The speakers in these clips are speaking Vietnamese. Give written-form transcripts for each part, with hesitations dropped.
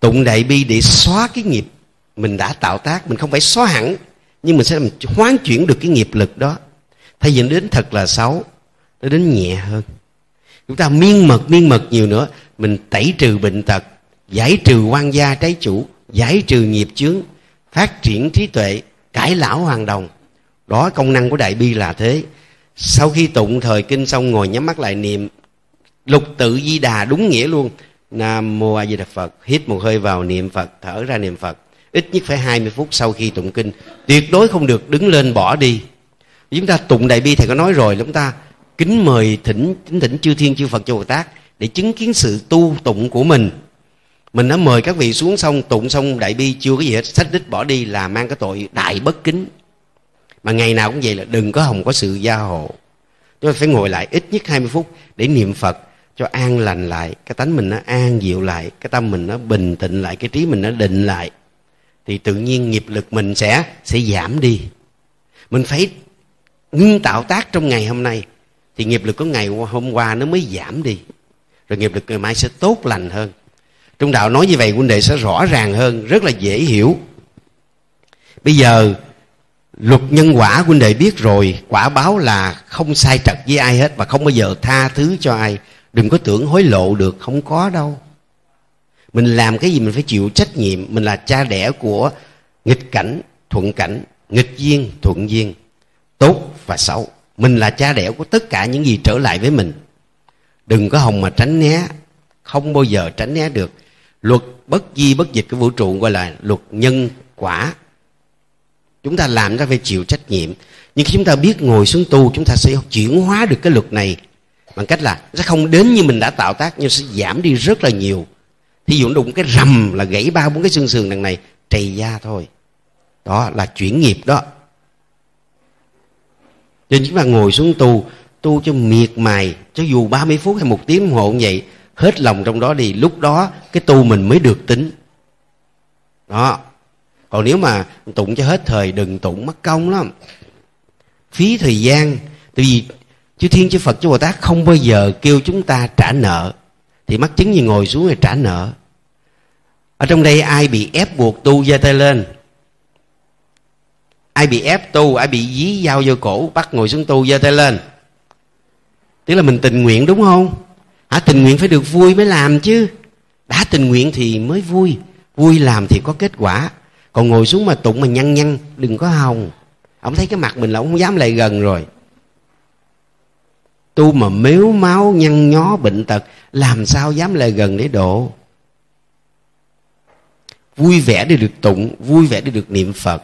tụng đại bi để xóa cái nghiệp mình đã tạo tác. Mình không phải xóa hẳn, nhưng mình sẽ làm hoán chuyển được cái nghiệp lực đó. Thay vì đến thật là xấu, nó đến nhẹ hơn. Chúng ta miên mật nhiều nữa, mình tẩy trừ bệnh tật, giải trừ oan gia trái chủ, giải trừ nghiệp chướng, phát triển trí tuệ, cải lão hoàn đồng. Đó, công năng của đại bi là thế. Sau khi tụng thời kinh xong, ngồi nhắm mắt lại niệm lục tự Di Đà đúng nghĩa luôn. Nam Mô A Di Đà Phật. Hít một hơi vào niệm Phật, thở ra niệm Phật. Ít nhất phải 20 phút sau khi tụng kinh. Tuyệt đối không được đứng lên bỏ đi. Chúng ta tụng đại bi, thầy có nói rồi, chúng ta kính mời thỉnh chư thiên chư Phật chư Bồ Tát để chứng kiến sự tu tụng của mình. Mình đã mời các vị xuống xong, tụng xong đại bi chưa có gì hết, xách đích bỏ đi là mang cái tội đại bất kính. Mà ngày nào cũng vậy, là đừng có hòng có sự gia hộ. Chúng ta phải ngồi lại ít nhất 20 phút để niệm Phật cho an lành lại, cái tánh mình nó an dịu lại, cái tâm mình nó bình tĩnh lại, cái trí mình nó định lại, thì tự nhiên nghiệp lực mình sẽ giảm đi. Mình phải ngưng tạo tác trong ngày hôm nay, thì nghiệp lực của ngày hôm qua nó mới giảm đi, rồi nghiệp lực ngày mai sẽ tốt lành hơn. Trong đạo nói như vậy huynh đệ sẽ rõ ràng hơn, rất là dễ hiểu. Bây giờ luật nhân quả huynh đệ biết rồi, quả báo là không sai trật với ai hết, và không bao giờ tha thứ cho ai. Đừng có tưởng hối lộ được, không có đâu. Mình làm cái gì mình phải chịu trách nhiệm. Mình là cha đẻ của nghịch cảnh, thuận cảnh, nghịch duyên, thuận duyên, tốt và xấu. Mình là cha đẻ của tất cả những gì trở lại với mình. Đừng có hòng mà tránh né, không bao giờ tránh né được. Luật bất di bất dịch của vũ trụ gọi là luật nhân quả. Chúng ta làm, chúng ta phải chịu trách nhiệm. Nhưng khi chúng ta biết ngồi xuống tu, chúng ta sẽ chuyển hóa được cái luật này bằng cách là nó sẽ không đến như mình đã tạo tác, nhưng sẽ giảm đi rất là nhiều. Thí dụ đụng cái rầm là gãy 3-4 cái xương sườn đằng này, trầy da thôi. Đó là chuyển nghiệp đó. Cho nên chúng ta ngồi xuống tu cho miệt mài, cho dù 30 phút hay 1 tiếng đồng hồ cũng vậy, hết lòng trong đó đi, lúc đó cái tu mình mới được tính. Đó. Còn nếu mà tụng cho hết thời, đừng tụng, mất công lắm, phí thời gian. Tại vì chư thiên chư Phật chư Bồ Tát không bao giờ kêu chúng ta trả nợ, thì mắc chứng gì ngồi xuống rồi trả nợ. Ở trong đây ai bị ép buộc tu giơ tay lên. Ai bị ép tu, ai bị dí dao vô cổ bắt ngồi xuống tu giơ tay lên. Tức là mình tình nguyện, đúng không? Tình nguyện phải được vui mới làm chứ. Đã tình nguyện thì mới vui. Vui làm thì có kết quả. Còn ngồi xuống mà tụng mà nhăn, đừng có hòng. Ông thấy cái mặt mình là ông không dám lại gần rồi. Tu mà mếu máu nhăn nhó bệnh tật, làm sao dám lại gần để độ. Vui vẻ để được tụng, vui vẻ để được niệm Phật.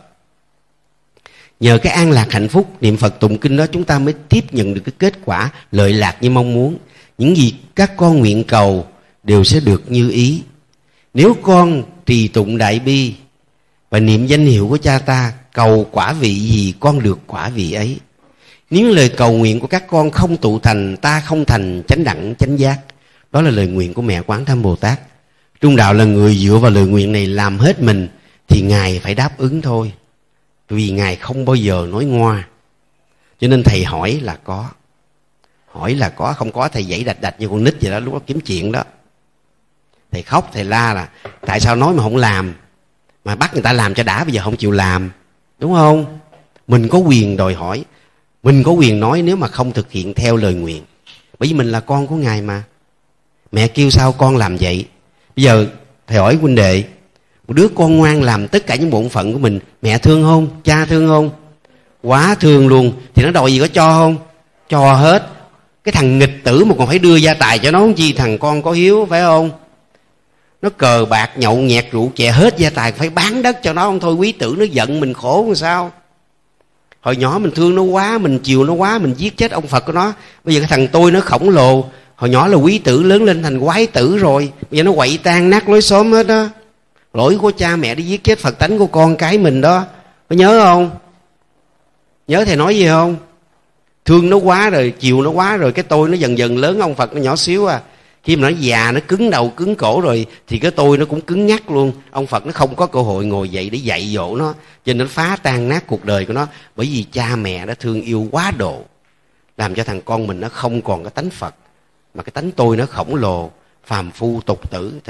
Nhờ cái an lạc hạnh phúc niệm Phật tụng kinh đó, chúng ta mới tiếp nhận được cái kết quả lợi lạc như mong muốn. Những gì các con nguyện cầu đều sẽ được như ý. Nếu con trì tụng đại bi và niệm danh hiệu của cha ta, cầu quả vị gì con được quả vị ấy. Nếu lời cầu nguyện của các con không tụ thành, ta không thành chánh đẳng chánh giác. Đó là lời nguyện của mẹ Quán Tham Bồ Tát. Trung đạo là người dựa vào lời nguyện này làm hết mình, thì Ngài phải đáp ứng thôi. Vì Ngài không bao giờ nói ngoa. Cho nên thầy hỏi là có. Hỏi là có, không có thầy dãy đạch như con nít vậy đó, lúc đó kiếm chuyện đó. Thầy khóc, thầy la là tại sao nói mà không làm, mà bắt người ta làm cho đã, bây giờ không chịu làm. Đúng không? Mình có quyền đòi hỏi, mình có quyền nói nếu mà không thực hiện theo lời nguyện. Bởi vì mình là con của Ngài mà. Mẹ kêu sao con làm vậy. Bây giờ thầy hỏi huynh đệ, một đứa con ngoan làm tất cả những bổn phận của mình, mẹ thương không? Cha thương không? Quá thương luôn. Thì nó đòi gì có cho không? Cho hết. Cái thằng nghịch tử mà còn phải đưa gia tài cho nó không chi, thằng con có hiếu, phải không? Nó cờ bạc nhậu nhẹt rượu chè hết gia tài, phải bán đất cho nó không thôi. Quý tử nó giận mình khổ làm sao. Hồi nhỏ mình thương nó quá, mình chiều nó quá, mình giết chết ông Phật của nó. Bây giờ cái thằng tôi nó khổng lồ, hồi nhỏ là quý tử, lớn lên thành quái tử rồi, bây giờ nó quậy tan nát lối xóm hết đó. Lỗi của cha mẹ đi giết chết Phật tánh của con cái mình đó. Có nhớ không? Nhớ thầy nói gì không? Thương nó quá rồi, chiều nó quá rồi, cái tôi nó dần dần lớn, ông Phật nó nhỏ xíu à. Khi mà nó già, nó cứng đầu cứng cổ rồi, thì cái tôi nó cũng cứng nhắc luôn. Ông Phật nó không có cơ hội ngồi dậy để dạy dỗ nó, cho nên nó phá tan nát cuộc đời của nó. Bởi vì cha mẹ đã thương yêu quá độ, làm cho thằng con mình nó không còn cái tánh Phật, mà cái tánh tôi nó khổng lồ, phàm phu tục tử. Thành ra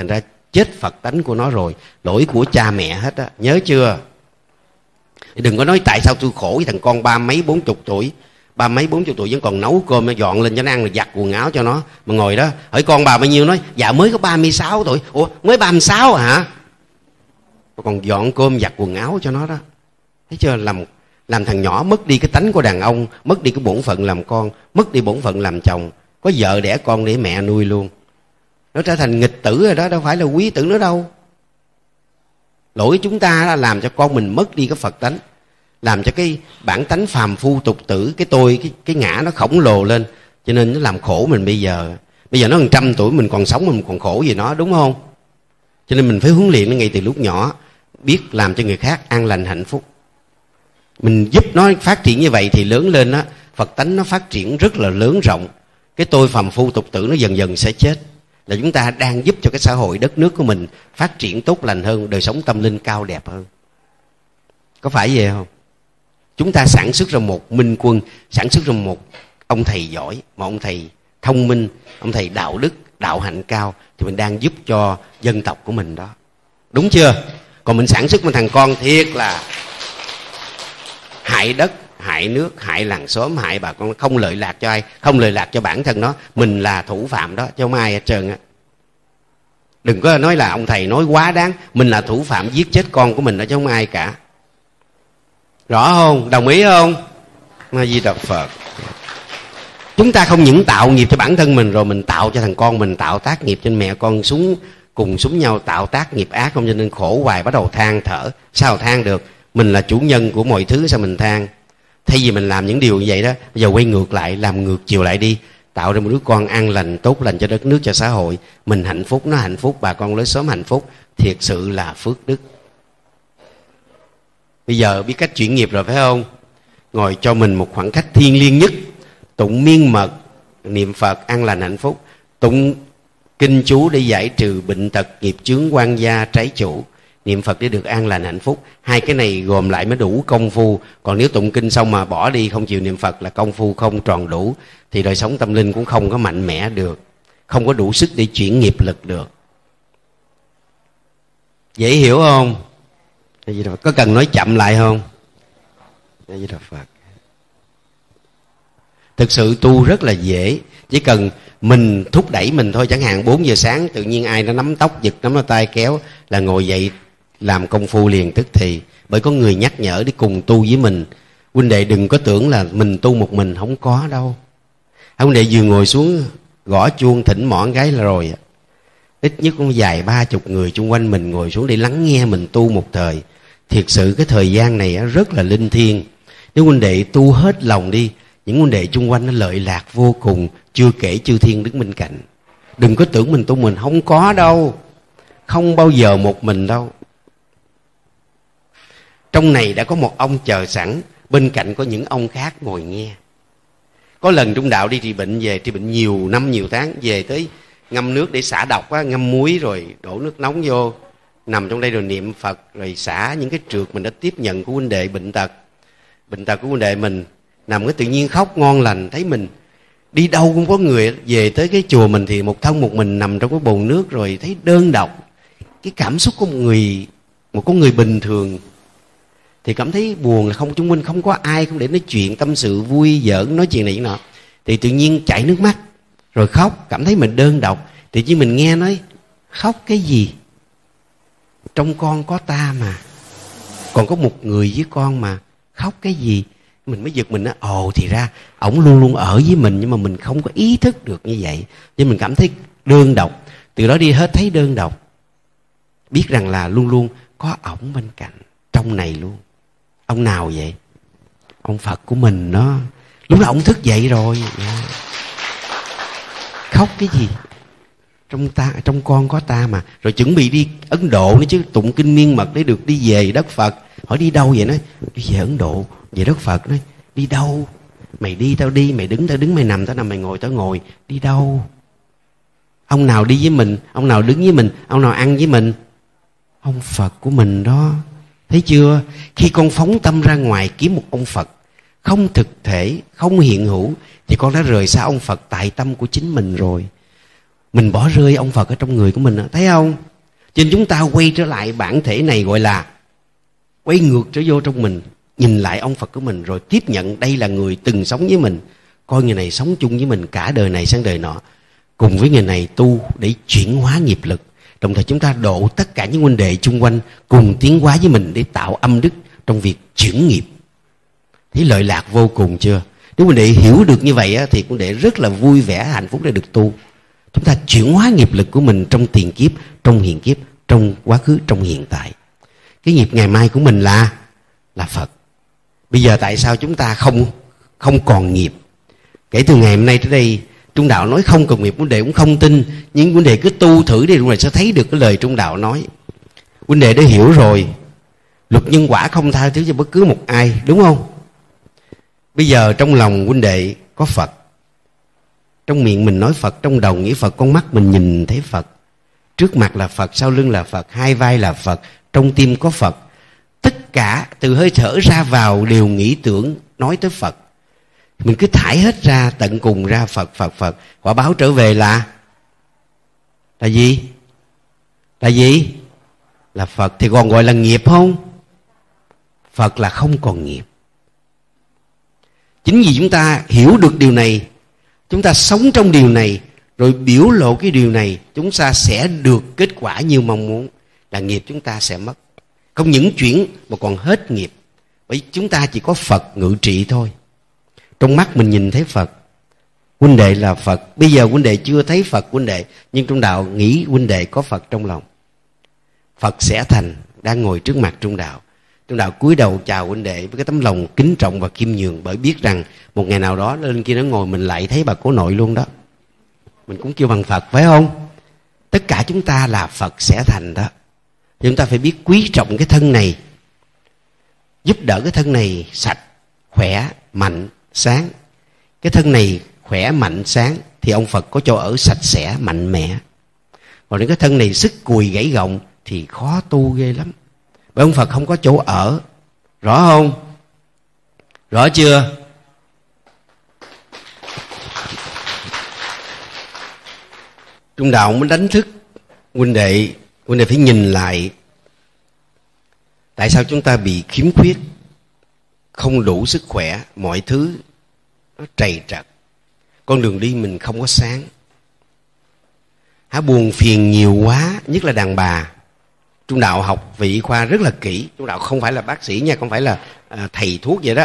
chết Phật tánh của nó rồi. Lỗi của cha mẹ hết á, nhớ chưa? Đừng có nói tại sao tôi khổ với thằng con 30 40 tuổi, 30 40 tuổi vẫn còn nấu cơm nó dọn lên cho nó ăn, rồi giặt quần áo cho nó. Mà ngồi đó hỏi con bà bao nhiêu, nói dạ mới có 36 tuổi. Ủa mới 36 hả? Còn dọn cơm giặt quần áo cho nó đó. Thấy chưa? Làm thằng nhỏ mất đi cái tánh của đàn ông, mất đi cái bổn phận làm con, mất đi bổn phận làm chồng. Có vợ đẻ con để mẹ nuôi luôn. Nó trở thành nghịch tử rồi đó, đâu phải là quý tử nữa đâu. Lỗi chúng ta là làm cho con mình mất đi cái Phật tánh, làm cho cái bản tánh phàm phu tục tử, cái tôi, cái ngã nó khổng lồ lên, cho nên nó làm khổ mình bây giờ. Bây giờ nó 100 tuổi mình còn sống, mình còn khổ gì nó, đúng không? Cho nên mình phải huấn luyện nó ngay từ lúc nhỏ, biết làm cho người khác an lành hạnh phúc. Mình giúp nó phát triển như vậy thì lớn lên á, Phật tánh nó phát triển rất là lớn rộng. Cái tôi phàm phu tục tử nó dần dần sẽ chết. Là chúng ta đang giúp cho cái xã hội đất nước của mình phát triển tốt lành hơn, đời sống tâm linh cao đẹp hơn. Có phải vậy không? Chúng ta sản xuất ra một minh quân, sản xuất ra một ông thầy giỏi, một ông thầy thông minh, ông thầy đạo đức, đạo hạnh cao, thì mình đang giúp cho dân tộc của mình đó. Đúng chưa? Còn mình sản xuất một thằng con thiệt là hại đất, hại nước, hại làng xóm, hại bà con, không lợi lạc cho ai, không lợi lạc cho bản thân nó. Mình là thủ phạm đó, chứ không ai hết trơn á. Đừng có nói là ông thầy nói quá đáng. Mình là thủ phạm giết chết con của mình đó, chứ không ai cả. Rõ không? Đồng ý không? A Di Đà Phật. Chúng ta không những tạo nghiệp cho bản thân mình, rồi mình tạo cho thằng con mình, tạo tác nghiệp cho mẹ con cùng súng nhau tạo tác nghiệp ác không, cho nên khổ hoài, bắt đầu than thở. Sao than được? Mình là chủ nhân của mọi thứ, sao mình than? Thay vì mình làm những điều như vậy đó, bây giờ quay ngược lại, làm ngược chiều lại đi, tạo ra một đứa con an lành, tốt lành cho đất nước, cho xã hội. Mình hạnh phúc, nó hạnh phúc, bà con lối xóm hạnh phúc. Thiệt sự là phước đức. Bây giờ biết cách chuyển nghiệp rồi phải không? Ngồi cho mình một khoảng cách thiêng liêng nhất, tụng miên mật, niệm Phật an lành hạnh phúc, tụng kinh chú để giải trừ bệnh tật, nghiệp chướng, quan gia, trái chủ, niệm Phật để được an lành hạnh phúc. Hai cái này gồm lại mới đủ công phu. Còn nếu tụng kinh xong mà bỏ đi, không chịu niệm Phật là công phu không tròn đủ, thì đời sống tâm linh cũng không có mạnh mẽ được, không có đủ sức để chuyển nghiệp lực được. Dễ hiểu không? Có cần nói chậm lại không? Phật. Thực sự tu rất là dễ, chỉ cần mình thúc đẩy mình thôi. Chẳng hạn 4 giờ sáng tự nhiên ai nó nắm tóc giật, nắm nó tay kéo là ngồi dậy làm công phu liền tức thì. Bởi có người nhắc nhở để cùng tu với mình. Huynh đệ đừng có tưởng là mình tu một mình, không có đâu. Huynh đệ vừa ngồi xuống gõ chuông thỉnh mỏ cái là rồi. Ít nhất cũng vài 30 người chung quanh mình ngồi xuống để lắng nghe mình tu một thời. Thiệt sự cái thời gian này rất là linh thiêng. Nếu huynh đệ tu hết lòng đi, những huynh đệ chung quanh nó lợi lạc vô cùng. Chưa kể chư thiên đứng bên cạnh. Đừng có tưởng mình tu mình, không có đâu. Không bao giờ một mình đâu. Trong này đã có một ông chờ sẵn, bên cạnh có những ông khác ngồi nghe. Có lần trung đạo đi trị bệnh về, trị bệnh nhiều năm nhiều tháng, về tới ngâm nước để xả độc á, ngâm muối rồi đổ nước nóng vô, nằm trong đây rồi niệm Phật, rồi xả những cái trượt mình đã tiếp nhận của huynh đệ bệnh tật của huynh đệ mình. Nằm cái tự nhiên khóc ngon lành, thấy mình đi đâu cũng có người. Về tới cái chùa mình thì một thân một mình nằm trong cái bồn nước, rồi thấy đơn độc. Cái cảm xúc của một con người bình thường thì cảm thấy buồn, là không, chung quanh không có ai không để nói chuyện tâm sự vui giỡn, nói chuyện này chuyện nọ, thì tự nhiên chảy nước mắt rồi khóc, cảm thấy mình đơn độc. Tự nhiên mình nghe nói khóc cái gì, trong con có ta mà, còn có một người với con mà, khóc cái gì. Mình mới giật mình á, ồ thì ra ổng luôn luôn ở với mình, nhưng mà mình không có ý thức được như vậy, nên mình cảm thấy đơn độc. Từ đó đi hết thấy đơn độc, biết rằng là luôn luôn có ổng bên cạnh trong này luôn. Ông nào vậy? Ông Phật của mình đó. Lúc đó ông thức dậy rồi. Khóc cái gì, trong con có ta mà. Rồi chuẩn bị đi Ấn Độ nữa chứ, tụng kinh miên mật để được đi về đất Phật. Hỏi đi đâu vậy? Nói đi về Ấn Độ, về đất Phật. Nói đi đâu? Mày đi tao đi, mày đứng tao đứng, mày nằm tao nằm, mày ngồi tao ngồi. Đi đâu? Ông nào đi với mình? Ông nào đứng với mình? Ông nào ăn với mình? Ông Phật của mình đó. Thấy chưa? Khi con phóng tâm ra ngoài kiếm một ông Phật không thực thể, không hiện hữu, thì con đã rời xa ông Phật tại tâm của chính mình rồi. Mình bỏ rơi ông Phật ở trong người của mình, thấy không? Cho nên chúng ta quay trở lại bản thể này, gọi là quay ngược trở vô trong mình, nhìn lại ông Phật của mình, rồi tiếp nhận đây là người từng sống với mình, coi người này sống chung với mình cả đời này sang đời nọ, cùng với người này tu để chuyển hóa nghiệp lực. Đồng thời chúng ta độ tất cả những huynh đệ chung quanh cùng tiến hóa với mình để tạo âm đức trong việc chuyển nghiệp. Thấy lợi lạc vô cùng chưa? Nếu huynh đệ hiểu được như vậy thì huynh đệ rất là vui vẻ, hạnh phúc để được tu. Chúng ta chuyển hóa nghiệp lực của mình trong tiền kiếp, trong hiện kiếp, trong quá khứ, trong hiện tại. Cái nghiệp ngày mai của mình là Phật. Bây giờ tại sao chúng ta không còn nghiệp? Kể từ ngày hôm nay tới đây, Trung Đạo nói không còn nghiệp, huynh đệ cũng không tin, nhưng huynh đệ cứ tu thử đi rồi sẽ thấy được cái lời Trung Đạo nói. Huynh đệ đã hiểu rồi, luật nhân quả không tha thứ cho bất cứ một ai, đúng không? Bây giờ trong lòng huynh đệ có Phật, trong miệng mình nói Phật, trong đầu nghĩ Phật, con mắt mình nhìn thấy Phật, trước mặt là Phật, sau lưng là Phật, hai vai là Phật, trong tim có Phật. Tất cả từ hơi thở ra vào đều nghĩ tưởng nói tới Phật. Mình cứ thải hết ra, tận cùng ra Phật, Phật, Phật. Quả báo trở về là gì? Là gì? Là Phật. Thì còn gọi là nghiệp không? Phật là không còn nghiệp. Chính vì chúng ta hiểu được điều này, chúng ta sống trong điều này, rồi biểu lộ cái điều này, chúng ta sẽ được kết quả như mong muốn, là nghiệp chúng ta sẽ mất. Không những chuyển mà còn hết nghiệp. Bởi chúng ta chỉ có Phật ngự trị thôi. Trong mắt mình nhìn thấy Phật, huynh đệ là Phật. Bây giờ huynh đệ chưa thấy Phật huynh đệ, nhưng trong đạo nghĩ huynh đệ có Phật trong lòng. Phật sẽ thành đang ngồi trước mặt Trung Đạo. Trung Đạo cúi đầu chào huynh đệ với cái tấm lòng kính trọng và khiêm nhường, bởi biết rằng một ngày nào đó lên kia nó ngồi mình lại thấy bà cố nội luôn đó. Mình cũng kêu bằng Phật, phải không? Tất cả chúng ta là Phật sẽ thành đó. Chúng ta phải biết quý trọng cái thân này, giúp đỡ cái thân này sạch, khỏe, mạnh, sáng. Cái thân này khỏe, mạnh, sáng thì ông Phật có chỗ ở sạch sẽ, mạnh mẽ. Còn nếu cái thân này sức cùi gãy gọng thì khó tu ghê lắm. Bởi ông Phật không có chỗ ở. Rõ không? Rõ chưa? Trung Đạo muốn đánh thức huynh đệ phải nhìn lại tại sao chúng ta bị khiếm khuyết, không đủ sức khỏe, mọi thứ nó trầy trật, con đường đi mình không có sáng, buồn phiền nhiều quá, nhất là đàn bà. Trung Đạo học về y khoa rất là kỹ. Trung Đạo không phải là bác sĩ nha, không phải là thầy thuốc vậy đó.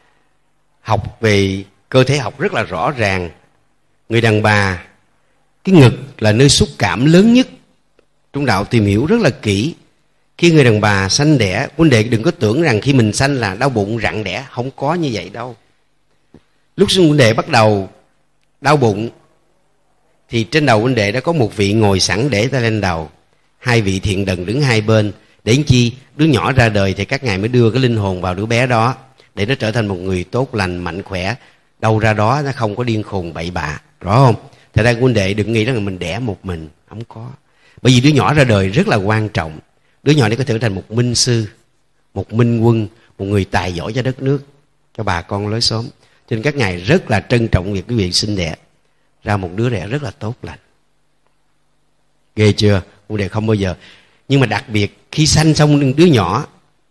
Học về cơ thể học rất là rõ ràng. Người đàn bà, cái ngực là nơi xúc cảm lớn nhất. Trung Đạo tìm hiểu rất là kỹ. Khi người đàn bà sanh đẻ, huynh đệ đừng có tưởng rằng khi mình sanh là đau bụng rặn đẻ, không có như vậy đâu. Lúc sinh huynh đệ bắt đầu đau bụng thì trên đầu huynh đệ đã có một vị ngồi sẵn để tay lên đầu, hai vị thiện đần đứng hai bên. Để làm chi? Đứa nhỏ ra đời thì các ngài mới đưa cái linh hồn vào đứa bé đó để nó trở thành một người tốt lành, mạnh khỏe. Đâu ra đó nó không có điên khùng bậy bạ, rõ không? Thật ra huynh đệ đừng nghĩ rằng mình đẻ một mình, không có. Bởi vì đứa nhỏ ra đời rất là quan trọng. Đứa nhỏ này có thể trở thành một minh sư, một minh quân, một người tài giỏi cho đất nước, cho bà con lối xóm. Cho nên các ngài rất là trân trọng việc quý vị sinh đẻ ra một đứa đẻ rất là tốt lành. Ghê chưa? Huynh đệ không bao giờ. Nhưng mà đặc biệt khi sanh xong đứa nhỏ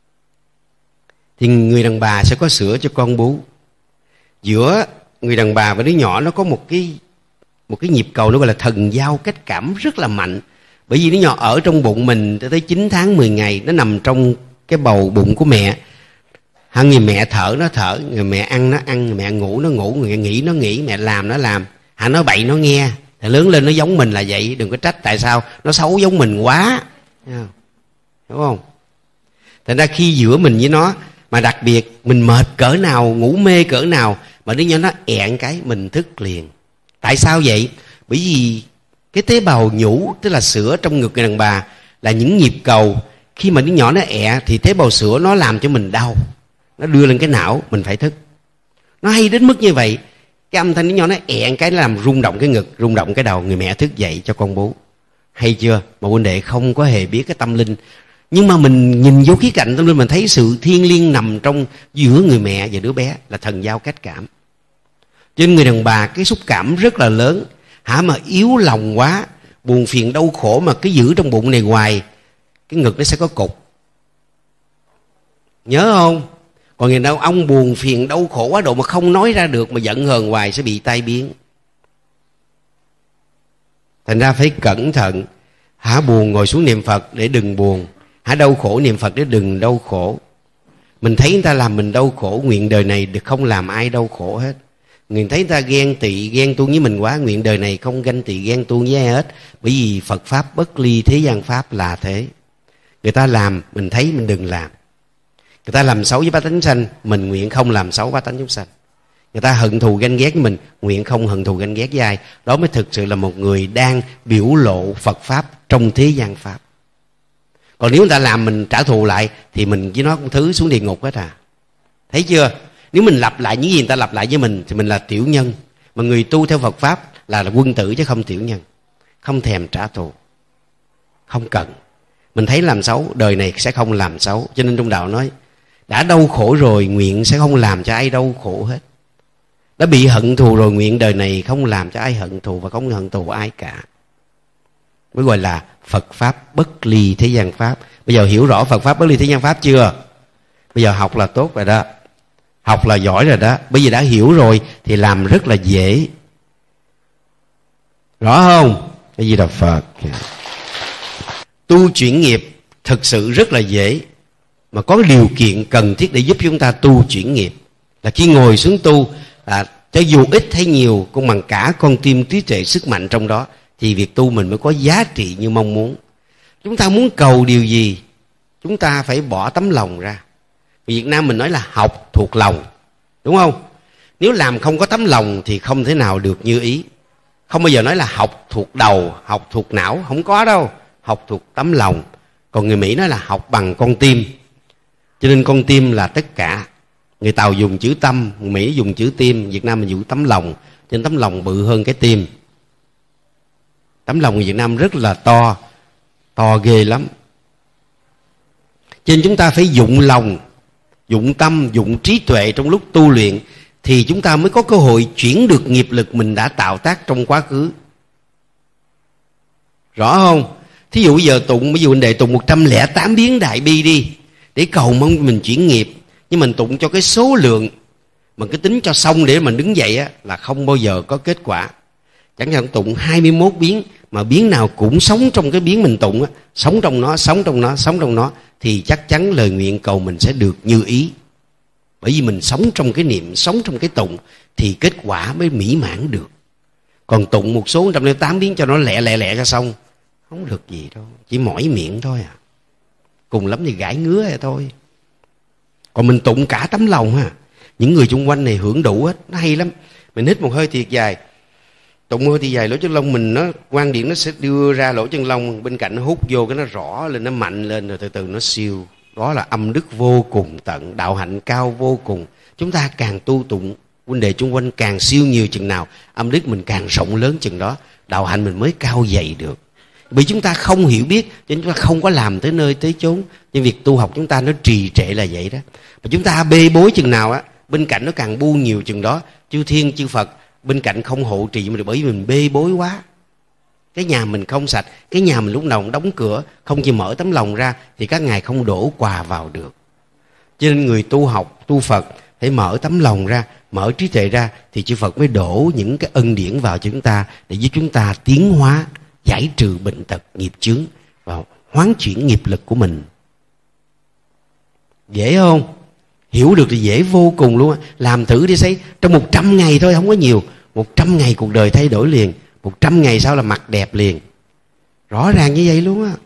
thì người đàn bà sẽ có sữa cho con bú. Giữa người đàn bà và đứa nhỏ nó có một cái nhịp cầu, nó gọi là thần giao cách cảm rất là mạnh. Bởi vì đứa nhỏ ở trong bụng mình tới 9 tháng 10 ngày, nó nằm trong cái bầu bụng của mẹ. Người mẹ thở nó thở, người mẹ ăn nó ăn, người mẹ ngủ nó ngủ, người mẹ nghĩ nó nghĩ, mẹ làm nó làm, nói bậy nó nghe. Thì lớn lên nó giống mình là vậy, đừng có trách tại sao nó xấu giống mình quá, đúng không? Thành ra khi giữa mình với nó, mà đặc biệt mình mệt cỡ nào, ngủ mê cỡ nào, mà đứa nhỏ nó ẹn cái mình thức liền. Tại sao vậy? Bởi vì cái tế bào nhũ, tức là sữa trong ngực người đàn bà, là những nhịp cầu. Khi mà đứa nhỏ nó ẹ thì tế bào sữa nó làm cho mình đau, nó đưa lên cái não, mình phải thức. Nó hay đến mức như vậy. Cái âm thanh đứa nhỏ nó ẹn cái, nó làm rung động cái ngực, rung động cái đầu, người mẹ thức dậy cho con bú. Hay chưa? Mà huynh đệ không có hề biết cái tâm linh. Nhưng mà mình nhìn vô khía cạnh tâm linh, mình thấy sự thiêng liêng nằm trong giữa người mẹ và đứa bé, là thần giao cách cảm. Cho nên người đàn bà cái xúc cảm rất là lớn. Mà yếu lòng quá, Buồn phiền đau khổ mà cứ giữ trong bụng này hoài, cái ngực nó sẽ có cục. Nhớ không? Còn người đàn ông buồn phiền đau khổ quá độ mà không nói ra được, mà giận hờn hoài sẽ bị tai biến. Thành ra phải cẩn thận. Hả buồn ngồi xuống niệm Phật để đừng buồn, hả đau khổ niệm Phật để đừng đau khổ. Mình thấy người ta làm mình đau khổ, nguyện đời này được không làm ai đau khổ hết. Người thấy người ta ghen tị ghen tuông với mình quá, nguyện đời này không ganh tị ghen tuông với ai hết. Bởi vì Phật Pháp bất ly thế gian Pháp là thế. Người ta làm mình thấy mình đừng làm. Người ta làm xấu với bá tánh sanh, mình nguyện không làm xấu bá tánh chúng sanh. Người ta hận thù ganh ghét với mình, nguyện không hận thù ganh ghét với ai. Đó mới thực sự là một người đang biểu lộ Phật Pháp trong thế gian Pháp. Còn nếu người ta làm mình trả thù lại thì mình với nó cũng thứ xuống địa ngục hết à. Thấy chưa? Nếu mình lặp lại những gì người ta lặp lại với mình thì mình là tiểu nhân. Mà người tu theo Phật Pháp là quân tử chứ không tiểu nhân. Không thèm trả thù, không cần. Mình thấy làm xấu, đời này sẽ không làm xấu. Cho nên trong đạo nói, đã đau khổ rồi nguyện sẽ không làm cho ai đau khổ hết. Đã bị hận thù rồi nguyện đời này không làm cho ai hận thù, và không hận thù ai cả. Mới gọi là Phật Pháp bất ly thế gian Pháp. Bây giờ hiểu rõ Phật Pháp bất ly thế gian Pháp chưa? Bây giờ học là tốt rồi đó, học là giỏi rồi đó. Bây giờ đã hiểu rồi thì làm rất là dễ. Rõ không? Cái gì là Phật. Tu chuyển nghiệp thực sự rất là dễ, mà có điều kiện cần thiết để giúp chúng ta tu chuyển nghiệp là khi ngồi xuống tu, cho dù ít hay nhiều cũng bằng cả con tim trí tuệ sức mạnh trong đó, thì việc tu mình mới có giá trị như mong muốn. Chúng ta muốn cầu điều gì, chúng ta phải bỏ tấm lòng ra. Việt Nam mình nói là học thuộc lòng, đúng không? Nếu làm không có tấm lòng thì không thể nào được như ý. Không bao giờ nói là học thuộc đầu, học thuộc não, không có đâu. Học thuộc tấm lòng. Còn người Mỹ nói là học bằng con tim. Cho nên con tim là tất cả. Người Tàu dùng chữ tâm, người Mỹ dùng chữ tim, Việt Nam mình dùng tấm lòng. Cho nên tấm lòng bự hơn cái tim. Tấm lòng người Việt Nam rất là to, to ghê lắm. Cho nên chúng ta phải dụng lòng, dụng tâm, dụng trí tuệ trong lúc tu luyện, thì chúng ta mới có cơ hội chuyển được nghiệp lực mình đã tạo tác trong quá khứ. Rõ không? Thí dụ bây giờ tụng, ví dụ anh đệ tụng 108 biến đại bi đi, để cầu mong mình chuyển nghiệp. Nhưng mình tụng cho cái số lượng, mà cứ tính cho xong để mình đứng dậy á, là không bao giờ có kết quả. Chẳng hạn tụng 21 biến, mà biến nào cũng sống trong cái biến mình tụng á, sống trong nó, sống trong nó, sống trong nó, thì chắc chắn lời nguyện cầu mình sẽ được như ý. Bởi vì mình sống trong cái niệm, sống trong cái tụng, thì kết quả mới mỹ mãn được. Còn tụng một số 108 biến cho nó lẹ ra xong, không được gì đâu, chỉ mỏi miệng thôi à. Cùng lắm thì gãi ngứa vậy thôi. Còn mình tụng cả tấm lòng ha, những người xung quanh này hưởng đủ hết, nó hay lắm. Mình hít một hơi thiệt dài, tụng hơi thì dài, lỗ chân lông mình nó quang điện nó sẽ đưa ra lỗ chân lông, bên cạnh nó hút vô cái nó rõ lên, nó mạnh lên, rồi từ từ nó siêu. Đó là âm đức vô cùng tận, đạo hạnh cao vô cùng. Chúng ta càng tu tụng huynh đệ chung quanh càng siêu nhiều chừng nào, âm đức mình càng rộng lớn chừng đó, đạo hạnh mình mới cao dày được. Vì chúng ta không hiểu biết, cho nên chúng ta không có làm tới nơi tới chốn. Nhưng việc tu học chúng ta nó trì trệ là vậy đó. Mà chúng ta bê bối chừng nào á, bên cạnh nó càng bu nhiều chừng đó. Chư thiên chư Phật bên cạnh không hộ trì mình, bởi vì mình bê bối quá. Cái nhà mình không sạch, cái nhà mình lúc nào cũng đóng cửa, không chỉ mở tấm lòng ra, thì các ngài không đổ quà vào được. Cho nên người tu học, tu Phật phải mở tấm lòng ra, mở trí tuệ ra, thì chư Phật mới đổ những cái ân điển vào cho chúng ta, để giúp chúng ta tiến hóa, giải trừ bệnh tật, nghiệp chướng và hoán chuyển nghiệp lực của mình. Dễ không? Hiểu được thì dễ vô cùng luôn á. Làm thử đi thấy, trong 100 ngày thôi, không có nhiều, 100 ngày cuộc đời thay đổi liền. 100 ngày sau là mặt đẹp liền. Rõ ràng như vậy luôn á.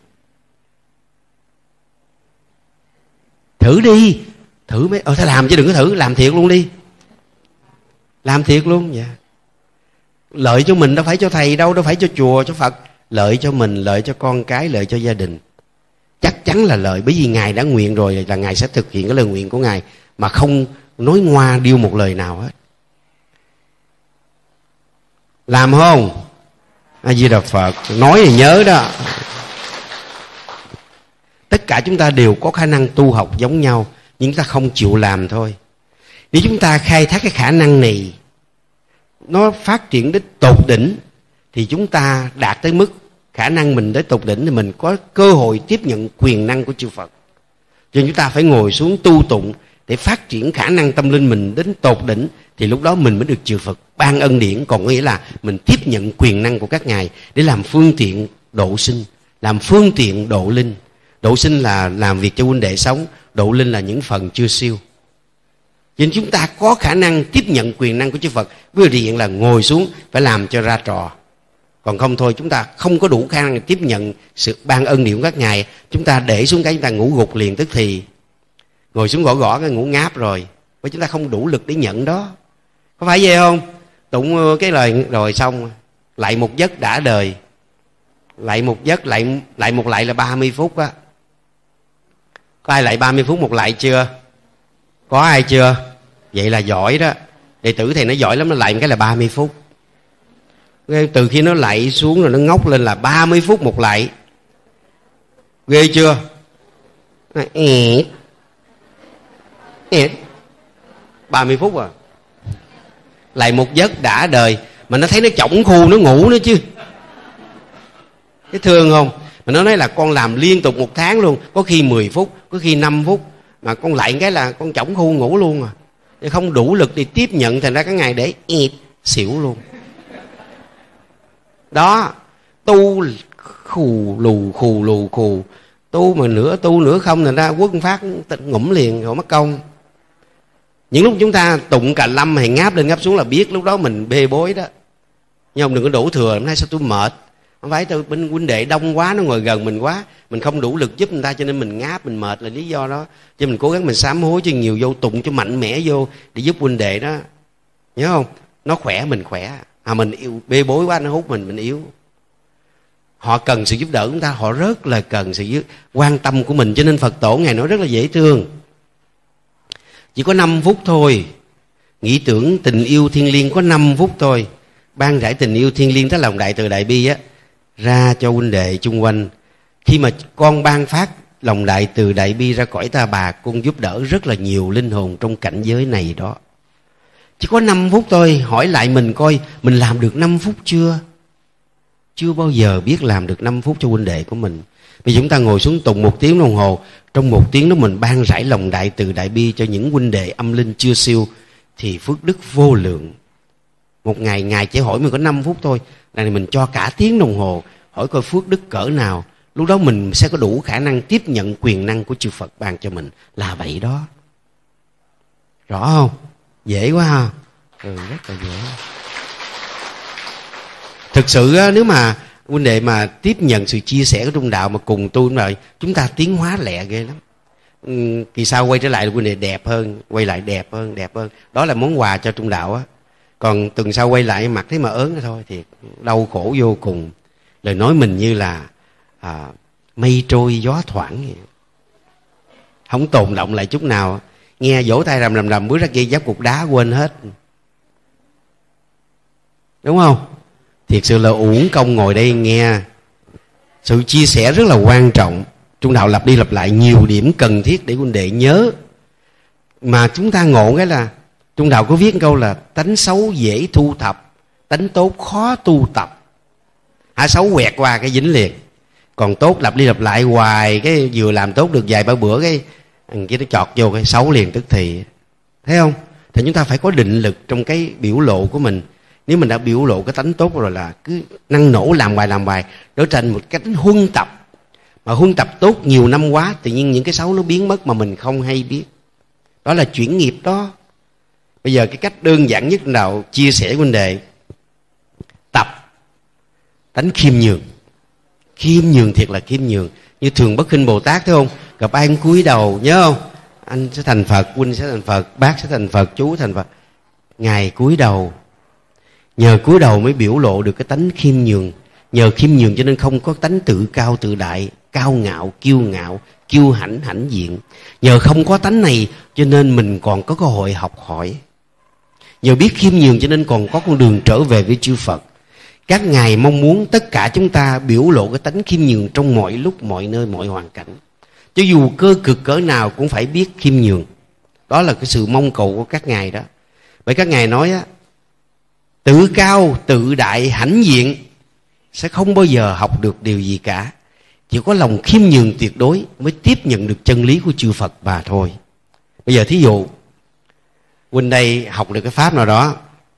Thử đi. Thử mới thôi làm chứ đừng có thử, làm thiệt luôn đi. Làm thiệt luôn. Dạ. Lợi cho mình, đâu phải cho thầy đâu, đâu phải cho chùa, cho Phật. Lợi cho mình, lợi cho con cái, lợi cho gia đình. Chắc chắn là lợi, bởi vì Ngài đã nguyện rồi là Ngài sẽ thực hiện cái lời nguyện của Ngài, mà không nói ngoa điêu một lời nào hết. Làm không? A Di Đà Phật. Nói thì nhớ đó. Tất cả chúng ta đều có khả năng tu học giống nhau, nhưng chúng ta không chịu làm thôi. Nếu chúng ta khai thác cái khả năng này, nó phát triển đến tột đỉnh, thì chúng ta đạt tới mức khả năng mình tới tột đỉnh thì mình có cơ hội tiếp nhận quyền năng của chư Phật. Cho nên chúng ta phải ngồi xuống tu tụng để phát triển khả năng tâm linh mình đến tột đỉnh, thì lúc đó mình mới được chư Phật ban ân điển. Còn có nghĩa là mình tiếp nhận quyền năng của các ngài để làm phương tiện độ sinh, làm phương tiện độ linh. Độ sinh là làm việc cho huynh đệ sống, độ linh là những phần chưa siêu. Cho nên chúng ta có khả năng tiếp nhận quyền năng của chư Phật, với điều kiện là ngồi xuống phải làm cho ra trò. Còn không thôi chúng ta không có đủ khả năng tiếp nhận sự ban ân điển của các ngài. Chúng ta để xuống cái chúng ta ngủ gục liền tức thì. Ngồi xuống gõ gõ cái ngủ ngáp rồi, bởi chúng ta không đủ lực để nhận đó. Có phải vậy không? Tụng cái lời rồi xong, lại một giấc đã đời. Lại một giấc, lại một lại là 30 phút á. Có ai lại 30 phút một lại chưa? Có ai chưa? Vậy là giỏi đó. Đệ tử thầy nó giỏi lắm, nó lại một cái là 30 phút. Từ khi nó lạy xuống rồi nó ngóc lên là 30 phút một lạy. Ghê chưa? 30 phút à. Lại một giấc đã đời. Mà nó thấy nó chổng khu nó ngủ nữa chứ. Cái thương không? Mà nó nói là con làm liên tục 1 tháng luôn. Có khi 10 phút, có khi 5 phút. Mà con lại cái là con chổng khu ngủ luôn à. Không đủ lực để tiếp nhận, thành ra cái ngày để xỉu luôn. Đó, tu khù lù. Tu mà nửa tu nửa không, thành ra Quốc Phát ngủm liền rồi mất công. Những lúc chúng ta tụng cà lâm hay ngáp lên ngáp xuống là biết lúc đó mình bê bối đó. Nhưng không đừng có đổ thừa, hôm nay sao tôi mệt. Không phải tôi bên huynh đệ đông quá, nó ngồi gần mình quá, mình không đủ lực giúp người ta cho nên mình ngáp, mình mệt là lý do đó. Cho mình cố gắng mình sám hối cho nhiều vô, tụng cho mạnh mẽ vô để giúp huynh đệ đó. Nhớ không? Nó khỏe mình khỏe. Mình yêu, bê bối quá nó hút mình yếu. Họ cần sự giúp đỡ chúng ta, họ rất là cần sự quan tâm của mình. Cho nên Phật tổ Ngài nói rất là dễ thương. Chỉ có 5 phút thôi. Nghĩ tưởng tình yêu thiên liêng có 5 phút thôi. Ban rải tình yêu thiên liêng tới lòng đại từ đại bi á, ra cho huynh đệ chung quanh. Khi mà con ban phát lòng đại từ đại bi ra cõi Ta Bà, con giúp đỡ rất là nhiều linh hồn trong cảnh giới này đó. Chỉ có 5 phút thôi. Hỏi lại mình coi mình làm được 5 phút chưa? Chưa bao giờ biết làm được 5 phút cho huynh đệ của mình. Vì chúng ta ngồi xuống tụng 1 tiếng đồng hồ, trong 1 tiếng đó mình ban rải lòng đại từ đại bi cho những huynh đệ âm linh chưa siêu, thì phước đức vô lượng. Một ngày Ngài chỉ hỏi mình có 5 phút thôi, này mình cho cả tiếng đồng hồ, hỏi coi phước đức cỡ nào. Lúc đó mình sẽ có đủ khả năng tiếp nhận quyền năng của chư Phật ban cho mình. Là vậy đó. Rõ không? Dễ quá ha. Rất là dễ. Thực sự nếu mà huynh đệ mà tiếp nhận sự chia sẻ của trung đạo mà cùng tu rồi, chúng ta tiến hóa lẹ ghê lắm. Kỳ sau quay trở lại huynh đệ đẹp hơn, quay lại đẹp hơn. Đó là món quà cho trung đạo á. Còn tuần sau quay lại mặt thấy mà ớn thôi, thiệt đau khổ vô cùng. Lời nói mình như là mây trôi gió thoảng vậy. Không tồn động lại chút nào. Nghe vỗ tay rầm bước ra kia giáp cục đá quên hết. Đúng không? Thiệt sự là uổng công ngồi đây nghe. Sự chia sẻ rất là quan trọng. Trung đạo lặp đi lặp lại nhiều điểm cần thiết để huynh đệ nhớ. Mà chúng ta ngộ cái là Trung đạo có viết câu là tánh xấu dễ thu thập, tánh tốt khó tu tập. Xấu quẹt qua cái dính liền. Còn tốt lặp đi lặp lại hoài, cái vừa làm tốt được vài ba bữa cái nó chọt vô cái xấu liền tức thì. Thấy không? Thì chúng ta phải có định lực trong cái biểu lộ của mình. Nếu mình đã biểu lộ cái tánh tốt rồi là cứ năng nổ làm bài để thành một cách huân tập. Mà huân tập tốt nhiều năm quá, tự nhiên những cái xấu nó biến mất mà mình không hay biết. Đó là chuyển nghiệp đó. Bây giờ cái cách đơn giản nhất nào chia sẻ với huynh đệ, tập tánh khiêm nhường. Khiêm nhường thiệt là khiêm nhường. Như Thường Bất Khinh Bồ Tát thấy không? Gặp ai cũng cúi đầu, nhớ không? Anh sẽ thành Phật, huynh sẽ thành Phật, bác sẽ thành Phật, chú thành Phật. Ngài cúi đầu. Nhờ cúi đầu mới biểu lộ được cái tánh khiêm nhường. Nhờ khiêm nhường cho nên không có tánh tự cao tự đại, cao ngạo, kiêu hãnh, hãnh diện. Nhờ không có tánh này cho nên mình còn có cơ hội học hỏi. Nhờ biết khiêm nhường cho nên còn có con đường trở về với chư Phật. Các ngài mong muốn tất cả chúng ta biểu lộ cái tánh khiêm nhường trong mọi lúc, mọi nơi, mọi hoàn cảnh. Cho dù cơ cực cỡ nào cũng phải biết khiêm nhường. Đó là cái sự mong cầu của các ngài đó. Bởi các ngài nói á, tự cao, tự đại, hãnh diện sẽ không bao giờ học được điều gì cả. Chỉ có lòng khiêm nhường tuyệt đối mới tiếp nhận được chân lý của chư Phật mà thôi. Bây giờ thí dụ huynh đây học được cái pháp nào đó,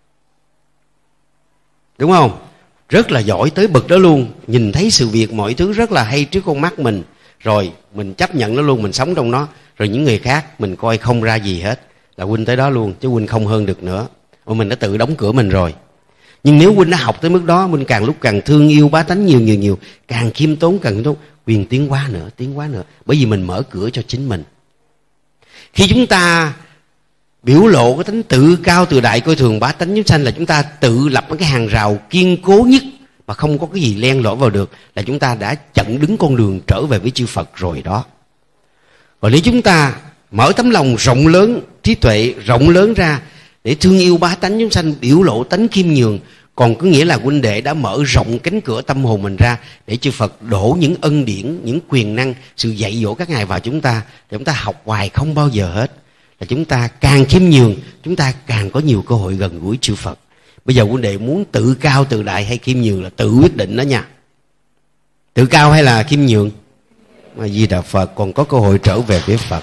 đúng không? Rất là giỏi tới bậc đó luôn, nhìn thấy sự việc mọi thứ rất là hay trước con mắt mình, rồi mình chấp nhận nó luôn, mình sống trong nó. Rồi những người khác mình coi không ra gì hết, là huynh tới đó luôn, chứ huynh không hơn được nữa. Mình đã tự đóng cửa mình rồi. Nhưng nếu huynh đã học tới mức đó, huynh càng lúc càng thương yêu bá tánh nhiều, càng khiêm tốn, càng khiêm tốn, quyền tiến hóa nữa. Bởi vì mình mở cửa cho chính mình. Khi chúng ta biểu lộ cái tính tự cao tự đại coi thường bá tánh chúng sanh, là chúng ta tự lập cái hàng rào kiên cố nhất mà không có cái gì len lỏi vào được, là chúng ta đã chặn đứng con đường trở về với chư Phật rồi đó. Còn nếu chúng ta mở tấm lòng rộng lớn, trí tuệ rộng lớn ra để thương yêu bá tánh chúng sanh, biểu lộ tánh khiêm nhường, còn có nghĩa là huynh đệ đã mở rộng cánh cửa tâm hồn mình ra để chư Phật đổ những ân điển, những quyền năng, sự dạy dỗ các ngài vào chúng ta, để chúng ta học hoài không bao giờ hết. Là chúng ta càng khiêm nhường, chúng ta càng có nhiều cơ hội gần gũi chư Phật. Bây giờ huynh đệ muốn tự cao tự đại hay khiêm nhường là tự quyết định đó nha. Tự cao hay là khiêm nhường? Mà Di Đà Phật còn có cơ hội trở về với Phật.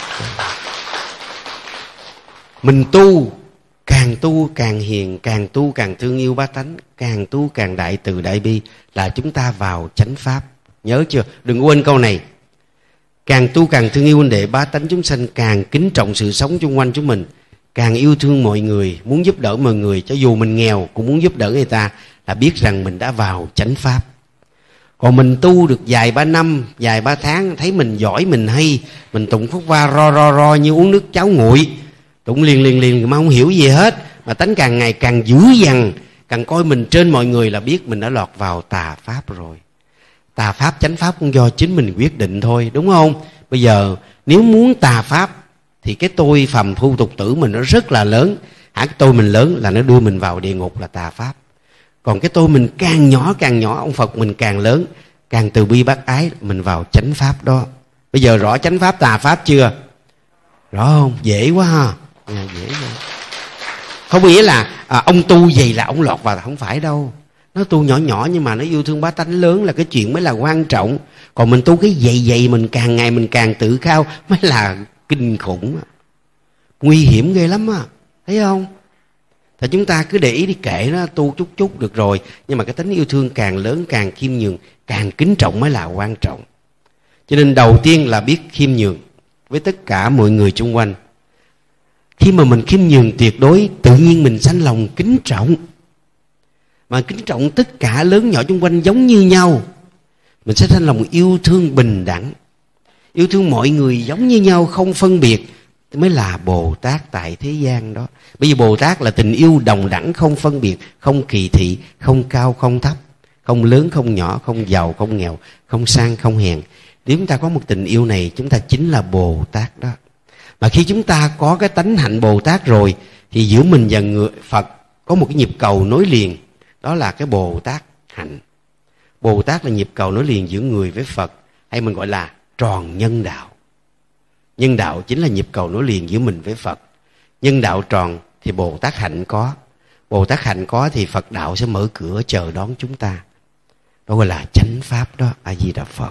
Mình tu càng hiền, càng tu càng thương yêu bá tánh, càng tu càng đại từ đại bi, là chúng ta vào chánh pháp. Nhớ chưa? Đừng quên câu này. Càng tu càng thương yêu huynh đệ bá tánh chúng sanh, càng kính trọng sự sống xung quanh chúng mình, càng yêu thương mọi người, muốn giúp đỡ mọi người, cho dù mình nghèo cũng muốn giúp đỡ người ta, là biết rằng mình đã vào chánh pháp. Còn mình tu được vài ba năm, vài ba tháng, thấy mình giỏi, mình hay, mình tụng phúc va ro như uống nước cháo nguội, tụng liền mà không hiểu gì hết, mà tánh càng ngày càng dữ dằn, càng coi mình trên mọi người, là biết mình đã lọt vào tà pháp rồi. Tà pháp chánh pháp cũng do chính mình quyết định thôi, đúng không? Bây giờ nếu muốn tà pháp thì cái tôi phàm phu tục tử mình nó rất là lớn. Cái tôi mình lớn là nó đưa mình vào địa ngục, là tà pháp. Còn cái tôi mình càng nhỏ, ông Phật mình càng lớn, càng từ bi bác ái, mình vào chánh pháp đó. Bây giờ rõ chánh pháp tà pháp chưa? Rõ không? Dễ quá ha. Dễ quá. Không nghĩa là ông tu vậy là ông lọt vào, không phải đâu. Nó tu nhỏ nhưng mà nó yêu thương bá tánh lớn là cái chuyện mới là quan trọng. Còn mình tu cái dày mình càng ngày mình càng tự cao mới là kinh khủng. Nguy hiểm ghê lắm á. Thấy không? Thì chúng ta cứ để ý đi, kệ nó, tu chút được rồi. Nhưng mà cái tính yêu thương càng lớn, càng khiêm nhường, càng kính trọng mới là quan trọng. Cho nên đầu tiên là biết khiêm nhường với tất cả mọi người xung quanh. Khi mà mình khiêm nhường tuyệt đối, tự nhiên mình sanh lòng kính trọng. Mà kính trọng tất cả lớn nhỏ xung quanh giống như nhau, mình sẽ sanh lòng yêu thương bình đẳng, yêu thương mọi người giống như nhau, không phân biệt, mới là Bồ Tát tại thế gian đó. Bởi vì Bồ Tát là tình yêu đồng đẳng, không phân biệt, không kỳ thị, không cao không thấp, không lớn không nhỏ, không giàu không nghèo, không sang không hèn. Nếu chúng ta có một tình yêu này, chúng ta chính là Bồ Tát đó. Mà khi chúng ta có cái tánh hạnh Bồ Tát rồi, thì giữa mình và người Phật có một cái nhịp cầu nối liền. Đó là cái Bồ Tát hạnh. Bồ Tát là nhịp cầu nối liền giữa người với Phật, hay mình gọi là tròn nhân đạo. Nhân đạo chính là nhịp cầu nối liền giữa mình với Phật. Nhân đạo tròn thì Bồ Tát hạnh có. Bồ Tát hạnh có thì Phật đạo sẽ mở cửa chờ đón chúng ta. Đó gọi là chánh pháp đó. A Di Đà Phật.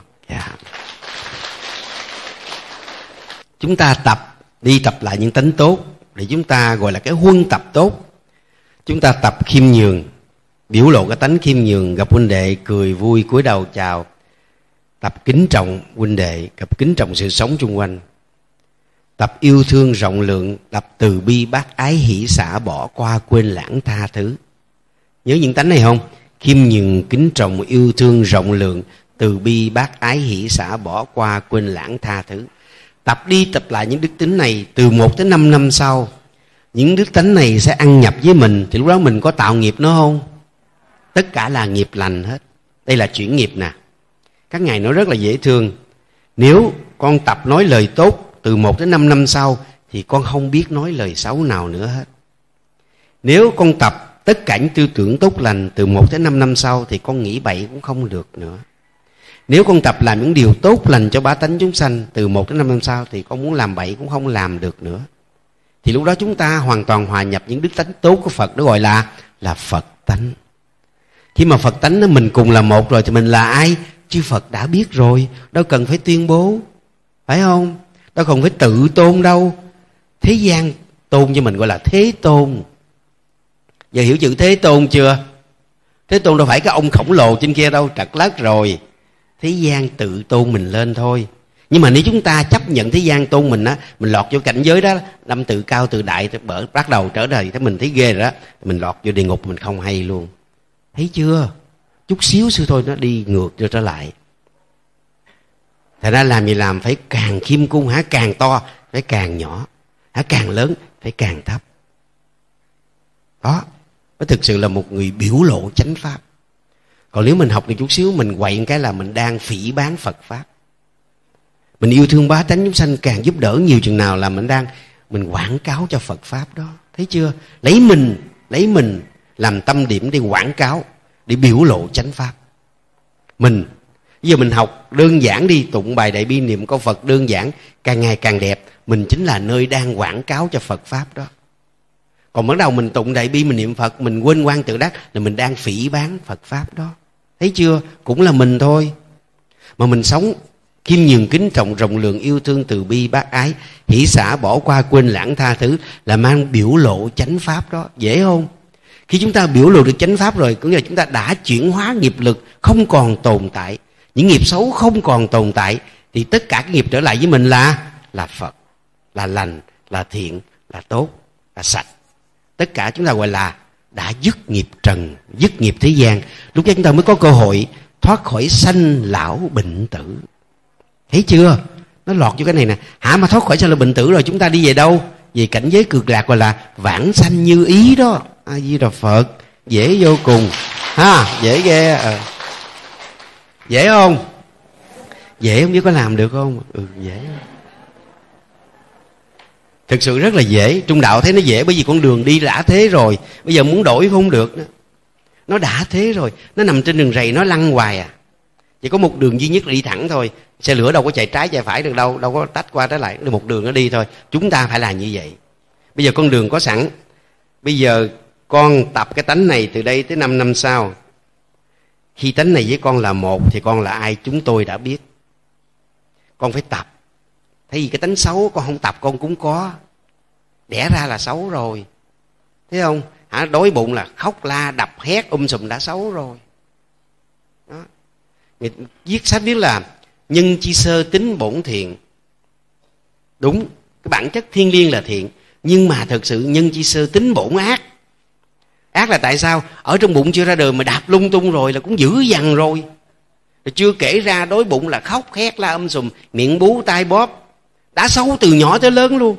Chúng ta tập lại những tánh tốt để chúng ta gọi là cái huân tập tốt. Chúng ta tập khiêm nhường, biểu lộ cái tánh khiêm nhường, gặp huynh đệ cười vui cúi đầu chào. Tập kính trọng huynh đệ, tập kính trọng sự sống xung quanh. Tập yêu thương rộng lượng, tập từ bi bác ái hỷ xả, bỏ qua quên lãng tha thứ. Nhớ những tánh này không? Khiêm nhường, kính trọng, yêu thương rộng lượng, từ bi bác ái hỷ xả, bỏ qua quên lãng tha thứ. Tập đi tập lại những đức tính này, từ 1 tới 5 năm sau, những đức tính này sẽ ăn nhập với mình. Thì lúc đó mình có tạo nghiệp nữa không? Tất cả là nghiệp lành hết. Đây là chuyển nghiệp nè. Các ngài nói rất là dễ thương. Nếu con tập nói lời tốt từ 1 đến 5 năm sau, thì con không biết nói lời xấu nào nữa hết. Nếu con tập tất cả những tư tưởng tốt lành từ 1 đến 5 năm sau, thì con nghĩ bậy cũng không được nữa. Nếu con tập làm những điều tốt lành cho bá tánh chúng sanh từ 1 đến 5 năm sau, thì con muốn làm bậy cũng không làm được nữa. Thì lúc đó chúng ta hoàn toàn hòa nhập những đức tánh tốt của Phật, đó gọi là Phật tánh. Khi mà Phật tánh nó mình cùng là một rồi thì mình là ai? Chư Phật đã biết rồi, đâu cần phải tuyên bố, phải không? Đâu cần phải tự tôn đâu. Thế gian tôn cho mình gọi là Thế Tôn. Giờ hiểu chữ Thế Tôn chưa? Thế Tôn đâu phải cái ông khổng lồ trên kia đâu, trật lất rồi. Thế gian tự tôn mình lên thôi. Nhưng mà nếu chúng ta chấp nhận thế gian tôn mình á, mình lọt vô cảnh giới đó, lâm tự cao tự đại, bắt đầu trở đời thì mình thấy ghê rồi đó, mình lọt vô địa ngục mình không hay luôn. Thấy chưa? Chút xíu xíu thôi nó đi ngược vô trở lại. Thật ra làm gì làm phải càng khiêm cung hả, càng to phải càng nhỏ, hả càng lớn phải càng thấp. Đó mới thực sự là một người biểu lộ chánh pháp. Còn nếu mình học được chút xíu, mình quậy một cái là mình đang phỉ báng Phật pháp. Mình yêu thương bá tánh chúng sanh càng giúp đỡ nhiều chừng nào là mình quảng cáo cho Phật pháp đó. Thấy chưa? Lấy mình làm tâm điểm để quảng cáo, để biểu lộ chánh pháp. Bây giờ mình học đơn giản đi, tụng bài Đại Bi niệm câu Phật đơn giản, càng ngày càng đẹp. Mình chính là nơi đang quảng cáo cho Phật pháp đó. Còn bắt đầu mình tụng Đại Bi, mình niệm Phật, mình quên quan tự đắc là mình đang phỉ báng Phật pháp đó. Thấy chưa? Cũng là mình thôi. Mà mình sống khiêm nhường kính trọng, rộng lượng, yêu thương, từ bi, bác ái, hỷ xả, bỏ qua, quên lãng, tha thứ, là mang biểu lộ chánh pháp đó. Dễ không? Khi chúng ta biểu lộ được chánh pháp rồi, có nghĩa là chúng ta đã chuyển hóa nghiệp lực, không còn tồn tại. Những nghiệp xấu không còn tồn tại, thì tất cả các nghiệp trở lại với mình là Phật, là lành, là thiện, là tốt, là sạch. Tất cả chúng ta gọi là đã dứt nghiệp trần, dứt nghiệp thế gian. Lúc đó chúng ta mới có cơ hội thoát khỏi sanh lão bệnh tử. Thấy chưa? Nó lọt vô cái này nè. Mà thoát khỏi sanh lão bệnh tử rồi chúng ta đi về đâu? Về cảnh giới cực lạc, gọi là vãng sanh như ý đó. A Di Đà Phật. Dễ vô cùng ha, dễ ghê. Dễ không? Dễ không biết có làm được không? Dễ. Thực sự rất là dễ. Trung đạo thấy nó dễ bởi vì con đường đi đã thế rồi. Bây giờ muốn đổi không được nữa. Nó đã thế rồi. Nó nằm trên đường rầy, nó lăn hoài à. Chỉ có một đường duy nhất là đi thẳng thôi. Xe lửa đâu có chạy trái chạy phải được đâu. Đâu có tách qua trái lại. Một đường nó đi thôi. Chúng ta phải làm như vậy. Bây giờ con đường có sẵn. Bây giờ con tập cái tánh này từ đây tới 5 năm sau. Khi tánh này với con là một thì con là ai chúng tôi đã biết. Con phải tập. Thay vì cái tánh xấu con không tập con cũng có. Đẻ ra là xấu rồi. Thấy không? Đói bụng là khóc la đập hét sùm đã xấu rồi. Đó. Người viết sách viết là nhân chi sơ tính bổn thiện. Đúng, cái bản chất thiên liêng là thiện. Nhưng mà thực sự nhân chi sơ tính bổn ác. Ác là tại sao? Ở trong bụng chưa ra đời mà đạp lung tung rồi là cũng dữ dằn rồi. Chưa kể ra đói bụng là khóc hét la sùm, miệng bú tai bóp. Đã xấu từ nhỏ tới lớn luôn.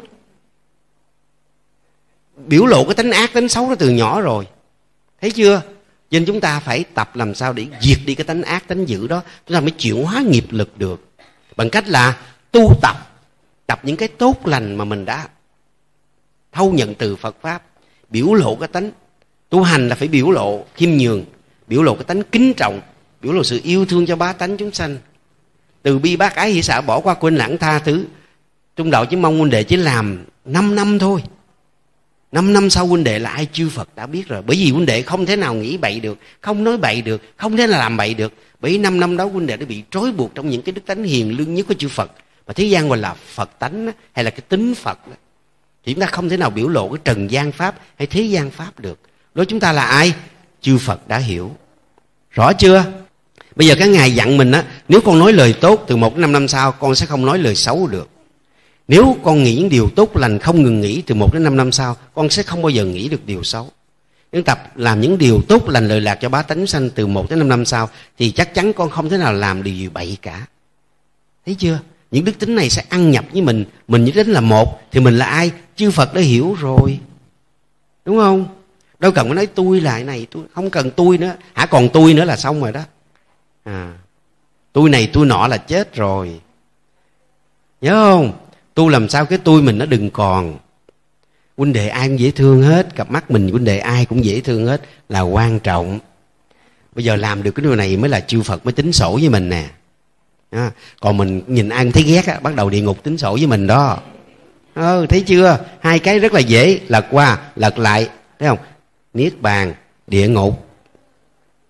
Biểu lộ cái tánh ác, tánh xấu đó từ nhỏ rồi. Thấy chưa? Cho nên chúng ta phải tập làm sao để diệt đi cái tánh ác, tánh dữ đó. Chúng ta mới chuyển hóa nghiệp lực được. Bằng cách là tu tập. Tập những cái tốt lành mà mình đã thâu nhận từ Phật Pháp. Biểu lộ cái tánh. Tu hành là phải biểu lộ khiêm nhường. Biểu lộ cái tánh kính trọng. Biểu lộ sự yêu thương cho bá tánh chúng sanh. Từ bi bác ái hỷ xả, bỏ qua quên lãng tha thứ. Trung đạo chỉ mong huynh đệ chỉ làm 5 năm thôi. 5 năm sau huynh đệ là ai chư Phật đã biết rồi. Bởi vì huynh đệ không thể nào nghĩ bậy được, không nói bậy được, không thể nào làm bậy được. Bởi vì 5 năm đó huynh đệ đã bị trói buộc trong những cái đức tánh hiền lương nhất của chư Phật. Mà thế gian gọi là Phật tánh hay là cái tính Phật đó. Thì chúng ta không thể nào biểu lộ cái trần gian Pháp hay thế gian Pháp được. Đó chúng ta là ai? Chư Phật đã hiểu. Rõ chưa? Bây giờ các ngài dặn mình á, nếu con nói lời tốt từ 1 đến 5 năm sau, con sẽ không nói lời xấu được. Nếu con nghĩ những điều tốt lành không ngừng nghỉ từ 1 đến 5 năm sau, con sẽ không bao giờ nghĩ được điều xấu. Nếu tập làm những điều tốt lành lợi lạc cho bá tánh sanh từ 1 đến 5 năm sau, thì chắc chắn con không thể nào làm điều gì bậy cả. Thấy chưa? Những đức tính này sẽ ăn nhập với mình. Mình nhất tính là một, thì mình là ai? Chư Phật đã hiểu rồi. Đúng không? Đâu cần phải nói tôi là cái này, tôi không cần tôi nữa. Còn tôi nữa là xong rồi đó. Tôi này tôi nọ là chết rồi. Nhớ không? Tu làm sao cái tôi mình nó đừng còn. Huynh đệ ai cũng dễ thương hết. Cặp mắt mình huynh đệ ai cũng dễ thương hết là quan trọng. Bây giờ làm được cái điều này mới là chư Phật mới tính sổ với mình nè. Còn mình nhìn ai cũng thấy ghét á, bắt đầu địa ngục tính sổ với mình đó. Thấy chưa? Hai cái rất là dễ. Lật qua, lật lại. Thấy không? Niết bàn, địa ngục.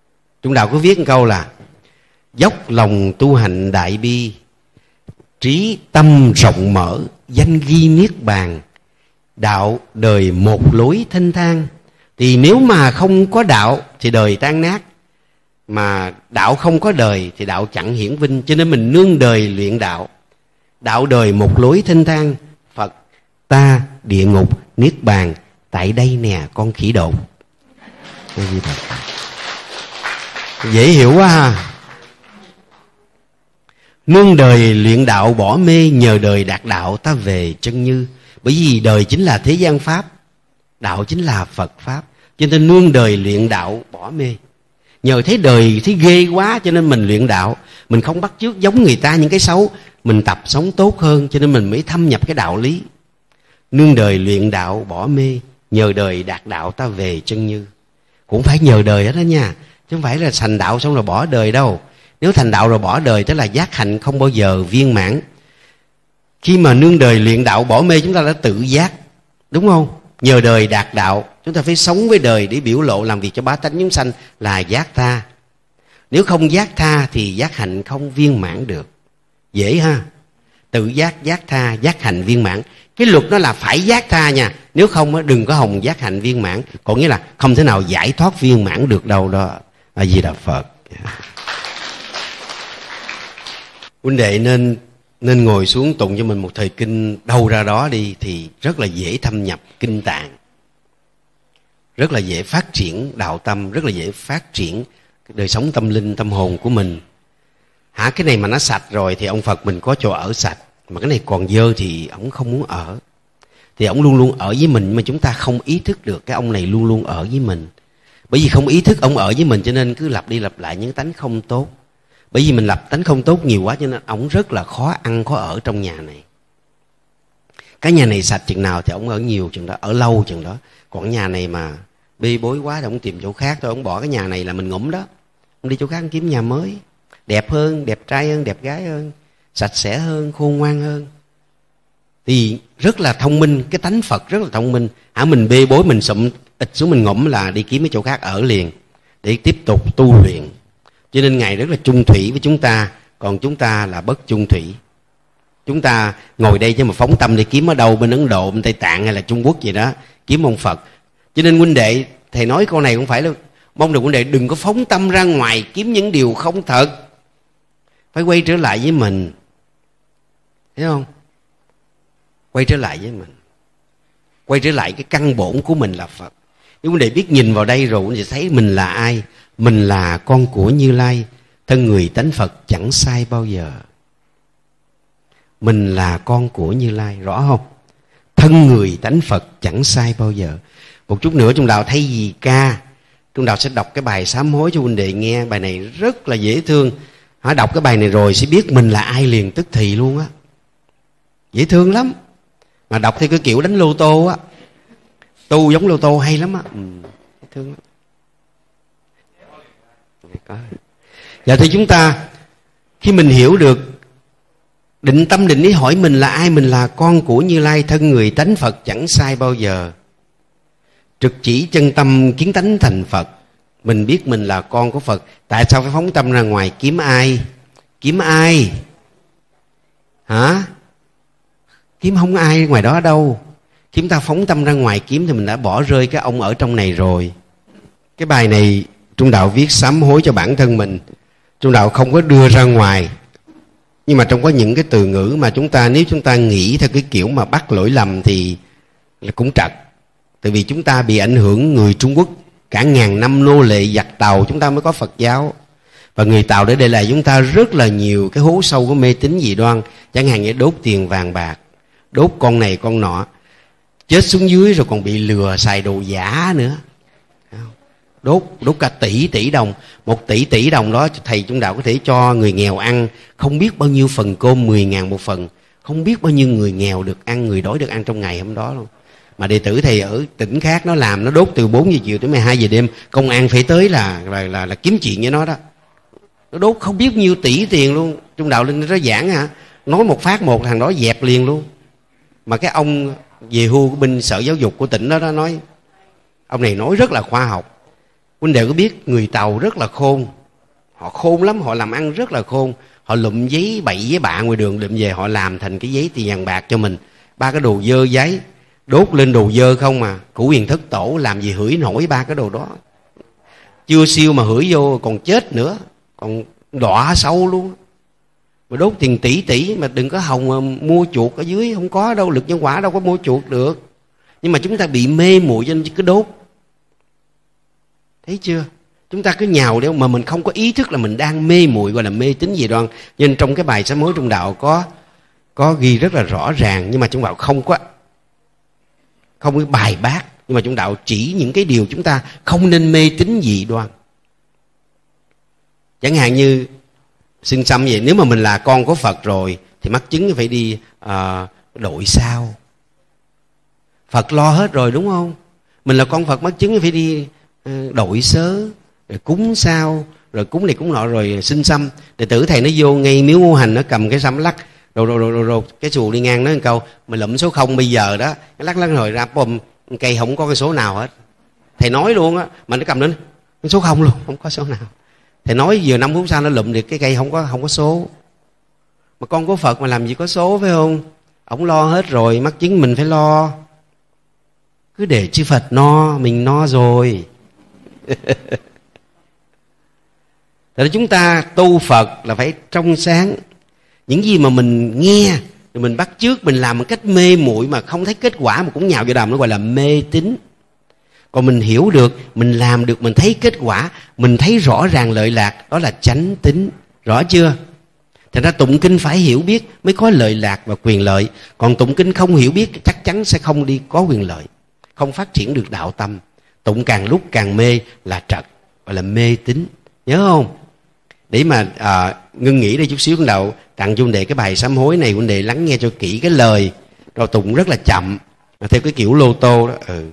Trung đạo có viết một câu là dốc lòng tu hành đại bi, trí tâm rộng mở, danh ghi niết bàn, đạo đời một lối thanh thang. Thì nếu mà không có đạo thì đời tan nát, mà đạo không có đời thì đạo chẳng hiển vinh. Cho nên mình nương đời luyện đạo. Đạo đời một lối thanh thang, Phật ta địa ngục niết bàn, tại đây nè con khỉ đột. Dễ hiểu quá ha. Nương đời luyện đạo bỏ mê, nhờ đời đạt đạo ta về chân như. Bởi vì đời chính là thế gian pháp, đạo chính là Phật pháp. Cho nên nương đời luyện đạo bỏ mê. Nhờ thấy đời thấy ghê quá cho nên mình luyện đạo. Mình không bắt chước giống người ta những cái xấu, mình tập sống tốt hơn, cho nên mình mới thâm nhập cái đạo lý. Nương đời luyện đạo bỏ mê, nhờ đời đạt đạo ta về chân như. Cũng phải nhờ đời hết đó nha, chứ không phải là thành đạo xong rồi bỏ đời đâu. Nếu thành đạo rồi bỏ đời tức là giác hạnh không bao giờ viên mãn. Khi mà nương đời luyện đạo bỏ mê, chúng ta đã tự giác, đúng không? Nhờ đời đạt đạo, chúng ta phải sống với đời để biểu lộ làm việc cho bá tánh chúng sanh là giác tha. Nếu không giác tha thì giác hạnh không viên mãn được. Dễ ha. Tự giác, giác tha, giác hạnh viên mãn. Cái luật nó là phải giác tha nha. Nếu không đừng có hòng giác hạnh viên mãn. Còn nghĩa là không thể nào giải thoát viên mãn được đâu đó. A Di Đà Phật. Huynh đệ nên ngồi xuống tụng cho mình một thời kinh đâu ra đó đi, thì rất là dễ thâm nhập kinh tạng, rất là dễ phát triển đạo tâm, rất là dễ phát triển đời sống tâm linh tâm hồn của mình. Cái này mà nó sạch rồi thì ông Phật mình có chỗ ở sạch, mà cái này còn dơ thì ông không muốn ở. Thì ông luôn luôn ở với mình, nhưng mà chúng ta không ý thức được cái ông này luôn luôn ở với mình. Bởi vì không ý thức ông ở với mình cho nên cứ lặp đi lặp lại những tánh không tốt. Bởi vì mình lập tánh không tốt nhiều quá cho nên ổng rất là khó ăn khó ở trong nhà này. Cái nhà này sạch chừng nào thì ổng ở nhiều chừng đó, ở lâu chừng đó. Còn nhà này mà bê bối quá thì ổng tìm chỗ khác thôi. Ổng bỏ cái nhà này là mình ngủm đó, ổng đi chỗ khác kiếm nhà mới, đẹp hơn, đẹp trai hơn, đẹp gái hơn, sạch sẽ hơn, khôn ngoan hơn. Thì rất là thông minh, cái tánh Phật rất là thông minh. Mình bê bối, mình sụm ịt xuống, mình ngủm là đi kiếm cái chỗ khác ở liền để tiếp tục tu luyện. Cho nên Ngài rất là chung thủy với chúng ta, còn chúng ta là bất chung thủy. Chúng ta ngồi đây chứ mà phóng tâm đi kiếm ở đâu, bên Ấn Độ, bên Tây Tạng hay là Trung Quốc gì đó, kiếm ông Phật. Cho nên huynh đệ, thầy nói câu này không phải là mong được huynh đệ đừng có phóng tâm ra ngoài kiếm những điều không thật. Phải quay trở lại với mình, thấy không? Quay trở lại với mình, quay trở lại cái căn bổn của mình là Phật. Nếu huynh đệ biết nhìn vào đây rồi huynh đệ thấy mình là ai. Mình là con của Như Lai, thân người tánh Phật chẳng sai bao giờ. Mình là con của Như Lai, rõ không? Thân người tánh Phật chẳng sai bao giờ. Một chút nữa trong đạo thay vì ca, trong đạo sẽ đọc cái bài sám hối cho huynh đệ nghe. Bài này rất là dễ thương. Đọc cái bài này rồi sẽ biết mình là ai liền tức thì luôn á. Dễ thương lắm. Mà đọc theo cái kiểu đánh lô tô á, tu giống lô tô hay lắm á. Dễ thương lắm. Dạ thì chúng ta khi mình hiểu được định tâm định ý hỏi mình là ai, mình là con của Như Lai, thân người tánh Phật chẳng sai bao giờ, trực chỉ chân tâm kiến tánh thành Phật. Mình biết mình là con của Phật. Tại sao phải phóng tâm ra ngoài kiếm ai? Kiếm ai? Hả? Kiếm không ai ngoài đó đâu. Khi chúng ta phóng tâm ra ngoài kiếm thì mình đã bỏ rơi cái ông ở trong này rồi. Cái bài này Trung đạo viết sám hối cho bản thân mình. Trung đạo không có đưa ra ngoài, nhưng mà trong có những cái từ ngữ mà chúng ta, nếu chúng ta nghĩ theo cái kiểu mà bắt lỗi lầm thì là cũng trật. Tại vì chúng ta bị ảnh hưởng người Trung Quốc, cả ngàn năm nô lệ giặc Tàu chúng ta mới có Phật giáo. Và người Tàu để lại chúng ta rất là nhiều cái hố sâu của mê tín dị đoan. Chẳng hạn như đốt tiền vàng bạc, đốt con này con nọ, chết xuống dưới rồi còn bị lừa xài đồ giả nữa. Đốt cả tỷ đồng. 1 tỷ đồng đó thầy Trung đạo có thể cho người nghèo ăn không biết bao nhiêu phần cơm, 10.000 một phần. Không biết bao nhiêu người nghèo được ăn, người đói được ăn trong ngày hôm đó luôn. Mà đệ tử thầy ở tỉnh khác nó làm, nó đốt từ 4 giờ chiều tới 12 giờ đêm. Công an phải tới là kiếm chuyện với nó đó. Nó đốt không biết nhiêu tỷ tiền luôn. Trung đạo lên nó giảng hả, nói một phát một thằng đó dẹp liền luôn. Mà cái ông về hưu của bên sở giáo dục của tỉnh đó, nói, ông này nói rất là khoa học. Huynh đệ có biết người Tàu rất là khôn. Họ khôn lắm, họ làm ăn rất là khôn. Họ lụm giấy bậy với bạ ngoài đường, lụm về họ làm thành cái giấy tiền vàng bạc cho mình. Ba cái đồ dơ giấy, đốt lên đồ dơ không mà. Cửu huyền thất tổ làm gì hửi nổi ba cái đồ đó. Chưa siêu mà hửi vô còn chết nữa, còn đọa sâu luôn. Mà đốt tiền tỷ tỷ mà đừng có hòng mà mua chuột ở dưới, không có đâu, lực nhân quả đâu có mua chuột được. Nhưng mà chúng ta bị mê muội cho nên cứ đốt. Thấy chưa? Chúng ta cứ nhào đeo mà mình không có ý thức là mình đang mê muội, gọi là mê tín dị đoan. Nên trong cái bài sám hối trong đạo có ghi rất là rõ ràng, nhưng mà trong đạo không có bài bác, nhưng mà trong đạo chỉ những cái điều chúng ta không nên mê tín dị đoan. Chẳng hạn như xưng xăm vậy, nếu mà mình là con của Phật rồi thì mắc chứng phải đi đội sao. Phật lo hết rồi đúng không? Mình là con Phật mắc chứng phải đi đội sớ, rồi cúng sao, rồi cúng này cúng nọ, rồi xưng xăm. Đệ tử thầy nó vô ngay miếu ngũ hành, nó cầm cái xăm lắc, rồi cái xuồng đi ngang nói một câu: mày lụm số 0 bây giờ đó. Nó lắc rồi ra bùm, cây không có cái số nào hết. Thầy nói luôn á, mà nó cầm đến số 0 luôn, không có số nào. Thầy nói vừa 5 phút sau nó lụm được cái cây không có số. Mà con của Phật mà làm gì có số, phải không? Ổng lo hết rồi, mắc chứng mình phải lo. Cứ để chư Phật no, mình no rồi. Tại đó chúng ta tu Phật là phải trong sáng. Những gì mà mình nghe rồi mình bắt chước, mình làm một cách mê muội mà không thấy kết quả mà cũng nhào vào đàm, nó gọi là mê tín. Còn mình hiểu được, mình làm được, mình thấy kết quả, mình thấy rõ ràng lợi lạc, đó là chánh tín. Rõ chưa? Thành ra tụng kinh phải hiểu biết mới có lợi lạc và quyền lợi. Còn tụng kinh không hiểu biết chắc chắn sẽ không đi có quyền lợi, không phát triển được đạo tâm. Tụng càng lúc càng mê là trật, gọi là mê tín. Nhớ không? Để mà ngưng nghĩ đây chút xíu, con đạo tặng cho huynh đệ cái bài sám hối này, huynh đệ lắng nghe cho kỹ cái lời, rồi tụng rất là chậm, theo cái kiểu lô tô đó.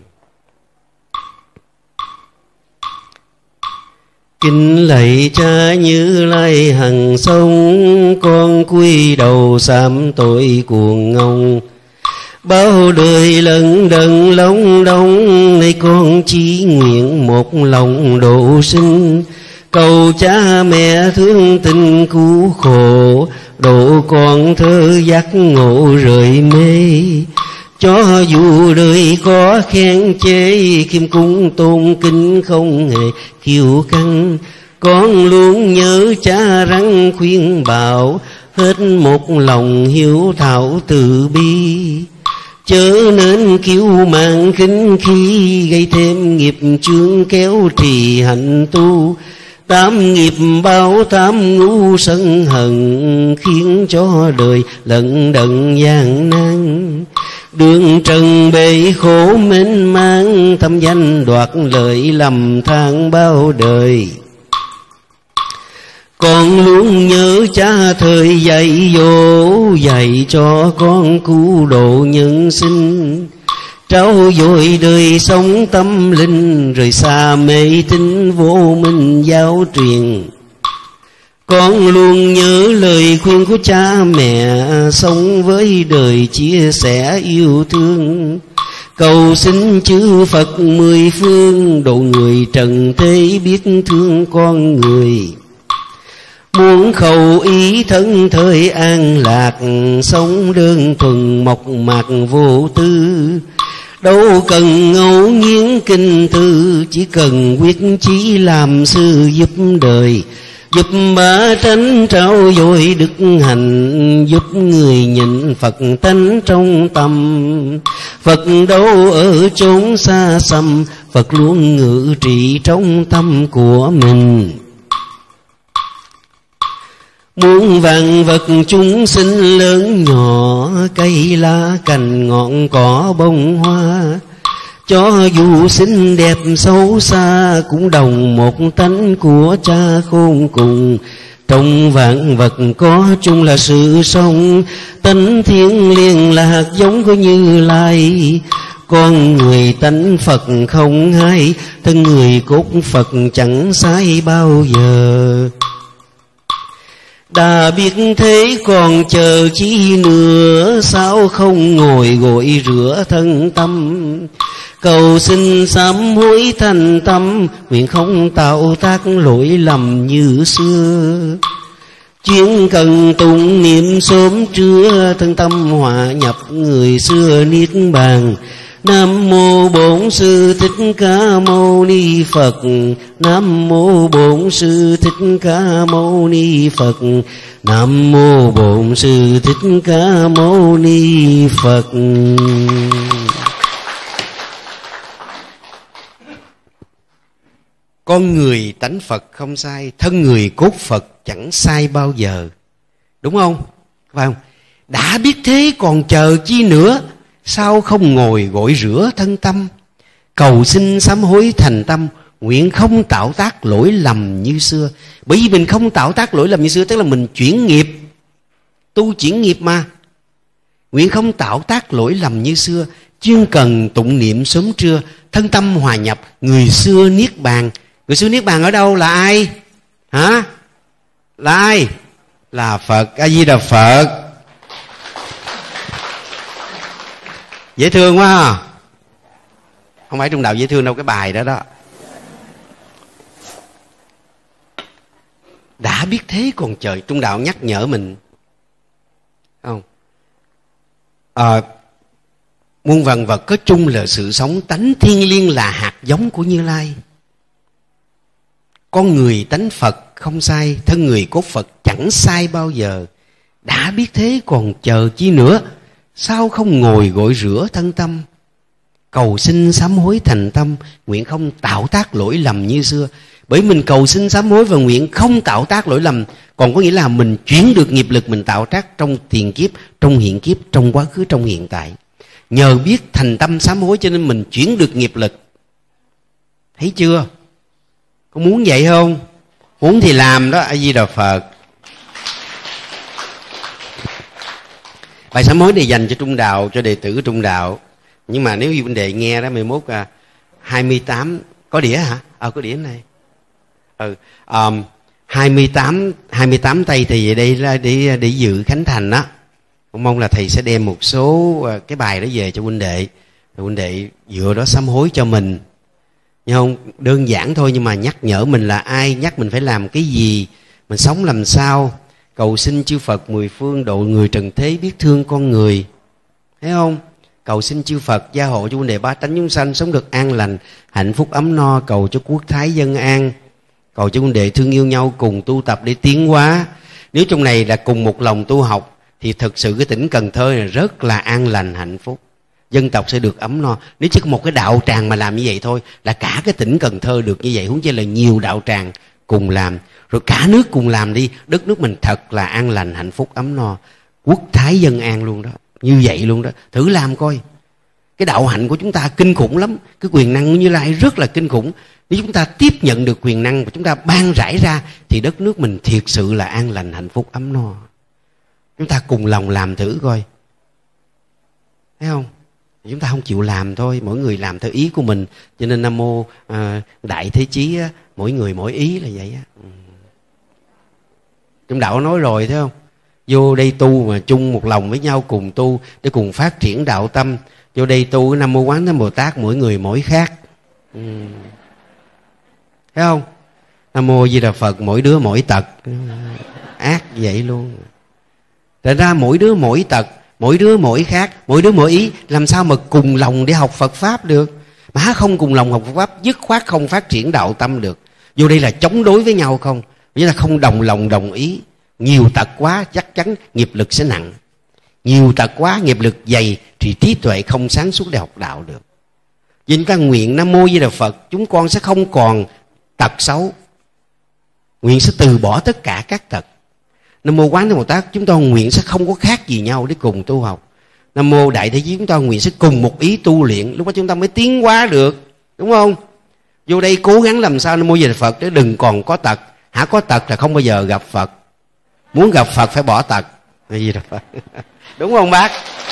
Kính lạy Cha Như Lai hằng sống, con cúi đầu sám tội cuồng ngông. Bao đời lận đận lóng đong, nay con chỉ nguyện một lòng độ sinh. Cầu cha mẹ thương tình cứu khổ, độ con thơ giác ngộ rời mê. Cho dù đời có khen chê, khiêm cung tôn kính không hề kiêu căng. Con luôn nhớ cha răng khuyên bảo, hết một lòng hiếu thảo từ bi. Chớ nên kiêu mạn khinh khi, gây thêm nghiệp chướng kéo trì hạnh tu. Tám nghiệp báo tám ngu sân hận, khiến cho đời lận đận gian nan. Đường trần bể khổ mênh mang, thâm danh đoạt lợi lầm than bao đời. Con luôn nhớ cha thời dạy dỗ, dạy cho con cứu độ nhân sinh. Trao dồi đời sống tâm linh, rồi xa mê tín vô minh giáo truyền. Con luôn nhớ lời khuyên của cha mẹ, sống với đời chia sẻ yêu thương. Cầu xin chư Phật mười phương, độ người trần thế biết thương con người. Muốn khẩu ý thân thời an lạc, sống đơn thuần mộc mạc vô tư. Đâu cần ngẫu nghiến kinh thư, chỉ cần quyết chí làm sư giúp đời. Giúp bá tánh trao dồi đức hạnh, giúp người nhìn Phật tánh trong tâm. Phật đâu ở chốn xa xăm, Phật luôn ngự trị trong tâm của mình. Muôn vạn vật chúng sinh lớn nhỏ, cây lá cành ngọn cỏ bông hoa. Cho dù xinh đẹp xấu xa, cũng đồng một tánh của cha khôn cùng. Trong vạn vật có chung là sự sống, tánh thiêng liêng là hạt giống của Như Lai. Con người tánh Phật không hay, thân người cốt Phật chẳng sai bao giờ. Đã biết thế còn chờ chi nữa, sao không ngồi gội rửa thân tâm. cầu xin sám hối thành tâm, nguyện không tạo tác lỗi lầm như xưa. Chuyên cần tụng niệm sớm trưa, thân tâm hòa nhập người xưa niết bàn. Nam mô Bổn Sư Thích Ca Mâu Ni Phật. Nam mô Bổn Sư Thích Ca Mâu Ni Phật. Nam mô Bổn Sư Thích Ca Mâu Ni Phật. Con người tánh Phật không sai, thân người cốt Phật chẳng sai bao giờ. Đúng không? Phải không? Đã biết thế còn chờ chi nữa, sao không ngồi gội rửa thân tâm, cầu xin sám hối thành tâm, nguyện không tạo tác lỗi lầm như xưa. Bởi vì mình không tạo tác lỗi lầm như xưa, tức là mình chuyển nghiệp, tu chuyển nghiệp mà. Nguyện không tạo tác lỗi lầm như xưa, chuyên cần tụng niệm sớm trưa, thân tâm hòa nhập người xưa niết bàn. Người xưa niết bàn ở đâu? Là ai? Hả? Là ai? Là Phật. A Di Đà Phật. Dễ thương quá à? Không phải trong đạo dễ thương đâu, cái bài đó đó. Đã biết thế còn trời. Trung đạo nhắc nhở mình không? Muôn vạn vật có chung là sự sống, tánh thiên liêng là hạt giống của Như Lai. Con người tánh Phật không sai, thân người cốt Phật chẳng sai bao giờ. Đã biết thế còn chờ chi nữa, sao không ngồi gội rửa thân tâm, cầu xin sám hối thành tâm, nguyện không tạo tác lỗi lầm như xưa. Bởi mình cầu xin sám hối và nguyện không tạo tác lỗi lầm, còn có nghĩa là mình chuyển được nghiệp lực mình tạo tác trong tiền kiếp, trong hiện kiếp, trong quá khứ, trong hiện tại. Nhờ biết thành tâm sám hối cho nên mình chuyển được nghiệp lực. Thấy chưa? Có muốn vậy không? Muốn thì làm đó. A Di Đà Phật. Bài sám hối này dành cho trung đạo, cho đệ tử trung đạo. Nhưng mà nếu như huynh đệ nghe đó, 11 28 có đĩa hả? Có đĩa này. 28 tay thì về đây là để dự khánh thành đó. Cũng mong là thầy sẽ đem một số cái bài đó về cho huynh đệ. Rồi huynh đệ dựa đó sám hối cho mình. Nhưng không đơn giản thôi, nhưng mà nhắc nhở mình là ai, nhắc mình phải làm cái gì, mình sống làm sao. Cầu xin chư Phật mười phương độ người trần thế biết thương con người. Thấy không? Cầu xin chư Phật gia hộ cho huynh đệ ba tánh chúng sanh sống được an lành, hạnh phúc ấm no. Cầu cho quốc thái dân an. Cầu cho huynh đệ thương yêu nhau, cùng tu tập để tiến hóa. Nếu trong này là cùng một lòng tu học thì thực sự cái tỉnh Cần Thơ này rất là an lành hạnh phúc. Dân tộc sẽ được ấm no. Nếu chỉ có một cái đạo tràng mà làm như vậy thôi là cả cái tỉnh Cần Thơ được như vậy, huống chi là nhiều đạo tràng cùng làm, rồi cả nước cùng làm đi, đất nước mình thật là an lành hạnh phúc ấm no, quốc thái dân an luôn đó. Như vậy luôn đó. Thử làm coi. Cái đạo hạnh của chúng ta kinh khủng lắm. Cái quyền năng của Như Lai rất là kinh khủng. Nếu chúng ta tiếp nhận được quyền năng và chúng ta ban rải ra thì đất nước mình thiệt sự là an lành hạnh phúc ấm no. Chúng ta cùng lòng làm thử coi. Thấy không? Chúng ta không chịu làm thôi, mỗi người làm theo ý của mình. Cho nên Nam Mô Đại Thế Chí á, mỗi người mỗi ý là vậy á. Trong đạo nói rồi thấy không? Vô đây tu mà chung một lòng với nhau, cùng tu để cùng phát triển đạo tâm. Vô đây tu cái Nam Mô Quán Thế Bồ Tát, mỗi người mỗi khác. Thấy không? Nam Mô Di Đà Phật, mỗi đứa mỗi tật. Ác vậy luôn. Thật ra mỗi đứa mỗi tật, mỗi đứa mỗi khác, mỗi đứa mỗi ý. Làm sao mà cùng lòng để học Phật Pháp được? Mà không cùng lòng học Phật Pháp, dứt khoát không phát triển đạo tâm được. Vô đây là chống đối với nhau không? Nghĩa là không đồng lòng đồng ý. Nhiều tật quá chắc chắn nghiệp lực sẽ nặng. Nhiều tật quá nghiệp lực dày thì trí tuệ không sáng suốt để học đạo được. Vì chúng ta nguyện Nam Mô Di Đà Phật, chúng con sẽ không còn tật xấu. Nguyện sẽ từ bỏ tất cả các tật. Nam Mô Quán Thế Bồ Tát, chúng ta nguyện sẽ không có khác gì nhau để cùng tu học. Nam Mô Đại Thế Chí, chúng ta nguyện sẽ cùng một ý tu luyện. Lúc đó chúng ta mới tiến hóa được. Đúng không? Vô đây cố gắng làm sao Nam Mô Di Đà Phật để đừng còn có tật. Hả? Có tật là không bao giờ gặp Phật. Muốn gặp Phật phải bỏ tật. Gì đó Phật. Đúng không bác?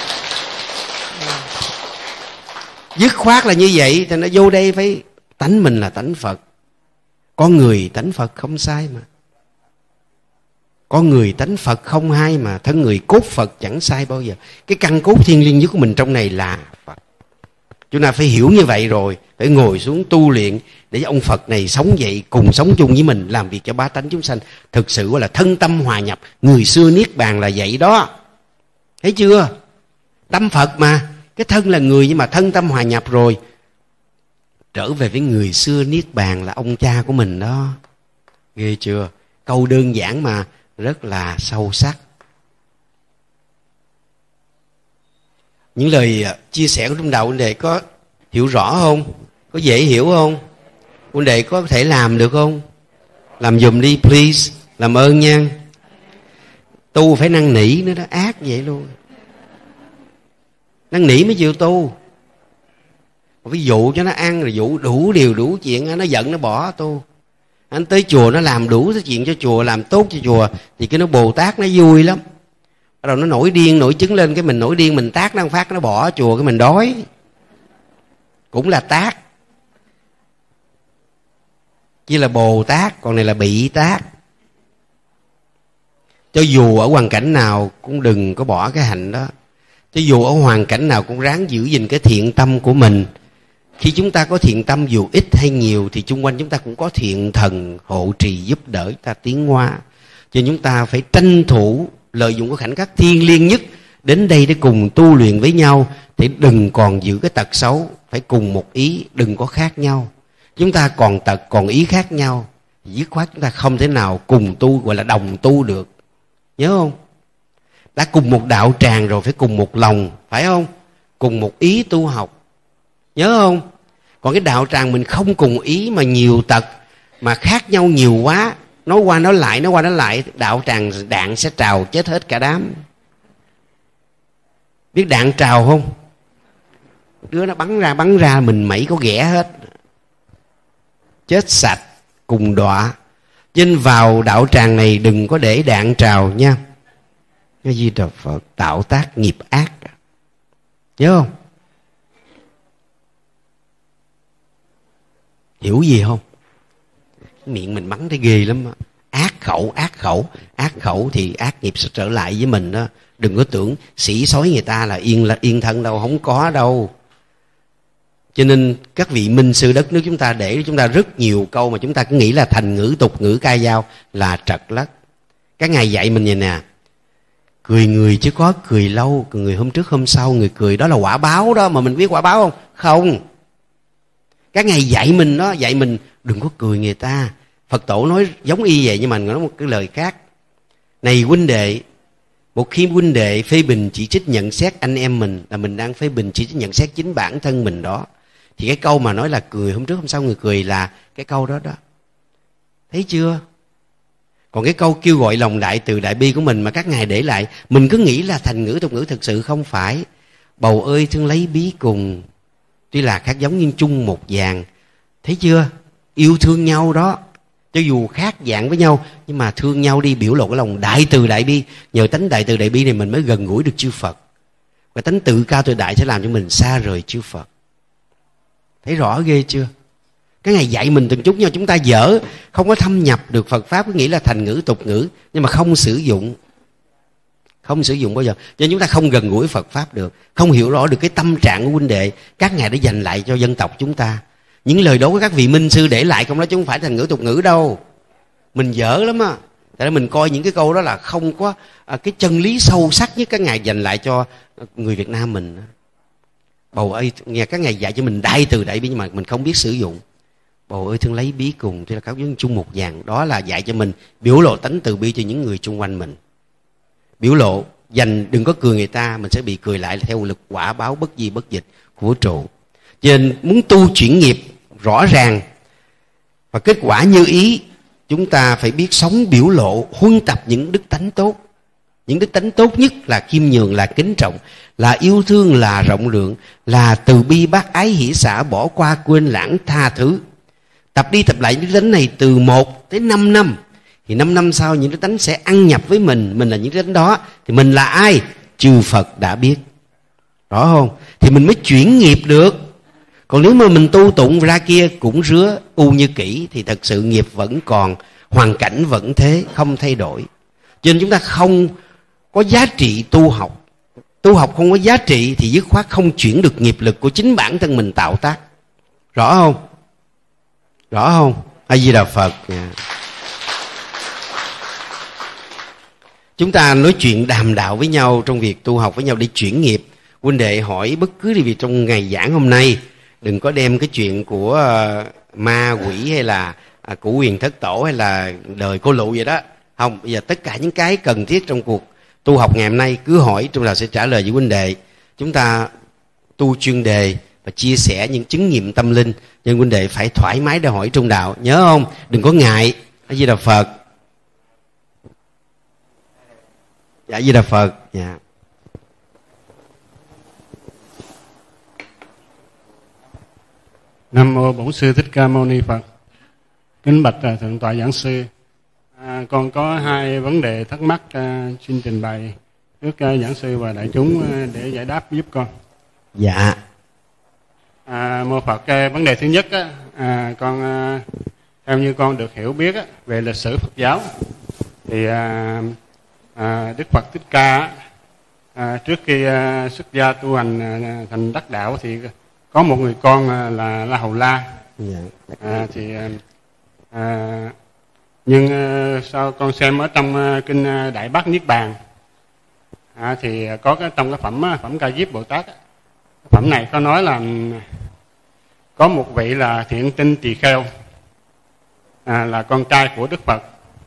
Dứt khoát là như vậy. Thì nó vô đây phải tánh mình là tánh Phật. Con người tánh Phật không sai mà. Con người tánh Phật không hai mà. Thân người cốt Phật chẳng sai bao giờ. Cái căn cốt thiên liêng nhất của mình trong này là Phật. Chúng ta phải hiểu như vậy rồi, phải ngồi xuống tu luyện để ông Phật này sống vậy, cùng sống chung với mình, làm việc cho bá tánh chúng sanh. Thực sự gọi là thân tâm hòa nhập. Người xưa Niết Bàn là vậy đó. Thấy chưa? Tâm Phật mà, cái thân là người nhưng mà thân tâm hòa nhập rồi. Trở về với người xưa Niết Bàn là ông cha của mình đó. Ghê chưa? Câu đơn giản mà rất là sâu sắc. Những lời chia sẻ của trong đầu huynh đệ có hiểu rõ không? Có dễ hiểu không? Huynh đệ có thể làm được không? Làm giùm đi please. Làm ơn nha. Tu phải năn nỉ nữa đó. Ác vậy luôn. Năn nỉ mới chịu tu. Ví dụ cho nó ăn rồi dụ đủ điều đủ chuyện, nó giận nó bỏ tu. Anh tới chùa nó làm đủ cái chuyện cho chùa, làm tốt cho chùa, thì cái nó Bồ Tát nó vui lắm. Bắt đầu nó nổi điên nổi chứng lên, cái mình nổi điên mình tát nó một phát, nó bỏ chùa, cái mình đói. Cũng là tát, chỉ là Bồ Tát, còn này là bị tát. Cho dù ở hoàn cảnh nào cũng đừng có bỏ cái hạnh đó. Cho dù ở hoàn cảnh nào cũng ráng giữ gìn cái thiện tâm của mình. Khi chúng ta có thiện tâm dù ít hay nhiều thì chung quanh chúng ta cũng có thiện thần hộ trì giúp đỡ chúng ta tiến hóa. Cho nên chúng ta phải tranh thủ lợi dụng cái khoảnh khắc thiêng liêng nhất đến đây để cùng tu luyện với nhau. Thì đừng còn giữ cái tật xấu, phải cùng một ý, đừng có khác nhau. Chúng ta còn tật còn ý khác nhau, dứt khoát chúng ta không thể nào cùng tu, gọi là đồng tu được. Nhớ không? Đã cùng một đạo tràng rồi phải cùng một lòng, phải không? Cùng một ý tu học. Nhớ không? Còn cái đạo tràng mình không cùng ý mà nhiều tật, mà khác nhau nhiều quá, nói qua nói lại, đạo tràng đạn sẽ trào chết hết cả đám. Biết đạn trào không? Đứa nó bắn ra mình mẩy có ghẻ hết, chết sạch cùng đọa. Cho nên vào đạo tràng này đừng có để đạn trào nha. Cái Di Đà Phật tạo tác nghiệp ác. Nhớ không? Hiểu gì không? Miệng mình bắn thấy ghê lắm. Ác khẩu thì ác nghiệp sẽ trở lại với mình đó. Đừng có tưởng sĩ sói người ta là yên thân đâu, không có đâu. Cho nên các vị minh sư đất nước chúng ta để chúng ta rất nhiều câu mà chúng ta cứ nghĩ là thành ngữ, tục ngữ, ca dao là trật lất. Các ngài dạy mình vậy nè: cười người chứ có cười lâu, cười người hôm trước hôm sau người cười đó là quả báo đó. Mà mình biết quả báo không? Không. Các ngài dạy mình đó, dạy mình đừng có cười người ta. Phật tổ nói giống y vậy nhưng mà nói một cái lời khác. Này huynh đệ, một khi huynh đệ phê bình chỉ trích nhận xét anh em mình, là mình đang phê bình chỉ trích nhận xét chính bản thân mình đó. Thì cái câu mà nói là cười hôm trước hôm sau người cười là cái câu đó đó. Thấy chưa? Còn cái câu kêu gọi lòng đại từ đại bi của mình mà các ngài để lại, mình cứ nghĩ là thành ngữ tục ngữ, thực sự không phải. Bầu ơi thương lấy bí cùng, tuy là khác giống nhưng chung một dạng. Thấy chưa? Yêu thương nhau đó. Cho dù khác dạng với nhau nhưng mà thương nhau đi, biểu lộ cái lòng đại từ đại bi. Nhờ tánh đại từ đại bi này mình mới gần gũi được chư Phật. Và tánh tự cao tự đại sẽ làm cho mình xa rời chư Phật. Thấy rõ ghê chưa? Cái ngày dạy mình từng chút nhau, chúng ta dở, không có thâm nhập được Phật Pháp, cứ nghĩ là thành ngữ tục ngữ, nhưng mà không sử dụng. Không sử dụng bao giờ. Cho nên chúng ta không gần gũi Phật Pháp được, không hiểu rõ được cái tâm trạng của huynh đệ các ngài đã dành lại cho dân tộc chúng ta. Những lời đó của các vị minh sư để lại không đó chứ không phải thành ngữ tục ngữ đâu. Mình dở lắm á. Tại mình coi những cái câu đó là không có cái chân lý sâu sắc nhất các ngài dành lại cho người Việt Nam mình. Bầu ơi, nghe các ngài dạy cho mình đại từ đại bi nhưng mà mình không biết sử dụng. Bầu ơi thương lấy bí cùng, thì là cáo giống chung một dạng. Đó là dạy cho mình biểu lộ tánh từ bi cho những người xung quanh mình. Biểu lộ dành, đừng có cười người ta, mình sẽ bị cười lại theo lực quả báo bất di bất dịch của vũ trụ. Cho nên muốn tu chuyển nghiệp rõ ràng và kết quả như ý, chúng ta phải biết sống biểu lộ, huân tập những đức tánh tốt. Những đức tánh tốt nhất là khiêm nhường, là kính trọng, là yêu thương, là rộng lượng, là từ bi bác ái hỷ xả, bỏ qua quên lãng tha thứ. Tập đi tập lại những đức tánh này từ 1 tới 5 năm. Thì 5 năm sau những đức tánh sẽ ăn nhập với mình là những đức tánh đó. Thì mình là ai? Chư Phật đã biết. Rõ không? Thì mình mới chuyển nghiệp được. Còn nếu mà mình tu tụng ra kia cũng rứa u như kỹ thì thật sự nghiệp vẫn còn, hoàn cảnh vẫn thế, không thay đổi. Cho nên chúng ta không có giá trị tu học tu học không có giá trị thì dứt khoát không chuyển được nghiệp lực của chính bản thân mình tạo tác. Rõ không? Rõ không? A Di Đà Phật. Chúng ta nói chuyện đàm đạo với nhau trong việc tu học với nhau để chuyển nghiệp. Huynh đệ hỏi bất cứ điều gì trong ngày giảng hôm nay, đừng có đem cái chuyện của ma quỷ hay là của Huyền Thất Tổ hay là đời cô Lụ vậy đó. Không, bây giờ tất cả những cái cần thiết trong cuộc tu học ngày hôm nay cứ hỏi, Trung Đạo sẽ trả lời với huynh đệ. Chúng ta tu chuyên đề và chia sẻ những chứng nghiệm tâm linh, nhưng huynh đệ phải thoải mái để hỏi Trung Đạo, nhớ không? Đừng có ngại. A Di Đà Phật. Dạ, A Di Đà Phật. Dạ. Nam mô Bổn Sư Thích Ca Mâu Ni Phật. Kính bạch thượng tọa giảng sư, con có hai vấn đề thắc mắc xin trình bày trước giảng sư và đại chúng để giải đáp giúp con. Dạ. Mô Phật, vấn đề thứ nhất con theo như con được hiểu biết về lịch sử Phật giáo thì Đức Phật Thích Ca trước khi xuất gia tu hành thành đắc đạo thì có một người con là La Hầu La. Nhưng sau con xem ở trong kinh Đại Bát Niết Bàn thì có trong cái phẩm Ca Diếp Bồ Tát, phẩm này có nói là có một vị là Thiện Tinh Tỳ Kheo, là con trai của Đức Phật.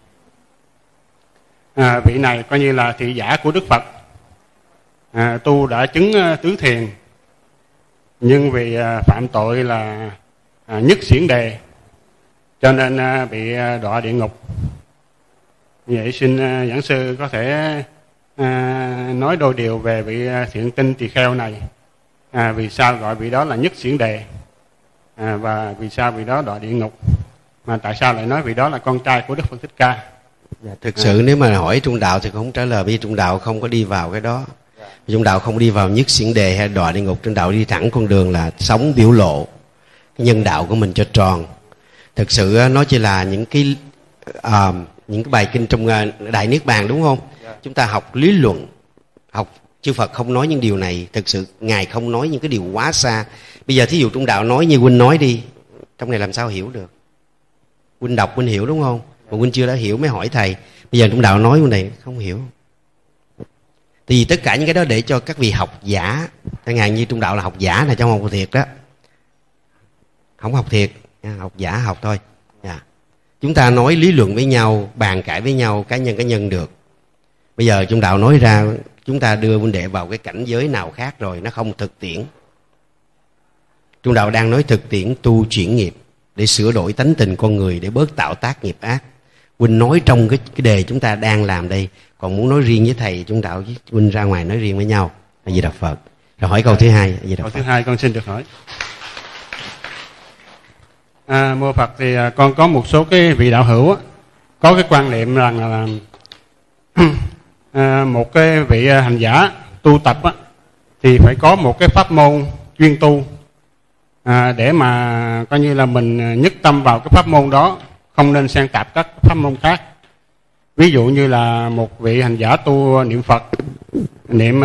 Vị này coi như là thị giả của Đức Phật, tu đã chứng tứ thiền, nhưng vì phạm tội là nhất xiển đề cho nên bị đọa địa ngục. Vậy xin giảng sư có thể nói đôi điều về vị Thiện Tinh Tỳ Kheo này, vì sao gọi vị đó là nhất xiển đề, và vì sao vị đó đọa địa ngục, mà tại sao lại nói vị đó là con trai của Đức Phật Thích Ca. Thực sự nếu mà hỏi Trung Đạo thì không trả lời, vì Trung Đạo không có đi vào cái đó. Trung Đạo không đi vào nhất xiển đề hay đọa địa ngục. Trung Đạo đi thẳng con đường là sống biểu lộ cái nhân đạo của mình cho tròn. Thực sự nó chỉ là những cái bài kinh trong Đại Niết Bàn, đúng không? Chúng ta học lý luận, học chư Phật không nói những điều này. Thực sự Ngài không nói những cái điều quá xa. Bây giờ thí dụ Trung Đạo nói như huynh nói đi, trong này làm sao hiểu được? Huynh đọc huynh hiểu đúng không? Mà huynh chưa đã hiểu mới hỏi thầy. Bây giờ Trung Đạo nói cái này không hiểu. Thì tất cả những cái đó để cho các vị học giả, chẳng hạn như Trung Đạo là học giả này, trong học thiệt đó, không học thiệt, học giả học thôi. Chúng ta nói lý luận với nhau, bàn cãi với nhau, cá nhân được. Bây giờ Trung Đạo nói ra, chúng ta đưa huynh đệ vào cái cảnh giới nào khác rồi, nó không thực tiễn. Trung Đạo đang nói thực tiễn tu chuyển nghiệp để sửa đổi tánh tình con người, để bớt tạo tác nghiệp ác. Huynh nói trong cái đề chúng ta đang làm đây, còn muốn nói riêng với thầy, Trung Đạo với huynh ra ngoài nói riêng với nhau. A Di Đà Phật. Rồi hỏi câu thứ hai. Câu thứ hai con xin được hỏi. Mô Phật, thì con có một số cái vị đạo hữu có cái quan niệm rằng là một cái vị hành giả tu tập thì phải có một cái pháp môn chuyên tu, để mà coi như là mình nhất tâm vào cái pháp môn đó, không nên xen tạp các pháp môn khác. Ví dụ như là một vị hành giả tu niệm Phật, niệm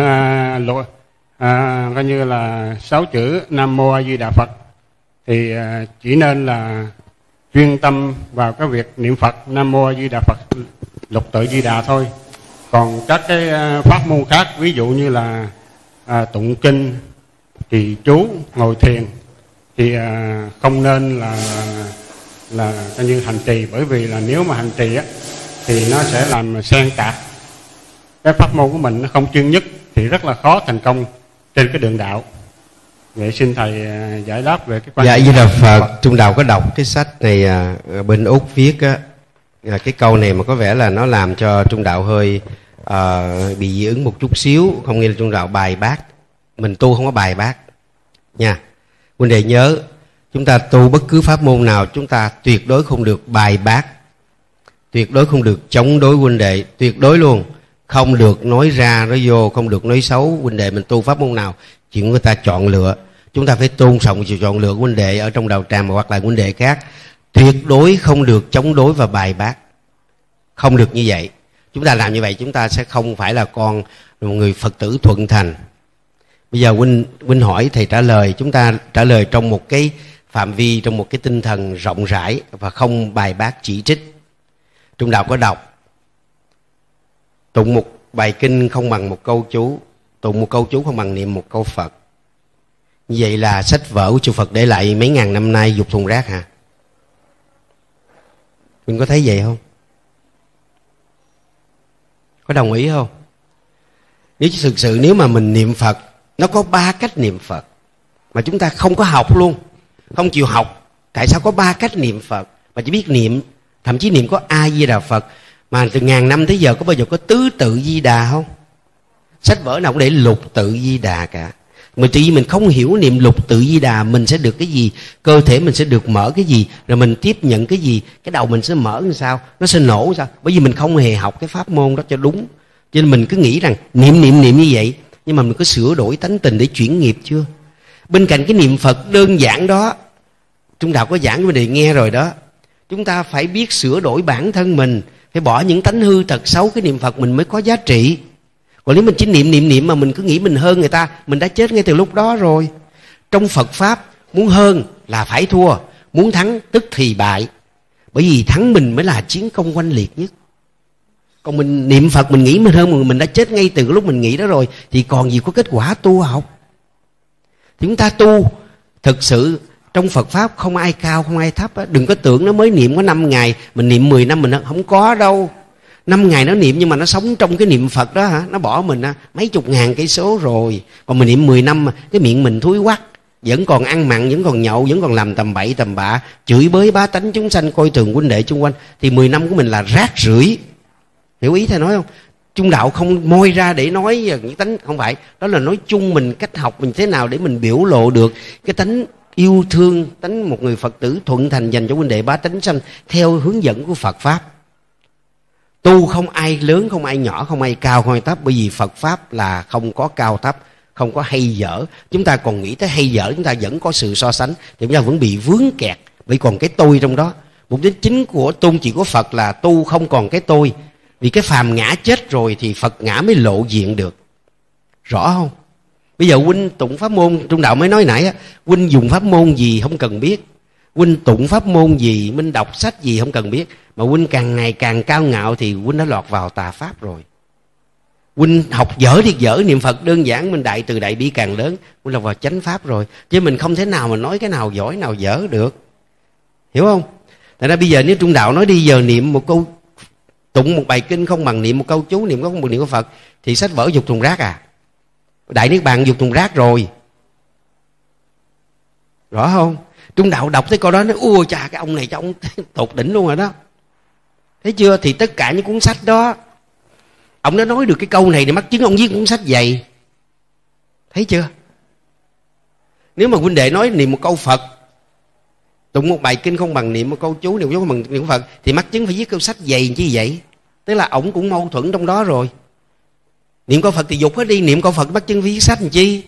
coi như là 6 chữ Nam Mô A Di Đà Phật, thì chỉ nên là chuyên tâm vào cái việc niệm Phật Nam Mô A Di Đà Phật lục tự Di Đà thôi. Còn các cái pháp môn khác, ví dụ như là tụng kinh, trì chú, ngồi thiền, thì không nên là coi như hành trì, bởi vì là nếu mà hành trì thì nó sẽ làm xen tạp cái pháp môn của mình, nó không chuyên nhất thì rất là khó thành công trên cái đường đạo. Vậy xin thầy giải đáp về cái quan điểm. Dạ, Di Đà Phật. Trung Đạo có đọc cái sách này bên Úc viết cái câu này mà có vẻ là nó làm cho Trung Đạo hơi bị dị ứng một chút xíu. Không nghĩa là Trung Đạo bài bác, mình tu không có bài bác nha. Huynh đệ nhớ, chúng ta tu bất cứ pháp môn nào, chúng ta tuyệt đối không được bài bác, tuyệt đối không được chống đối huynh đệ, tuyệt đối luôn. Không được nói ra nói vô, không được nói xấu huynh đệ. Mình tu pháp môn nào, chuyện người ta chọn lựa, chúng ta phải tôn trọng sự chọn lựa của huynh đệ ở trong đạo tràng hoặc là huynh đệ khác. Tuyệt đối không được chống đối và bài bác, không được như vậy. Chúng ta làm như vậy chúng ta sẽ không phải là con một người Phật tử thuận thành. Bây giờ huynh hỏi thầy trả lời, chúng ta trả lời trong một cái phạm vi, trong một cái tinh thần rộng rãi và không bài bác chỉ trích. Trung đạo có đọc tụng một bài kinh không bằng một câu chú, tụng một câu chú không bằng niệm một câu Phật. Như vậy là sách vở của chư Phật để lại mấy ngàn năm nay dục thùng rác hả? Mình có thấy vậy không? Có đồng ý không? Nếu thực sự nếu mà mình niệm Phật, nó có 3 cách niệm Phật mà chúng ta không có học luôn, không chịu học. Tại sao có 3 cách niệm Phật mà chỉ biết niệm, thậm chí niệm có A Di Đà Phật, mà từ ngàn năm tới giờ có bao giờ có tứ tự Di Đà không? Sách vở nào cũng để lục tự Di Đà cả. Mà tự nhiên mình không hiểu niệm lục tự Di Đà mình sẽ được cái gì, cơ thể mình sẽ được mở cái gì, rồi mình tiếp nhận cái gì, cái đầu mình sẽ mở làm sao, nó sẽ nổ sao? Bởi vì mình không hề học cái pháp môn đó cho đúng, cho nên mình cứ nghĩ rằng niệm như vậy. Nhưng mà mình có sửa đổi tánh tình để chuyển nghiệp chưa? Bên cạnh cái niệm Phật đơn giản đó, Trung đạo có giảng cái vấn đề nghe rồi đó, chúng ta phải biết sửa đổi bản thân mình, phải bỏ những tánh hư tật xấu, cái niệm Phật mình mới có giá trị. Còn nếu mình chỉ niệm mà mình cứ nghĩ mình hơn người ta, mình đã chết ngay từ lúc đó rồi. Trong Phật Pháp, muốn hơn là phải thua, muốn thắng tức thì bại. Bởi vì thắng mình mới là chiến công oanh liệt nhất. Còn mình niệm Phật mình nghĩ mình hơn mà mình đã chết ngay từ lúc mình nghĩ đó rồi, thì còn gì có kết quả tu học. Thì chúng ta tu thực sự trong Phật Pháp không ai cao không ai thấp. Đừng có tưởng nó mới niệm có 5 ngày, mình niệm 10 năm mình không có đâu. 5 ngày nó niệm nhưng mà nó sống trong cái niệm Phật đó hả? Nó bỏ mình mấy chục ngàn cây số rồi. Còn mình niệm 10 năm cái miệng mình thúi quắc, vẫn còn ăn mặn, vẫn còn nhậu, vẫn còn làm tầm bậy tầm bạ, chửi bới bá tánh chúng sanh, coi thường huynh đệ xung quanh, thì 10 năm của mình là rác rưởi. Hiểu ý thầy nói không? Trung đạo không moi ra để nói những tánh, không phải. Đó là nói chung mình cách học mình thế nào để mình biểu lộ được cái tánh yêu thương, tánh một người Phật tử thuận thành dành cho huynh đệ bá tánh sanh theo hướng dẫn của Phật Pháp. Tu không ai lớn, không ai nhỏ, không ai cao, không ai thấp. Bởi vì Phật Pháp là không có cao thấp, không có hay dở. Chúng ta còn nghĩ tới hay dở, chúng ta vẫn có sự so sánh, thì chúng ta vẫn bị vướng kẹt. Bởi còn cái tôi trong đó. Mục đích chính của tôn chỉ của Phật là tu không còn cái tôi. Vì cái phàm ngã chết rồi thì Phật ngã mới lộ diện được. Rõ không? Bây giờ huynh tụng pháp môn, Trung đạo mới nói nãy, huynh dùng pháp môn gì không cần biết, huynh tụng pháp môn gì, huynh đọc sách gì không cần biết, mà huynh càng ngày càng cao ngạo thì huynh đã lọt vào tà pháp rồi. Huynh học dở thì dở, niệm Phật đơn giản, mình đại từ đại bi càng lớn, huynh lọt vào chánh pháp rồi. Chứ mình không thể nào mà nói cái nào giỏi nào dở được. Hiểu không? Tại ra bây giờ nếu Trung đạo nói đi giờ niệm một câu, tụng một bài kinh không bằng niệm một câu chú, niệm không bằng niệm của Phật, thì sách vở dục thùng rác à? Đại Niết Bàn dục thùng rác rồi. Rõ không? Trung đạo đọc tới câu đó nói ua chà, cái ông này cho ông tột đỉnh luôn rồi đó. Thấy chưa? Thì tất cả những cuốn sách đó, ông đã nói được cái câu này để mắc chứng ông viết cuốn sách dày. Thấy chưa? Nếu mà huynh đệ nói niệm một câu Phật, tụng một bài kinh không bằng niệm một câu chú, niệm không bằng niệm Phật, thì mắc chứng phải viết câu sách dày chứ vậy. Tức là ổng cũng mâu thuẫn trong đó rồi. Niệm câu Phật thì dục hết đi, niệm câu Phật mắc chứng phải viết sách làm chi?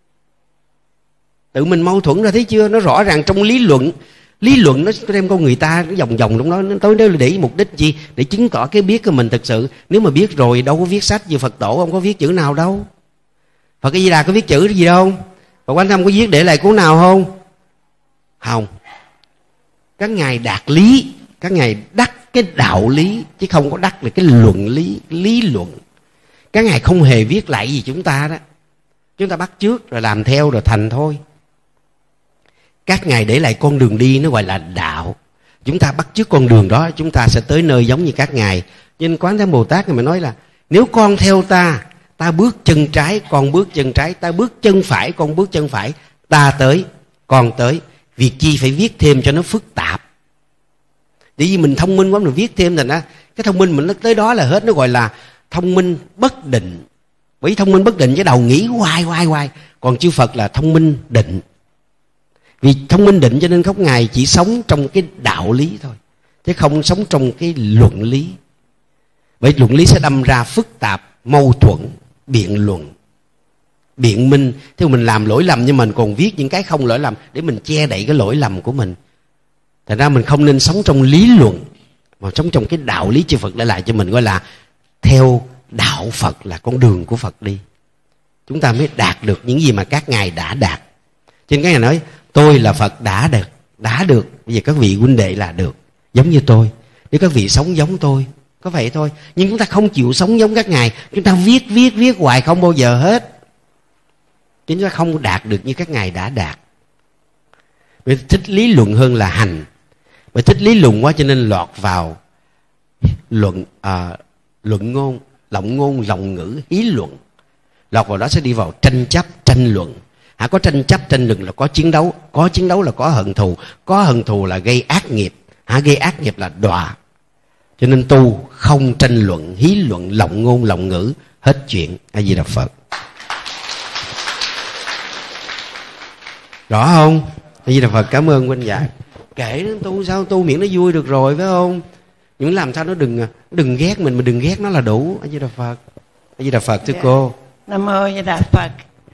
Tự mình mâu thuẫn ra, thấy chưa? Nó rõ ràng trong lý luận nó đem con người ta nó vòng vòng trong đó, nó tới đó để mục đích gì? Để chứng tỏ cái biết của mình thực sự. Nếu mà biết rồi đâu có viết sách như Phật tổ, không có viết chữ nào đâu. Phật A Di Đà có viết chữ gì đâu? Phật Quán Thâm có viết để lại cuốn nào không? Không. Các ngài đạt lý, các ngài đắc cái đạo lý, chứ không có đắc được cái luận lý luận. Các ngài không hề viết lại gì chúng ta đó. Chúng ta bắt chước rồi làm theo rồi thành thôi. Các ngài để lại con đường đi, nó gọi là đạo. Chúng ta bắt chước con đường đó, chúng ta sẽ tới nơi giống như các ngài. Nên Quán Thế Bồ Tát ngài mới nói là nếu con theo ta, ta bước chân trái, con bước chân trái, ta bước chân phải, con bước chân phải, ta tới, con tới. Việc chi phải viết thêm cho nó phức tạp. Bởi vì mình thông minh quá mình viết thêm, thành ra cái thông minh mình nó tới đó là hết. Nó gọi là thông minh bất định. Bởi thông minh bất định cái đầu nghĩ hoài. Còn chư Phật là thông minh định. Vì thông minh định cho nên các ngài chỉ sống trong cái đạo lý thôi, chứ không sống trong cái luận lý. Bởi luận lý sẽ đâm ra phức tạp, mâu thuẫn, biện luận, biện minh. Thế mình làm lỗi lầm nhưng mình còn viết những cái không lỗi lầm để mình che đậy cái lỗi lầm của mình. Thành ra mình không nên sống trong lý luận, mà sống trong cái đạo lý chư Phật để lại cho mình, gọi là theo đạo Phật là con đường của Phật đi, chúng ta mới đạt được những gì mà các ngài đã đạt. Cho nên các ngài nói tôi là Phật đã được. Bây giờ các vị huynh đệ là được giống như tôi. Nếu các vị sống giống tôi, có vậy thôi. Nhưng chúng ta không chịu sống giống các ngài, chúng ta viết hoài không bao giờ hết, chúng ta không đạt được như các ngài đã đạt. Vì thích lý luận hơn là hành. Vì thích lý luận quá cho nên lọt vào luận ngôn, lộng ngôn, lộng ngữ, hí luận. Lọt vào đó sẽ đi vào tranh chấp, tranh luận. Có tranh chấp, tranh luận là có chiến đấu. Có chiến đấu là có hận thù. Có hận thù là gây ác nghiệp. Gây ác nghiệp là đọa. Cho nên tu không tranh luận, hí luận, lộng ngôn, lộng ngữ. Hết chuyện. A Di Đà Phật. Rõ không? A Di Đà Phật. Cảm ơn huynh dạy. Kể đến tu sao, tu miệng nó vui được rồi phải không? Nhưng làm sao nó đừng ghét mình, mà đừng ghét nó là đủ. A Di Đà Phật. A Di Đà Phật thưa cô. Nam mô A Di Đà Phật.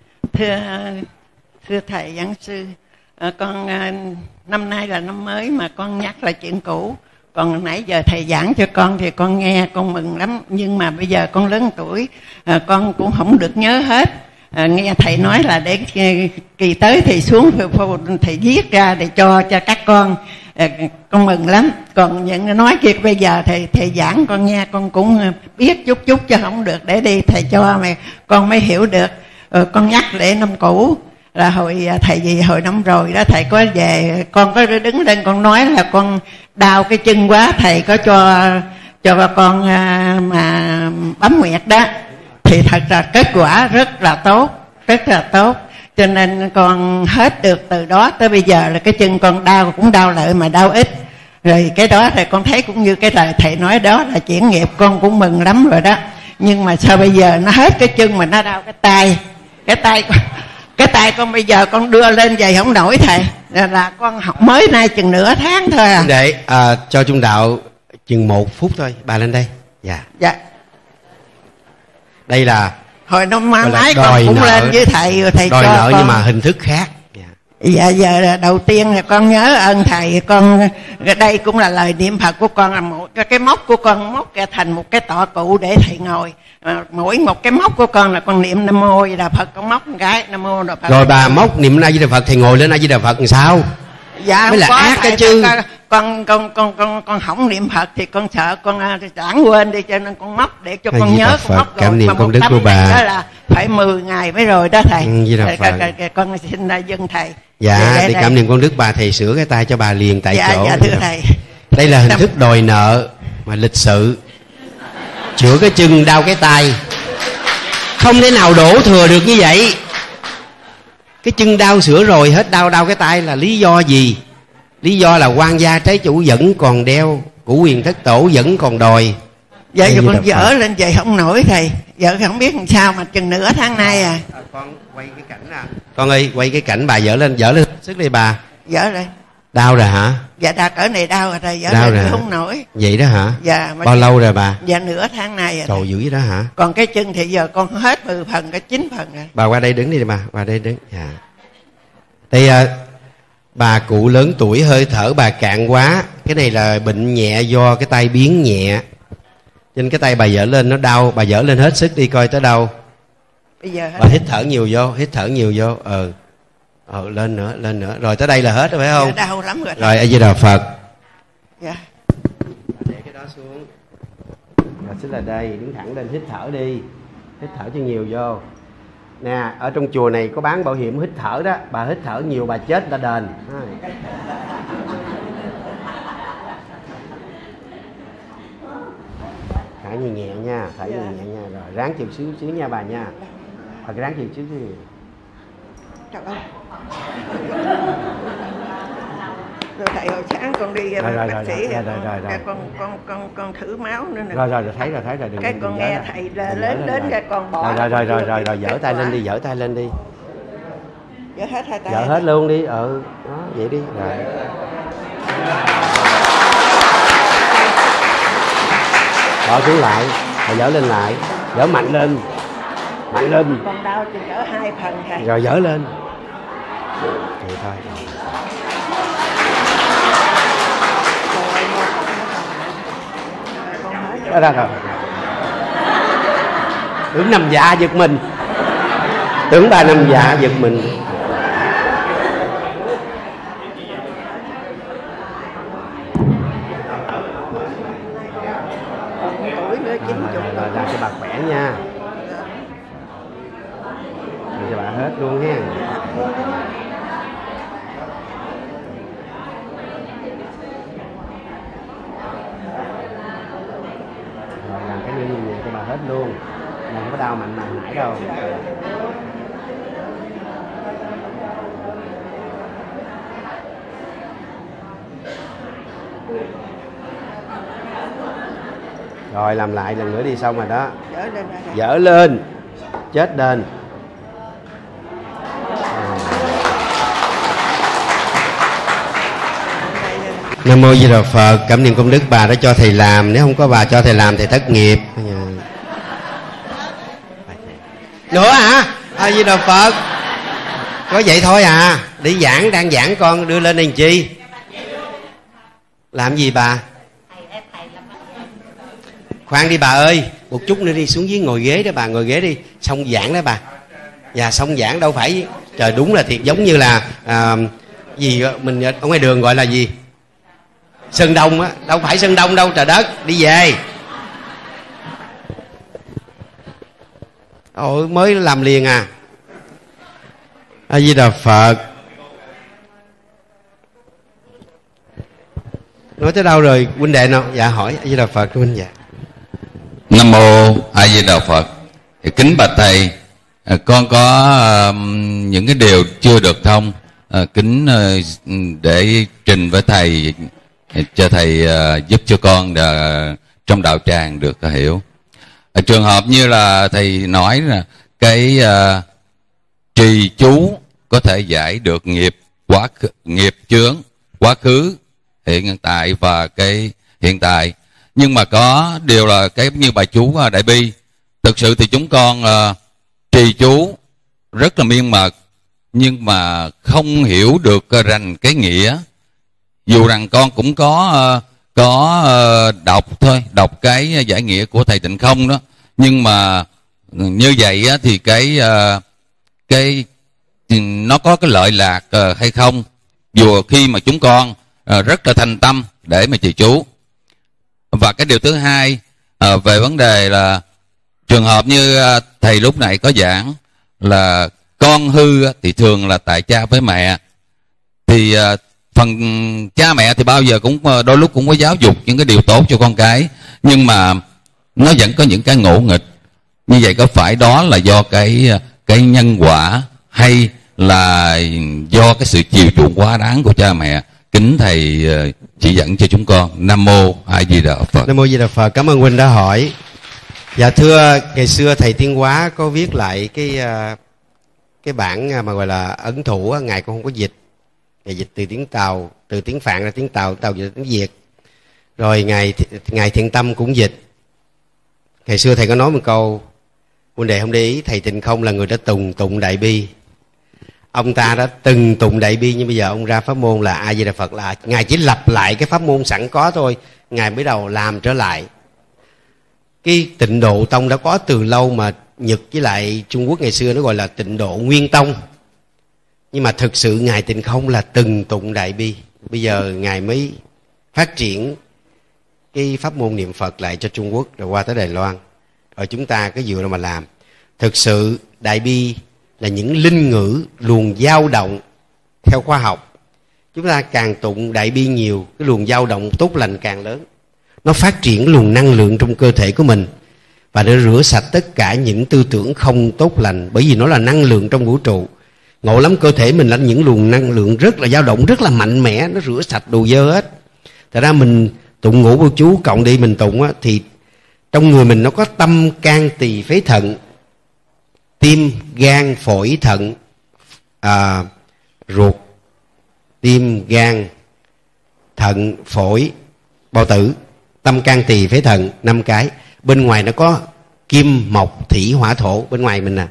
Thưa thầy giảng sư, con năm nay là năm mới mà con nhắc lại chuyện cũ. Còn nãy giờ thầy giảng cho con thì con nghe con mừng lắm. Nhưng mà bây giờ con lớn tuổi, con cũng không được nhớ hết. Nghe thầy nói là để kỳ tới thì xuống thầy viết ra để cho các con mừng lắm. Còn những nói chuyện bây giờ thầy giảng con nghe con cũng biết chút chứ không được, để đi thầy cho mà con mới hiểu được. Con nhắc để năm cũ là hồi năm rồi đó, thầy có về, con có đứng lên con nói là con đau cái chân quá, thầy có cho con mà bấm nguyệt đó, thì thật ra kết quả rất là tốt. Cho nên con hết được từ đó tới bây giờ là cái chân con đau cũng đau lại mà đau ít. Rồi cái đó thì con thấy cũng như cái lời thầy nói đó là chuyển nghiệp, con cũng mừng lắm rồi đó. Nhưng mà sao bây giờ nó hết cái chân mà nó đau cái tay con bây giờ con đưa lên vậy không nổi thầy. Là con học mới nay chừng nửa tháng thôi à. Để cho trung đạo chừng 1 phút thôi, bà lên đây. Dạ. Đây là hồi năm ngoái con cũng lên với thầy, rồi thầy đòi cho nợ con. Nhưng mà hình thức khác. Dạ giờ đầu tiên là con nhớ ơn thầy. Con đây cũng là lời niệm Phật của con, là một cái móc của con móc ra thành một cái tọa cụ để thầy ngồi. Mỗi một cái móc của con là con niệm Nam Mô A Di Đà Phật, con móc một cái Nam Mô A Di Đà Phật. Rồi bà móc niệm A Di Đà Phật, thầy ngồi lên A Di Đà Phật làm sao? Dạ mới là ác cái chứ. Con không niệm Phật thì con sợ con lãng quên đi, cho nên con móc để cho con nhớ. Con móc cảm niệm công đức của bà. Đó là phải 10 ngày mới rồi đó thầy. Di Đà Phật. Con xin dân thầy. Dạ, để cảm niệm công đức bà, thầy sửa cái tay cho bà liền tại chỗ. Dạ thưa thầy. Đây là hình thức đòi nợ mà lịch sự. Chữa cái chân đau cái tay, không thể nào đổ thừa được như vậy. Cái chân đau sửa rồi hết đau cái tay là lý do gì? Lý do là quan gia trái chủ vẫn còn đeo, cửu quyền thất tổ vẫn còn đòi. Dạ giờ con dở lên vậy không nổi thầy. Giờ không biết làm sao mà chừng nửa tháng nay à. Con quay cái cảnh à. Con ơi, quay cái cảnh bà dở lên sức đi bà. Dở lên. Đau rồi hả? Dạ đau cỡ này đau rồi thầy, dở đau lên không nổi. Vậy đó hả? Dạ. Bao lâu rồi bà? Dạ nửa tháng nay rồi. Trời dữ đó hả? Còn cái chân thì giờ con hết 10 phần, cái 9 phần rồi. Bà qua đây đứng đi bà, qua đây đứng. Dạ. Đây bà cụ lớn tuổi, hơi thở bà cạn quá. Cái này là bệnh nhẹ do cái tay biến nhẹ. Trên cái tay bà dở lên nó đau, bà dở lên hết sức đi coi tới đâu. Bây giờ hết. Bà hít thở nhiều vô, lên nữa. Rồi tới đây là hết rồi phải không? Dạ, đau lắm rồi. Rồi A Di Đà Phật. Dạ. Để cái đó xuống. Rồi xích là đây, đứng thẳng lên, hít thở đi. Hít thở cho nhiều vô. Nè, ở trong chùa này có bán bảo hiểm hít thở đó. Bà hít thở nhiều bà chết người ta đền. Thở nhẹ nha, thở nhẹ nha. Rồi ráng chịu xíu nha bà nha. Bà ráng chịu xíu. Trời ơi. Rồi thầy hồi sáng con đi bác sĩ con thử máu nữa nè. Rồi thấy rồi đừng. Cái con nghe thầy đến cái con bỏ. Rồi dở tay lên đi, Dở hết hai tay. Dở hết luôn đi. Đó, vậy đi. Rồi. Bỏ xuống lại, rồi dở lên lại, dở mạnh lên. Con đau thì dở 2 phần thầy. Rồi dở lên. Vậy thôi. Đó rồi. Tưởng nằm dạ giật mình. Tưởng bà nằm dạ giật mình. Tuổi nữa 90. Làm cho bà khỏe nha. Làm cho bà hết luôn ha. Rồi làm cái như vậy cho bà hết luôn. Không có đau mạnh bằng nãy đâu. Rồi làm lại lần nữa đi, xong rồi đó. Dở lên. Chết lên. Nam mô Di Đà Phật. Cảm niệm công đức bà đã cho thầy làm. Nếu không có bà cho thầy làm thì thất nghiệp. Nữa hả? Di Đà Phật. Có vậy thôi à? Đi giảng, đang giảng con đưa lên làm chi? Làm gì bà? Khoan đi bà ơi, một chút nữa đi xuống dưới ngồi ghế đó bà, ngồi ghế đi, xong giảng đó bà. Dạ xong giảng đâu phải, trời đúng là thiệt giống như là gì mình ở ngoài đường gọi là gì? Sơn Đông á, đâu phải Sơn Đông đâu trời đất, đi về. Ôi mới làm liền à. A Di Đà Phật. Nói tới đâu rồi huynh đệ nào? Dạ hỏi A Di Đà Phật huynh. Dạ. Nam mô A Di Đà Phật. Kính bạch thầy, con có những cái điều chưa được thông, kính để trình với thầy, cho thầy giúp cho con trong đạo tràng được hiểu. Trường hợp như là thầy nói là cái trì chú có thể giải được nghiệp nghiệp chướng quá khứ, hiện tại và cái hiện tại. Nhưng mà có điều là cái như bài chú Đại Bi, thực sự thì chúng con trì chú rất là miên mật, nhưng mà không hiểu được rành cái nghĩa. Dù rằng con cũng có đọc thôi, đọc cái giải nghĩa của thầy Tịnh Không đó, nhưng mà như vậy á, thì cái nó có cái lợi lạc hay không, dù khi mà chúng con rất là thành tâm để mà trì chú. Và cái điều thứ hai về vấn đề là trường hợp như thầy lúc này có giảng là con hư thì thường là tại cha với mẹ, thì phần cha mẹ thì bao giờ cũng đôi lúc cũng có giáo dục những cái điều tốt cho con cái, nhưng mà nó vẫn có những cái ngỗ nghịch. Như vậy có phải đó là do cái nhân quả hay là do cái sự chiều chuộng quá đáng của cha mẹ? Kính thầy chỉ dẫn cho chúng con. Nam mô A Di Đà Phật. Nam mô Di Đà Phật. Cảm ơn huynh đã hỏi. Dạ thưa, ngày xưa thầy Thiên Hóa có viết lại cái bản mà gọi là ấn thủ, ngài cũng không có dịch. Ngài dịch từ tiếng Tàu, từ tiếng Phạn ra tiếng Tàu, Tàu dịch tiếng Việt. Rồi ngài Thiện Tâm cũng dịch. Ngày xưa thầy có nói một câu, huynh đệ không để ý, thầy Tịnh Không là người đã tụng Đại Bi. Ông ta đã từng tụng Đại Bi, nhưng bây giờ ông ra pháp môn là A Di Đà Phật, là ngài chỉ lặp lại cái pháp môn sẵn có thôi, ngài mới đầu làm trở lại. Cái Tịnh Độ Tông đã có từ lâu, mà Nhật với lại Trung Quốc ngày xưa nó gọi là Tịnh Độ Nguyên Tông. Nhưng mà thực sự ngài Tịnh Không là từng tụng Đại Bi, bây giờ ngài mới phát triển cái pháp môn niệm Phật lại cho Trung Quốc, rồi qua tới Đài Loan. Rồi chúng ta cứ dựa ra mà làm. Thực sự Đại Bi là những linh ngữ luồng dao động theo khoa học. Chúng ta càng tụng Đại Bi nhiều, cái luồng dao động tốt lành càng lớn. Nó phát triển luồng năng lượng trong cơ thể của mình, và nó rửa sạch tất cả những tư tưởng không tốt lành, bởi vì nó là năng lượng trong vũ trụ. Ngộ lắm, cơ thể mình là những luồng năng lượng rất là dao động, rất là mạnh mẽ, nó rửa sạch đồ dơ hết. Thật ra mình tụng Ngũ Vô Chú cộng đi mình tụng á, thì trong người mình nó có tâm can tỳ phế thận, tim gan phổi thận, ruột, tim gan thận phổi bao tử, tâm can tỳ phế thận 5 cái. Bên ngoài nó có kim mộc thủy hỏa thổ, bên ngoài mình nè.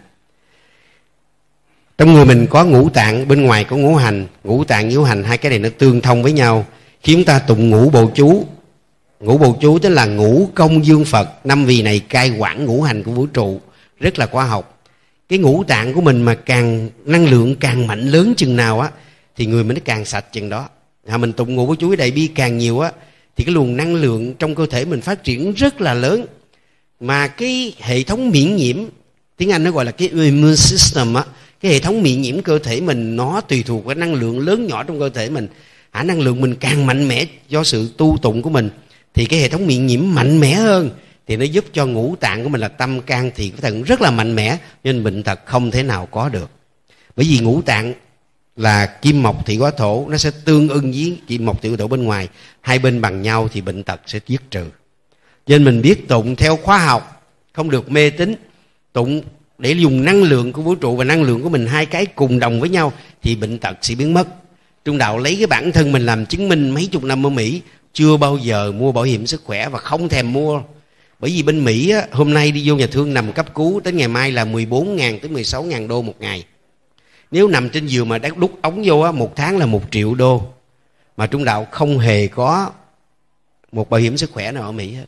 Trong người mình có ngũ tạng, bên ngoài có ngũ hành. Ngũ tạng ngũ hành, hai cái này nó tương thông với nhau. Khi chúng ta tụng Ngũ Bồ Chú, Ngũ Bồ Chú tức là ngũ công dương Phật, 5 vị này cai quản ngũ hành của vũ trụ, rất là khoa học. Cái ngũ tạng của mình mà càng năng lượng càng mạnh lớn chừng nào á thì người mình nó càng sạch chừng đó. Mình tụng ngũ bổ chú đại bi càng nhiều á thì cái luồng năng lượng trong cơ thể mình phát triển rất là lớn. Mà cái hệ thống miễn nhiễm, tiếng Anh nó gọi là cái immune system á, cái hệ thống miễn nhiễm cơ thể mình nó tùy thuộc vào năng lượng lớn nhỏ trong cơ thể mình. Năng lượng mình càng mạnh mẽ do sự tu tụng của mình thì cái hệ thống miễn nhiễm mạnh mẽ hơn, thì nó giúp cho ngũ tạng của mình là tâm can thiện thần rất là mạnh mẽ, nên bệnh tật không thể nào có được. Bởi vì ngũ tạng là kim mộc thủy hỏa thổ, nó sẽ tương ưng với kim mộc thủy hỏa thổ bên ngoài, hai bên bằng nhau thì bệnh tật sẽ dứt trừ. Cho nên mình biết tụng theo khoa học, không được mê tín. Tụng để dùng năng lượng của vũ trụ và năng lượng của mình hai cái cùng đồng với nhau thì bệnh tật sẽ biến mất. Trung đạo lấy cái bản thân mình làm chứng minh. Mấy chục năm ở Mỹ chưa bao giờ mua bảo hiểm sức khỏe và không thèm mua. Bởi vì bên Mỹ á, hôm nay đi vô nhà thương nằm cấp cứu đến ngày mai là 14.000 tới 16.000 đô một ngày. Nếu nằm trên giường mà đút ống vô á, một tháng là 1 triệu đô. Mà Trung đạo không hề có một bảo hiểm sức khỏe nào ở Mỹ hết.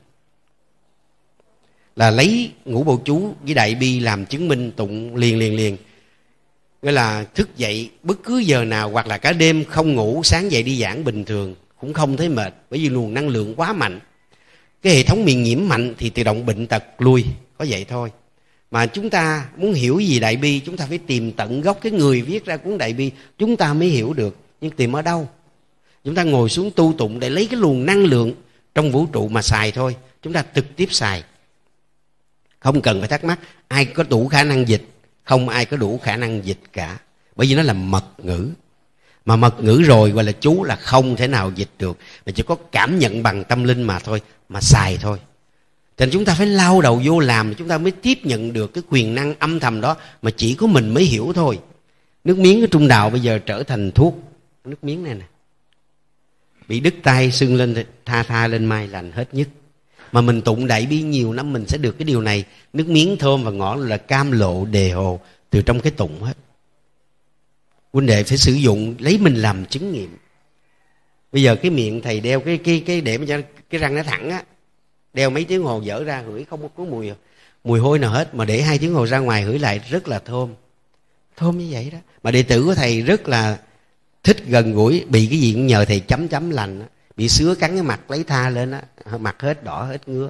Là lấy ngũ bổ chú với đại bi làm chứng minh, tụng liền. Nghĩa là thức dậy bất cứ giờ nào hoặc là cả đêm không ngủ, sáng dậy đi giảng bình thường cũng không thấy mệt, bởi vì luồng năng lượng quá mạnh. Cái hệ thống miễn nhiễm mạnh thì tự động bệnh tật lui, có vậy thôi. Mà chúng ta muốn hiểu gì đại bi, chúng ta phải tìm tận gốc cái người viết ra cuốn đại bi, chúng ta mới hiểu được. Nhưng tìm ở đâu? Chúng ta ngồi xuống tu tụng để lấy cái luồng năng lượng trong vũ trụ mà xài thôi. Chúng ta trực tiếp xài, không cần phải thắc mắc ai có đủ khả năng dịch. Không ai có đủ khả năng dịch cả, bởi vì nó là mật ngữ. Mà mật ngữ rồi gọi là chú là không thể nào dịch được, mà chỉ có cảm nhận bằng tâm linh mà thôi, mà xài thôi. Cho nên chúng ta phải lao đầu vô làm, chúng ta mới tiếp nhận được cái quyền năng âm thầm đó mà chỉ có mình mới hiểu thôi. Nước miếng của Trung đạo bây giờ trở thành thuốc. Nước miếng này nè, bị đứt tay sưng lên tha lên mai lành hết nhức. Mà mình tụng đại bi nhiều năm mình sẽ được cái điều này. Nước miếng thơm và ngọt là cam lộ đề hồ từ trong cái tụng hết. Huynh đệ phải sử dụng, lấy mình làm chứng nghiệm. Bây giờ cái miệng thầy đeo cái để cho cái răng nó thẳng á, đeo mấy tiếng hồ dở ra hửi không có mùi hôi nào hết, mà để 2 tiếng hồ ra ngoài hửi lại rất là thơm như vậy đó. Mà đệ tử của thầy rất là thích gần gũi, bị cái gì cũng nhờ thầy chấm lành á. Bị sứa cắn cái mặt lấy tha lên á, mặt hết đỏ hết ngứa.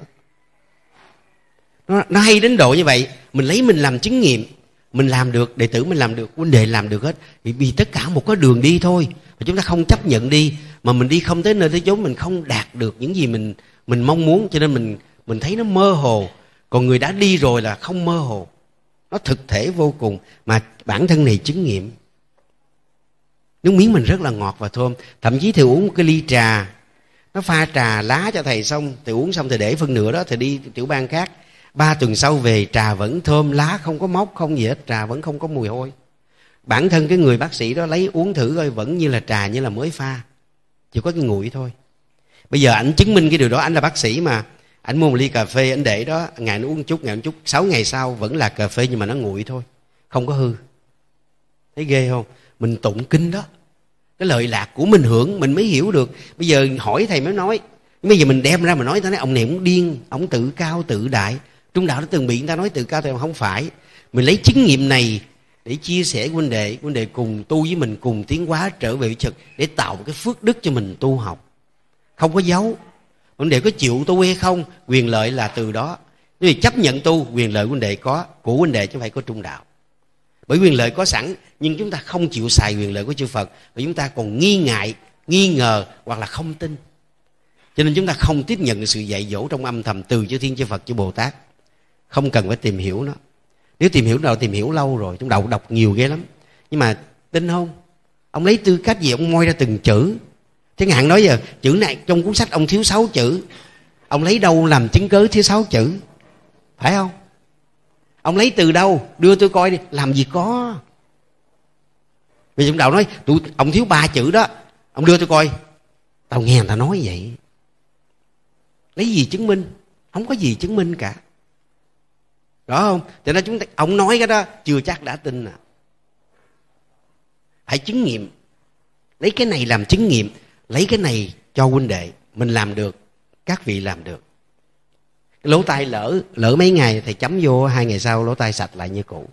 Nó hay đến độ như vậy. Mình lấy mình làm chứng nghiệm. Mình làm được, đệ tử mình làm được, huynh đệ làm được hết. Vì tất cả một cái đường đi thôi, mà chúng ta không chấp nhận đi, mà mình đi không tới nơi tới chốn, mình không đạt được những gì mình mong muốn, cho nên mình thấy nó mơ hồ. Còn người đã đi rồi là không mơ hồ, nó thực thể vô cùng, mà bản thân này chứng nghiệm. Nước miếng mình rất là ngọt và thơm. Thậm chí thầy uống một cái ly trà, nó pha trà lá cho thầy xong, thầy uống xong thầy để phân nửa đó, thầy đi tiểu bang khác. 3 tuần sau về trà vẫn thơm, lá không có mốc, không gì hết, trà vẫn không có mùi hôi. Bản thân cái người bác sĩ đó lấy uống thử coi, vẫn như là trà, như là mới pha, chỉ có cái nguội thôi. Bây giờ ảnh chứng minh cái điều đó, ảnh là bác sĩ mà. Ảnh mua một ly cà phê, ảnh để đó, ngày nó uống một chút, ngày một chút, 6 ngày sau vẫn là cà phê nhưng mà nó nguội thôi, không có hư. Thấy ghê không? Mình tụng kinh đó, cái lợi lạc của mình hưởng mình mới hiểu được. Bây giờ hỏi thầy mới nói. Bây giờ mình đem ra mà nói, ta nói ông này ông điên, ông tự cao tự đại. Trung đạo đã từng bị người ta nói tự cao tự đại, không phải. Mình lấy chứng nghiệm này để chia sẻ huynh đệ cùng tu với mình, cùng tiến hóa trở về với thực, để tạo một cái phước đức cho mình tu học. Không có giấu. Huynh đệ có chịu tu hay không, quyền lợi là từ đó. Nếu chấp nhận tu, quyền lợi huynh đệ có, của huynh đệ chứ không phải có Trung đạo. Bởi quyền lợi có sẵn, nhưng chúng ta không chịu xài quyền lợi của chư Phật, và chúng ta còn nghi ngại, nghi ngờ hoặc là không tin. Cho nên chúng ta không tiếp nhận sự dạy dỗ trong âm thầm từ chư Thiên chư Phật chư Bồ Tát. Không cần phải tìm hiểu nó. Nếu tìm hiểu nào tìm hiểu lâu rồi, chúng đọc nhiều ghê lắm. Nhưng mà tin không? Ông lấy tư cách gì ông moi ra từng chữ. Chẳng hạn nói giờ chữ này trong cuốn sách ông thiếu 6 chữ, ông lấy đâu làm chứng cớ thiếu 6 chữ? Phải không? Ông lấy từ đâu? Đưa tôi coi đi. Làm gì có. Vì chúng đạo nói ông thiếu 3 chữ đó, ông đưa tôi coi. Tao nghe người ta nói vậy. Lấy gì chứng minh? Không có gì chứng minh cả. Rõ không? Cho nên ông nói cái đó chưa chắc đã tin. Phải chứng nghiệm. Lấy cái này làm chứng nghiệm, lấy cái này cho huynh đệ. Mình làm được, các vị làm được. Cái lỗ tai lỡ mấy ngày thầy chấm vô, 2 ngày sau lỗ tai sạch lại như cũ.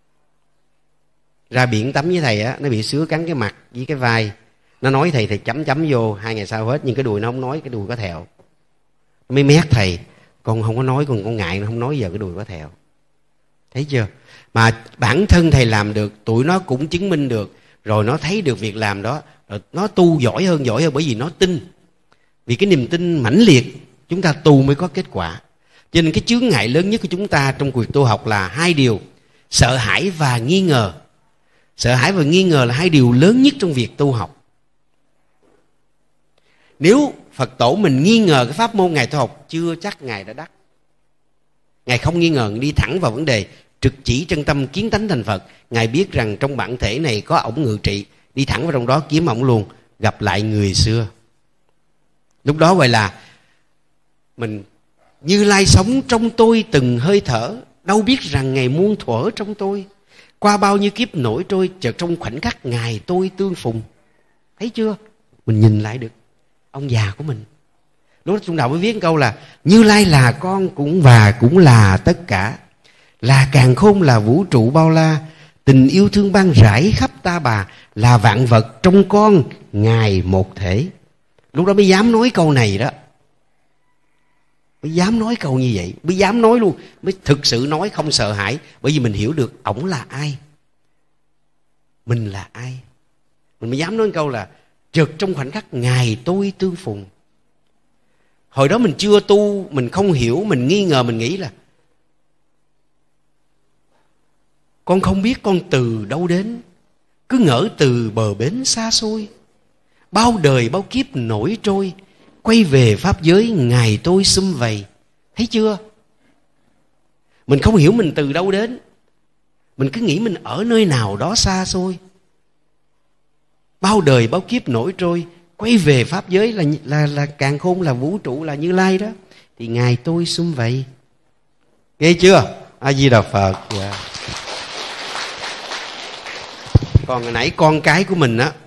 Ra biển tắm với thầy á, nó bị sứa cắn cái mặt với cái vai. Nó nói thầy chấm vô, 2 ngày sau hết, nhưng cái đùi nó không nói, cái đùi có thẹo. Nó mới mét thầy, con không có nói, con ngại nó không nói, giờ cái đùi có thẹo. Thấy chưa? Mà bản thân thầy làm được, tụi nó cũng chứng minh được, rồi nó thấy được việc làm đó, rồi nó tu giỏi hơn bởi vì nó tin. Vì cái niềm tin mãnh liệt, chúng ta tu mới có kết quả. Cho nên cái chướng ngại lớn nhất của chúng ta trong việc tu học là 2 điều: sợ hãi và nghi ngờ. Sợ hãi và nghi ngờ là 2 điều lớn nhất trong việc tu học. Nếu Phật tổ mình nghi ngờ cái pháp môn Ngài tu học, chưa chắc Ngài đã đắc. Ngài không nghi ngờ, đi thẳng vào vấn đề, trực chỉ chân tâm, kiến tánh thành Phật. Ngài biết rằng trong bản thể này có ổng ngự trị, đi thẳng vào trong đó kiếm ổng luôn, gặp lại người xưa. Lúc đó gọi là mình Như Lai sống trong tôi từng hơi thở, đâu biết rằng Ngài muôn thuở trong tôi. Qua bao nhiêu kiếp nổi trôi, chợt trong khoảnh khắc Ngài tôi tương phùng. Thấy chưa? Mình nhìn lại được ông già của mình. Lúc đó Trung Đạo mới viết câu là Như Lai là con cũng là tất cả, là càn khôn, là vũ trụ bao la, tình yêu thương ban rải khắp ta bà, là vạn vật trong con Ngài một thể. Lúc đó mới dám nói câu này đó, mới dám nói câu như vậy, mới dám nói luôn, mới thực sự nói không sợ hãi. Bởi vì mình hiểu được ổng là ai, mình là ai. Mình mới dám nói câu là chợt trong khoảnh khắc Ngài tôi tương phùng. Hồi đó mình chưa tu, mình không hiểu, mình nghi ngờ, mình nghĩ là con không biết con từ đâu đến, cứ ngỡ từ bờ bến xa xôi. Bao đời bao kiếp nổi trôi, quay về pháp giới Ngài tôi sum vầy. Thấy chưa? Mình không hiểu mình từ đâu đến, mình cứ nghĩ mình ở nơi nào đó xa xôi. Bao đời bao kiếp nổi trôi, quay về pháp giới là càn khôn, là vũ trụ, là Như Lai đó. Thì Ngài tôi sum vầy. Nghe chưa? A Di Đà Phật. Yeah. Còn hồi nãy con cái của mình á,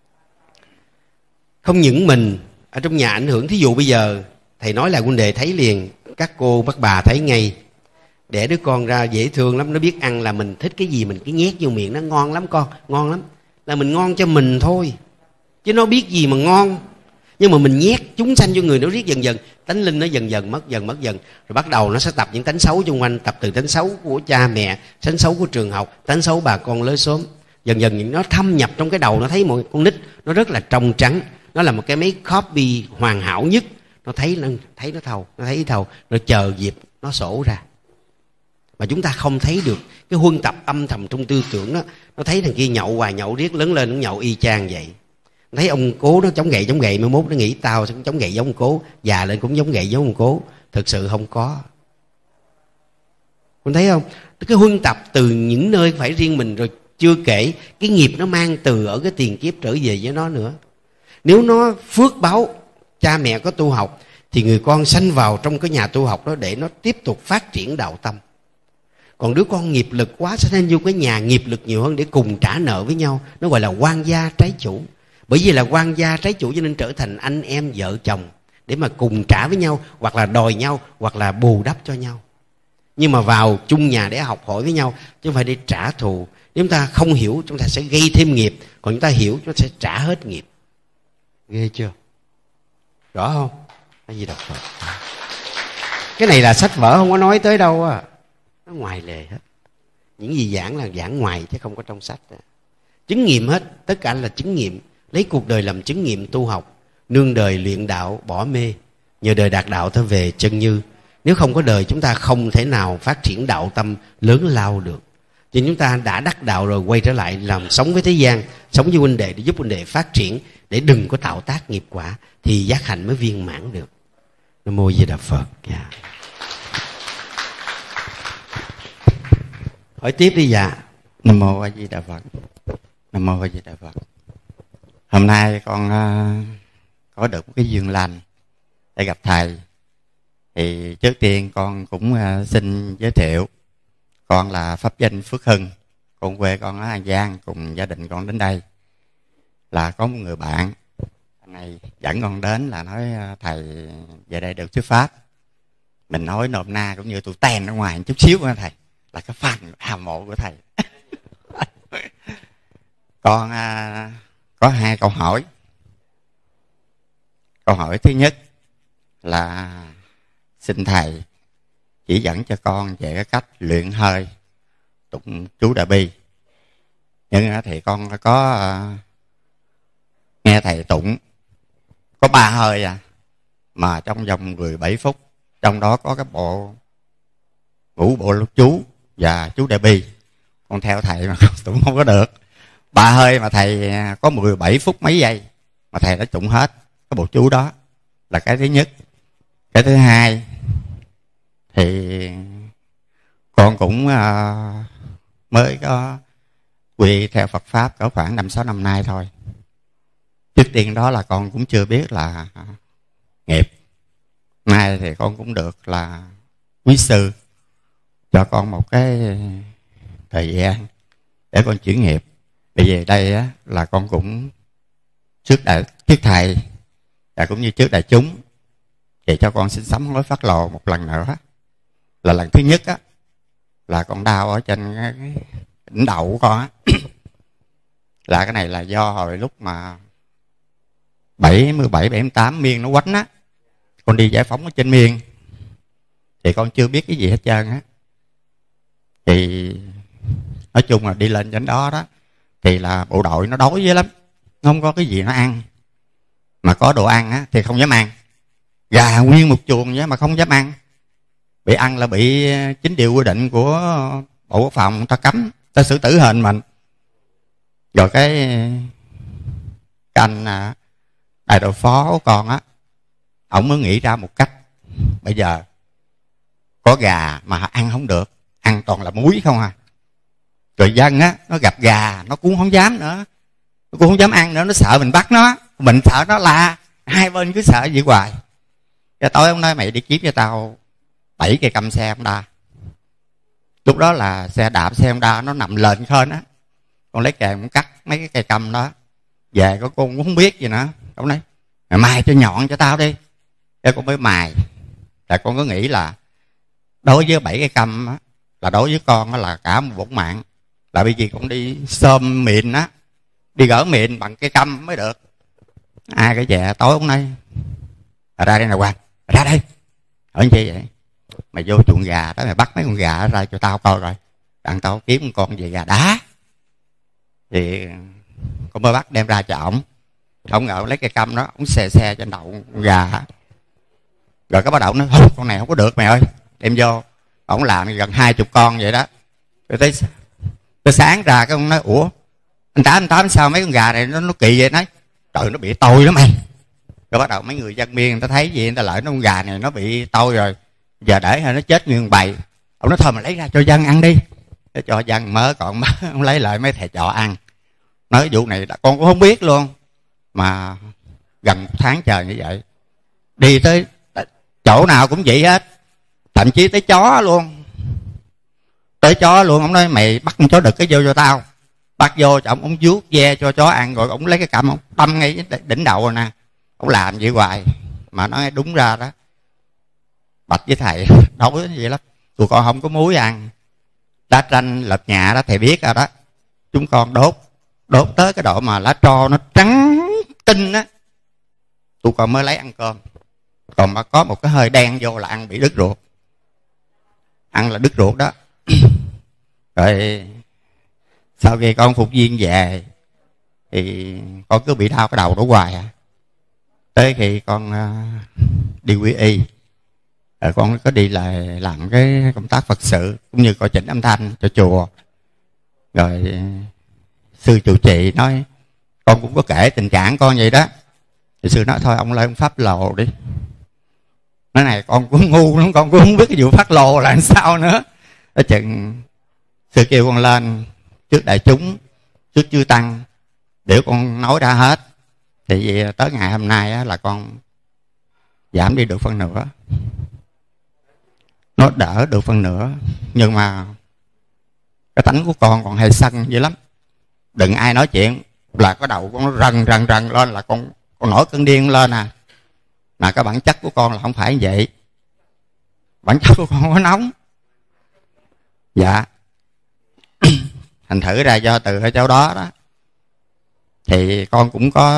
không những mình ở trong nhà ảnh hưởng. Thí dụ bây giờ thầy nói là huynh đệ thấy liền, các cô bác bà thấy ngay, đẻ đứa con ra dễ thương lắm. Nó biết ăn là mình thích cái gì mình cứ nhét vô miệng nó, ngon lắm con, ngon lắm. Là mình ngon cho mình thôi, chứ nó biết gì mà ngon. Nhưng mà mình nhét chúng sanh vô người, nó riết dần dần tánh linh nó dần mất dần. Rồi bắt đầu nó sẽ tập những tánh xấu xung quanh, tập từ tánh xấu của cha mẹ, tánh xấu của trường học, tánh xấu bà con lối xóm. Dần nó thâm nhập trong cái đầu. Nó thấy một con nít nó rất là trong trắng, nó là một cái máy copy hoàn hảo nhất. Nó thấy nó thầu, nó chờ dịp nó sổ ra. Mà chúng ta không thấy được cái huân tập âm thầm trong tư tưởng đó. Nó thấy thằng kia nhậu hoài, nhậu riết, lớn lên nó nhậu y chang vậy. Nó thấy ông cố nó chống gậy, mai mốt nó nghĩ tao sẽ chống gậy giống ông cố, già lên cũng giống gậy giống ông cố. Thực sự không có.คุณthấy không? Cái huân tập từ những nơi phải riêng mình, rồi chưa kể cái nghiệp nó mang từ ở cái tiền kiếp trở về với nó nữa. Nếu nó phước báo cha mẹ có tu học thì người con sanh vào trong cái nhà tu học đó để nó tiếp tục phát triển đạo tâm. Còn đứa con nghiệp lực quá sẽ nên vô cái nhà nghiệp lực nhiều hơn để cùng trả nợ với nhau. Nó gọi là quan gia trái chủ. Bởi vì là quan gia trái chủ cho nên trở thành anh em vợ chồng để mà cùng trả với nhau, hoặc là đòi nhau, hoặc là bù đắp cho nhau. Nhưng mà vào chung nhà để học hỏi với nhau, chứ không phải để trả thù. Nếu chúng ta không hiểu, chúng ta sẽ gây thêm nghiệp. Còn chúng ta hiểu, chúng ta sẽ trả hết nghiệp. Ghê chưa? Rõ không? Cái gì đọc Phật. Cái này là sách vở không có nói tới đâu á. Nó ngoài lề hết. Những gì giảng là giảng ngoài chứ không có trong sách. Chứng nghiệm hết. Tất cả là chứng nghiệm. Lấy cuộc đời làm chứng nghiệm tu học. Nương đời luyện đạo bỏ mê. Nhờ đời đạt đạo ta về chân như. Nếu không có đời chúng ta không thể nào phát triển đạo tâm lớn lao được. Cho nên chúng ta đã đắc đạo rồi quay trở lại làm sống với thế gian, sống với huynh đệ để giúp huynh đệ phát triển, để đừng có tạo tác nghiệp quả, thì giác hạnh mới viên mãn được. Nam mô Di Đà Phật. Yeah. Hỏi tiếp đi dạ. Nam mô A Di Đà Phật. Nam mô A Di Đà Phật. Hôm nay con có được một cái duyên lành để gặp thầy. Thì trước tiên con cũng xin giới thiệu. Con là pháp danh Phước Hưng. Con quê con ở An Giang, cùng gia đình con đến đây. Là có một người bạn này dẫn con đến là nói thầy về đây được thuyết pháp. Mình nói nôm na cũng như tụi ten ở ngoài một chút xíu nữa thầy, là cái fan hâm mộ của thầy. Con có 2 câu hỏi. Câu hỏi thứ nhất là xin thầy chỉ dẫn cho con về cái cách luyện hơi tụng chú Đại Bi. Nhưng thì con có nghe thầy tụng có 3 hơi mà trong vòng 17 phút, trong đó có cái bộ ngũ bộ lục chú và chú Đại Bi. Con theo thầy mà tụng không có được. 3 hơi mà thầy có 17 phút mấy giây mà thầy đã tụng hết cái bộ chú đó, là cái thứ nhất. Cái thứ hai thì con cũng mới có quy theo Phật Pháp cỡ khoảng 5-6 năm nay thôi. Trước tiên đó là con cũng chưa biết là nghiệp. Nay thì con cũng được là quý sư cho con một cái thời gian để con chuyển nghiệp. Bây giờ đây á, là con cũng trước thầy và cũng như trước đại chúng, thì cho con xin sám hối phát lộ một lần nữa. Là lần thứ nhất á, là con đau ở trên cái đỉnh đầu của con á. Là cái này là do hồi lúc mà 77-78 miên nó quánh á, con đi giải phóng ở trên miên thì con chưa biết cái gì hết trơn á. Thì nói chung là đi lên trên đó đó thì là bộ đội nó đói dữ lắm, không có cái gì nó ăn, mà có đồ ăn á thì không dám ăn. Gà nguyên một chuồng vậy mà không dám ăn. Bị ăn là bị chính điều quy định của Bộ Quốc phòng, ta cấm, ta xử tử hình mình. Rồi cái anh đại đội phó của con á, ổng mới nghĩ ra một cách. Bây giờ có gà mà ăn không được, ăn toàn là muối không à. Rồi dân á, nó gặp gà nó cũng không dám nữa, nó cũng không dám ăn nữa, nó sợ mình bắt nó, mình sợ nó la, hai bên cứ sợ vậy hoài. Cái tối ông nói mày đi kiếm cho tao 7 cây căm xe Honda. Lúc đó là xe đạp xe Honda nó nằm lên khên á, con lấy kèm cũng cắt mấy cái cây căm đó về, con cũng không biết gì nữa. Ông nói mày mài cho nhọn cho tao đi. Thế con mới mài. Tại con có nghĩ là đối với 7 cây căm á, là đối với con á là cả một bổn mạng. Là bởi vì con đi xôm mịn á, đi gỡ mịn bằng cây căm mới được. Ai cái về tối ông nói ra đây nè Hoàng, ra đây. Hỏi chi vậy? Mày vô chuồng gà đó, mày bắt mấy con gà ra cho tao coi rồi, đặng tao kiếm một con về gà đá. Thì con mới bắt đem ra cho ổng. Không ngờ lấy cây căm đó, ổng xe trên đầu con gà. Rồi cái bắt đầu nói con này không có được mày ơi, đem vô. Ổng làm gần 20 con vậy đó. Rồi tới sáng ra cái ông nói ủa anh Tám sao mấy con gà này nó kỳ vậy? Nói trời, nó bị tôi đó mày. Rồi bắt đầu mấy người dân miên người ta thấy gì, người ta lợi nó con gà này nó bị tôi rồi, giờ để nó chết nguyên bầy. Ông nói thôi mà lấy ra cho dân ăn đi. Để cho dân mớ còn mớ, ông lấy lại mấy thầy trò ăn. Nói vụ này con cũng không biết luôn. Mà gần 1 tháng trời như vậy, đi tới chỗ nào cũng vậy hết, thậm chí tới chó luôn. Tới chó luôn, ông nói mày bắt con chó đực cái vô cho tao. Bắt vô cho ông vuốt ve cho chó ăn, rồi ông lấy cái cằm ông đâm ngay đỉnh đầu rồi nè. Ông làm vậy hoài mà nói đúng ra đó. Bạch với thầy đói vậy lắm, tụi con không có muối ăn. Lá chanh lợp nhà đó thầy biết rồi đó, chúng con đốt tới cái độ mà lá tro nó trắng tinh á, tụi con mới lấy ăn cơm. Còn mà có một cái hơi đen vô là ăn bị đứt ruột, ăn là đứt ruột đó. Rồi sau khi con phục viên về thì con cứ bị đau cái đầu đó hoài à. Tới khi con đi quy y, rồi con có đi lại làm cái công tác Phật sự cũng như coi chỉnh âm thanh cho chùa. Rồi sư trụ trì nói, con cũng có kể tình trạng con vậy đó. Thì sư nói thôi ông lên pháp lồ đi. Nói này con cũng ngu lắm, con cũng không biết cái vụ phát lồ là làm sao nữa. Ở chừng sư kêu con lên trước đại chúng, trước chư tăng để con nói ra hết. Thì tới ngày hôm nay á, là con giảm đi được phân nửa, nó đỡ được phân nửa. Nhưng mà cái tánh của con còn hay sân dữ lắm. Đừng ai nói chuyện là cái đầu con nó rần lên, là con nổi cơn điên lên à. Mà cái bản chất của con là không phải như vậy. bản chất của con không có nóng. Dạ. Thành thử ra do từ ở chỗ đó đó thì con cũng có,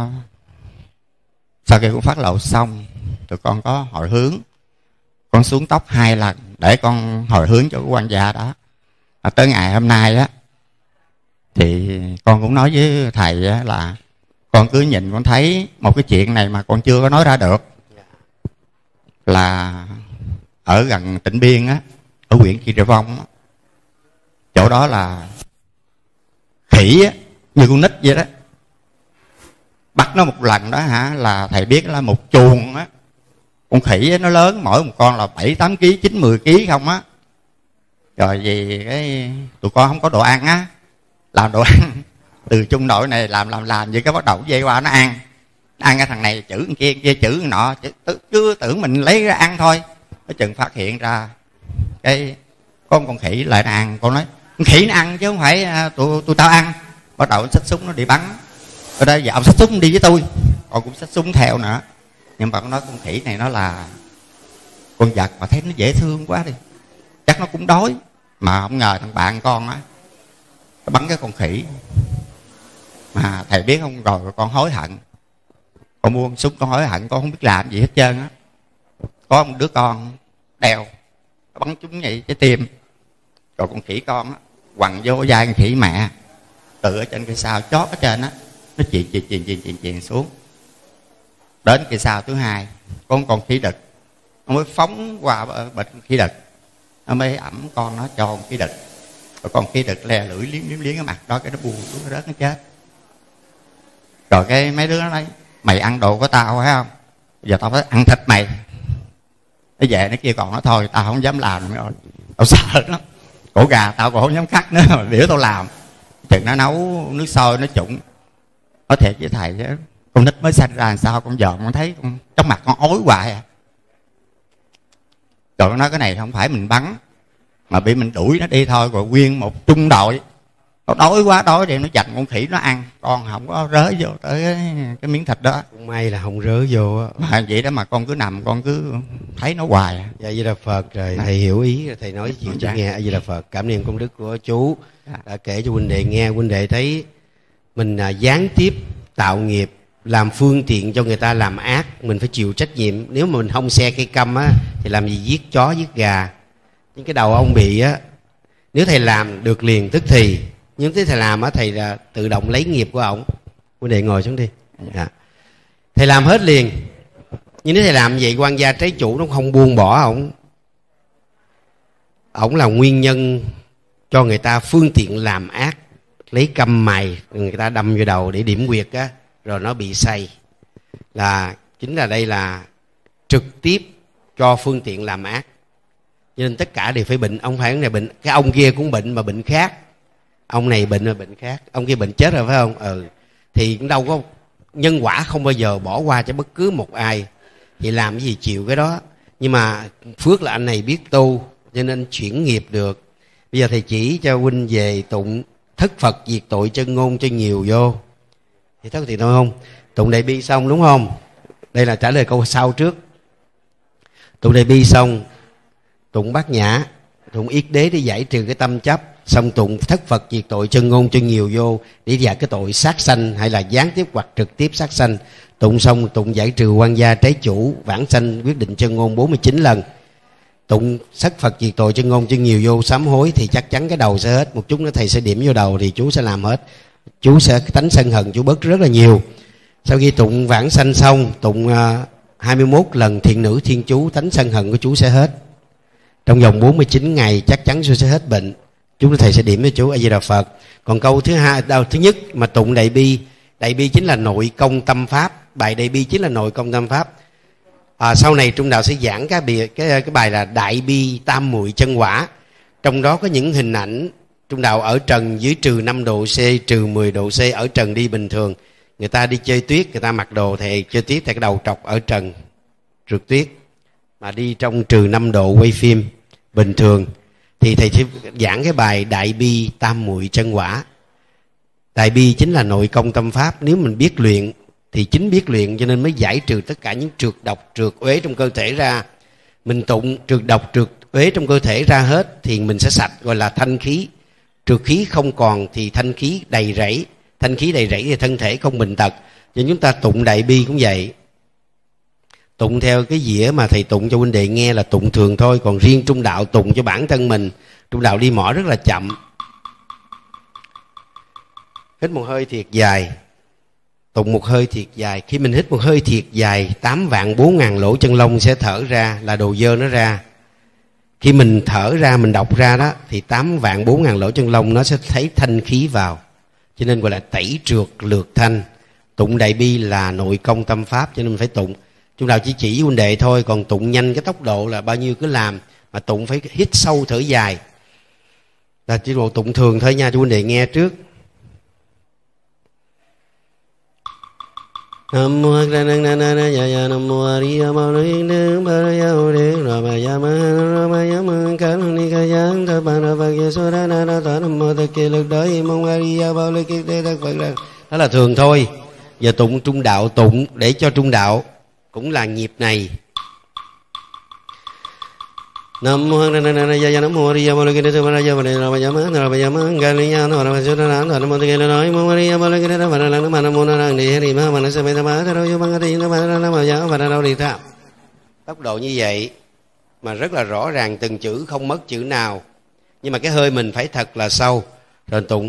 sau khi con phát lộ xong tụi con có hồi hướng, con xuống tóc 2 lần để con hồi hướng cho cái quan gia đó. Tới ngày hôm nay á thì con cũng nói với thầy á, là con cứ nhìn con thấy một cái chuyện này mà con chưa có nói ra được, là ở gần Tịnh Biên á, ở huyện Kỳ Rệ Vong á, chỗ đó là khỉ á, như con nít vậy đó. Bắt nó một lần đó hả, là thầy biết là một chuồng á, con khỉ á, nó lớn, mỗi một con là 7-8 kg, 9-10 kg không á. Rồi vì cái tụi con không có đồ ăn á, làm đồ ăn từ trung đội này làm vậy, cái bắt đầu dây qua nó ăn cái thằng này chữ kia chữ nọ, cứ tưởng mình lấy ra ăn thôi. Nó chừng phát hiện ra cái con khỉ lại nó ăn. Con nói con khỉ nó ăn chứ không phải tụi tao ăn. Bắt đầu xách súng nó đi bắn. Ở đây giờ ông xách súng đi với tôi, con cũng xách súng theo nữa. Nhưng mà con nói con khỉ này nó là con vật mà thấy nó dễ thương quá đi, chắc nó cũng đói. Mà không ngờ thằng bạn con á, nó bắn cái con khỉ. Mà thầy biết không, rồi con hối hận. Con mua súng con hối hận, con không biết làm gì hết trơn á. Có một đứa con đeo, nó bắn trúng vậy trái tim. Rồi con khỉ con á quằn vô vai con khỉ mẹ, từ ở trên cây sao chót ở trên á, nó chuyền xuống. Đến cây sao thứ 2, con khỉ đực, nó mới phóng qua bịch khỉ đực, nó mới ẩm con nó cho con khỉ đực. Rồi con khỉ đực le lưỡi liếm cái mặt đó, cái nó buông xuống nó rớt nó chết. Rồi cái mấy đứa nó nói mày ăn đồ của tao phải không, giờ tao phải ăn thịt mày. Nó về nó kia còn nó thôi tao không dám làm nữa, tao sợ lắm, cổ gà tao còn không dám cắt nữa mà biểu tao làm. Chừng nó nấu nước sôi nó trụng. Nói thiệt với thầy chứ, con nít mới sanh ra làm sao con dòm con thấy con, trong mặt con ối hoài à. Rồi nó nói cái này không phải mình bắn mà bị mình đuổi nó đi thôi. Rồi nguyên một trung đội nó đói quá đói thì nó dành con khỉ nó ăn, con không có rớ vô tới cái miếng thịt đó. Cũng may là không rớ vô á. Mà vậy đó mà con cứ nằm con cứ thấy nó hoài à. Dạ, A Di Đà Phật. Rồi thầy hiểu ý rồi, thầy nói chuyện cho nghe. A Di Đà Phật. Cảm niệm công đức của chú đã kể cho huynh đệ nghe. Huynh đệ thấy mình gián tiếp tạo nghiệp, làm phương tiện cho người ta làm ác, mình phải chịu trách nhiệm. Nếu mà mình không xe cây câm á thì làm gì giết chó giết gà. Nhưng cái đầu ông bị á, nếu thầy làm được liền tức thì, nhưng tới thầy làm á thầy là tự động lấy nghiệp của ổng. Huynh đệ ngồi xuống đi. Dạ. Thầy làm hết liền, nhưng nếu thầy làm vậy quan gia trái chủ nó không buông bỏ ổng. Ổng là nguyên nhân cho người ta phương tiện làm ác, lấy câm mày người ta đâm vô đầu để điểm quyệt á, rồi nó bị say. Là chính là đây là trực tiếp cho phương tiện làm ác. Cho nên tất cả đều phải bệnh. Ông phải này bệnh, cái ông kia cũng bệnh mà bệnh khác. Ông này bệnh mà bệnh khác. Ông kia bệnh chết rồi phải không? Thì cũng đâu có, nhân quả không bao giờ bỏ qua cho bất cứ một ai. Thì làm cái gì chịu cái đó. Nhưng mà phước là anh này biết tu, cho nên chuyển nghiệp được. Bây giờ thầy chỉ cho huynh về tụng thất Phật diệt tội chân ngôn cho nhiều vô. Thì thất thì thôi không? Tụng Đại Bi xong đúng không? Đây là trả lời câu sau trước. Tụng Đại Bi xong, tụng Bát Nhã, tụng Yết Đế để giải trừ cái tâm chấp. Xong tụng thất Phật diệt tội chân ngôn cho nhiều vô để giải cái tội sát sanh hay là gián tiếp hoặc trực tiếp sát sanh. Tụng xong tụng giải trừ quan gia trái chủ vãng sanh quyết định chân ngôn 49 lần. Tụng thất Phật diệt tội chân ngôn cho nhiều vô sám hối thì chắc chắn cái đầu sẽ hết. Một chút nữa thầy sẽ điểm vô đầu thì chú sẽ làm hết. Chú sẽ tánh sân hận chú bớt rất là nhiều. Sau khi tụng vãng sanh xong, tụng 21 lần thiện nữ thiên chú, tánh sân hận của chú sẽ hết. Trong vòng 49 ngày chắc chắn chú sẽ hết bệnh. Chúng thầy sẽ điểm với chú A Di Đà Phật. Còn câu thứ nhất mà tụng Đại Bi. Đại Bi chính là nội công tâm pháp. Bài Đại Bi chính là nội công tâm pháp. Sau này Trung Đạo sẽ giảng cái bài là Đại Bi Tam Muội Chân Quả. Trong đó có những hình ảnh Trung Đạo ở trần dưới trừ 5 độ C, trừ 10 độ C, ở trần đi bình thường. Người ta đi chơi tuyết, người ta mặc đồ thầy chơi tuyết, thầy cái đầu trọc ở trần trượt tuyết. Mà đi trong trừ 5 độ quay phim bình thường. Thì thầy sẽ giảng cái bài Đại Bi Tam Muội Chân Quả. Đại Bi chính là nội công tâm pháp. Nếu mình biết luyện thì chính biết luyện cho nên mới giải trừ tất cả những trượt độc, trượt uế trong cơ thể ra. mình tụng trượt độc trượt uế trong cơ thể ra hết thì mình sẽ sạch, gọi là thanh khí. Trượt khí không còn thì thanh khí đầy rẫy. Thanh khí đầy rẫy thì thân thể không bệnh tật. Cho chúng ta tụng đại bi cũng vậy. Tụng theo cái dĩa mà thầy tụng cho huynh đệ nghe là tụng thường thôi. Còn riêng trung đạo tụng cho bản thân mình, trung đạo đi mỏi rất là chậm. Hít một hơi thiệt dài, tụng một hơi thiệt dài. Khi mình hít một hơi thiệt dài, 8.400.000 lỗ chân lông sẽ thở ra, là đồ dơ nó ra. Khi mình thở ra, mình đọc ra đó, thì 8.400.000 lỗ chân lông nó sẽ thấy thanh khí vào. Cho nên gọi là tẩy trượt lược thanh. Tụng đại bi là nội công tâm pháp, cho nên mình phải tụng. Trung đạo chỉ huynh đệ thôi, còn tụng nhanh cái tốc độ là bao nhiêu cứ làm, mà tụng phải hít sâu thở dài. Là chỉ bộ tụng thường thôi nha, cho huynh đệ nghe trước. Nam mô A Di Đà Nam mô A Di Đà Nam mô A Di Đà. Đó là thường thôi. Giờ tụng trung đạo, tụng để cho trung đạo cũng là nghiệp này. Nam mô A Di Đà Nam mô A Di Đà Nam mô A Di Đà Nam mô A Di Đà Nam mô A Di Đà Nam mô A Di Đà Nam mô A Di Đà Nam mô A Di Đà Nam mô A Di Đà Nam mô A Di Đà Nam mô A Di Đà Nam mô A Di Đà Nam mô A Di Đà Nam mô A Di Đà. Tốc độ như vậy mà rất là rõ ràng, từng chữ không mất chữ nào, nhưng mà cái hơi mình phải thật là sâu. Rồi tụng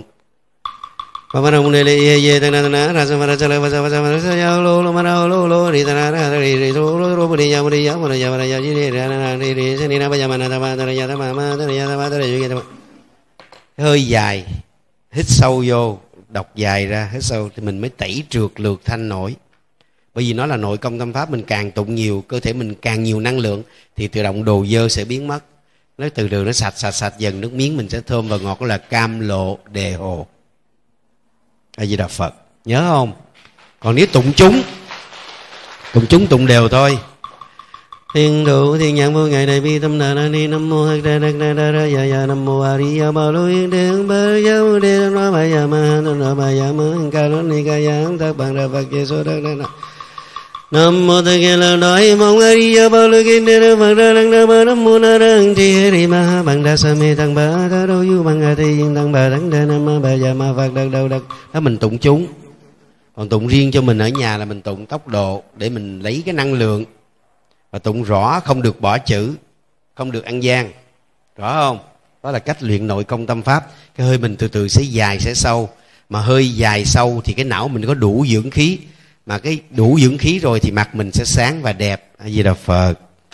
hơi dài, hít sâu vô, đọc dài ra, hít sâu thì mình mới tẩy trượt lược thanh nổi. Bởi vì nó là nội công tâm pháp, mình càng tụng nhiều, cơ thể mình càng nhiều năng lượng thì tự động đồ dơ sẽ biến mất. Nó từ từ nó sạch dần, nước miếng mình sẽ thơm và ngọt, là cam lộ đề hồ. A Di Đà Phật, nhớ không? Còn nếu tụng chúng tụng đều thôi. Thiên thủ thiên nhãn vô ngài đại bi tâm đà ni nam mô hắc đa đắc đa đa đa ya ya nam mô a di đà bà lô yên đương bơ giáo đê nó bà ya ma nó bà ya ma ca lô ni ca ya tác bằng ra phật chế số đắc đa nam mô tây kia là đói mong a di đà bà lô yên đê phật ra đăng đa bà nam mô na đăng thi hê ri ma bằng đa sa mê tăng bà thơ đâu du bằng a thi yên tăng bà đăng đa nam ma bà ya ma phật đắc đâu đắc. Đó mình tụng chúng. Còn tụng riêng cho mình ở nhà là mình tụng tốc độ để mình lấy cái năng lượng. Và tụng rõ, không được bỏ chữ, không được ăn gian, rõ không? Đó là cách luyện nội công tâm pháp. Cái hơi mình từ từ sẽ dài, sẽ sâu. Mà hơi dài sâu thì cái não mình có đủ dưỡng khí. Mà cái đủ dưỡng khí rồi thì mặt mình sẽ sáng và đẹp. A Di Đà Phật.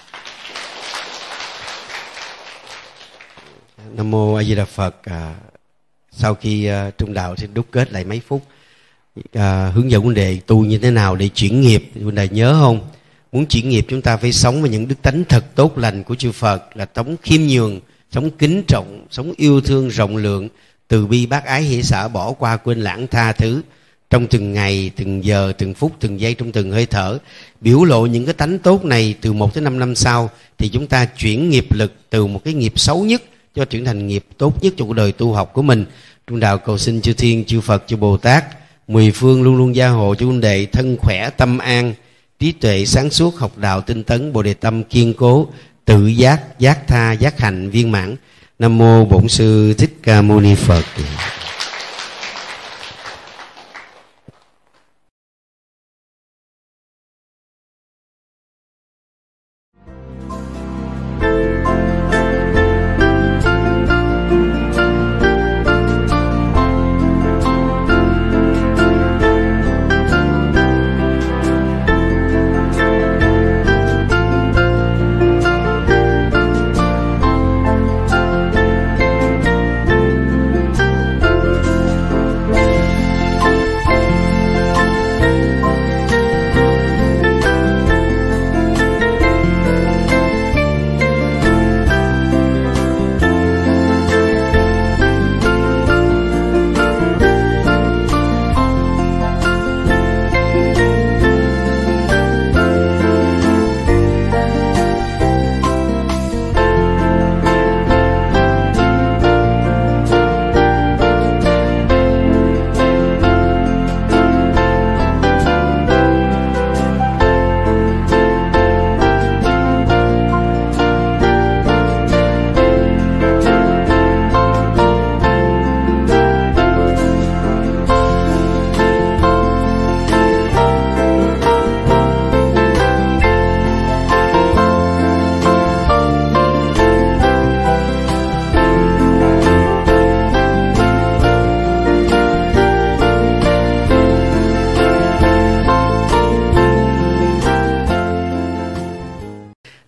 Nam mô A Di Đà Phật. Sau khi trung đạo thì đúc kết lại mấy phút, hướng dẫn vấn đề tu như thế nào để chuyển nghiệp. Vấn đề nhớ không? Muốn chuyển nghiệp chúng ta phải sống với những đức tánh thật tốt lành của chư Phật, là sống khiêm nhường, sống kính trọng, sống yêu thương rộng lượng, từ bi bác ái hỷ xả, bỏ qua quên lãng tha thứ. Trong từng ngày, từng giờ, từng phút, từng giây, trong từng hơi thở, biểu lộ những cái tánh tốt này từ 1 tới 5 năm sau, thì chúng ta chuyển nghiệp lực từ một cái nghiệp xấu nhất cho chuyển thành nghiệp tốt nhất trong cuộc đời tu học của mình. Trung đạo cầu xin chư Thiên, chư Phật, chư Bồ Tát, mười phương luôn luôn gia hộ cho huynh đệ thân khỏe, tâm an, trí tuệ sáng suốt, học đạo tinh tấn, bồ đề tâm kiên cố, tự giác, giác tha, giác hạnh viên mãn. Nam mô Bổn Sư Thích Ca Mâu Ni Phật.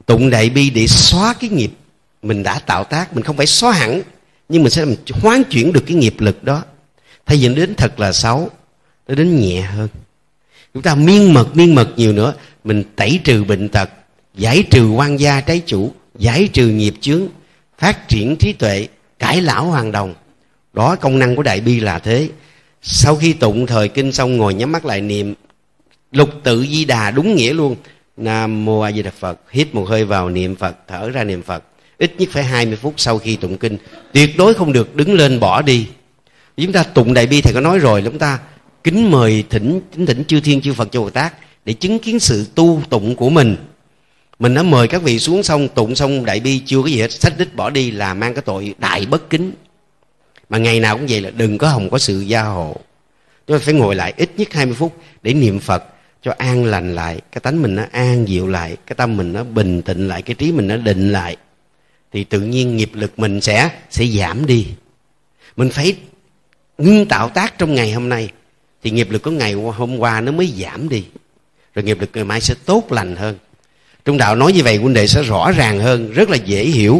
tụng đại bi để xóa cái nghiệp mình đã tạo tác. Mình không phải xóa hẳn, nhưng mình sẽ làm hoán chuyển được cái nghiệp lực đó. Thay vì đến thật là xấu, nó đến nhẹ hơn. Chúng ta miên mật nhiều nữa, mình tẩy trừ bệnh tật, giải trừ oan gia trái chủ, giải trừ nghiệp chướng, phát triển trí tuệ, cải lão hoàn đồng. Đó, công năng của đại bi là thế. Sau khi tụng thời kinh xong, ngồi nhắm mắt lại niệm lục tự Di Đà đúng nghĩa luôn. Nam Mô A Di Đà Phật. Hít một hơi vào niệm Phật, thở ra niệm Phật. Ít nhất phải 20 phút sau khi tụng kinh. Tuyệt đối không được đứng lên bỏ đi. Chúng ta tụng đại bi, thầy có nói rồi, chúng ta kính mời thỉnh chư thiên chư Phật chư Bồ Tát để chứng kiến sự tu tụng của mình. Mình đã mời các vị xuống xong, tụng xong đại bi chưa có gì hết, xách đít bỏ đi là mang cái tội đại bất kính. Mà ngày nào cũng vậy, là đừng có hòng có sự gia hộ. Chúng ta phải ngồi lại ít nhất 20 phút để niệm Phật cho an lành lại, cái tánh mình nó an dịu lại, cái tâm mình nó bình tĩnh lại, cái trí mình nó định lại, thì tự nhiên nghiệp lực mình sẽ giảm đi. Mình phải ngưng tạo tác trong ngày hôm nay, thì nghiệp lực của ngày hôm qua nó mới giảm đi, rồi nghiệp lực ngày mai sẽ tốt lành hơn. Trong đạo nói như vậy huynh đệ sẽ rõ ràng hơn, rất là dễ hiểu.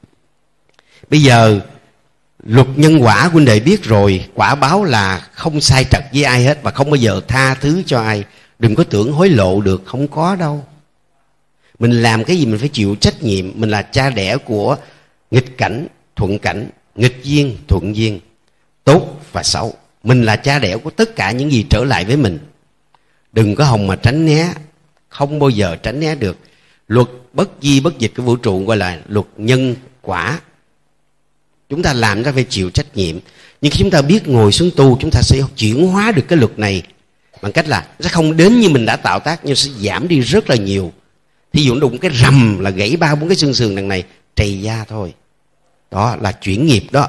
Bây giờ luật nhân quả huynh đệ biết rồi, quả báo là không sai trật với ai hết, và không bao giờ tha thứ cho ai. Đừng có tưởng hối lộ được, không có đâu. Mình làm cái gì mình phải chịu trách nhiệm. Mình là cha đẻ của nghịch cảnh, thuận cảnh, nghịch duyên, thuận duyên, tốt và xấu. Mình là cha đẻ của tất cả những gì trở lại với mình. Đừng có hòng mà tránh né, không bao giờ tránh né được. Luật bất di bất dịch của vũ trụ gọi là luật nhân quả. Chúng ta làm ra phải chịu trách nhiệm. Nhưng khi chúng ta biết ngồi xuống tu, chúng ta sẽ chuyển hóa được cái luật này bằng cách là sẽ không đến như mình đã tạo tác, nhưng sẽ giảm đi rất là nhiều. Thí dụ đụng cái rầm là gãy 3-4 cái xương sườn đằng này, trầy da thôi. Đó là chuyển nghiệp đó.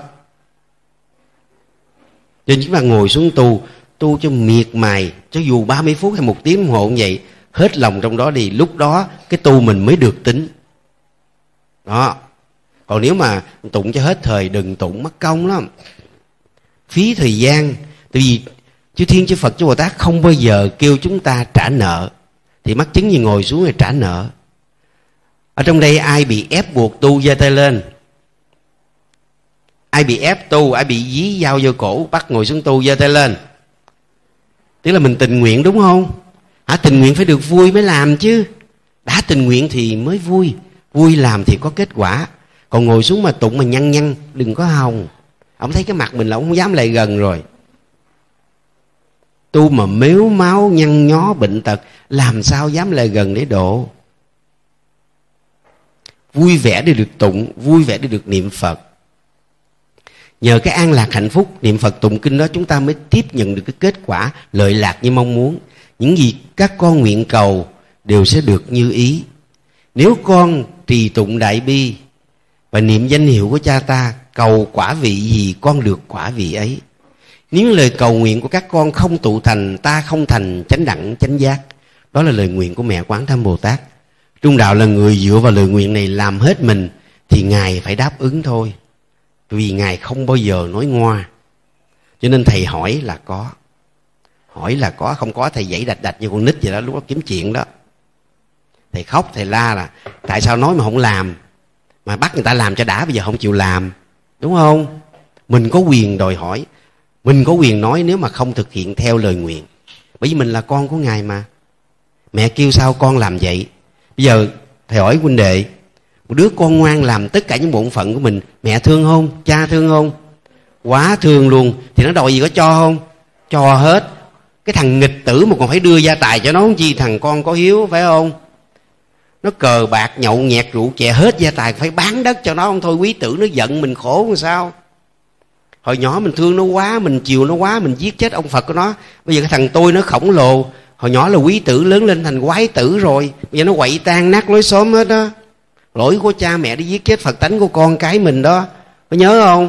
Cho nên chúng ta ngồi xuống tu cho miệt mài, cho dù 30 phút hay 1 tiếng đồng hồ như vậy, hết lòng trong đó đi. Lúc đó cái tu mình mới được tính. Đó. Còn nếu mà tụng cho hết thời, đừng tụng, mất công lắm, phí thời gian. Tại vì chư thiên chư Phật chư Bồ Tát không bao giờ kêu chúng ta trả nợ, thì mắc chứng gì ngồi xuống rồi trả nợ. Ở trong đây ai bị ép buộc tu giơ tay lên. Ai bị ép tu, ai bị dí dao vô cổ bắt ngồi xuống tu giơ tay lên. Tức là mình tình nguyện đúng không? Tình nguyện phải được vui mới làm chứ. Đã tình nguyện thì mới vui. Vui làm thì có kết quả. Còn ngồi xuống mà tụng mà nhăn, đừng có hòng. Ông thấy cái mặt mình là ông không dám lại gần rồi. Tu mà mếu máu nhăn nhó bệnh tật, làm sao dám lại gần để độ. Vui vẻ để được tụng, vui vẻ để được niệm Phật. Nhờ cái an lạc hạnh phúc niệm Phật tụng kinh đó, chúng ta mới tiếp nhận được cái kết quả lợi lạc như mong muốn. Những gì các con nguyện cầu đều sẽ được như ý. Nếu con trì tụng đại bi và niệm danh hiệu của cha ta, cầu quả vị gì con được quả vị ấy. Nếu lời cầu nguyện của các con không tụ thành, ta không thành chánh đẳng chánh giác. Đó là lời nguyện của mẹ Quán Tham Bồ Tát. Trung đạo là người dựa vào lời nguyện này làm hết mình, thì Ngài phải đáp ứng thôi. Vì Ngài không bao giờ nói ngoa. Cho nên thầy hỏi là có. Hỏi là có, không có thầy dãy đạch như con nít vậy đó, lúc đó kiếm chuyện đó. Thầy khóc, thầy la là tại sao nói mà không làm, mà bắt người ta làm cho đã, bây giờ không chịu làm. Đúng không? Mình có quyền đòi hỏi, mình có quyền nói nếu mà không thực hiện theo lời nguyện. Bởi vì mình là con của Ngài mà. Mẹ kêu sao con làm vậy. Bây giờ thầy hỏi huynh đệ, một đứa con ngoan làm tất cả những bổn phận của mình, mẹ thương không? Cha thương không? Quá thương luôn. Thì nó đòi gì có cho không? Cho hết. Cái thằng nghịch tử mà còn phải đưa gia tài cho nó không chi, thằng con có hiếu phải không? Nó cờ bạc nhậu nhẹt rượu chè hết gia tài, phải bán đất cho nó không thôi. Quý tử nó giận mình khổ làm sao. Hồi nhỏ mình thương nó quá, mình chiều nó quá, mình giết chết ông Phật của nó. Bây giờ cái thằng tôi nó khổng lồ. Hồi nhỏ là quý tử, lớn lên thành quái tử rồi. Bây giờ nó quậy tan nát lối xóm hết đó. Lỗi của cha mẹ đi giết chết Phật tánh của con cái mình đó. Có nhớ không?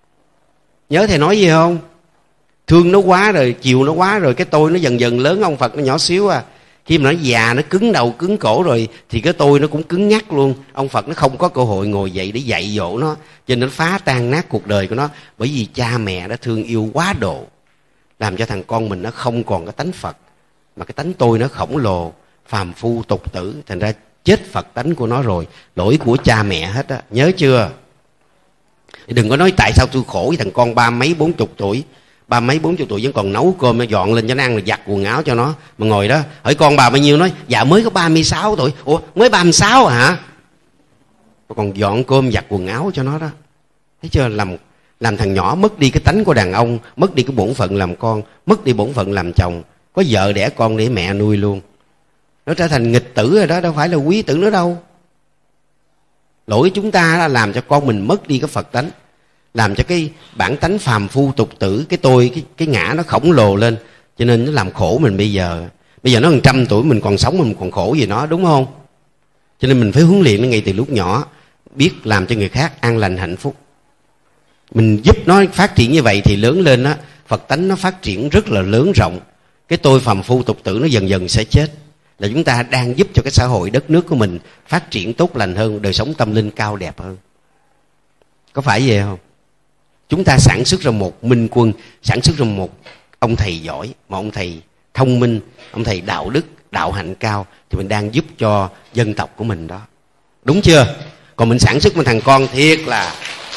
Nhớ thầy nói gì không? Thương nó quá rồi, chiều nó quá rồi, cái tôi nó dần dần lớn, ông Phật nó nhỏ xíu à. Khi mà nó già, nó cứng đầu cứng cổ rồi, thì cái tôi nó cũng cứng nhắc luôn. Ông Phật nó không có cơ hội ngồi dậy để dạy dỗ nó, cho nên nó phá tan nát cuộc đời của nó. Bởi vì cha mẹ đã thương yêu quá độ, làm cho thằng con mình nó không còn cái tánh Phật, mà cái tánh tôi nó khổng lồ, phàm phu tục tử. Thành ra chết Phật tánh của nó rồi. Lỗi của cha mẹ hết á, nhớ chưa? Đừng có nói tại sao tôi khổ với thằng con 30 40 tuổi, 30 40 tuổi vẫn còn nấu cơm nó dọn lên cho nó ăn, rồi giặt quần áo cho nó, mà ngồi đó hỏi con bà bao nhiêu, nói dạ mới có 36 tuổi. Ủa mới 36 hả? Còn dọn cơm giặt quần áo cho nó đó. Thấy chưa? Làm thằng nhỏ mất đi cái tánh của đàn ông, mất đi cái bổn phận làm con, mất đi bổn phận làm chồng. Có vợ đẻ con để mẹ nuôi luôn, nó trở thành nghịch tử rồi đó, đâu phải là quý tử nữa đâu. Lỗi chúng ta là làm cho con mình mất đi cái Phật tánh, làm cho cái bản tánh phàm phu tục tử, cái tôi, cái ngã nó khổng lồ lên, cho nên nó làm khổ mình bây giờ. Bây giờ nó 100 tuổi mình còn sống, mình còn khổ gì nó, đúng không? Cho nên mình phải huấn luyện nó ngay từ lúc nhỏ, biết làm cho người khác an lành hạnh phúc. Mình giúp nó phát triển như vậy thì lớn lên á, Phật tánh nó phát triển rất là lớn rộng. Cái tôi phàm phu tục tử nó dần dần sẽ chết. Là chúng ta đang giúp cho cái xã hội đất nước của mình phát triển tốt lành hơn, đời sống tâm linh cao đẹp hơn. Có phải vậy không? Chúng ta sản xuất ra một minh quân, sản xuất ra một ông thầy giỏi, một ông thầy thông minh, ông thầy đạo đức, đạo hạnh cao, thì mình đang giúp cho dân tộc của mình đó. Đúng chưa? Còn mình sản xuất một thằng con thiệt là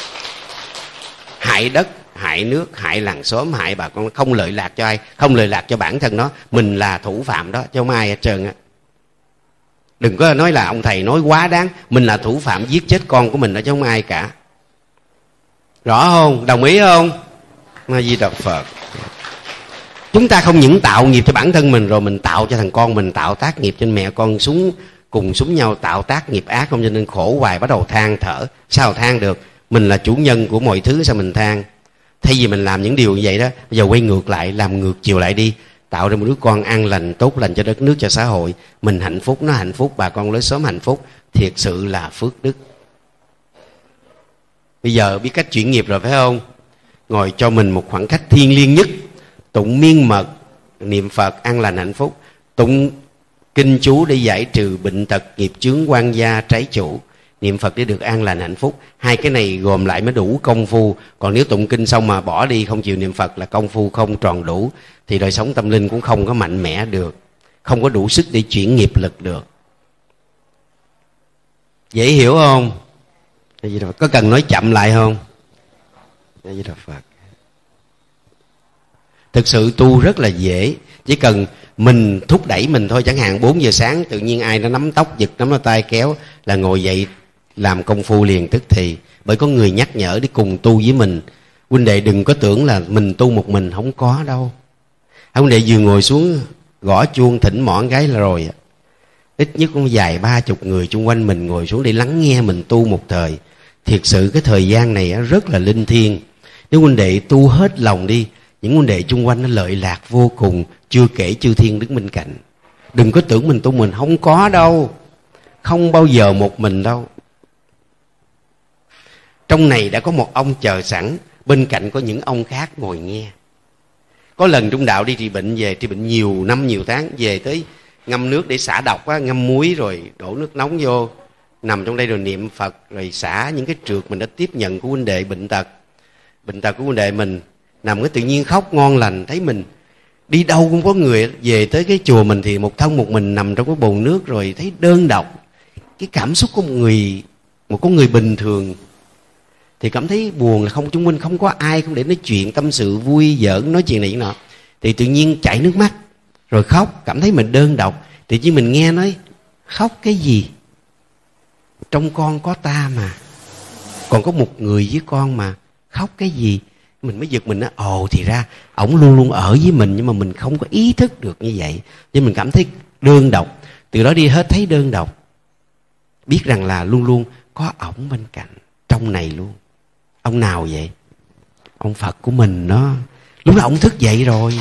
hại đất, hại nước, hại làng xóm, hại bà con, không lợi lạc cho ai, không lợi lạc cho bản thân nó. Mình là thủ phạm đó, chứ không ai hết trơn á. Đừng có nói là ông thầy nói quá đáng. Mình là thủ phạm giết chết con của mình đó, chứ không ai cả. Rõ không? Đồng ý không? A Di Đà Phật. Chúng ta không những tạo nghiệp cho bản thân mình, rồi mình tạo cho thằng con mình, tạo tác nghiệp cho mẹ con cùng súng nhau, tạo tác nghiệp ác không, cho nên khổ hoài, bắt đầu than thở. Sao than được? Mình là chủ nhân của mọi thứ, sao mình than? Thay vì mình làm những điều như vậy đó, bây giờ quay ngược lại, làm ngược chiều lại đi, tạo ra một đứa con an lành, tốt lành cho đất nước, cho xã hội. Mình hạnh phúc, nó hạnh phúc, bà con lối xóm hạnh phúc, thiệt sự là phước đức. Bây giờ biết cách chuyển nghiệp rồi phải không? Ngồi cho mình một khoảng cách thiêng liêng nhất, tụng miên mật, niệm Phật an lành hạnh phúc, tụng kinh chú để giải trừ bệnh tật, nghiệp chướng, quan gia, trái chủ, niệm Phật để được an lành hạnh phúc. Hai cái này gồm lại mới đủ công phu. Còn nếu tụng kinh xong mà bỏ đi, không chịu niệm Phật là công phu không tròn đủ, thì đời sống tâm linh cũng không có mạnh mẽ được, không có đủ sức để chuyển nghiệp lực được. Dễ hiểu không? Có cần nói chậm lại không? Phật. Thực sự tu rất là dễ, chỉ cần mình thúc đẩy mình thôi. Chẳng hạn 4 giờ sáng tự nhiên ai nó nắm tóc giật, nắm tay kéo là ngồi dậy làm công phu liền tức thì. Bởi có người nhắc nhở để cùng tu với mình. Huynh đệ đừng có tưởng là mình tu một mình, không có đâu. Huynh đệ vừa ngồi xuống gõ chuông thỉnh mỏ gái là rồi, ít nhất cũng vài 30 người chung quanh mình ngồi xuống để lắng nghe mình tu một thời. Thiệt sự cái thời gian này rất là linh thiêng. Nếu huynh đệ tu hết lòng đi, những huynh đệ chung quanh nó lợi lạc vô cùng, chưa kể chư thiên đứng bên cạnh. Đừng có tưởng mình tu mình, không có đâu, không bao giờ một mình đâu. Trong này đã có một ông chờ sẵn, bên cạnh có những ông khác ngồi nghe. Có lần Trung Đạo đi trị bệnh về, trị bệnh nhiều năm nhiều tháng, về tới ngâm nước để xả độc á, ngâm muối rồi đổ nước nóng vô, nằm trong đây rồi niệm Phật, rồi xả những cái trượt mình đã tiếp nhận của huynh đệ bệnh tật của huynh đệ mình. Nằm cái tự nhiên khóc ngon lành, thấy mình đi đâu cũng có người. Về tới cái chùa mình thì một thân một mình nằm trong cái bồn nước, rồi thấy đơn độc. Cái cảm xúc của một con người bình thường thì cảm thấy buồn, là không, chung quanh không có ai không để nói chuyện tâm sự vui giỡn, nói chuyện này chuyện nọ, thì tự nhiên chảy nước mắt rồi khóc, cảm thấy mình đơn độc. Tự nhiên mình nghe nói khóc cái gì, trong con có ta mà, còn có một người với con mà, khóc cái gì. Mình mới giật mình nói ồ, thì ra ổng luôn luôn ở với mình, nhưng mà mình không có ý thức được như vậy, nên mình cảm thấy đơn độc. Từ đó đi hết thấy đơn độc, biết rằng là luôn luôn có ổng bên cạnh trong này luôn. Ông nào vậy? Ông Phật của mình đó. Lúc đó ông thức dậy rồi.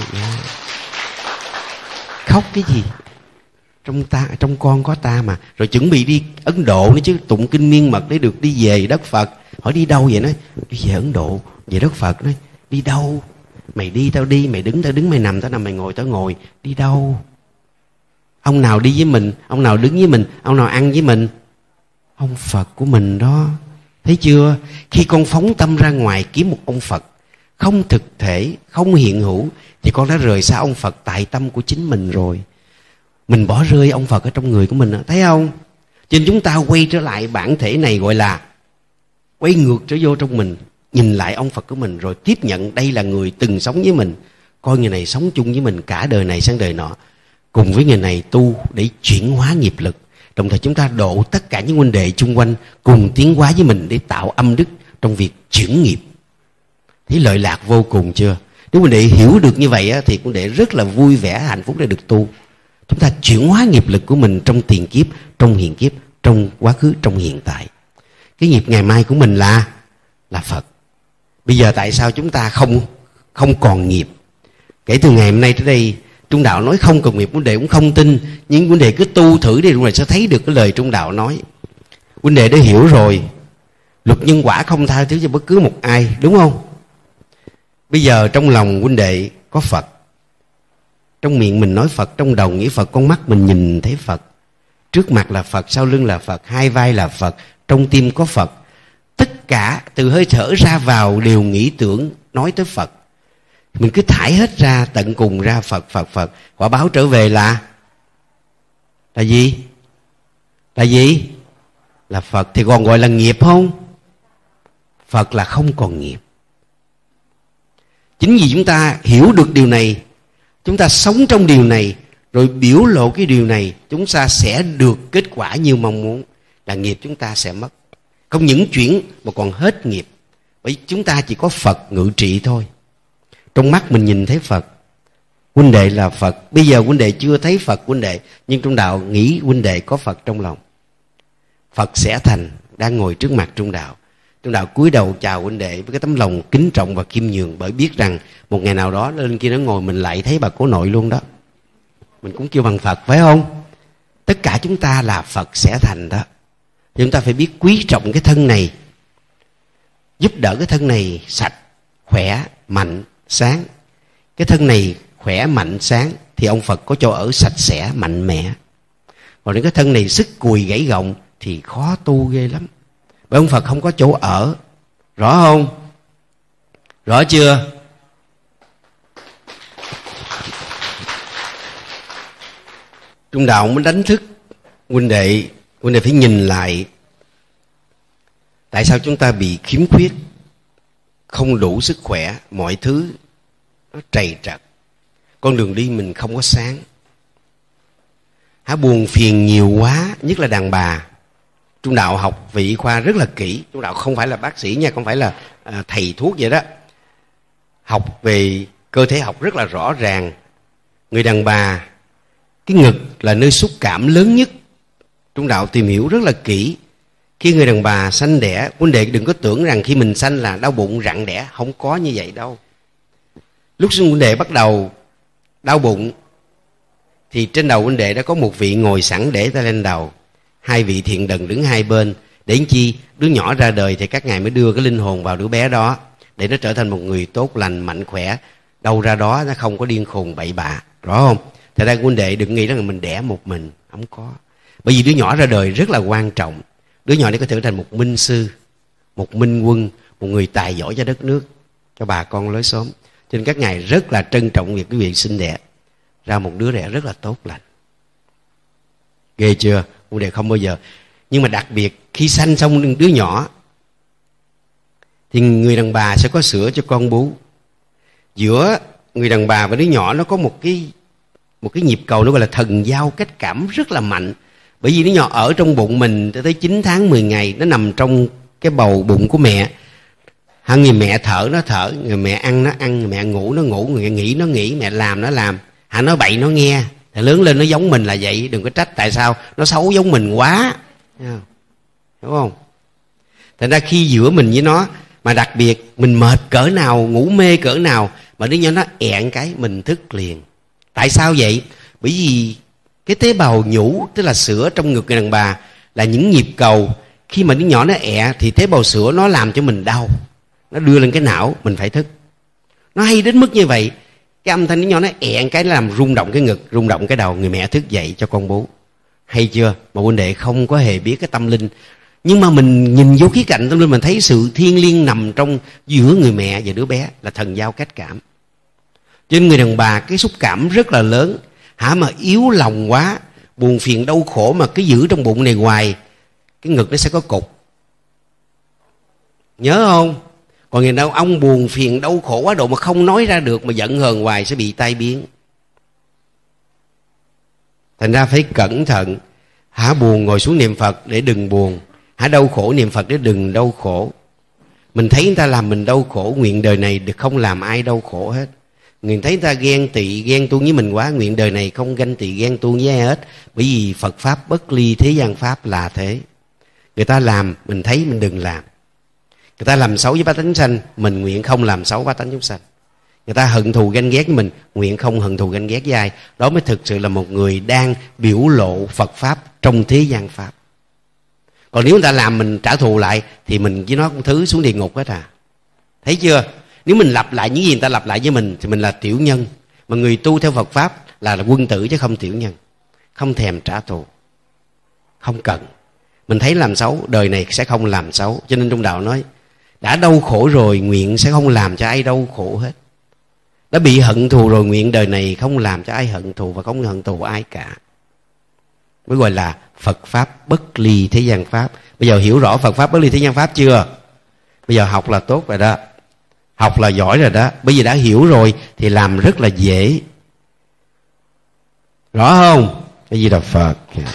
Khóc cái gì, trong con có ta mà. Rồi chuẩn bị đi Ấn Độ nữa chứ, tụng kinh miên mật để được đi về đất Phật. Hỏi đi đâu vậy? Nói đi về Ấn Độ, về đất Phật. Nói đi đâu? Mày đi tao đi, mày đứng tao đứng, mày nằm tao nằm, mày ngồi tao ngồi. Đi đâu? Ông nào đi với mình, ông nào đứng với mình, ông nào ăn với mình? Ông Phật của mình đó. Thấy chưa? Khi con phóng tâm ra ngoài kiếm một ông Phật không thực thể, không hiện hữu, thì con đã rời xa ông Phật tại tâm của chính mình rồi. Mình bỏ rơi ông Phật ở trong người của mình, thấy không? Cho nên chúng ta quay trở lại bản thể này, gọi là quay ngược trở vô trong mình, nhìn lại ông Phật của mình, rồi tiếp nhận đây là người từng sống với mình, coi người này sống chung với mình cả đời này sang đời nọ, cùng với người này tu để chuyển hóa nghiệp lực. Đồng thời chúng ta độ tất cả những huynh đệ chung quanh cùng tiến hóa với mình để tạo âm đức trong việc chuyển nghiệp. Thấy lợi lạc vô cùng chưa? Nếu huynh đệ hiểu được như vậy thì huynh đệ rất là vui vẻ, hạnh phúc để được tu. Chúng ta chuyển hóa nghiệp lực của mình trong tiền kiếp, trong hiện kiếp, trong quá khứ, trong hiện tại. Cái nghiệp ngày mai của mình là Phật. Bây giờ tại sao chúng ta không còn nghiệp? Kể từ ngày hôm nay tới đây, Trung Đạo nói không còn nghiệp, huynh đệ cũng không tin, nhưng huynh đệ cứ tu thử đi rồi sẽ thấy được cái lời Trung Đạo nói. Huynh đệ đã hiểu rồi, luật nhân quả không tha thứ cho bất cứ một ai, đúng không? Bây giờ trong lòng huynh đệ có Phật, trong miệng mình nói Phật, trong đầu nghĩ Phật, con mắt mình nhìn thấy Phật, trước mặt là Phật, sau lưng là Phật, hai vai là Phật, trong tim có Phật. Tất cả từ hơi thở ra vào đều nghĩ tưởng nói tới Phật. Mình cứ thải hết ra, tận cùng ra Phật, Phật, Phật. Quả báo trở về là gì? Là gì? Là Phật. Thì còn gọi là nghiệp không? Phật là không còn nghiệp. Chính vì chúng ta hiểu được điều này, chúng ta sống trong điều này, rồi biểu lộ cái điều này, chúng ta sẽ được kết quả như mong muốn, là nghiệp chúng ta sẽ mất. Không những chuyển mà còn hết nghiệp. Bởi chúng ta chỉ có Phật ngự trị thôi. Trong mắt mình nhìn thấy Phật, huynh đệ là Phật. Bây giờ huynh đệ chưa thấy Phật huynh đệ, nhưng trong đạo nghĩ huynh đệ có Phật trong lòng. Phật sẽ thành đang ngồi trước mặt Trung Đạo. Trung Đạo cúi đầu chào huynh đệ với cái tấm lòng kính trọng và khiêm nhường, bởi biết rằng một ngày nào đó lên kia nó ngồi mình lại thấy bà cố nội luôn đó, mình cũng kêu bằng Phật, phải không? Tất cả chúng ta là Phật sẽ thành đó. Chúng ta phải biết quý trọng cái thân này, giúp đỡ cái thân này sạch, khỏe, mạnh, sáng. Cái thân này khỏe, mạnh, sáng thì ông Phật có chỗ ở sạch sẽ, mạnh mẽ. Còn nếu cái thân này sức cùi gãy gọng thì khó tu ghê lắm. Bởi ông Phật không có chỗ ở. Rõ không? Rõ chưa? Trung Đạo mới đánh thức huynh đệ phải nhìn lại tại sao chúng ta bị khiếm khuyết, không đủ sức khỏe, mọi thứ nó trầy trật, con đường đi mình không có sáng. Buồn phiền nhiều quá, nhất là đàn bà. Trung Đạo học về y khoa rất là kỹ. Trung Đạo không phải là bác sĩ nha, không phải là thầy thuốc vậy đó. Học về cơ thể học rất là rõ ràng. Người đàn bà, cái ngực là nơi xúc cảm lớn nhất. Trung Đạo tìm hiểu rất là kỹ. Khi người đàn bà sanh đẻ, huynh đệ đừng có tưởng rằng khi mình sanh là đau bụng rặn đẻ, không có như vậy đâu. Lúc huynh đệ bắt đầu đau bụng thì trên đầu huynh đệ đã có một vị ngồi sẵn để tay lên đầu, hai vị thiện đần đứng hai bên. Để làm chi? Đứa nhỏ ra đời thì các ngài mới đưa cái linh hồn vào đứa bé đó để nó trở thành một người tốt lành, mạnh khỏe, đâu ra đó nó không có điên khùng bậy bạ. Rõ không? Thật ra huynh đệ đừng nghĩ rằng mình đẻ một mình, không có. Bởi vì đứa nhỏ ra đời rất là quan trọng. Đứa nhỏ này có thể trở thành một minh sư, một minh quân, một người tài giỏi cho đất nước, cho bà con lối xóm. Cho nên các ngài rất là trân trọng việc quý vị sinh đẻ ra một đứa đẻ rất là tốt lành. Ghê chưa? Huynh đệ không bao giờ. Nhưng mà đặc biệt khi sanh xong đứa nhỏ thì người đàn bà sẽ có sữa cho con bú. Giữa người đàn bà và đứa nhỏ nó có một cái nhịp cầu, nó gọi là thần giao cách cảm rất là mạnh. Bởi vì đứa nhỏ ở trong bụng mình tới 9 tháng 10 ngày, nó nằm trong cái bầu bụng của mẹ. Người mẹ thở nó thở, người mẹ ăn nó ăn, người mẹ ngủ nó ngủ, người mẹ nghĩ nó nghĩ, mẹ làm nó làm, nói bậy nó nghe. Thì lớn lên nó giống mình là vậy, đừng có trách tại sao nó xấu giống mình quá, đúng không? Thành ra khi giữa mình với nó, mà đặc biệt mình mệt cỡ nào, ngủ mê cỡ nào, mà đứa nhỏ nó ẹn cái mình thức liền. Tại sao vậy? Bởi vì cái tế bào nhũ, tức là sữa trong ngực người đàn bà, là những nhịp cầu. Khi mà đứa nhỏ nó ẹ thì tế bào sữa nó làm cho mình đau, nó đưa lên cái não, mình phải thức. Nó hay đến mức như vậy. Cái âm thanh đứa nhỏ nó ẹn cái nó làm rung động cái ngực, rung động cái đầu, người mẹ thức dậy cho con bú. Hay chưa? Mà huynh đệ không có hề biết cái tâm linh. Nhưng mà mình nhìn vô khía cạnh tâm linh, mình thấy sự thiêng liêng nằm trong giữa người mẹ và đứa bé, là thần giao cách cảm. Cho nên người đàn bà cái xúc cảm rất là lớn. Mà yếu lòng quá, buồn phiền đau khổ mà cứ giữ trong bụng này hoài, cái ngực nó sẽ có cục. Nhớ không? Còn người đàn ông buồn phiền đau khổ quá độ mà không nói ra được, mà giận hờn hoài sẽ bị tai biến. Thành ra phải cẩn thận. Hả buồn ngồi xuống niệm Phật để đừng buồn, hả đau khổ niệm Phật để đừng đau khổ. Mình thấy người ta làm mình đau khổ, nguyện đời này được không làm ai đau khổ hết. Người thấy người ta ghen tị ghen tuông với mình quá, nguyện đời này không ganh tị ghen tuông với ai hết. Bởi vì Phật Pháp bất ly thế gian Pháp là thế. Người ta làm mình thấy mình đừng làm. Người ta làm xấu với bá tánh sanh, mình nguyện không làm xấu bá tánh chúng sanh. Người ta hận thù ganh ghét với mình, nguyện không hận thù ganh ghét với ai. Đó mới thực sự là một người đang biểu lộ Phật Pháp trong thế gian Pháp. Còn nếu người ta làm mình trả thù lại thì mình với nó cũng thứ xuống địa ngục hết à. Thấy chưa? Nếu mình lặp lại những gì người ta lặp lại với mình thì mình là tiểu nhân. Mà người tu theo Phật Pháp là quân tử chứ không tiểu nhân. Không thèm trả thù, không cần. Mình thấy làm xấu, đời này sẽ không làm xấu. Cho nên trong đạo nói, đã đau khổ rồi nguyện sẽ không làm cho ai đau khổ hết. Đã bị hận thù rồi nguyện đời này không làm cho ai hận thù và không hận thù ai cả. Mới gọi là Phật Pháp bất ly thế gian Pháp. Bây giờ hiểu rõ Phật Pháp bất ly thế gian Pháp chưa? Bây giờ học là tốt rồi đó, học là giỏi rồi đó. Bây giờ đã hiểu rồi thì làm rất là dễ. Rõ không? Cái gì là Phật.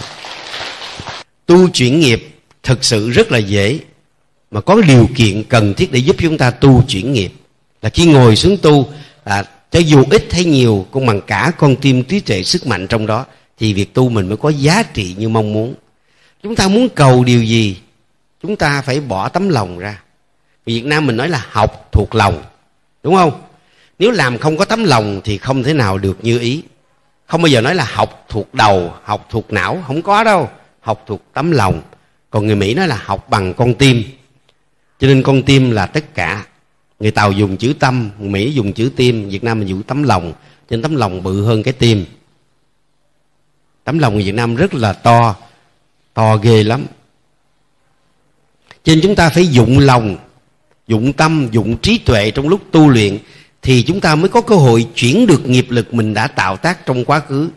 Tu chuyển nghiệp thực sự rất là dễ, mà có điều kiện cần thiết để giúp chúng ta tu chuyển nghiệp. Là khi ngồi xuống tu, là cho dù ít hay nhiều, cũng bằng cả con tim trí tuệ sức mạnh trong đó, thì việc tu mình mới có giá trị như mong muốn. Chúng ta muốn cầu điều gì, chúng ta phải bỏ tấm lòng ra. Việt Nam mình nói là học thuộc lòng, đúng không? Nếu làm không có tấm lòng thì không thể nào được như ý. Không bao giờ nói là học thuộc đầu, học thuộc não, không có đâu. Học thuộc tấm lòng. Còn người Mỹ nói là học bằng con tim. Cho nên con tim là tất cả. Người Tàu dùng chữ tâm, người Mỹ dùng chữ tim, Việt Nam mình dùng tấm lòng. Cho nên tấm lòng bự hơn cái tim. Tấm lòng người Việt Nam rất là to, to ghê lắm. Cho nên chúng ta phải dụng lòng, dụng tâm, dụng trí tuệ trong lúc tu luyện, thì chúng ta mới có cơ hội chuyển được nghiệp lực mình đã tạo tác trong quá khứ.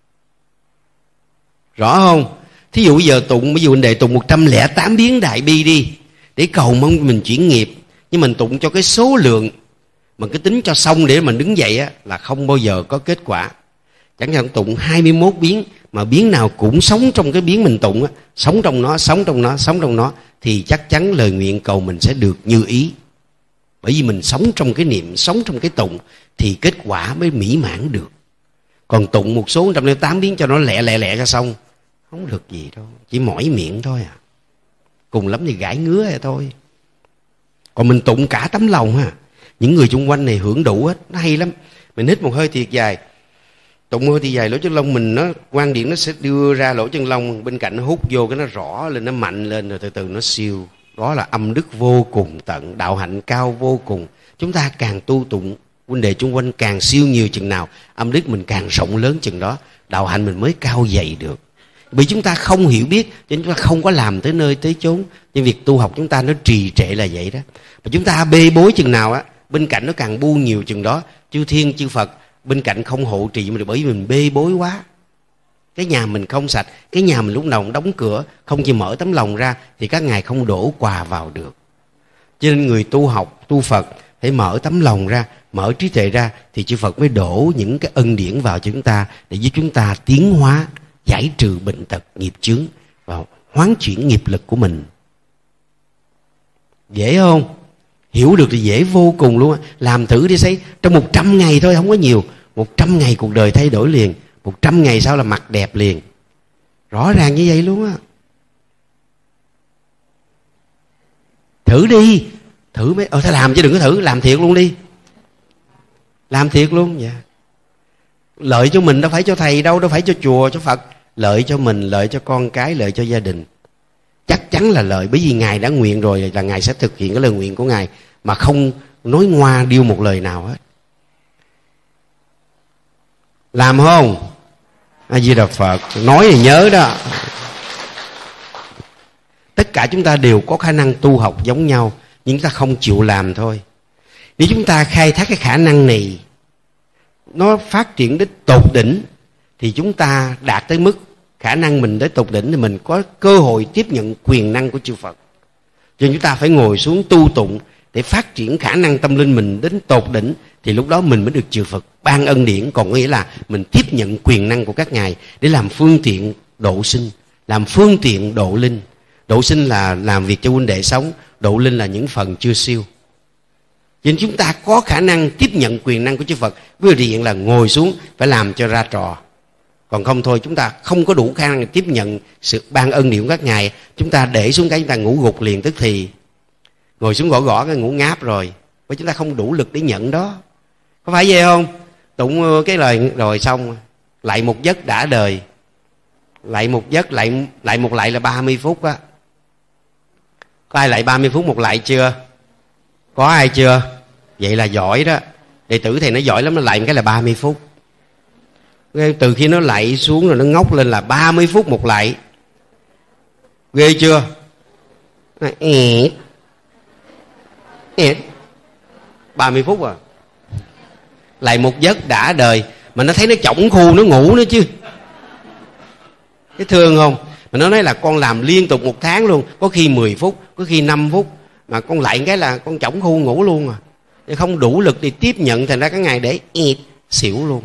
Rõ không? Thí dụ bây giờ tụng, ví dụ anh đệ tụng 108 biến đại bi đi, để cầu mong mình chuyển nghiệp. Nhưng mình tụng cho cái số lượng, mà cứ tính cho xong để mình đứng dậy á, là không bao giờ có kết quả. Chẳng hạn tụng 21 biến, mà biến nào cũng sống trong cái biến mình tụng á, sống trong nó, sống trong nó, sống trong nó, thì chắc chắn lời nguyện cầu mình sẽ được như ý. Bởi vì mình sống trong cái niệm, sống trong cái tụng, thì kết quả mới mỹ mãn được. Còn tụng một số 108 biến cho nó lẹ lẹ cho xong, không được gì đâu, chỉ mỏi miệng thôi à. Cùng lắm thì gãi ngứa vậy thôi. Còn mình tụng cả tấm lòng ha, những người xung quanh này hưởng đủ hết, nó hay lắm. Mình hít một hơi thiệt dài, tụng một hơi thiệt dài, lỗ chân lông mình nó quang điện nó sẽ đưa ra lỗ chân lông, bên cạnh nó hút vô cái nó rõ lên, nó mạnh lên, rồi từ từ nó siêu. Đó là âm đức vô cùng tận, đạo hạnh cao vô cùng. Chúng ta càng tu tụng, huynh đệ chung quanh càng siêu nhiều chừng nào, âm đức mình càng rộng lớn chừng đó, đạo hạnh mình mới cao dày được. Bởi chúng ta không hiểu biết, cho nên chúng ta không có làm tới nơi tới chốn. Nhưng việc tu học chúng ta nó trì trệ là vậy đó. Mà chúng ta bê bối chừng nào á, bên cạnh nó càng bu nhiều chừng đó. Chư thiên chư Phật bên cạnh không hộ trì mình, bởi vì mình bê bối quá. Cái nhà mình không sạch, cái nhà mình lúc nào cũng đóng cửa, không chỉ mở tấm lòng ra, thì các ngài không đổ quà vào được. Cho nên người tu học, tu Phật phải mở tấm lòng ra, mở trí tuệ ra, thì chư Phật mới đổ những cái ân điển vào cho chúng ta, để giúp chúng ta tiến hóa, giải trừ bệnh tật, nghiệp chướng và hoán chuyển nghiệp lực của mình. Dễ không? Hiểu được thì dễ vô cùng luôn á. Làm thử đi thấy, trong 100 ngày thôi, không có nhiều. 100 ngày cuộc đời thay đổi liền. 100 ngày sau là mặt đẹp liền. Rõ ràng như vậy luôn á. Thử đi. Thử mới, thôi làm chứ đừng có thử, làm thiệt luôn đi. Làm thiệt luôn, dạ. Lợi cho mình, đâu phải cho thầy đâu, đâu phải cho chùa, cho Phật. Lợi cho mình, lợi cho con cái, lợi cho gia đình. Chắc chắn là lợi, bởi vì Ngài đã nguyện rồi là Ngài sẽ thực hiện cái lời nguyện của Ngài, mà không nói ngoa điêu một lời nào hết. Làm không? A Di Đà Phật. Nói thì nhớ đó. Tất cả chúng ta đều có khả năng tu học giống nhau, nhưng chúng ta không chịu làm thôi. Nếu chúng ta khai thác cái khả năng này, nó phát triển đến tột đỉnh, thì chúng ta đạt tới mức khả năng mình tới tột đỉnh thì mình có cơ hội tiếp nhận quyền năng của chư Phật. Cho nên chúng ta phải ngồi xuống tu tụng để phát triển khả năng tâm linh mình đến tột đỉnh, thì lúc đó mình mới được chư Phật ban ân điển. Còn có nghĩa là mình tiếp nhận quyền năng của các ngài để làm phương tiện độ sinh, làm phương tiện độ linh. Độ sinh là làm việc cho huynh đệ sống, độ linh là những phần chưa siêu. Cho nên chúng ta có khả năng tiếp nhận quyền năng của chư Phật, với điều kiện là ngồi xuống phải làm cho ra trò. Còn không thôi chúng ta không có đủ khả năng tiếp nhận sự ban ân điển của các ngài. Chúng ta để xuống cái chúng ta ngủ gục liền tức thì. Ngồi xuống gõ gõ cái ngủ ngáp rồi, bởi chúng ta không đủ lực để nhận đó. Có phải vậy không? Tụng cái lời rồi xong, lại một giấc đã đời. Lại một giấc, lại một lại là 30 phút á. Có ai lại 30 phút một lại chưa? Có ai chưa? Vậy là giỏi đó. Đệ tử thầy nó giỏi lắm, nó lại một cái là 30 phút. Từ khi nó lạy xuống rồi nó ngóc lên là 30 phút một lạy. Ghê chưa? 30 phút à. Lại một giấc đã đời. Mà nó thấy nó chổng khu nó ngủ nữa chứ. Cái thương không? Mà nó nói là con làm liên tục 1 tháng luôn. Có khi 10 phút, có khi 5 phút. Mà con lại cái là con chổng khu ngủ luôn à. Thì không đủ lực để tiếp nhận, thành ra cái ngày để xỉu luôn.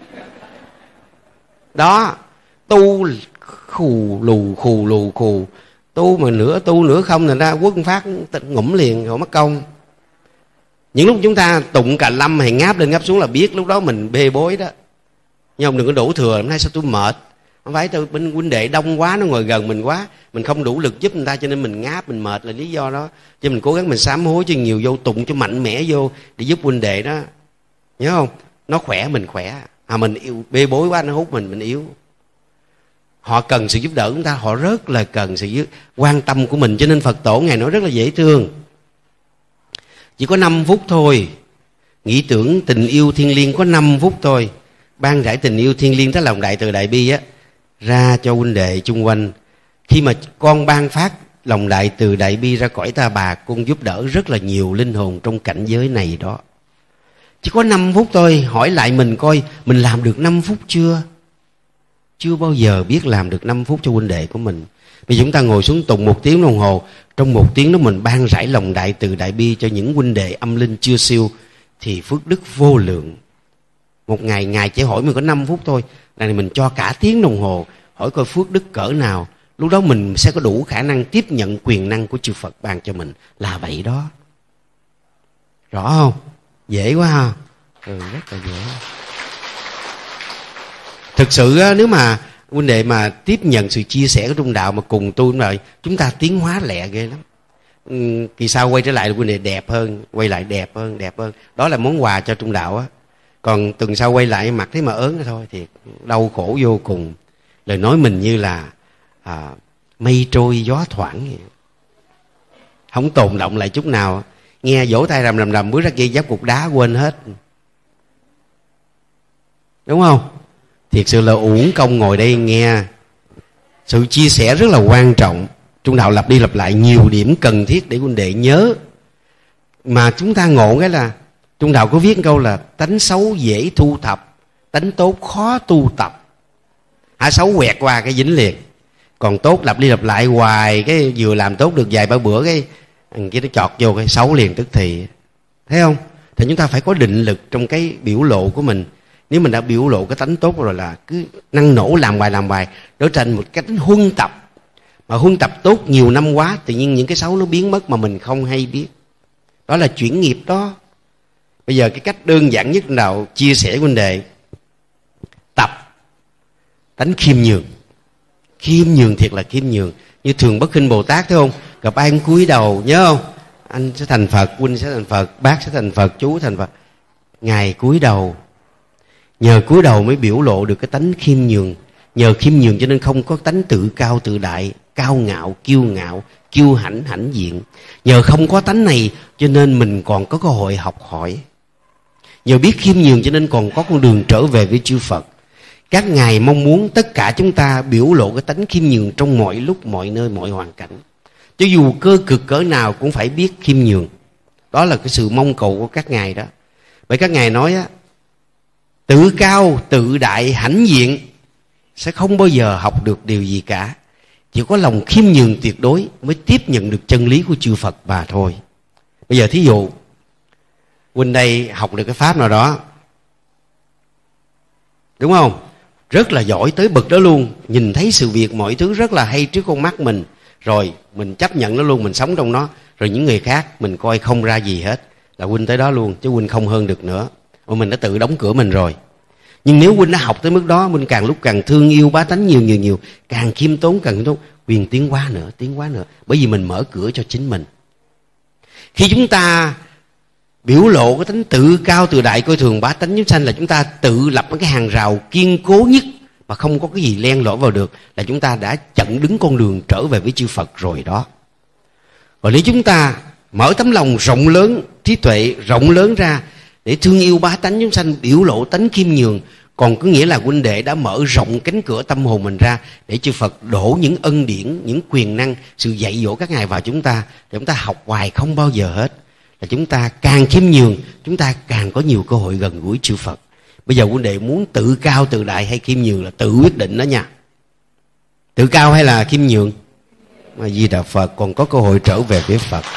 Đó, tu khù lù. Tu mà nửa tu nửa không, thành ra Quốc Phát ngủm liền rồi mất công. Những lúc chúng ta tụng cà lâm hay ngáp lên ngáp xuống là biết lúc đó mình bê bối đó. Nhưng không đừng có đổ thừa, hôm nay sao tôi mệt. Không phải tôi bên huynh đệ đông quá, nó ngồi gần mình quá, mình không đủ lực giúp người ta cho nên mình ngáp, mình mệt là lý do đó. Cho mình cố gắng mình sám hối cho nhiều vô, tụng cho mạnh mẽ vô để giúp huynh đệ đó. Nhớ không? Nó khỏe mình khỏe. Mình yêu, bê bối quá nó hút mình yếu. Họ cần sự giúp đỡ của chúng ta, họ rất là cần sự quan tâm của mình. Cho nên Phật tổ Ngài nói rất là dễ thương. Chỉ có 5 phút thôi. Nghĩ tưởng tình yêu thiên liêng có 5 phút thôi. Ban rải tình yêu thiên liêng, đó lòng đại từ đại bi á, ra cho huynh đệ chung quanh. Khi mà con ban phát lòng đại từ đại bi ra cõi ta bà, con giúp đỡ rất là nhiều linh hồn trong cảnh giới này đó. Chỉ có 5 phút thôi. Hỏi lại mình coi mình làm được 5 phút chưa? Chưa bao giờ biết làm được 5 phút cho huynh đệ của mình. Bây giờ chúng ta ngồi xuống tụng 1 tiếng đồng hồ. Trong 1 tiếng đó mình ban rải lòng đại từ đại bi cho những huynh đệ âm linh chưa siêu, thì phước đức vô lượng. Một ngày Ngài chỉ hỏi mình có 5 phút thôi, là mình cho cả tiếng đồng hồ, hỏi coi phước đức cỡ nào. Lúc đó mình sẽ có đủ khả năng tiếp nhận quyền năng của chư Phật ban cho mình. Là vậy đó. Rõ không? Dễ quá ha. Rất là dễ. Thực sự nếu mà huynh đệ mà tiếp nhận sự chia sẻ của Trung Đạo mà cùng tu rồi, chúng ta tiến hóa lẹ ghê lắm. Kỳ sau quay trở lại huynh đệ đẹp hơn, quay lại đẹp hơn. Đó là món quà cho Trung Đạo á. Còn tuần sau quay lại mặt thấy mà ớn thôi thì đau khổ vô cùng. Lời nói mình như là mây trôi gió thoảng vậy. Không tồn động lại chút nào. Nghe vỗ tay rầm bước ra kia giáp cục đá quên hết. Đúng không? Thiệt sự là uổng công ngồi đây nghe. Sự chia sẻ rất là quan trọng. Trung Đạo lặp đi lặp lại nhiều điểm cần thiết để huynh đệ nhớ. Mà chúng ta ngộ cái là Trung Đạo có viết câu là tánh xấu dễ thu thập, tánh tốt khó tu tập. Xấu quẹt qua cái dính liền. Còn tốt lặp đi lặp lại hoài, cái vừa làm tốt được vài ba bữa cái nó chọt vô cái xấu liền tức thì. Thấy không? Thì chúng ta phải có định lực trong cái biểu lộ của mình. Nếu mình đã biểu lộ cái tánh tốt rồi là cứ năng nổ làm bài đối tranh một cách huân tập. Mà huân tập tốt nhiều năm quá, tự nhiên những cái xấu nó biến mất mà mình không hay biết. Đó là chuyển nghiệp đó. Bây giờ cái cách đơn giản nhất nào chia sẻ với huynh đệ, tập tánh khiêm nhường. Khiêm nhường, thiệt là khiêm nhường. Như Thường Bất Khinh Bồ Tát thấy không? Gặp ai cũng cúi đầu, nhớ không? Anh sẽ thành Phật, huynh sẽ thành Phật, bác sẽ thành Phật, chú thành Phật. Ngài cúi đầu. Nhờ cúi đầu mới biểu lộ được cái tánh khiêm nhường. Nhờ khiêm nhường cho nên không có tánh tự cao tự đại, cao ngạo, kiêu hãnh, hãnh diện. Nhờ không có tánh này cho nên mình còn có cơ hội học hỏi. Nhờ biết khiêm nhường cho nên còn có con đường trở về với chư Phật. Các ngài mong muốn tất cả chúng ta biểu lộ cái tánh khiêm nhường trong mọi lúc, mọi nơi, mọi hoàn cảnh. Cho dù cơ cực cỡ nào cũng phải biết khiêm nhường. Đó là cái sự mong cầu của các ngài đó. Bởi các ngài nói á, tự cao, tự đại, hãnh diện sẽ không bao giờ học được điều gì cả. Chỉ có lòng khiêm nhường tuyệt đối mới tiếp nhận được chân lý của chư Phật mà thôi. Bây giờ thí dụ huynh đây học được cái pháp nào đó, đúng không? Rất là giỏi tới bậc đó luôn, nhìn thấy sự việc mọi thứ rất là hay trước con mắt mình, rồi mình chấp nhận nó luôn, mình sống trong nó. Rồi những người khác mình coi không ra gì hết, là huynh tới đó luôn, chứ huynh không hơn được nữa. Mình đã tự đóng cửa mình rồi. Nhưng nếu huynh đã học tới mức đó, huynh càng lúc càng thương yêu bá tánh nhiều, càng khiêm tốn càng khiêm tốn, quyền tiến hóa nữa. Bởi vì mình mở cửa cho chính mình. Khi chúng ta biểu lộ cái tính tự cao tự đại coi thường bá tánh chúng sanh, là chúng ta tự lập cái hàng rào kiên cố nhất mà không có cái gì len lỏi vào được, là chúng ta đã chặn đứng con đường trở về với chư Phật rồi đó. Còn nếu chúng ta mở tấm lòng rộng lớn, trí tuệ rộng lớn ra để thương yêu bá tánh chúng sanh, biểu lộ tánh khiêm nhường, còn có nghĩa là huynh đệ đã mở rộng cánh cửa tâm hồn mình ra để chư Phật đổ những ân điển, những quyền năng, sự dạy dỗ các ngài vào chúng ta, để chúng ta học hoài không bao giờ hết. Là chúng ta càng khiêm nhường, chúng ta càng có nhiều cơ hội gần gũi chư Phật. Bây giờ huynh đệ muốn tự cao tự đại hay khiêm nhường là tự quyết định đó nha. Tự cao hay là khiêm nhường? Mà Di Đà Phật còn có cơ hội trở về với Phật.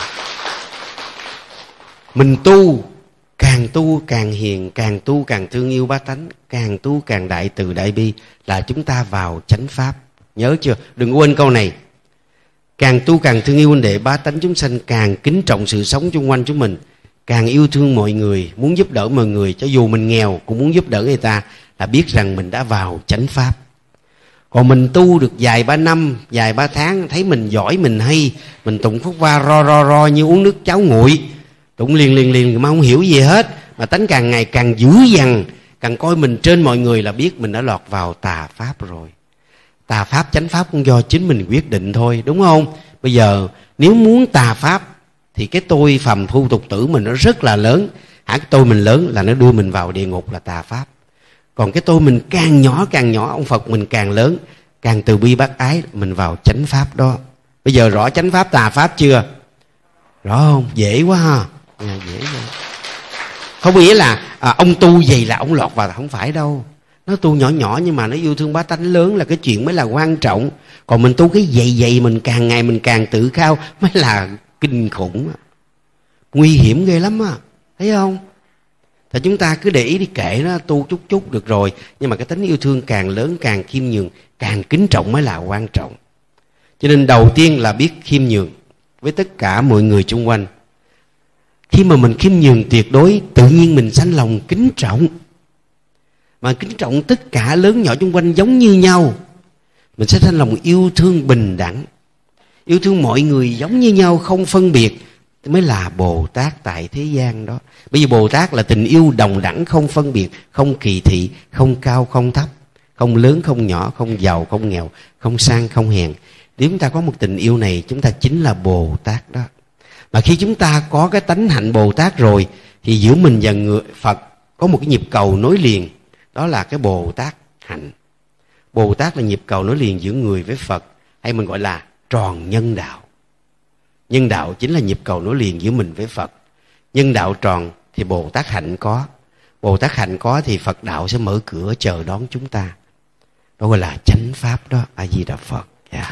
Mình tu càng hiền, càng tu càng thương yêu bá tánh, càng tu càng đại từ đại bi, là chúng ta vào chánh pháp. Nhớ chưa? Đừng quên câu này. Càng tu càng thương yêu huynh đệ bá tánh chúng sanh, càng kính trọng sự sống xung quanh chúng mình, càng yêu thương mọi người, muốn giúp đỡ mọi người, cho dù mình nghèo cũng muốn giúp đỡ người ta, là biết rằng mình đã vào chánh pháp. Còn mình tu được vài ba năm, vài ba tháng, thấy mình giỏi, mình hay, mình tụng phúc va ro như uống nước cháo nguội, tụng liền mà không hiểu gì hết, mà tánh càng ngày càng dữ dằn, càng coi mình trên mọi người, là biết mình đã lọt vào tà pháp rồi. Tà pháp chánh pháp cũng do chính mình quyết định thôi, đúng không? Bây giờ nếu muốn tà pháp thì cái tôi phàm phu tục tử mình nó rất là lớn. Cái tôi mình lớn là nó đưa mình vào địa ngục, là tà pháp. Còn cái tôi mình càng nhỏ, ông Phật mình càng lớn, càng từ bi bác ái, mình vào chánh pháp đó. Bây giờ rõ chánh pháp tà pháp chưa? Rõ không? Dễ quá ha. Dễ quá. Không nghĩa là ông tu vậy là ông lọt vào, không phải đâu. Nó tu nhỏ nhưng mà nó yêu thương bá tánh lớn là cái chuyện mới là quan trọng. Còn mình tu cái vậy mình càng ngày mình càng tự cao mới là kinh khủng. Nguy hiểm ghê lắm á. Thấy không? Thì chúng ta cứ để ý đi, kệ nó, tu chút được rồi. Nhưng mà cái tính yêu thương càng lớn, càng khiêm nhường, càng kính trọng mới là quan trọng. Cho nên đầu tiên là biết khiêm nhường với tất cả mọi người xung quanh. Khi mà mình khiêm nhường tuyệt đối, tự nhiên mình sanh lòng kính trọng. Mà kính trọng tất cả lớn nhỏ xung quanh giống như nhau, mình sẽ sanh lòng yêu thương bình đẳng, yêu thương mọi người giống như nhau, không phân biệt, mới là Bồ Tát tại thế gian đó. Bởi vì Bồ Tát là tình yêu đồng đẳng, không phân biệt, không kỳ thị, không cao không thấp, không lớn không nhỏ, không giàu không nghèo, không sang không hèn. Nếu chúng ta có một tình yêu này, chúng ta chính là Bồ Tát đó. Mà khi chúng ta có cái tánh hạnh Bồ Tát rồi, thì giữa mình và người Phật có một cái nhịp cầu nối liền. Đó là cái Bồ Tát hạnh. Bồ Tát là nhịp cầu nối liền giữa người với Phật, hay mình gọi là tròn nhân đạo. Nhân đạo chính là nhịp cầu nối liền giữa mình với Phật. Nhân đạo tròn thì Bồ Tát hạnh có. Bồ Tát hạnh có thì Phật đạo sẽ mở cửa chờ đón chúng ta. Đó gọi là chánh pháp đó. A Di Đà Phật.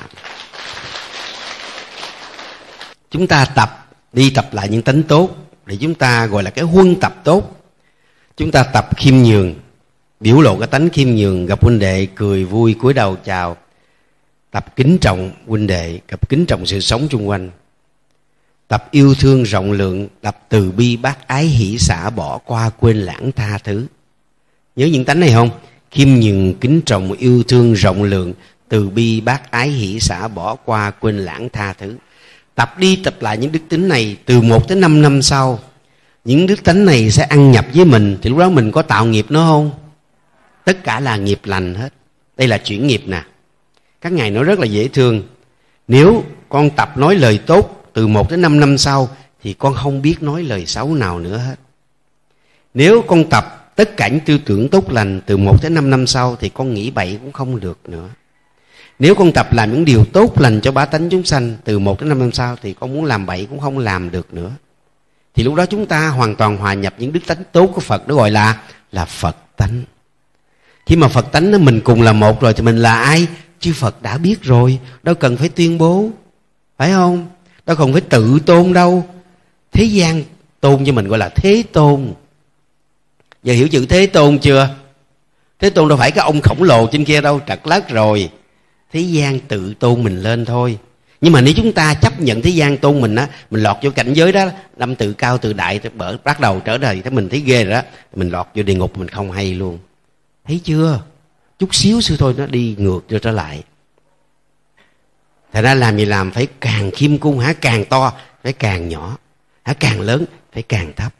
Chúng ta tập lại những tánh tốt, để chúng ta gọi là cái huân tập tốt. Chúng ta tập khiêm nhường, biểu lộ cái tánh khiêm nhường, gặp huynh đệ cười vui cúi đầu chào. Tập kính trọng huynh đệ, tập kính trọng sự sống xung quanh. Tập yêu thương rộng lượng, tập từ bi bác ái hỷ xả, bỏ qua quên lãng tha thứ. Nhớ những tánh này không? Khiêm nhường, kính trọng, yêu thương rộng lượng, từ bi bác ái hỷ xả, bỏ qua quên lãng tha thứ. Tập đi tập lại những đức tính này, từ 1 tới 5 năm sau, những đức tính này sẽ ăn nhập với mình. Thì lúc đó mình có tạo nghiệp nữa không? Tất cả là nghiệp lành hết. Đây là chuyển nghiệp nè. Các ngài nói rất là dễ thương. Nếu con tập nói lời tốt từ 1 đến 5 năm sau, thì con không biết nói lời xấu nào nữa hết. Nếu con tập tất cả những tư tưởng tốt lành từ 1 đến 5 năm sau, thì con nghĩ bậy cũng không được nữa. Nếu con tập làm những điều tốt lành cho bá tánh chúng sanh từ 1 đến 5 năm sau, thì con muốn làm bậy cũng không làm được nữa. Thì lúc đó chúng ta hoàn toàn hòa nhập những đức tánh tốt của Phật, đó gọi là Phật tánh. Khi mà Phật tánh nó mình cùng là một rồi thì mình là ai? Chư Phật đã biết rồi, đâu cần phải tuyên bố, phải không? Đâu cần phải tự tôn đâu. Thế gian tôn cho mình gọi là Thế Tôn. Giờ hiểu chữ Thế Tôn chưa? Thế Tôn đâu phải cái ông khổng lồ trên kia đâu, trật lất rồi. Thế gian tự tôn mình lên thôi. Nhưng mà nếu chúng ta chấp nhận thế gian tôn mình á, mình lọt vô cảnh giới đó, lâm tự cao tự đại, bắt đầu trở đời thấy mình thấy ghê rồi đó, mình lọt vô địa ngục mình không hay luôn. Thấy chưa? Chút xíu xíu thôi nó đi ngược vô trở lại. Thật ra làm gì làm phải càng khiêm cung hả, càng to phải càng nhỏ, hả càng lớn phải càng thấp.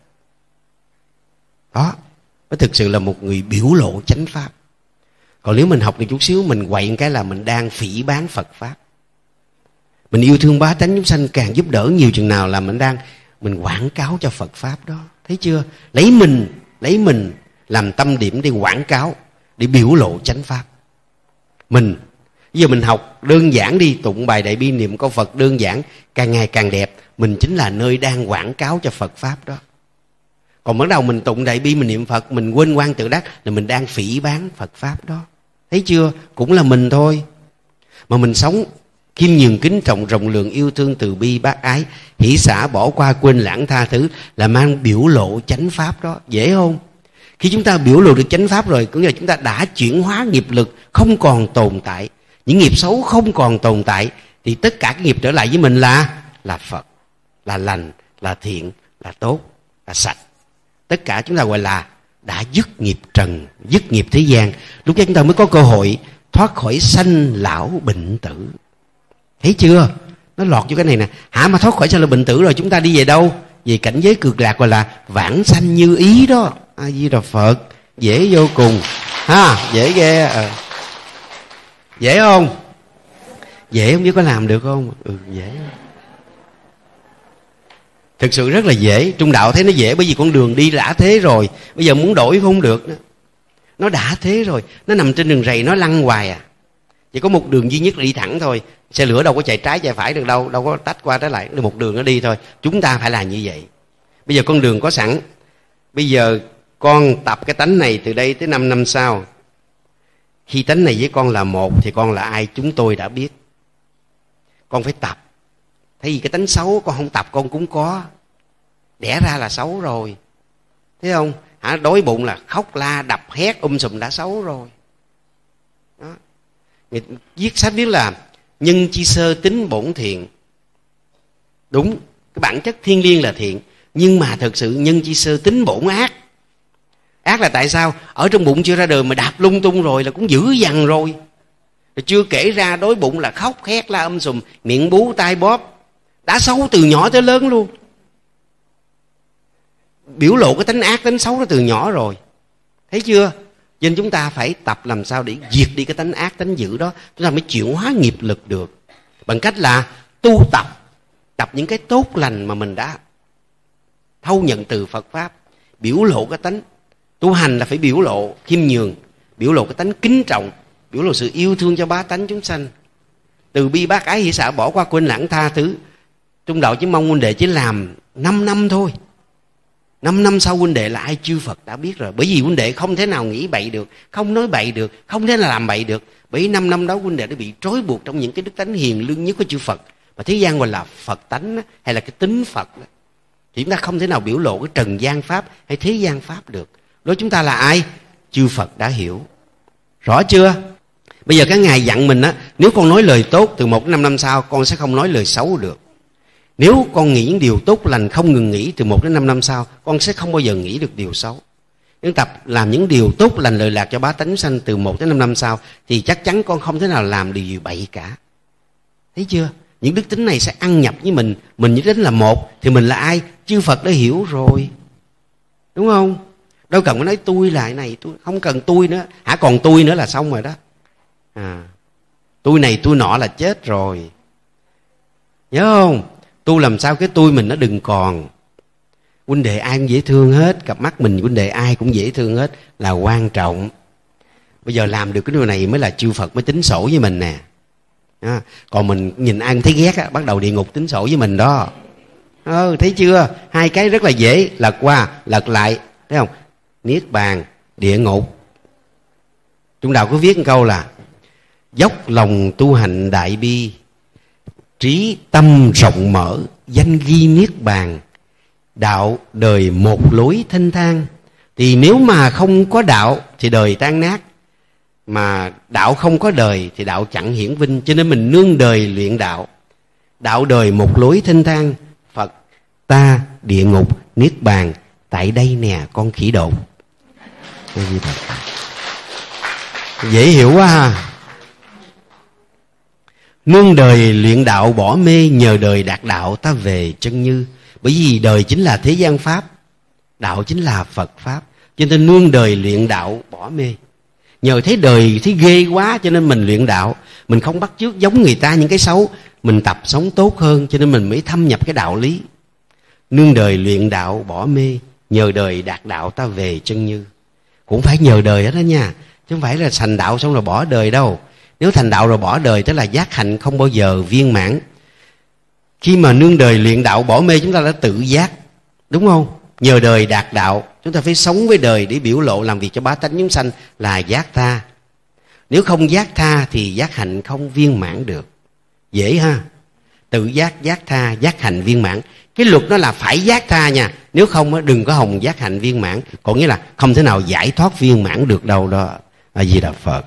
Đó mới thực sự là một người biểu lộ chánh pháp. Còn nếu mình học được chút xíu, mình quậy cái là mình đang phỉ báng Phật pháp. Mình yêu thương bá tánh chúng sanh càng giúp đỡ nhiều chừng nào là mình quảng cáo cho Phật pháp đó. Thấy chưa? Lấy mình làm tâm điểm để quảng cáo, để biểu lộ chánh pháp. Bây giờ mình học đơn giản đi, tụng bài đại bi niệm câu Phật đơn giản, càng ngày càng đẹp. Mình chính là nơi đang quảng cáo cho Phật pháp đó. Còn bắt đầu mình tụng đại bi, mình niệm Phật, mình quên quan tự đắc là mình đang phỉ báng Phật pháp đó. Thấy chưa? Cũng là mình thôi. Mà mình sống khiêm nhường kính trọng rộng lượng yêu thương từ bi bác ái hỷ xả bỏ qua quên lãng tha thứ là mang biểu lộ chánh pháp đó. Dễ không? Khi chúng ta biểu lộ được chánh pháp rồi, có nghĩa là chúng ta đã chuyển hóa nghiệp lực không còn tồn tại, những nghiệp xấu không còn tồn tại, thì tất cả các nghiệp trở lại với mình là Phật, là lành, là thiện, là tốt, là sạch. Tất cả chúng ta gọi là đã dứt nghiệp trần, dứt nghiệp thế gian. Lúc đó chúng ta mới có cơ hội thoát khỏi sanh lão bệnh tử. Thấy chưa? Nó lọt vô cái này nè. Mà thoát khỏi sanh lão bệnh tử rồi chúng ta đi về đâu? Về cảnh giới cực lạc, gọi là vãng sanh như ý đó. A Di Đà Phật. Dễ vô cùng ha, dễ ghê. Dễ không? Dễ không biết có làm được không? Dễ. Thực sự rất là dễ. Trung đạo thấy nó dễ bởi vì con đường đi đã thế rồi, bây giờ muốn đổi không được nữa. Nó đã thế rồi, nó nằm trên đường rầy, nó lăn hoài à. Chỉ có một đường duy nhất là đi thẳng thôi. Xe lửa đâu có chạy trái chạy phải được đâu, đâu có tách qua trái lại, một đường nó đi thôi. Chúng ta phải làm như vậy. Bây giờ con đường có sẵn. Bây giờ con tập cái tánh này từ đây tới 5 năm sau. Khi tánh này với con là một thì con là ai chúng tôi đã biết. Con phải tập. Thay vì cái tánh xấu con không tập con cũng có. Đẻ ra là xấu rồi. Thấy không? Đói bụng là khóc la đập hét sùm đã xấu rồi. Đó. Người viết sách viết là nhân chi sơ tính bổn thiện. Đúng, cái bản chất thiên liêng là thiện. Nhưng mà thực sự nhân chi sơ tính bổn ác. Ác là tại sao? Ở trong bụng chưa ra đời mà đạp lung tung rồi là cũng dữ dằn rồi. Chưa kể ra đói bụng là khóc hét la sùm, miệng bú tai bóp. Đã xấu từ nhỏ tới lớn luôn. Biểu lộ cái tánh ác, tánh xấu đó từ nhỏ rồi. Thấy chưa? Cho nên chúng ta phải tập làm sao để diệt đi cái tánh ác, tánh dữ đó. Chúng ta mới chuyển hóa nghiệp lực được. Bằng cách là tu tập. Tập những cái tốt lành mà mình đã thâu nhận từ Phật Pháp. Biểu lộ cái tánh. Tu hành là phải biểu lộ khiêm nhường, biểu lộ cái tánh kính trọng, biểu lộ sự yêu thương cho bá tánh chúng sanh. Từ bi bác ái hỷ xả bỏ qua quên lãng tha thứ. Trung đạo chỉ mong huynh đệ chỉ làm 5 năm thôi. 5 năm sau huynh đệ là ai chư Phật đã biết rồi. Bởi vì huynh đệ không thể nào nghĩ bậy được, không nói bậy được, không thể nào làm bậy được. Bởi 5 năm đó huynh đệ đã bị trói buộc trong những cái đức tánh hiền lương nhất của chư Phật. Mà thế gian gọi là Phật tánh hay là cái tính Phật đó. Thì chúng ta không thể nào biểu lộ cái trần gian Pháp hay thế gian Pháp được. Đó chúng ta là ai? Chư Phật đã hiểu. Rõ chưa? Bây giờ các ngài dặn mình á, nếu con nói lời tốt từ 1 đến 5 năm sau, con sẽ không nói lời xấu được. Nếu con nghĩ những điều tốt lành không ngừng nghĩ từ 1 đến 5 năm sau, con sẽ không bao giờ nghĩ được điều xấu. Nếu tập làm những điều tốt lành lợi lạc cho bá tánh sanh từ 1 đến 5 năm sau, thì chắc chắn con không thể nào làm điều gì bậy cả. Thấy chưa? Những đức tính này sẽ ăn nhập với mình. Mình nhất định là một, thì mình là ai? Chư Phật đã hiểu rồi. Đúng không? Đâu cần phải nói tôi là cái này, tôi không cần tôi nữa. Còn tôi nữa là xong rồi đó. Tôi này tôi nọ là chết rồi. Nhớ không? Tu làm sao cái tôi mình nó đừng còn. Huynh đệ ai cũng dễ thương hết. Cặp mắt mình huynh đệ ai cũng dễ thương hết là quan trọng. Bây giờ làm được cái điều này mới là chư Phật mới tính sổ với mình nè. Còn mình nhìn ai cũng thấy ghét á, bắt đầu địa ngục tính sổ với mình đó. Thấy chưa? Hai cái rất là dễ lật qua lật lại. Thấy không? Niết bàn, địa ngục. Trung đạo có viết một câu là dốc lòng tu hành đại bi, trí tâm rộng mở, danh ghi niết bàn, đạo đời một lối thanh thang. Thì nếu mà không có đạo thì đời tan nát, mà đạo không có đời thì đạo chẳng hiển vinh. Cho nên mình nương đời luyện đạo, đạo đời một lối thanh thang, Phật ta địa ngục niết bàn, tại đây nè con khỉ đột. Dễ hiểu quá ha. Nương đời luyện đạo bỏ mê, nhờ đời đạt đạo ta về chân như. Bởi vì đời chính là thế gian pháp, đạo chính là Phật pháp, cho nên nương đời luyện đạo bỏ mê. Nhờ thấy đời thấy ghê quá cho nên mình luyện đạo. Mình không bắt chước giống người ta những cái xấu, mình tập sống tốt hơn, cho nên mình mới thâm nhập cái đạo lý. Nương đời luyện đạo bỏ mê, nhờ đời đạt đạo ta về chân như. Cũng phải nhờ đời hết đó nha, chứ không phải là thành đạo xong rồi bỏ đời đâu. Nếu thành đạo rồi bỏ đời tức là giác hạnh không bao giờ viên mãn. Khi mà nương đời luyện đạo bỏ mê, chúng ta đã tự giác, đúng không? Nhờ đời đạt đạo, chúng ta phải sống với đời để biểu lộ làm việc cho bá tánh chúng sanh là giác tha. Nếu không giác tha thì giác hạnh không viên mãn được. Dễ ha. Tự giác, giác tha, giác hạnh viên mãn. Cái luật đó là phải giác tha nha. Nếu không đừng có hòng giác hạnh viên mãn. Còn nghĩa là không thể nào giải thoát viên mãn được đâu đó. A Di Đà Phật.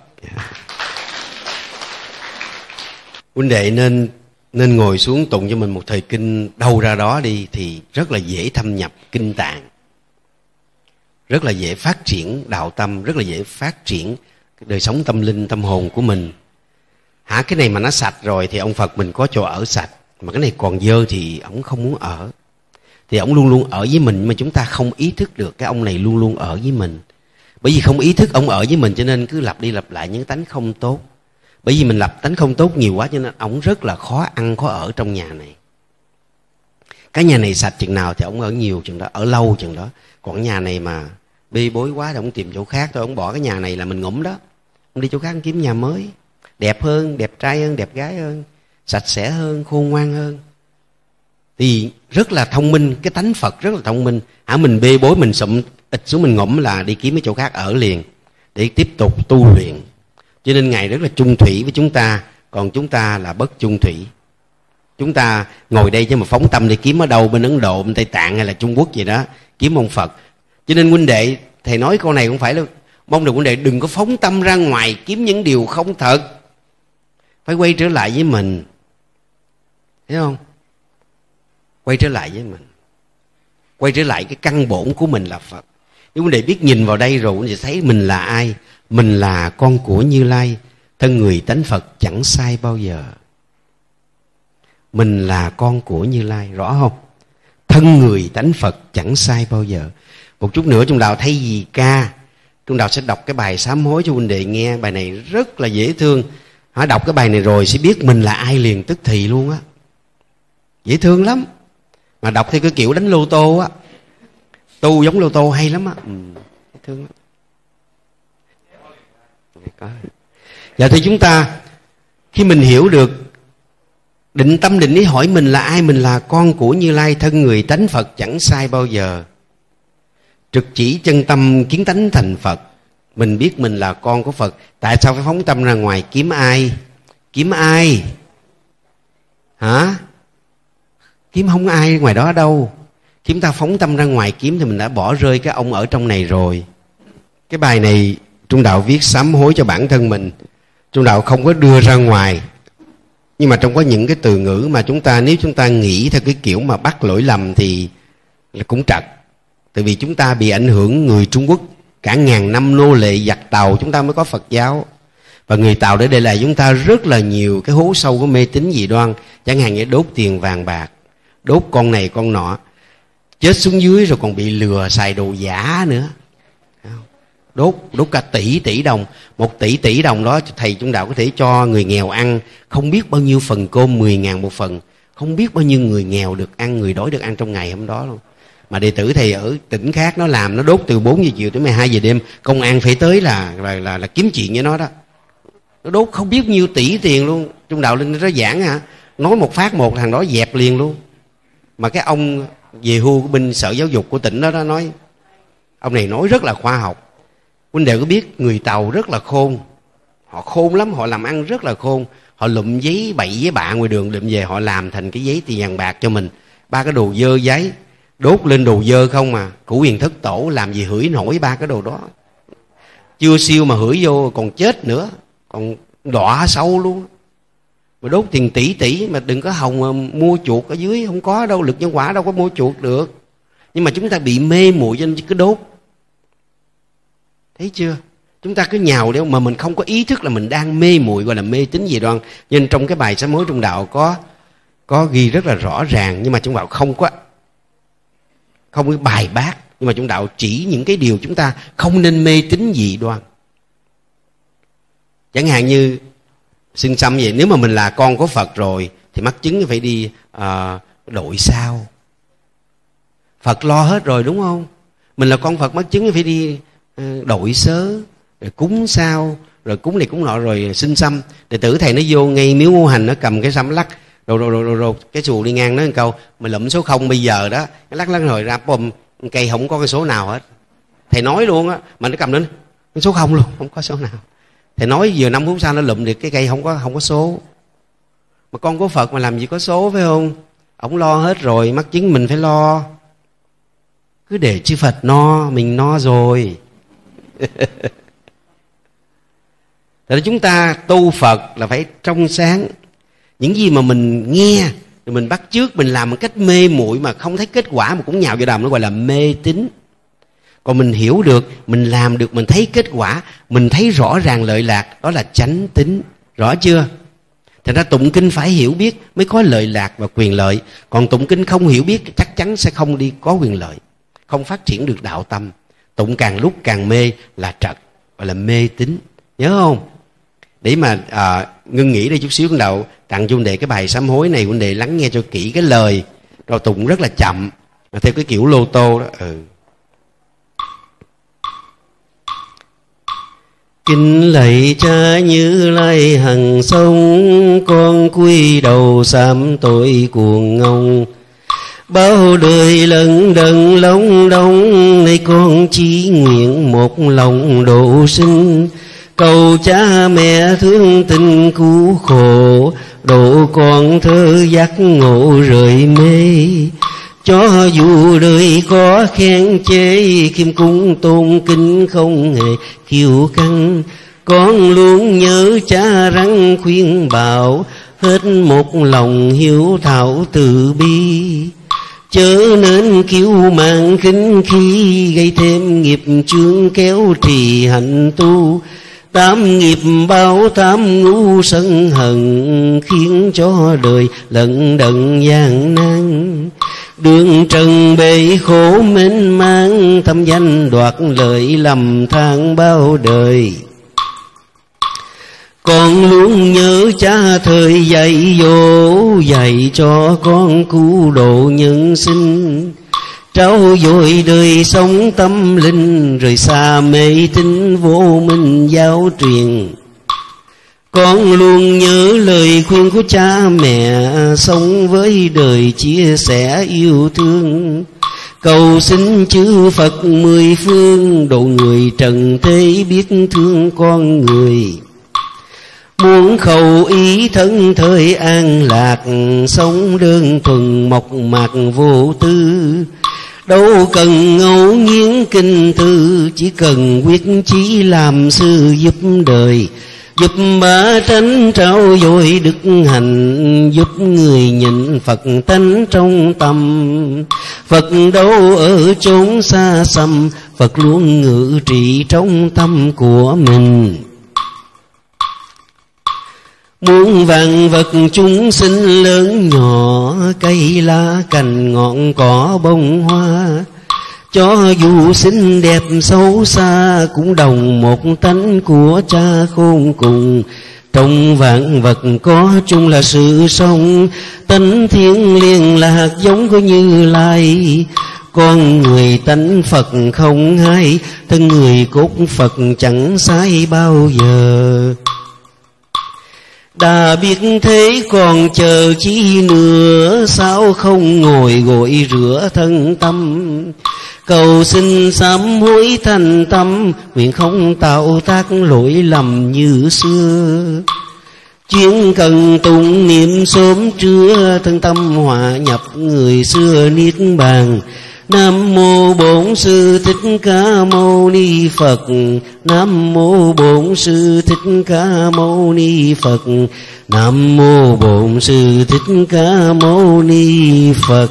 Huynh đệ nên ngồi xuống tụng cho mình một thời kinh đâu ra đó đi, thì rất là dễ thâm nhập kinh tạng, rất là dễ phát triển đạo tâm, rất là dễ phát triển đời sống tâm linh tâm hồn của mình. Cái này mà nó sạch rồi thì ông Phật mình có chỗ ở sạch, mà cái này còn dơ thì ông không muốn ở. Thì ông luôn luôn ở với mình, mà chúng ta không ý thức được cái ông này luôn luôn ở với mình. Bởi vì không ý thức ông ở với mình cho nên cứ lặp đi lặp lại những tánh không tốt. Bởi vì mình lập tánh không tốt nhiều quá cho nên ổng rất là khó ăn khó ở trong nhà này. Cái nhà này sạch chừng nào thì ổng ở nhiều chừng đó, ở lâu chừng đó. Còn nhà này mà bê bối quá thì ổng tìm chỗ khác thôi. Ổng bỏ cái nhà này là mình ngủm đó, ổng đi chỗ khác kiếm nhà mới, đẹp hơn, đẹp trai hơn, đẹp gái hơn, sạch sẽ hơn, khôn ngoan hơn. Thì rất là thông minh, cái tánh Phật rất là thông minh. Mình bê bối, mình sụm ịt xuống, mình ngủm là đi kiếm cái chỗ khác ở liền để tiếp tục tu luyện. Cho nên Ngài rất là chung thủy với chúng ta, còn chúng ta là bất chung thủy. Chúng ta ngồi đây chứ mà phóng tâm đi kiếm ở đâu, bên Ấn Độ, bên Tây Tạng hay là Trung Quốc gì đó, kiếm ông Phật. Cho nên huynh đệ, thầy nói câu này không phải là mong được huynh đệ đừng có phóng tâm ra ngoài kiếm những điều không thật. Phải quay trở lại với mình, thấy không? Quay trở lại với mình, quay trở lại cái căn bổn của mình là Phật. Nếu huynh đệ biết nhìn vào đây rồi, huynh đệ thấy mình là ai? Mình là con của Như Lai, thân người tánh Phật chẳng sai bao giờ. Mình là con của Như Lai, rõ không? Thân người tánh Phật chẳng sai bao giờ. Một chút nữa Trung Đạo thay vì ca, Trung Đạo sẽ đọc cái bài sám hối cho huynh đệ nghe. Bài này rất là dễ thương. Đọc cái bài này rồi sẽ biết mình là ai liền tức thì luôn á. Dễ thương lắm. Mà đọc theo cái kiểu đánh lô tô á, tu giống lô tô hay lắm á. Dễ thương lắm. Dạ thì chúng ta khi mình hiểu được, định tâm định ý hỏi mình là ai, mình là con của Như Lai, thân người tánh Phật chẳng sai bao giờ. Trực chỉ chân tâm kiến tánh thành Phật. Mình biết mình là con của Phật. Tại sao phải phóng tâm ra ngoài kiếm ai? Kiếm ai? Hả? Kiếm không ai ngoài đó đâu. Khi chúng ta phóng tâm ra ngoài kiếm thì mình đã bỏ rơi cái ông ở trong này rồi. Cái bài này Trung Đạo viết sám hối cho bản thân mình. Trung Đạo không có đưa ra ngoài, nhưng mà trong có những cái từ ngữ mà chúng ta, nếu chúng ta nghĩ theo cái kiểu mà bắt lỗi lầm thì cũng trật. Tại vì chúng ta bị ảnh hưởng người Trung Quốc, cả ngàn năm nô lệ giặc Tàu chúng ta mới có Phật giáo. Và người Tàu để lại chúng ta rất là nhiều cái hố sâu của mê tín dị đoan. Chẳng hạn như đốt tiền vàng bạc, đốt con này con nọ, chết xuống dưới rồi còn bị lừa xài đồ giả nữa. Đốt cả tỷ đồng. 1 tỷ đồng đó thầy Trung Đạo có thể cho người nghèo ăn không biết bao nhiêu phần cơm, 10.000 một phần. Không biết bao nhiêu người nghèo được ăn, người đói được ăn trong ngày hôm đó luôn. Mà đệ tử thầy ở tỉnh khác nó làm, nó đốt từ 4 giờ chiều tới 12 giờ đêm. Công an phải tới là kiếm chuyện với nó đó. Nó đốt không biết nhiêu tỷ tiền luôn. Trung Đạo lên nó giảng hả, nói một phát một thằng đó dẹp liền luôn. Mà cái ông về hưu của bên sở giáo dục của tỉnh đó nói, ông này nói rất là khoa học. Huynh đệ có biết người Tàu rất là khôn, họ khôn lắm, họ làm ăn rất là khôn. Họ lụm giấy bậy với bạ ngoài đường, lụm về họ làm thành cái giấy tiền vàng bạc cho mình. Ba cái đồ dơ giấy đốt lên đồ dơ không mà. Cửu Huyền Thất Tổ làm gì hửi nổi ba cái đồ đó. Chưa siêu mà hửi vô còn chết nữa, còn đọa sâu luôn. Mà đốt tiền tỷ tỷ mà đừng có hòng mà mua chuộc ở dưới, không có đâu, lực nhân quả đâu có mua chuộc được. Nhưng mà chúng ta bị mê muội cho nên cứ đốt. Thấy chưa? Chúng ta cứ nhào đeo mà mình không có ý thức là mình đang mê muội, gọi là mê tín dị đoan. Nên trong cái bài sám hối trong đạo có ghi rất là rõ ràng, nhưng mà trong đạo không có bài bác, nhưng mà trong đạo chỉ những cái điều chúng ta không nên mê tín dị đoan. Chẳng hạn như xưng xăm vậy, nếu mà mình là con của Phật rồi thì mắc chứng phải đi đội sao. Phật lo hết rồi đúng không? Mình là con Phật mắc chứng phải đi đội sớ, rồi cúng sao, rồi cúng này cúng nọ, rồi xưng xăm. Đệ tử thầy nó vô ngay miếu ngũ hành, nó cầm cái xăm lắc, rồi cái xuồng đi ngang nói một câu: mày lụm số 0 bây giờ đó. Lắc rồi ra bùm, cây không có cái số nào hết. Thầy nói luôn á, mà nó cầm đến số 0 luôn, không có số nào. Thầy nói vừa 5 phút sau nó lụm được cái cây không có số. Mà con của Phật mà làm gì có số, phải không? Ổng lo hết rồi, mắc chứng mình phải lo. Cứ để chư Phật no, mình no rồi. Tại chúng ta tu Phật là phải trong sáng. Những gì mà mình nghe rồi mình bắt chước, mình làm một cách mê muội mà không thấy kết quả mà cũng nhào vào đàm, nó gọi là mê tín. Còn mình hiểu được, mình làm được, mình thấy kết quả, mình thấy rõ ràng lợi lạc, đó là chánh tín. Rõ chưa? Thành ra tụng kinh phải hiểu biết mới có lợi lạc và quyền lợi. Còn tụng kinh không hiểu biết chắc chắn sẽ không đi có quyền lợi, không phát triển được đạo tâm. Tụng càng lúc càng mê là trật, gọi là mê tín. Nhớ không? Để mà ngưng nghĩ đây chút xíu, con đạo tặng cho huynh đệ cái bài sám hối này, huynh đệ lắng nghe cho kỹ cái lời, rồi tụng rất là chậm, theo cái kiểu lô tô đó. Kính lạy Cha Như Lai hằng sống, con quy đầu sám tội cuồng ngông. Bao đời lần đần lông đông, nay con chỉ nguyện một lòng độ sinh. Cầu cha mẹ thương tình cứu khổ, độ con thơ giác ngộ rời mê. Cho dù đời có khen chê, khiêm cung tôn kính không hề kiêu căng. Con luôn nhớ cha răng khuyên bảo, hết một lòng hiếu thảo từ bi. Chớ nên kiêu mạn khinh khi, gây thêm nghiệp chướng kéo trì hạnh tu. Tám nghiệp báo tám ngu sân hận, khiến cho đời lận đận gian nan. Đường trần bể khổ mênh mang, thâm danh đoạt lợi lầm than bao đời. Con luôn nhớ cha thời dạy dỗ, dạy cho con cứu độ nhân sinh. Trao dồi đời sống tâm linh, rồi xa mê tín vô minh giáo truyền. Con luôn nhớ lời khuyên của cha mẹ, sống với đời chia sẻ yêu thương. Cầu xin chư Phật mười phương, độ người trần thế biết thương con người. Muốn khẩu ý thân thời an lạc, sống đơn thuần mộc mạc vô tư. Đâu cần ngẫu nhiên kinh thư, chỉ cần quyết chí làm sư giúp đời. Giúp bá tánh trao dồi đức hạnh, giúp người nhịn Phật tánh trong tâm. Phật đâu ở chốn xa xăm, Phật luôn ngự trị trong tâm của mình. Muôn vạn vật chúng sinh lớn nhỏ, cây lá cành ngọn cỏ bông hoa. Cho dù xinh đẹp xấu xa, cũng đồng một tánh của cha khôn cùng. Trong vạn vật có chung là sự sống, tánh thiêng liêng là hạt giống của Như Lai. Con người tánh Phật không hai, thân người cốt Phật chẳng sai bao giờ. Đã biết thế còn chờ chi nữa, sao không ngồi gội rửa thân tâm. cầu xin sám hối thành tâm, nguyện không tạo tác lỗi lầm như xưa. Chuyên cần tụng niệm sớm trưa, thân tâm hòa nhập người xưa niết bàn. Nam mô Bổn Sư Thích Ca Mâu Ni Phật. Nam mô Bổn Sư Thích Ca Mâu Ni Phật. Nam mô Bổn Sư Thích Ca Mâu Ni Phật.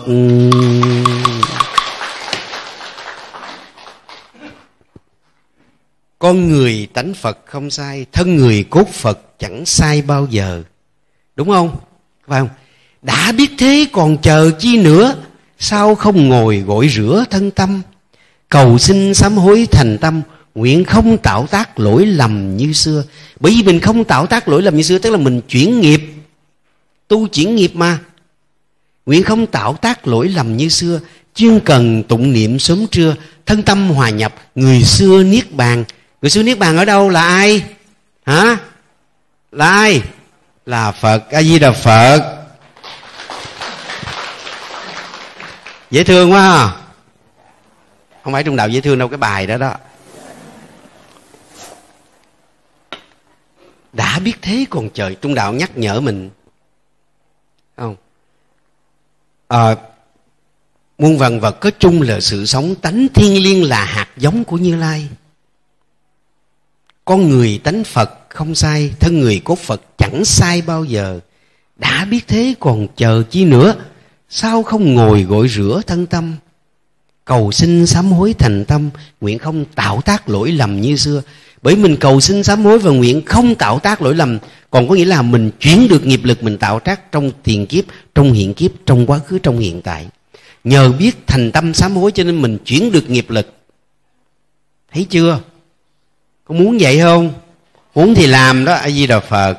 Con người tánh Phật không sai, thân người cốt Phật chẳng sai bao giờ. Đúng không? Phải không? Đã biết thế còn chờ chi nữa, sao không ngồi gội rửa thân tâm, cầu xin sám hối thành tâm, nguyện không tạo tác lỗi lầm như xưa. Bởi vì mình không tạo tác lỗi lầm như xưa, tức là mình chuyển nghiệp, tu chuyển nghiệp mà. Nguyện không tạo tác lỗi lầm như xưa, chuyên cần tụng niệm sớm trưa, thân tâm hòa nhập người xưa niết bàn. Người xưa niết bàn ở đâu? Là ai? Hả? Là ai? Là Phật. A Di Đà Phật. Dễ thương quá ha. Không phải trong đạo dễ thương đâu, cái bài đó đó. Đã biết thế còn trời. Trung đạo nhắc nhở mình không? Muôn vạn vật có chung là sự sống, tánh thiên liêng là hạt giống của Như Lai. Con người tánh Phật không sai, thân người cốt Phật chẳng sai bao giờ. Đã biết thế còn chờ chi nữa, sao không ngồi gội rửa thân tâm, cầu xin sám hối thành tâm, nguyện không tạo tác lỗi lầm như xưa. Bởi mình cầu xin sám hối và nguyện không tạo tác lỗi lầm, còn có nghĩa là mình chuyển được nghiệp lực mình tạo tác trong tiền kiếp, trong hiện kiếp, trong quá khứ, trong hiện tại. Nhờ biết thành tâm sám hối cho nên mình chuyển được nghiệp lực. Thấy chưa? Có muốn vậy không? Muốn thì làm đó. A Di Đà Phật.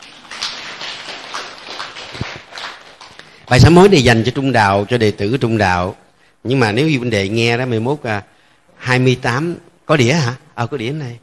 Bài sám hối này dành cho trung đạo, cho đệ tử trung đạo. Nhưng mà nếu như huynh đệ nghe đó, 11 28 có đĩa hả? Có đĩa này.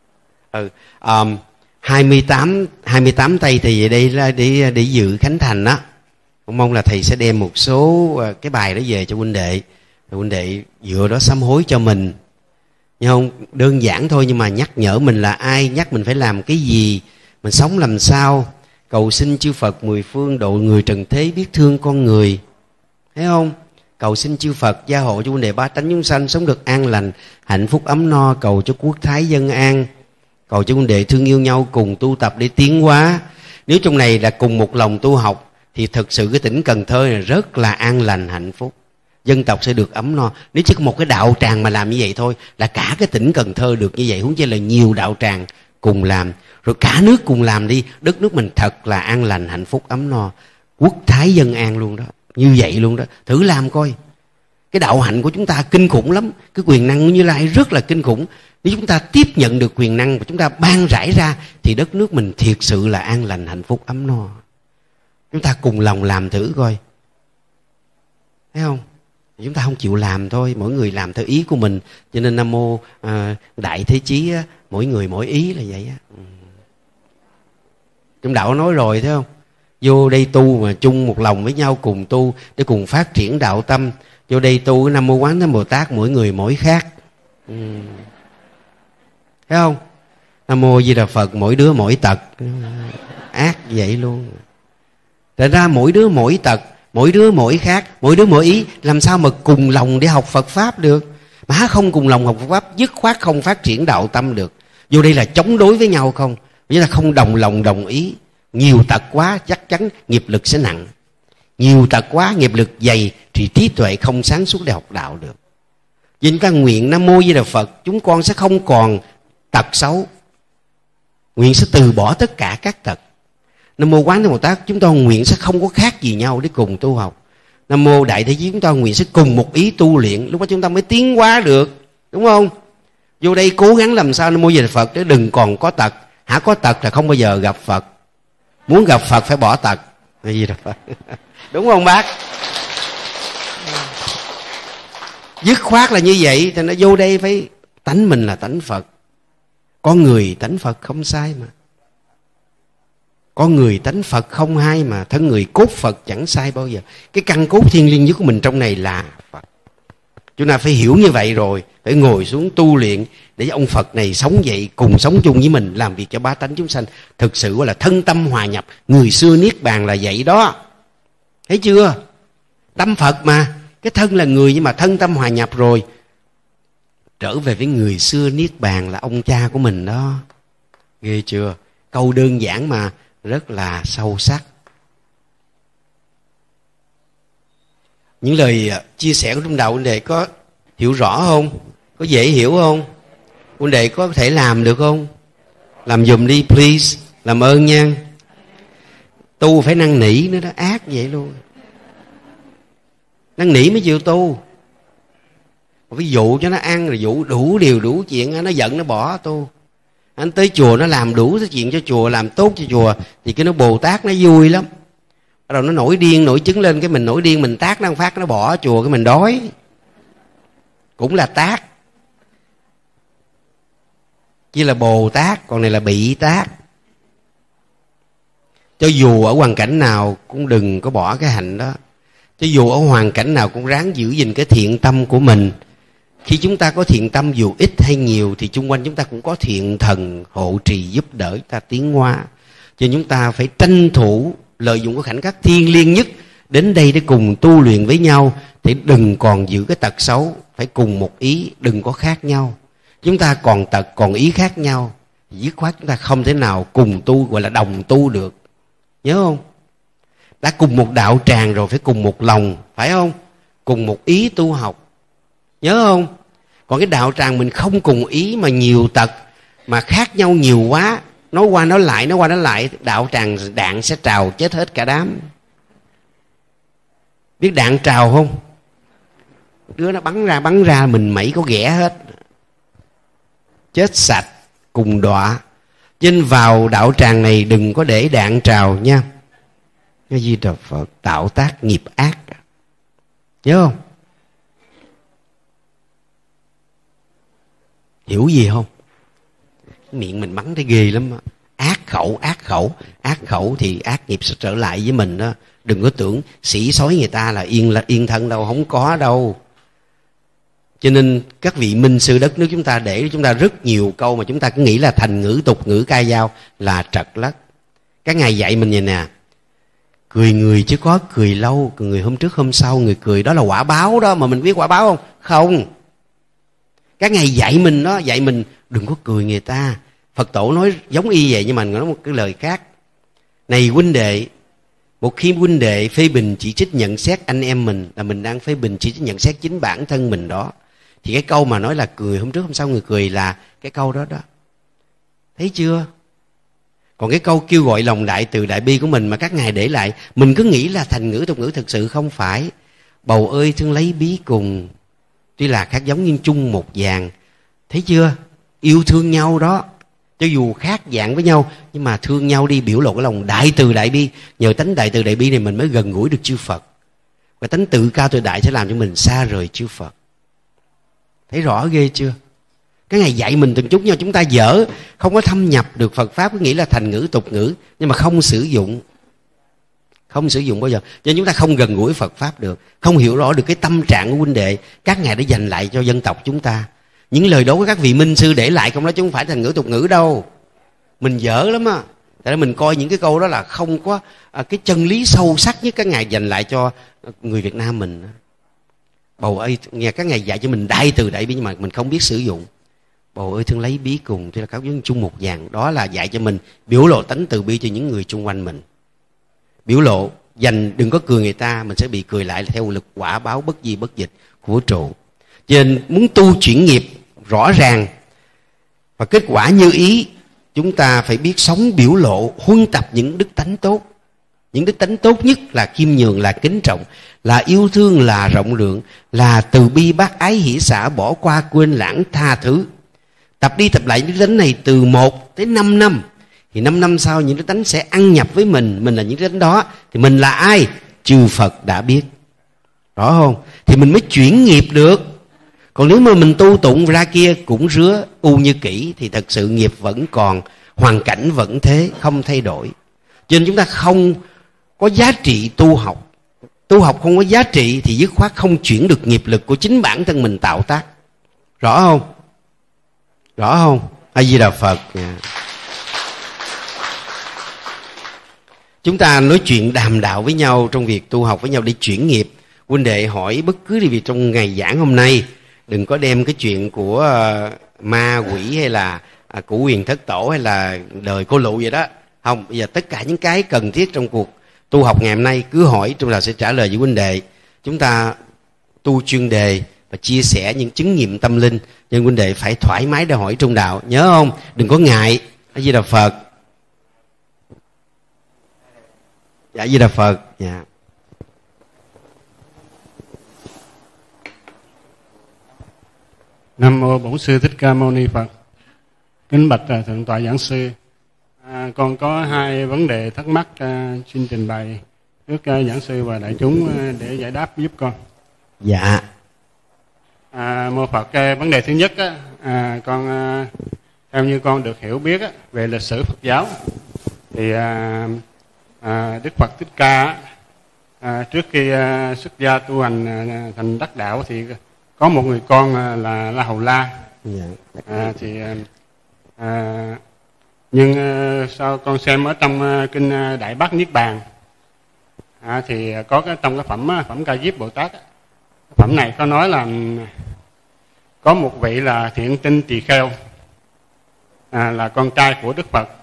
28 tay thì về đây là để dự khánh thành đó. Mong là thầy sẽ đem một số cái bài đó về cho huynh đệ. Huynh đệ dựa đó sám hối cho mình. Nhưng không đơn giản thôi, nhưng mà nhắc nhở mình là ai, nhắc mình phải làm cái gì, mình sống làm sao. Cầu xin chư Phật mười phương độ người trần thế biết thương con người. Thấy không? Cầu xin chư Phật gia hộ cho huynh đệ ba tánh chúng sanh sống được an lành, hạnh phúc ấm no. Cầu cho quốc thái dân an. Cầu cho huynh đệ thương yêu nhau, cùng tu tập để tiến hóa. Nếu trong này là cùng một lòng tu học thì thực sự cái tỉnh Cần Thơ này rất là an lành hạnh phúc. Dân tộc sẽ được ấm no. Nếu chỉ có một cái đạo tràng mà làm như vậy thôi là cả cái tỉnh Cần Thơ được như vậy, huống chi là nhiều đạo tràng cùng làm, rồi cả nước cùng làm đi, đất nước mình thật là an lành hạnh phúc ấm no, quốc thái dân an luôn đó. Như vậy luôn đó. Thử làm coi. Cái đạo hạnh của chúng ta kinh khủng lắm. Cái quyền năng của Như Lai rất là kinh khủng. Nếu chúng ta tiếp nhận được quyền năng và chúng ta ban rải ra thì đất nước mình thiệt sự là an lành hạnh phúc ấm no. Chúng ta cùng lòng làm thử coi. Thấy không? Chúng ta không chịu làm thôi, mỗi người làm theo ý của mình. Cho nên Nam Mô Đại Thế Chí á, mỗi người mỗi ý là vậy á. Trong đạo nói rồi thấy không? Vô đây tu mà chung một lòng với nhau, cùng tu để cùng phát triển đạo tâm. Vô đây tu Nam Mô Quán Thế Bồ Tát, mỗi người mỗi khác. Thấy không? Nam Mô Di Đà Phật, mỗi đứa mỗi tật. Ác vậy luôn. Thật ra mỗi đứa mỗi tật, mỗi đứa mỗi khác, mỗi đứa mỗi ý. Làm sao mà cùng lòng để học Phật Pháp được? Mà không cùng lòng học Phật Pháp, dứt khoát không phát triển đạo tâm được. Vô đây là chống đối với nhau không? Nghĩa là không đồng lòng đồng ý. Nhiều tật quá chắc chắn nghiệp lực sẽ nặng. Nhiều tật quá nghiệp lực dày thì trí tuệ không sáng suốt để học đạo được. Vì chúng ta nguyện Nam Mô Di Đà Phật, chúng con sẽ không còn tật xấu. Nguyện sẽ từ bỏ tất cả các tật. Nam Mô Quán Thế Bồ Tát, chúng ta nguyện sẽ không có khác gì nhau để cùng tu học. Nam Mô Đại Thế Chí, chúng ta nguyện sẽ cùng một ý tu luyện. Lúc đó chúng ta mới tiến hóa được. Đúng không? Vô đây cố gắng làm sao Nam Mô Di Đà Phật để đừng còn có tật. Hả, có tật là không bao giờ gặp Phật. Muốn gặp Phật phải bỏ tật. Di Đà Phật. Đúng không bác? Dứt khoát là như vậy. Thì nó vô đây phải tánh mình là tánh Phật. Con người tánh Phật không sai mà. Con người tánh Phật không hai mà. Thân người cốt Phật chẳng sai bao giờ. Cái căn cốt thiên liêng nhất của mình trong này là Phật. Chúng ta phải hiểu như vậy rồi, phải ngồi xuống tu luyện để ông Phật này sống dậy, cùng sống chung với mình, làm việc cho bá tánh chúng sanh. Thực sự gọi là thân tâm hòa nhập. Người xưa Niết Bàn là vậy đó. Thấy chưa? Tâm Phật mà, cái thân là người nhưng mà thân tâm hòa nhập rồi. Trở về với người xưa Niết Bàn là ông cha của mình đó. Ghê chưa? Câu đơn giản mà rất là sâu sắc. Những lời chia sẻ của Trung Đạo huynh đệ có hiểu rõ không? Có dễ hiểu không? Huynh đệ có thể làm được không? Làm giùm đi please. Làm ơn nha. Tu phải năn nỉ nữa đó. Ác vậy luôn. Năn nỉ mới chịu tu. Ví dụ cho nó ăn rồi dụ đủ điều đủ chuyện, nó giận nó bỏ tu. Anh tới chùa nó làm đủ cái chuyện cho chùa, làm tốt cho chùa, thì cái nó Bồ Tát nó vui lắm. Bắt đầu nó nổi điên nổi chứng lên, cái mình nổi điên mình tát nó một phát, nó bỏ chùa, cái mình đói. Cũng là tát, chỉ là Bồ Tát, còn này là bị tát. Cho dù ở hoàn cảnh nào cũng đừng có bỏ cái hạnh đó. Cho dù ở hoàn cảnh nào cũng ráng giữ gìn cái thiện tâm của mình. Khi chúng ta có thiện tâm dù ít hay nhiều thì chung quanh chúng ta cũng có thiện thần hộ trì giúp đỡ ta tiến hóa. Cho nên chúng ta phải tranh thủ lợi dụng cái khoảnh khắc thiêng liêng nhất đến đây để cùng tu luyện với nhau. Thì đừng còn giữ cái tật xấu, phải cùng một ý, đừng có khác nhau. Chúng ta còn tật còn ý khác nhau, dứt khoát chúng ta không thể nào cùng tu, gọi là đồng tu được. Nhớ không? Đã cùng một đạo tràng rồi phải cùng một lòng, phải không? Cùng một ý tu học. Nhớ không? Còn cái đạo tràng mình không cùng ý mà nhiều tật, mà khác nhau nhiều quá, nói qua nói lại, nói qua nói lại, đạo tràng đạn sẽ trào chết hết cả đám. Biết đạn trào không? Đứa nó bắn ra mình mẩy có ghẻ hết, chết sạch cùng đọa. Cho nên vào đạo tràng này đừng có để đạn trào nha. Cái Di Đà Phật tạo tác nghiệp ác. Nhớ không? Hiểu gì không? Miệng mình bắn thấy ghê lắm. Ác khẩu thì ác nghiệp sẽ trở lại với mình đó. Đừng có tưởng sĩ sói người ta là yên thân đâu, không có đâu. Cho nên các vị minh sư đất nước chúng ta để chúng ta rất nhiều câu mà chúng ta cứ nghĩ là thành ngữ, tục ngữ, ca dao là trật lất. Các ngài dạy mình vậy nè: cười người chứ có cười lâu, cười người hôm trước hôm sau người cười, đó là quả báo đó. Mà mình biết quả báo không? Không. Các ngài dạy mình đó, dạy mình đừng có cười người ta. Phật tổ nói giống y vậy nhưng mà nói một cái lời khác. Này huynh đệ, một khi huynh đệ phê bình chỉ trích nhận xét anh em mình, là mình đang phê bình chỉ trích nhận xét chính bản thân mình đó. Thì cái câu mà nói là cười hôm trước hôm sau người cười là cái câu đó đó. Thấy chưa? Còn cái câu kêu gọi lòng đại từ đại bi của mình mà các ngài để lại, mình cứ nghĩ là thành ngữ tục ngữ, thực sự không phải. Bầu ơi thương lấy bí cùng, tuy là khác giống nhưng chung một dạng. Thấy chưa? Yêu thương nhau đó. Cho dù khác dạng với nhau nhưng mà thương nhau đi, biểu lộ cái lòng đại từ đại bi. Nhờ tánh đại từ đại bi này mình mới gần gũi được chư Phật. Và tánh tự cao tự đại sẽ làm cho mình xa rời chư Phật. Thấy rõ ghê chưa? Cái ngày dạy mình từng chút nhau, chúng ta dở, không có thâm nhập được Phật Pháp, cứ nghĩ là thành ngữ tục ngữ, nhưng mà không sử dụng. Không sử dụng bao giờ. Cho nên chúng ta không gần gũi Phật Pháp được, không hiểu rõ được cái tâm trạng của huynh đệ. Các ngài đã dành lại cho dân tộc chúng ta. Những lời đó của các vị minh sư để lại không đó, chứ không phải thành ngữ tục ngữ đâu. Mình dở lắm á. Tại đó mình coi những cái câu đó là không có cái chân lý sâu sắc nhất các ngài dành lại cho người Việt Nam mình. Bầu ơi, nghe các ngài dạy cho mình đại từ đại bi nhưng mà mình không biết sử dụng. Bầu ơi thương lấy bí cùng, tức là các giống chung một dạng. Đó là dạy cho mình biểu lộ tánh từ bi cho những người chung quanh mình. Biểu lộ, đừng có cười người ta, mình sẽ bị cười lại theo lực quả báo bất di bất dịch của vũ trụ. Cho nên muốn tu chuyển nghiệp rõ ràng và kết quả như ý, chúng ta phải biết sống biểu lộ, huân tập những đức tánh tốt. Những đức tánh tốt nhất là khiêm nhường, là kính trọng, là yêu thương, là rộng lượng, là từ bi bác ái hỷ xả, bỏ qua quên lãng tha thứ. Tập đi tập lại những đức tánh này từ 1 tới 5 năm. Thì 5 năm sau những đức tánh sẽ ăn nhập với mình là những đức tánh đó. Thì mình là ai? Chư Phật đã biết. Rõ không? Thì mình mới chuyển nghiệp được. Còn nếu mà mình tu tụng ra kia cũng rứa u như kỹ thì thật sự nghiệp vẫn còn, hoàn cảnh vẫn thế, không thay đổi. Cho nên chúng ta không có giá trị tu học tu học không có giá trị thì dứt khoát không chuyển được nghiệp lực của chính bản thân mình tạo tác. Rõ không? Rõ không? A Di Đà Phật. Chúng ta nói chuyện đàm đạo với nhau trong việc tu học với nhau để chuyển nghiệp. Huynh đệ hỏi bất cứ điều gì trong ngày giảng hôm nay, đừng có đem cái chuyện của ma quỷ hay là Cửu Huyền Thất Tổ hay là đời cô lụ vậy đó. Không, bây giờ tất cả những cái cần thiết trong cuộc tu học ngày hôm nay cứ hỏi, chúng ta sẽ trả lời với huynh đệ. Chúng ta tu chuyên đề và chia sẻ những chứng nghiệm tâm linh, nhưng huynh đệ phải thoải mái để hỏi trung đạo, nhớ không? Đừng có ngại. A Di Đà Phật. Dạ, A Di Đà Phật. Dạ. Nam mô Bổn Sư Thích Ca Mâu Ni Phật. Kính bạch thượng tọa giảng sư, con có hai vấn đề thắc mắc xin trình bày trước giảng sư và đại chúng để giải đáp giúp con. Dạ. Mô Phật, vấn đề thứ nhất con theo như con được hiểu biết về lịch sử Phật giáo thì Đức Phật Thích Ca trước khi xuất gia tu hành thành đắc đạo thì có một người con là La Hầu La. Nhưng sau con xem ở trong kinh Đại Bát Niết Bàn thì có trong cái phẩm Ca Diếp Bồ Tát, phẩm này có nói là có một vị là Thiện Tinh Tỳ Kheo, là con trai của Đức Phật.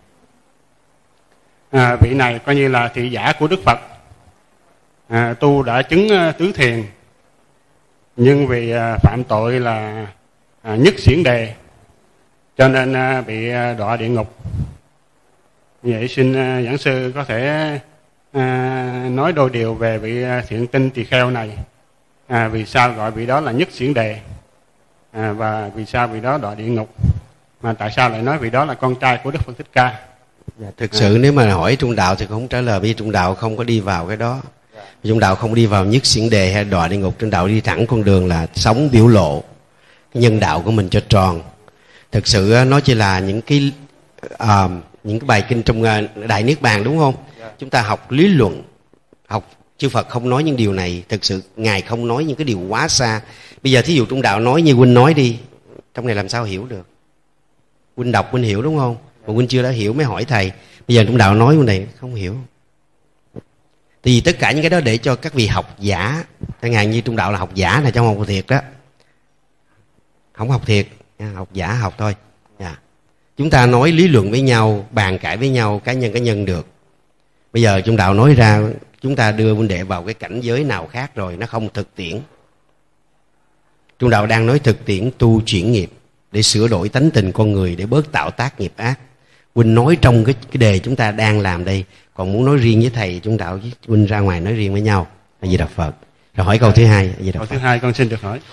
Vị này coi như là thị giả của Đức Phật, tu đã chứng tứ thiền, nhưng vì phạm tội là nhất xiển đề cho nên bị đọa địa ngục. Vậy xin giảng sư có thể nói đôi điều về vị Thiện Tinh Tỳ Kheo này, vì sao gọi vị đó là nhất xiển đề, và vì sao vị đó đọa địa ngục, mà tại sao lại nói vị đó là con trai của Đức Phật Thích Ca. Dạ, thực sự nếu mà hỏi trung đạo thì không trả lời, vì trung đạo không có đi vào cái đó. Trung đạo không đi vào nhất xiển đề hay đọa địa ngục. Trung đạo đi thẳng con đường là sống biểu lộ cái nhân đạo của mình cho tròn. Thực sự nó chỉ là những cái bài kinh trong Đại Niết Bàn, đúng không? Chúng ta học lý luận, học chư Phật không nói những điều này. Thực sự Ngài không nói những cái điều quá xa. Bây giờ thí dụ trung đạo nói như huynh nói đi, trong này làm sao hiểu được? Huynh đọc huynh hiểu đúng không? Mà huynh chưa đã hiểu mới hỏi thầy. Bây giờ trung đạo nói cái này không hiểu. Thì tất cả những cái đó để cho các vị học giả, chẳng hạn như trung đạo là học giả này, trong học thiệt đó, không học thiệt, học giả học thôi. Chúng ta nói lý luận với nhau, bàn cãi với nhau, cá nhân được. Bây giờ trung đạo nói ra, chúng ta đưa huynh đệ vào cái cảnh giới nào khác rồi, nó không thực tiễn. Trung đạo đang nói thực tiễn tu chuyển nghiệp để sửa đổi tánh tình con người, để bớt tạo tác nghiệp ác. Huynh nói trong cái đề chúng ta đang làm đây. Còn muốn nói riêng với thầy trung đạo với huynh ra ngoài nói riêng với nhau. A Di Đà Phật. Rồi hỏi câu thứ hai. A Di Đà Phật. Câu thứ hai con xin được hỏi.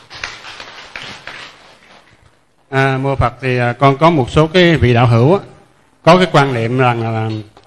Mô Phật, thì con có một số cái vị đạo hữu có cái quan niệm rằng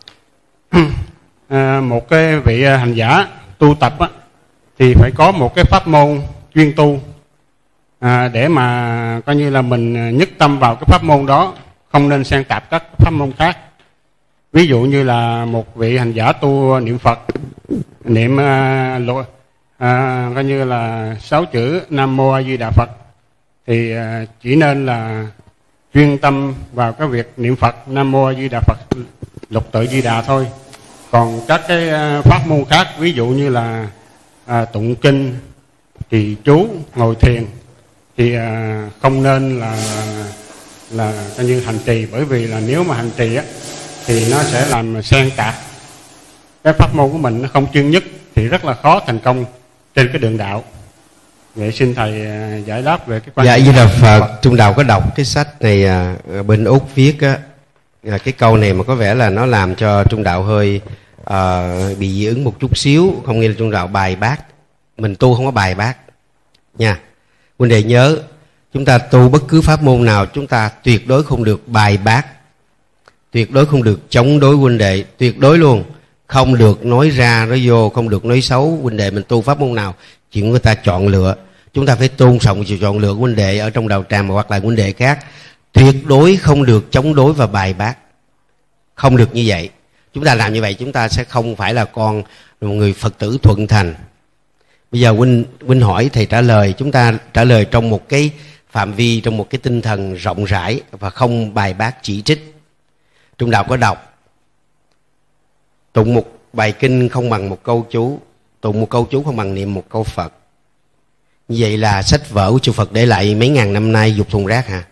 là một cái vị hành giả tu tập thì phải có một cái pháp môn chuyên tu, để mà coi như là mình nhất tâm vào cái pháp môn đó, không nên xen tạp các pháp môn khác. Ví dụ như là một vị hành giả tu niệm Phật, niệm coi như là 6 chữ Nam Mô A Di Đà Phật, thì chỉ nên là chuyên tâm vào cái việc niệm Phật Nam Mô A Di Đà Phật lục tự Di Đà thôi. Còn các cái pháp môn khác, ví dụ như là tụng kinh, trì chú, ngồi thiền, thì không nên là coi như hành trì, bởi vì là nếu mà hành trì thì nó sẽ làm xen tạp cái pháp môn của mình, nó không chuyên nhất thì rất là khó thành công trên cái đường đạo. Vậy xin thầy giải đáp về cái quan điểm. Dạ, Di Đà Phật. Trung đạo có đọc cái sách này bên Úc viết á, cái câu này mà có vẻ là nó làm cho trung đạo hơi bị dị ứng một chút xíu, không nghĩa là trung đạo bài bác. Mình tu không có bài bác nha. Huynh đệ nhớ, chúng ta tu bất cứ pháp môn nào, chúng ta tuyệt đối không được bài bác, tuyệt đối không được chống đối huynh đệ, tuyệt đối luôn. Không được nói ra nói vô, không được nói xấu huynh đệ. Mình tu pháp môn nào, chuyện người ta chọn lựa, chúng ta phải tôn trọng sự chọn lựa của huynh đệ ở trong đạo tràng hoặc là huynh đệ khác. Tuyệt đối không được chống đối và bài bác, không được như vậy. Chúng ta làm như vậy chúng ta sẽ không phải là con một người Phật tử thuận thành. Bây giờ huynh hỏi thầy trả lời, chúng ta trả lời trong một cái phạm vi, trong một cái tinh thần rộng rãi và không bài bác chỉ trích. Trung đạo có đọc tụng một bài kinh không bằng một câu chú, tụng một câu chú không bằng niệm một câu Phật. Như vậy là sách vở của chư Phật để lại mấy ngàn năm nay dục thùng rác hả?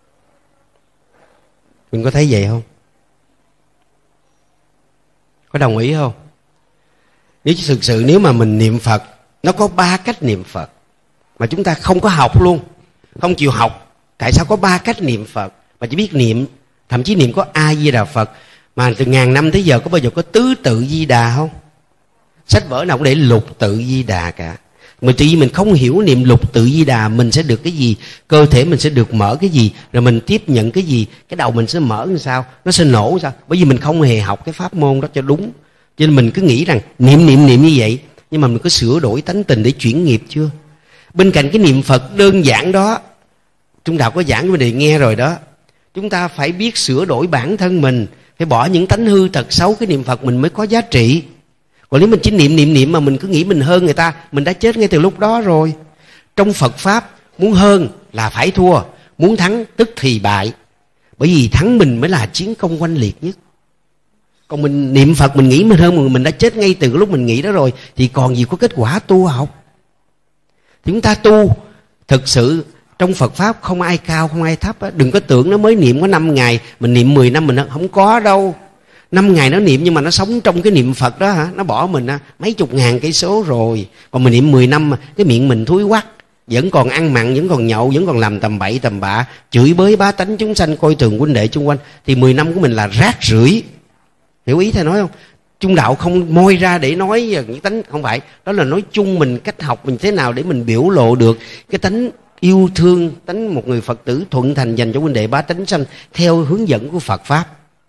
Huynh có thấy vậy không? Có đồng ý không? Nếu thực sự nếu mà mình niệm Phật, nó có 3 cách niệm Phật mà chúng ta không có học luôn, không chịu học. Tại sao có 3 cách niệm Phật mà chỉ biết niệm, thậm chí niệm có A Di Đà Phật, mà từ ngàn năm tới giờ có bao giờ có tứ tự Di Đà không? Sách vở nào cũng để lục tự Di Đà cả. Mà tự nhiên mình không hiểu niệm lục tự Di Đà mình sẽ được cái gì, cơ thể mình sẽ được mở cái gì, rồi mình tiếp nhận cái gì, cái đầu mình sẽ mở làm sao, nó sẽ nổ sao? Bởi vì mình không hề học cái pháp môn đó cho đúng, cho nên mình cứ nghĩ rằng niệm như vậy, nhưng mà mình có sửa đổi tánh tình để chuyển nghiệp chưa? Bên cạnh cái niệm Phật đơn giản đó, Trung đạo có giảng cho mình nghe rồi đó, chúng ta phải biết sửa đổi bản thân mình, phải bỏ những tánh hư tật xấu, cái niệm Phật mình mới có giá trị. Còn nếu mình chỉ niệm mà mình cứ nghĩ mình hơn người ta, mình đã chết ngay từ lúc đó rồi. Trong Phật Pháp, muốn hơn là phải thua, muốn thắng tức thì bại. Bởi vì thắng mình mới là chiến công oanh liệt nhất. Còn mình niệm Phật mình nghĩ mình hơn, mình đã chết ngay từ lúc mình nghĩ đó rồi, thì còn gì có kết quả tu học. Thì chúng ta tu thực sự trong Phật Pháp không ai cao không ai thấp. Đừng có tưởng nó mới niệm có 5 ngày, mình niệm 10 năm mình không có đâu. 5 ngày nó niệm nhưng mà nó sống trong cái niệm Phật đó hả, nó bỏ mình mấy chục ngàn cây số rồi. Còn mình niệm 10 năm mà cái miệng mình thúi quắc, vẫn còn ăn mặn, vẫn còn nhậu, vẫn còn làm tầm bậy tầm bạ, chửi bới bá tánh chúng sanh, coi thường huynh đệ xung quanh, thì 10 năm của mình là rác rưởi. Hiểu ý thầy nói không? Trung đạo không moi ra để nói những tánh, không phải, đó là nói chung mình cách học mình thế nào để mình biểu lộ được cái tánh yêu thương, tánh một người Phật tử thuận thành dành cho huynh đệ bá tánh sanh theo hướng dẫn của Phật Pháp.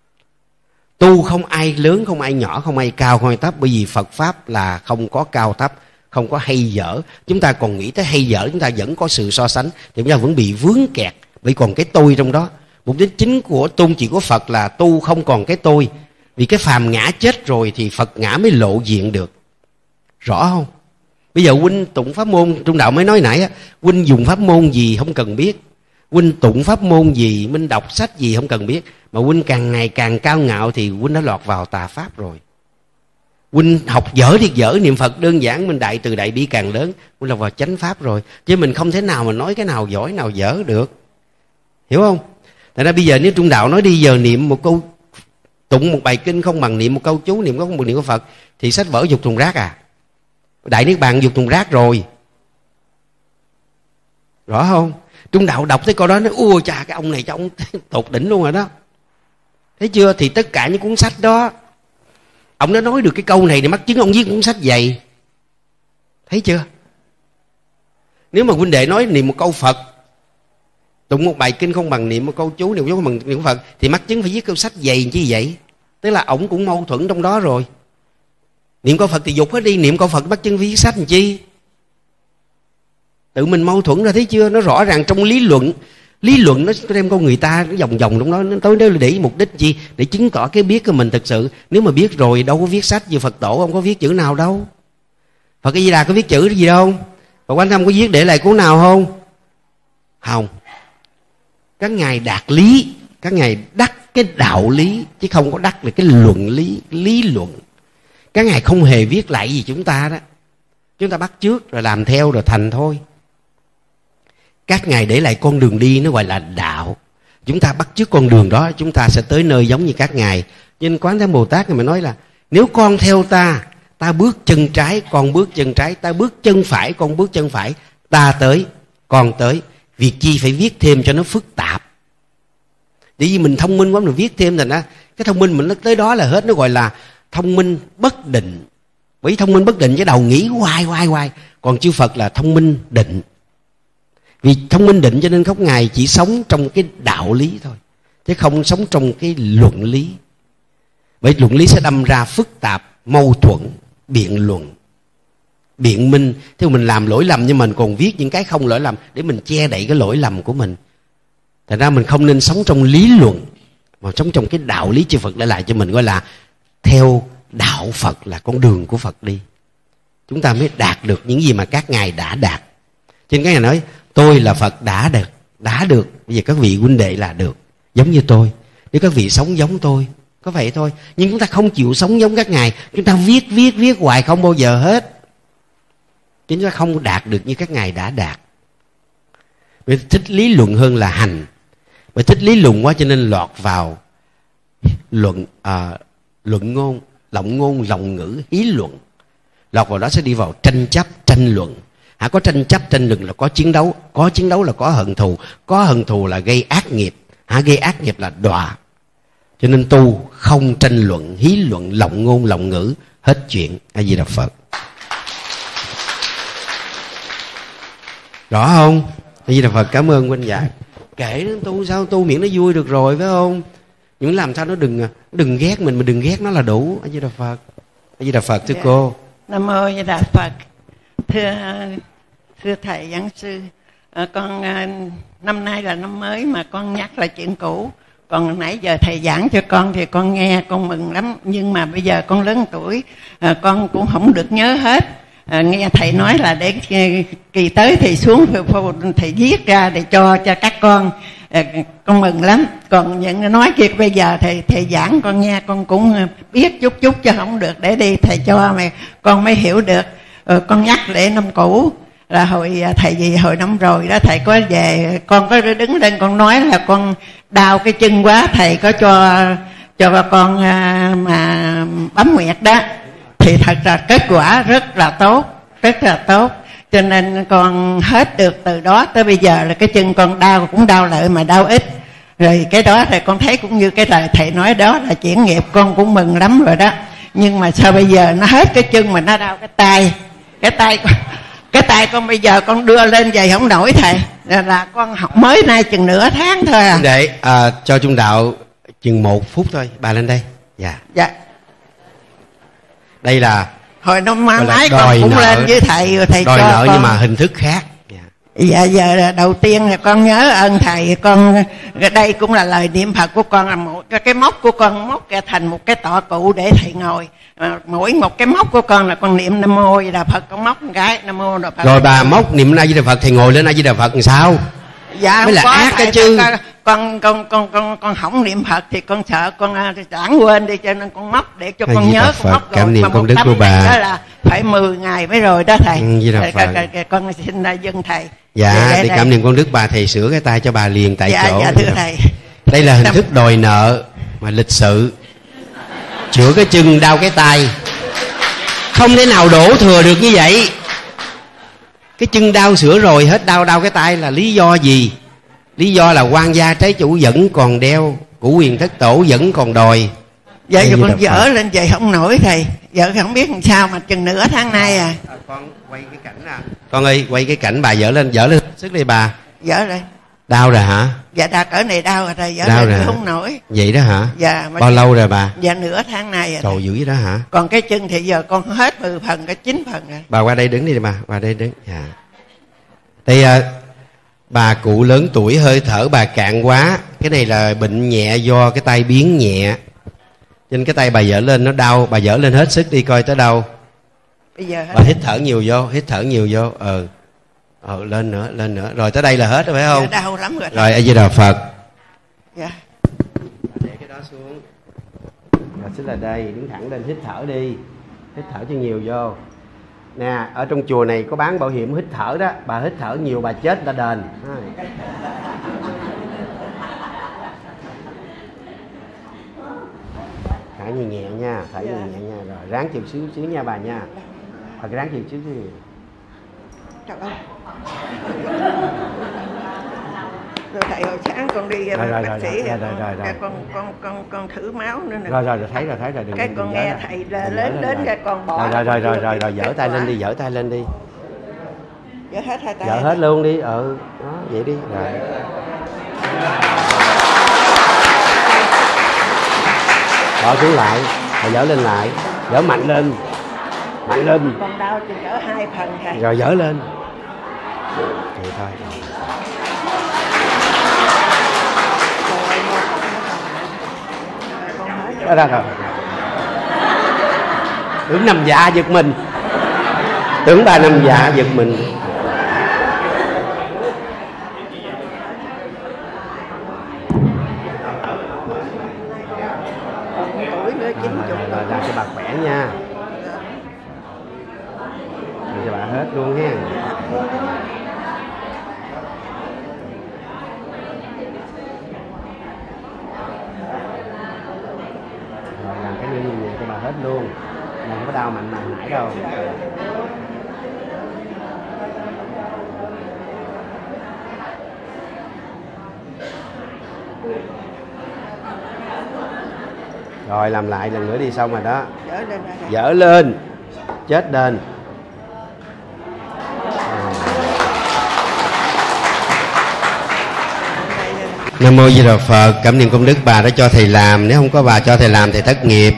Tu không ai lớn, không ai nhỏ, không ai cao, không ai thấp, bởi vì Phật Pháp là không có cao thấp, không có hay dở. Chúng ta còn nghĩ tới hay dở, chúng ta vẫn có sự so sánh, thì chúng ta vẫn bị vướng kẹt, bởi còn cái tôi trong đó. Mục đích chính của tôn chỉ của Phật là tu không còn cái tôi, vì cái phàm ngã chết rồi thì Phật ngã mới lộ diện được. Rõ không? Bây giờ huynh tụng pháp môn, Trung đạo mới nói nãy, huynh dùng pháp môn gì không cần biết, huynh tụng pháp môn gì, huynh đọc sách gì không cần biết, mà huynh càng ngày càng cao ngạo thì huynh đã lọt vào tà pháp rồi. Huynh học dở thiệt dở, niệm Phật đơn giản, mình đại từ đại bi càng lớn, huynh lọt vào chánh pháp rồi. Chứ mình không thể nào mà nói cái nào giỏi nào dở được. Hiểu không? Tại ra bây giờ nếu Trung đạo nói đi giờ niệm một câu, tụng một bài kinh không bằng niệm một câu chú, niệm không bằng niệm của Phật, thì sách vở dục thùng rác à? Đại Niết Bàn dục thùng rác rồi. Rõ không? Trung đạo đọc tới câu đó nói ui chà, cái ông này cho ông tột đỉnh luôn rồi đó. Thấy chưa? Thì tất cả những cuốn sách đó, ông đã nói được cái câu này để mắc chứng ông viết cuốn sách dày. Thấy chưa? Nếu mà huynh đệ nói niệm một câu Phật, tụng một bài kinh không bằng niệm một câu chú, niệm một câu không bằng niệm Phật, thì mắc chứng phải viết câu sách dày chứ vậy. Tức là ổng cũng mâu thuẫn trong đó rồi. Niệm câu Phật thì dục hết đi, niệm câu Phật mắc chứng phải viết sách làm chi? Tự mình mâu thuẫn ra, thấy chưa? Nó rõ ràng trong lý luận nó đem con người ta nó vòng vòng trong đó, nó tới đó là để mục đích gì? Để chứng tỏ cái biết của mình thực sự. Nếu mà biết rồi đâu có viết sách như Phật tổ, không có viết chữ nào đâu. Phật Di Đà có viết chữ gì đâu? Phật Quán Thâm có viết để lại cuốn nào không? Không. Các ngài đạt lý, các ngài đắc cái đạo lý, chứ không có đắc được cái luận lý luận. Các ngài không hề viết lại gì chúng ta đó. Chúng ta bắt chước rồi làm theo rồi thành thôi. Các ngài để lại con đường đi, nó gọi là đạo. Chúng ta bắt chước con đường đó, chúng ta sẽ tới nơi giống như các ngài. Nên Quán Thế Bồ Tát mà nói là nếu con theo ta, ta bước chân trái, con bước chân trái, ta bước chân phải, con bước chân phải, ta tới, con tới. Việc chi phải viết thêm cho nó phức tạp. Bởi vì mình thông minh quá mình viết thêm, thành ra cái thông minh mình nó tới đó là hết. Nó gọi là thông minh bất định. Bởi thông minh bất định chứ đầu nghĩ hoài. Còn chư Phật là thông minh định. Vì thông minh định cho nên các ngài chỉ sống trong cái đạo lý thôi, chứ không sống trong cái luận lý. Bởi luận lý sẽ đâm ra phức tạp, mâu thuẫn, biện luận, biện minh. Thế mình làm lỗi lầm nhưng mình còn viết những cái không lỗi lầm để mình che đậy cái lỗi lầm của mình. Thành ra mình không nên sống trong lý luận, mà sống trong cái đạo lý chư Phật để lại cho mình, gọi là theo đạo Phật là con đường của Phật đi, chúng ta mới đạt được những gì mà các ngài đã đạt. Cho nên các ngài nói tôi là Phật đã được. Bây giờ các vị huynh đệ là được giống như tôi, nếu các vị sống giống tôi có vậy thôi. Nhưng chúng ta không chịu sống giống các ngài, chúng ta viết hoài không bao giờ hết, chúng ta không đạt được như các ngài đã đạt. Bởi thích lý luận hơn là hành, bởi thích lý luận quá cho nên lọt vào luận ngôn, lộng ngôn, lộng ngữ, hí luận. Lọt vào đó sẽ đi vào tranh chấp, tranh luận. Có tranh chấp, tranh luận là có chiến đấu. Có chiến đấu là có hận thù. Có hận thù là gây ác nghiệp. Gây ác nghiệp là đọa. Cho nên tu không tranh luận, hí luận, lộng ngôn, lộng ngữ. Hết chuyện. A Di Đà Phật. Rõ không? A Di Đà Phật. Cảm ơn huynh dạ. Kể nó tu sao, tu miễn nó vui được rồi phải không? Nhưng làm sao nó đừng ghét mình, mà đừng ghét nó là đủ. A Di Đà Phật. A Di Đà Phật thưa cô. Nam mô A Di Đà Phật. Thưa thầy giảng sư, con năm nay là năm mới mà con nhắc là chuyện cũ. Còn nãy giờ thầy giảng cho con thì con nghe con mừng lắm. Nhưng mà bây giờ con lớn tuổi, con cũng không được nhớ hết. Nghe thầy nói là để kỳ tới thì xuống thầy viết ra để cho các con mừng lắm. Còn những nói chuyện bây giờ thầy giảng con nghe con cũng biết chút chứ không được, để đi thầy cho mà con mới hiểu được. Con nhắc lễ năm cũ là hồi năm rồi đó thầy có về, con có đứng lên con nói là con đau cái chân quá, thầy có cho con mà bấm nguyệt đó, thì thật ra kết quả rất là tốt. Cho nên con hết được từ đó tới bây giờ là cái chân con đau cũng đau lại mà đau ít. Rồi cái đó thì con thấy cũng như cái lời thầy nói đó là chuyển nghiệp, con cũng mừng lắm rồi đó. Nhưng mà sao bây giờ nó hết cái chân mà nó đau cái tay con bây giờ con đưa lên vậy không nổi thầy. Là con học mới nay chừng nửa tháng thôi à. Để cho trung đạo chừng 1 phút thôi, bà lên đây. Dạ. Đây là hồi năm ngoái con cũng lên với thầy rồi thầy đòi cho nợ con. Nhưng mà hình thức khác. Dạ giờ đầu tiên là con nhớ ơn thầy. Con đây cũng là lời niệm Phật của con, là một cái móc của con móc ra thành một cái tọa cụ để thầy ngồi. Mỗi một cái móc của con là con niệm Nam Mô A Di Đà Phật, con móc một cái Nam Mô A Di Đà Phật. Rồi bà móc niệm A Di Đà Phật, thầy ngồi lên A Di Đà Phật làm sao? Dạ mới là ác cái chứ. Con không niệm Phật thì con sợ con lãng quên đi, cho nên con móc để cho con nhớ con móc rồi. Cảm niệm công đức của bà. Đó là phải 10 ngày mới rồi đó thầy. Con xin dâng thầy. Dạ, để cảm niệm công đức bà, thầy sửa cái tay cho bà liền tại chỗ. Dạ thưa thầy. Đây là hình thức đòi nợ mà lịch sự. Chữa cái chân đau cái tay, không thể nào đổ thừa được như vậy. Cái chân đau sửa rồi hết đau cái tay là lý do gì? Lý do là quan gia trái chủ vẫn còn đeo, cửu quyền thất tổ vẫn còn đòi. Dạ giờ con dở lên vậy không nổi thầy. Giờ không biết làm sao mà chừng nửa tháng nay à. Con quay cái cảnh à. Con ơi quay cái cảnh bà dở lên sức đi bà. Dở lên. Đau rồi hả? Dạ đau cỡ này đau rồi thầy, dở đau lên rồi không nổi. Vậy đó hả? Dạ. Bao lâu rồi bà? Dạ nửa tháng nay rồi. Trời dữ vậy đó hả? Còn cái chân thì giờ con hết 10 phần, cái 9 phần rồi. Bà qua đây đứng đi bà, qua đây đứng. Dạ. Đây bà cụ lớn tuổi hơi thở bà cạn quá. Cái này là bệnh nhẹ do cái tay biến nhẹ. Trên cái tay bà dở lên nó đau. Bà dở lên hết sức đi coi tới đâu. Bây giờ bà hít thở nhiều vô, hít thở nhiều vô. Lên nữa. Rồi tới đây là hết rồi phải không? Dạ, đau lắm rồi. Rồi A Di Đà Phật. Dạ. Để cái đó xuống. Rồi xích là đây, đứng thẳng lên, hít thở đi. Hít thở cho nhiều vô. Nè, ở trong chùa này có bán bảo hiểm hít thở đó. Bà hít thở nhiều bà chết ta đền. Thở nhẹ nha, thở nhẹ nha. Rồi ráng chịu xíu nha bà nha. Bà ráng chịu xíu. Trời ơi. Rồi thầy hồi sáng con đi bác sĩ con thử máu nữa nè. Rồi thấy rồi đừng. Cái con nghe thầy đến ra con bỏ. Rồi dở tay lên đi, dở tay lên đi. Dở hết hai tay. Dở hết luôn đi. Đó vậy đi. Rồi. Bỏ xuống lại, rồi dở lên lại, dở mạnh lên. Con đau thì dở 2 phần thầy. Rồi dở lên. Vậy thôi. Rồi. Tưởng nằm dạ giật mình. Tưởng bà nằm dạ giật mình. Tuổi nữa 90. Rồi cho bà khỏe nha. Rồi cho bà hết luôn ha. Rồi làm cái như vậy cho bà hết luôn. Mình không có đau mạnh mà nãy đâu. Rồi làm lại lần nữa đi, xong rồi đó. Dở lên. Chết lên. Nam mô Di Đà Phật. Cảm niệm công đức bà đã cho thầy làm. Nếu không có bà cho thầy làm thầy thất nghiệp.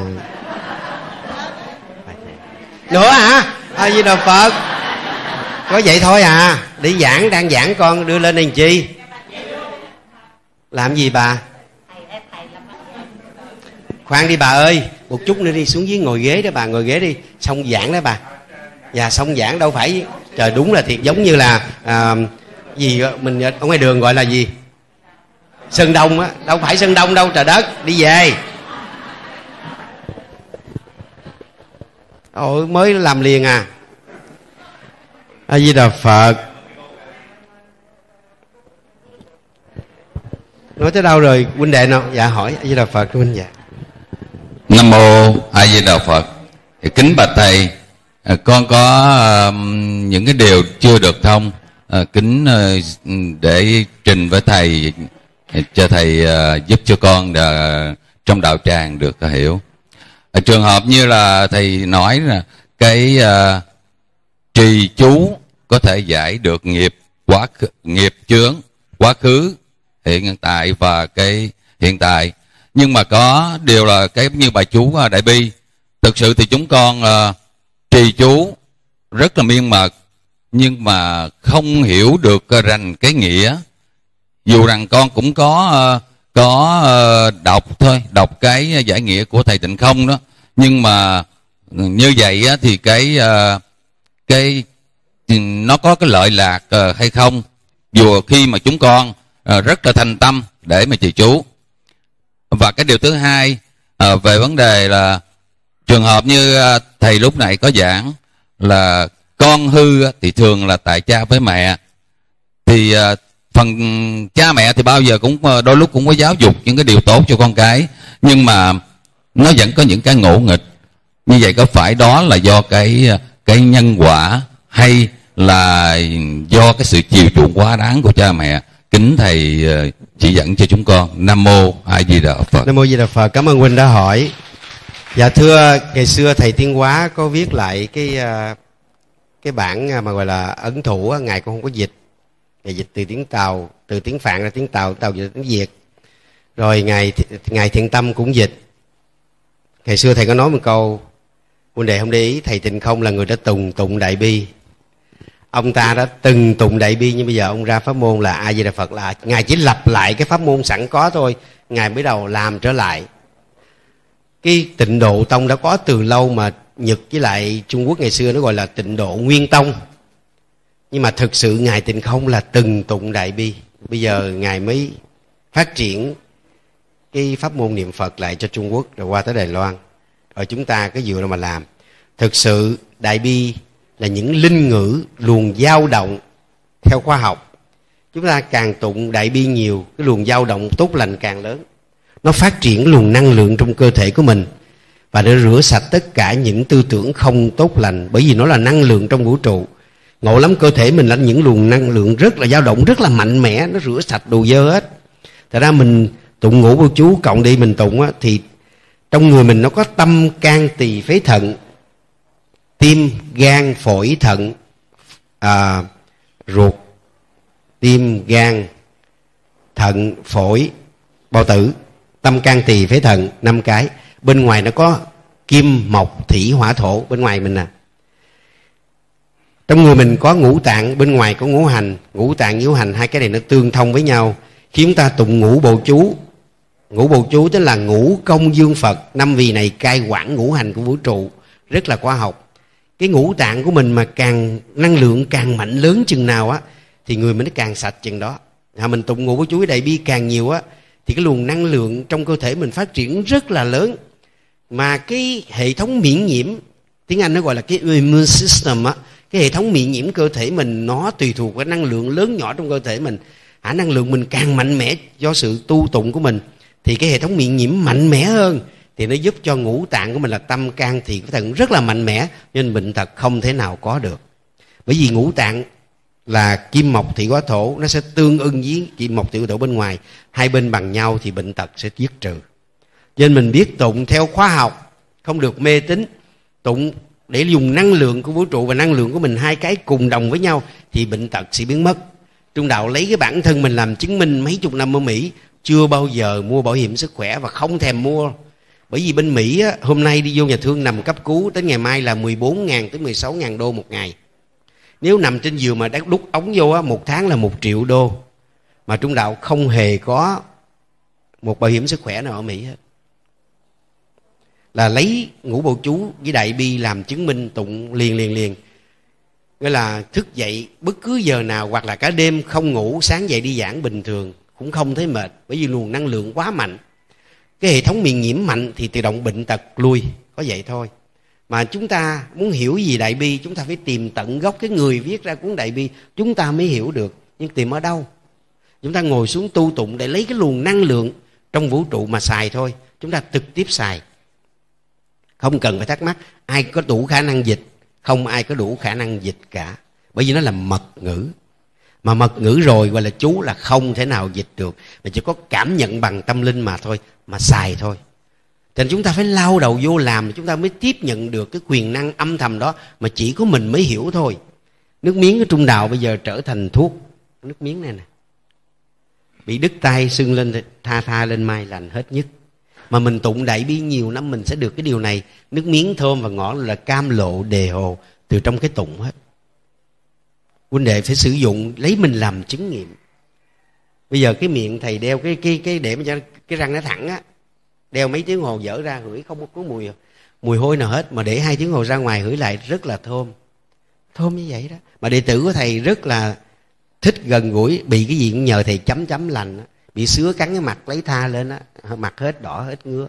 Nữa hả? A Di Đà Phật. Có vậy thôi à? Đi giảng, đang giảng con đưa lên đây làm chi? Làm gì bà? Khoan đi bà ơi, một chút nữa đi, xuống dưới ngồi ghế đó bà, ngồi ghế đi, xong giảng đó bà. Dạ xong giảng đâu phải, trời đúng là thiệt giống như là gì mình ở ngoài đường gọi là gì? Sơn Đông á, đâu phải Sơn Đông đâu trời đất, đi về. Ôi mới làm liền à. A Di Đà Phật. Nói tới đâu rồi huynh đệ nào? Dạ hỏi. A Di Đà Phật huynh. Dạ. Nam mô A Di Đà Phật. Kính bạch thầy, con có những cái điều chưa được thông, kính để trình với thầy, cho thầy giúp cho con trong đạo tràng được hiểu. Trường hợp như là thầy nói là cái trì chú có thể giải được nghiệp chướng quá khứ, hiện tại và cái hiện tại. Nhưng mà có điều là cái như bài chú Đại Bi, thực sự thì chúng con trì chú rất là miên mật, nhưng mà không hiểu được rành cái nghĩa. Dù rằng con cũng có đọc thôi, đọc cái giải nghĩa của thầy Tịnh Không đó, nhưng mà như vậy thì cái nó có cái lợi lạc hay không, dù khi mà chúng con rất là thành tâm để mà trì chú. Và cái điều thứ hai, về vấn đề là trường hợp như thầy lúc này có giảng là con hư thì thường là tại cha với mẹ, thì phần cha mẹ thì bao giờ cũng đôi lúc cũng có giáo dục những cái điều tốt cho con cái, nhưng mà nó vẫn có những cái ngỗ nghịch. Như vậy có phải đó là do cái nhân quả hay là do cái sự chiều chuộng quá đáng của cha mẹ? Kính thầy chỉ dẫn cho chúng con. Nam mô A Di Đà Phật. Nam mô Di Đà Phật. Cảm ơn huynh đã hỏi. Dạ thưa, ngày xưa thầy Thiên Hóa có viết lại cái bản mà gọi là ấn thủ, ngài cũng không có dịch. Ngài dịch từ tiếng Tàu, từ tiếng Phạn ra tiếng Tàu, Tàu dịch tiếng Việt. Rồi ngài Thiện Tâm cũng dịch. Ngày xưa thầy có nói một câu, huynh đệ không để ý, thầy Tịnh Không là người đã tụng Đại Bi. Ông ta đã từng tụng Đại Bi, nhưng bây giờ ông ra pháp môn là A Di Đà Phật, là ngài chỉ lặp lại cái pháp môn sẵn có thôi, ngài mới đầu làm trở lại. Cái Tịnh Độ Tông đã có từ lâu, mà Nhật với lại Trung Quốc ngày xưa nó gọi là Tịnh Độ Nguyên Tông. Nhưng mà thực sự ngài Tịnh Không là từng tụng Đại Bi, bây giờ ngài mới phát triển cái pháp môn niệm Phật lại cho Trung Quốc, rồi qua tới Đài Loan. Rồi chúng ta cứ dựa đâu mà làm. Thực sự Đại Bi là những linh ngữ luồng dao động theo khoa học. Chúng ta càng tụng Đại Bi nhiều, cái luồng dao động tốt lành càng lớn. Nó phát triển luồng năng lượng trong cơ thể của mình, và để rửa sạch tất cả những tư tưởng không tốt lành, bởi vì nó là năng lượng trong vũ trụ. Ngộ lắm, cơ thể mình là những luồng năng lượng rất là dao động, rất là mạnh mẽ, nó rửa sạch đồ dơ hết. Thật ra mình tụng Ngũ Vô Chú cộng đi mình tụng á, thì trong người mình nó có tâm, can, tỳ, phế, thận, tim, gan, phổi, thận, ruột, tim, gan, thận, phổi, bao tử, tâm, can, tỳ, phế, thận, 5 cái. Bên ngoài nó có kim, mộc, thủy, hỏa, thổ, bên ngoài mình nè. Trong người mình có ngũ tạng, bên ngoài có ngũ hành. Ngũ tạng, ngũ hành, hai cái này nó tương thông với nhau. Khi chúng ta tụng Ngũ Bồ Chú, Ngũ Bồ Chú tức là ngũ công dương Phật, 5 vị này cai quản ngũ hành của vũ trụ, rất là khoa học. Cái ngũ tạng của mình mà càng năng lượng càng mạnh lớn chừng nào á thì người mình nó càng sạch chừng đó. Mình tụng ngũ bổ chuối đại bi càng nhiều á thì cái luồng năng lượng trong cơ thể mình phát triển rất là lớn. Mà cái hệ thống miễn nhiễm, tiếng Anh nó gọi là cái immune system á, cái hệ thống miễn nhiễm cơ thể mình nó tùy thuộc vào năng lượng lớn nhỏ trong cơ thể mình. Năng lượng mình càng mạnh mẽ do sự tu tụng của mình thì cái hệ thống miễn nhiễm mạnh mẽ hơn, thì nó giúp cho ngũ tạng của mình là tâm can thì cái thận rất là mạnh mẽ, nên bệnh tật không thể nào có được. Bởi vì ngũ tạng là kim mộc thủy hỏa thổ, nó sẽ tương ưng với kim mộc thủy hỏa thổ bên ngoài, hai bên bằng nhau thì bệnh tật sẽ dứt trừ. Nên mình biết tụng theo khoa học, không được mê tín. Tụng để dùng năng lượng của vũ trụ và năng lượng của mình hai cái cùng đồng với nhau thì bệnh tật sẽ biến mất. Trung đạo lấy cái bản thân mình làm chứng minh. Mấy chục năm ở Mỹ chưa bao giờ mua bảo hiểm sức khỏe và không thèm mua. Bởi vì bên Mỹ á, hôm nay đi vô nhà thương nằm cấp cứu tới ngày mai là 14.000 tới 16.000 đô một ngày. Nếu nằm trên giường mà đút ống vô á, một tháng là 1 triệu đô. Mà Trung đạo không hề có một bảo hiểm sức khỏe nào ở Mỹ hết. Là lấy ngũ bổ chú với đại bi làm chứng minh, tụng liền. Nghĩa là thức dậy bất cứ giờ nào hoặc là cả đêm không ngủ, sáng dậy đi giảng bình thường cũng không thấy mệt, bởi vì luồng năng lượng quá mạnh. Cái hệ thống miễn nhiễm mạnh thì tự động bệnh tật lui, có vậy thôi. Mà chúng ta muốn hiểu gì đại bi, chúng ta phải tìm tận gốc cái người viết ra cuốn đại bi, chúng ta mới hiểu được. Nhưng tìm ở đâu? Chúng ta ngồi xuống tu tụng để lấy cái luồng năng lượng trong vũ trụ mà xài thôi. Chúng ta trực tiếp xài, không cần phải thắc mắc ai có đủ khả năng dịch. Không ai có đủ khả năng dịch cả, bởi vì nó là mật ngữ. Mà mật ngữ rồi gọi là chú là không thể nào dịch được, mà chỉ có cảm nhận bằng tâm linh mà thôi, mà xài thôi. Cho nên chúng ta phải lao đầu vô làm, chúng ta mới tiếp nhận được cái quyền năng âm thầm đó mà chỉ có mình mới hiểu thôi. Nước miếng của Trung đạo bây giờ trở thành thuốc. Nước miếng này nè, bị đứt tay sưng lên tha lên mai lành hết nhức. Mà mình tụng đại bi nhiều năm mình sẽ được cái điều này. Nước miếng thơm và ngọt là cam lộ đề hồ từ trong cái tụng hết. Huynh đệ phải sử dụng, lấy mình làm chứng nghiệm. Bây giờ cái miệng thầy đeo cái để cho cái răng nó thẳng á, đeo mấy tiếng hồ dở ra hửi không có mùi hôi nào hết, mà để 2 tiếng hồ ra ngoài hửi lại rất là thơm như vậy đó. Mà đệ tử của thầy rất là thích gần gũi, bị cái gì cũng nhờ thầy chấm lành á. Bị sứa cắn cái mặt lấy tha lên á, mặt hết đỏ hết ngứa.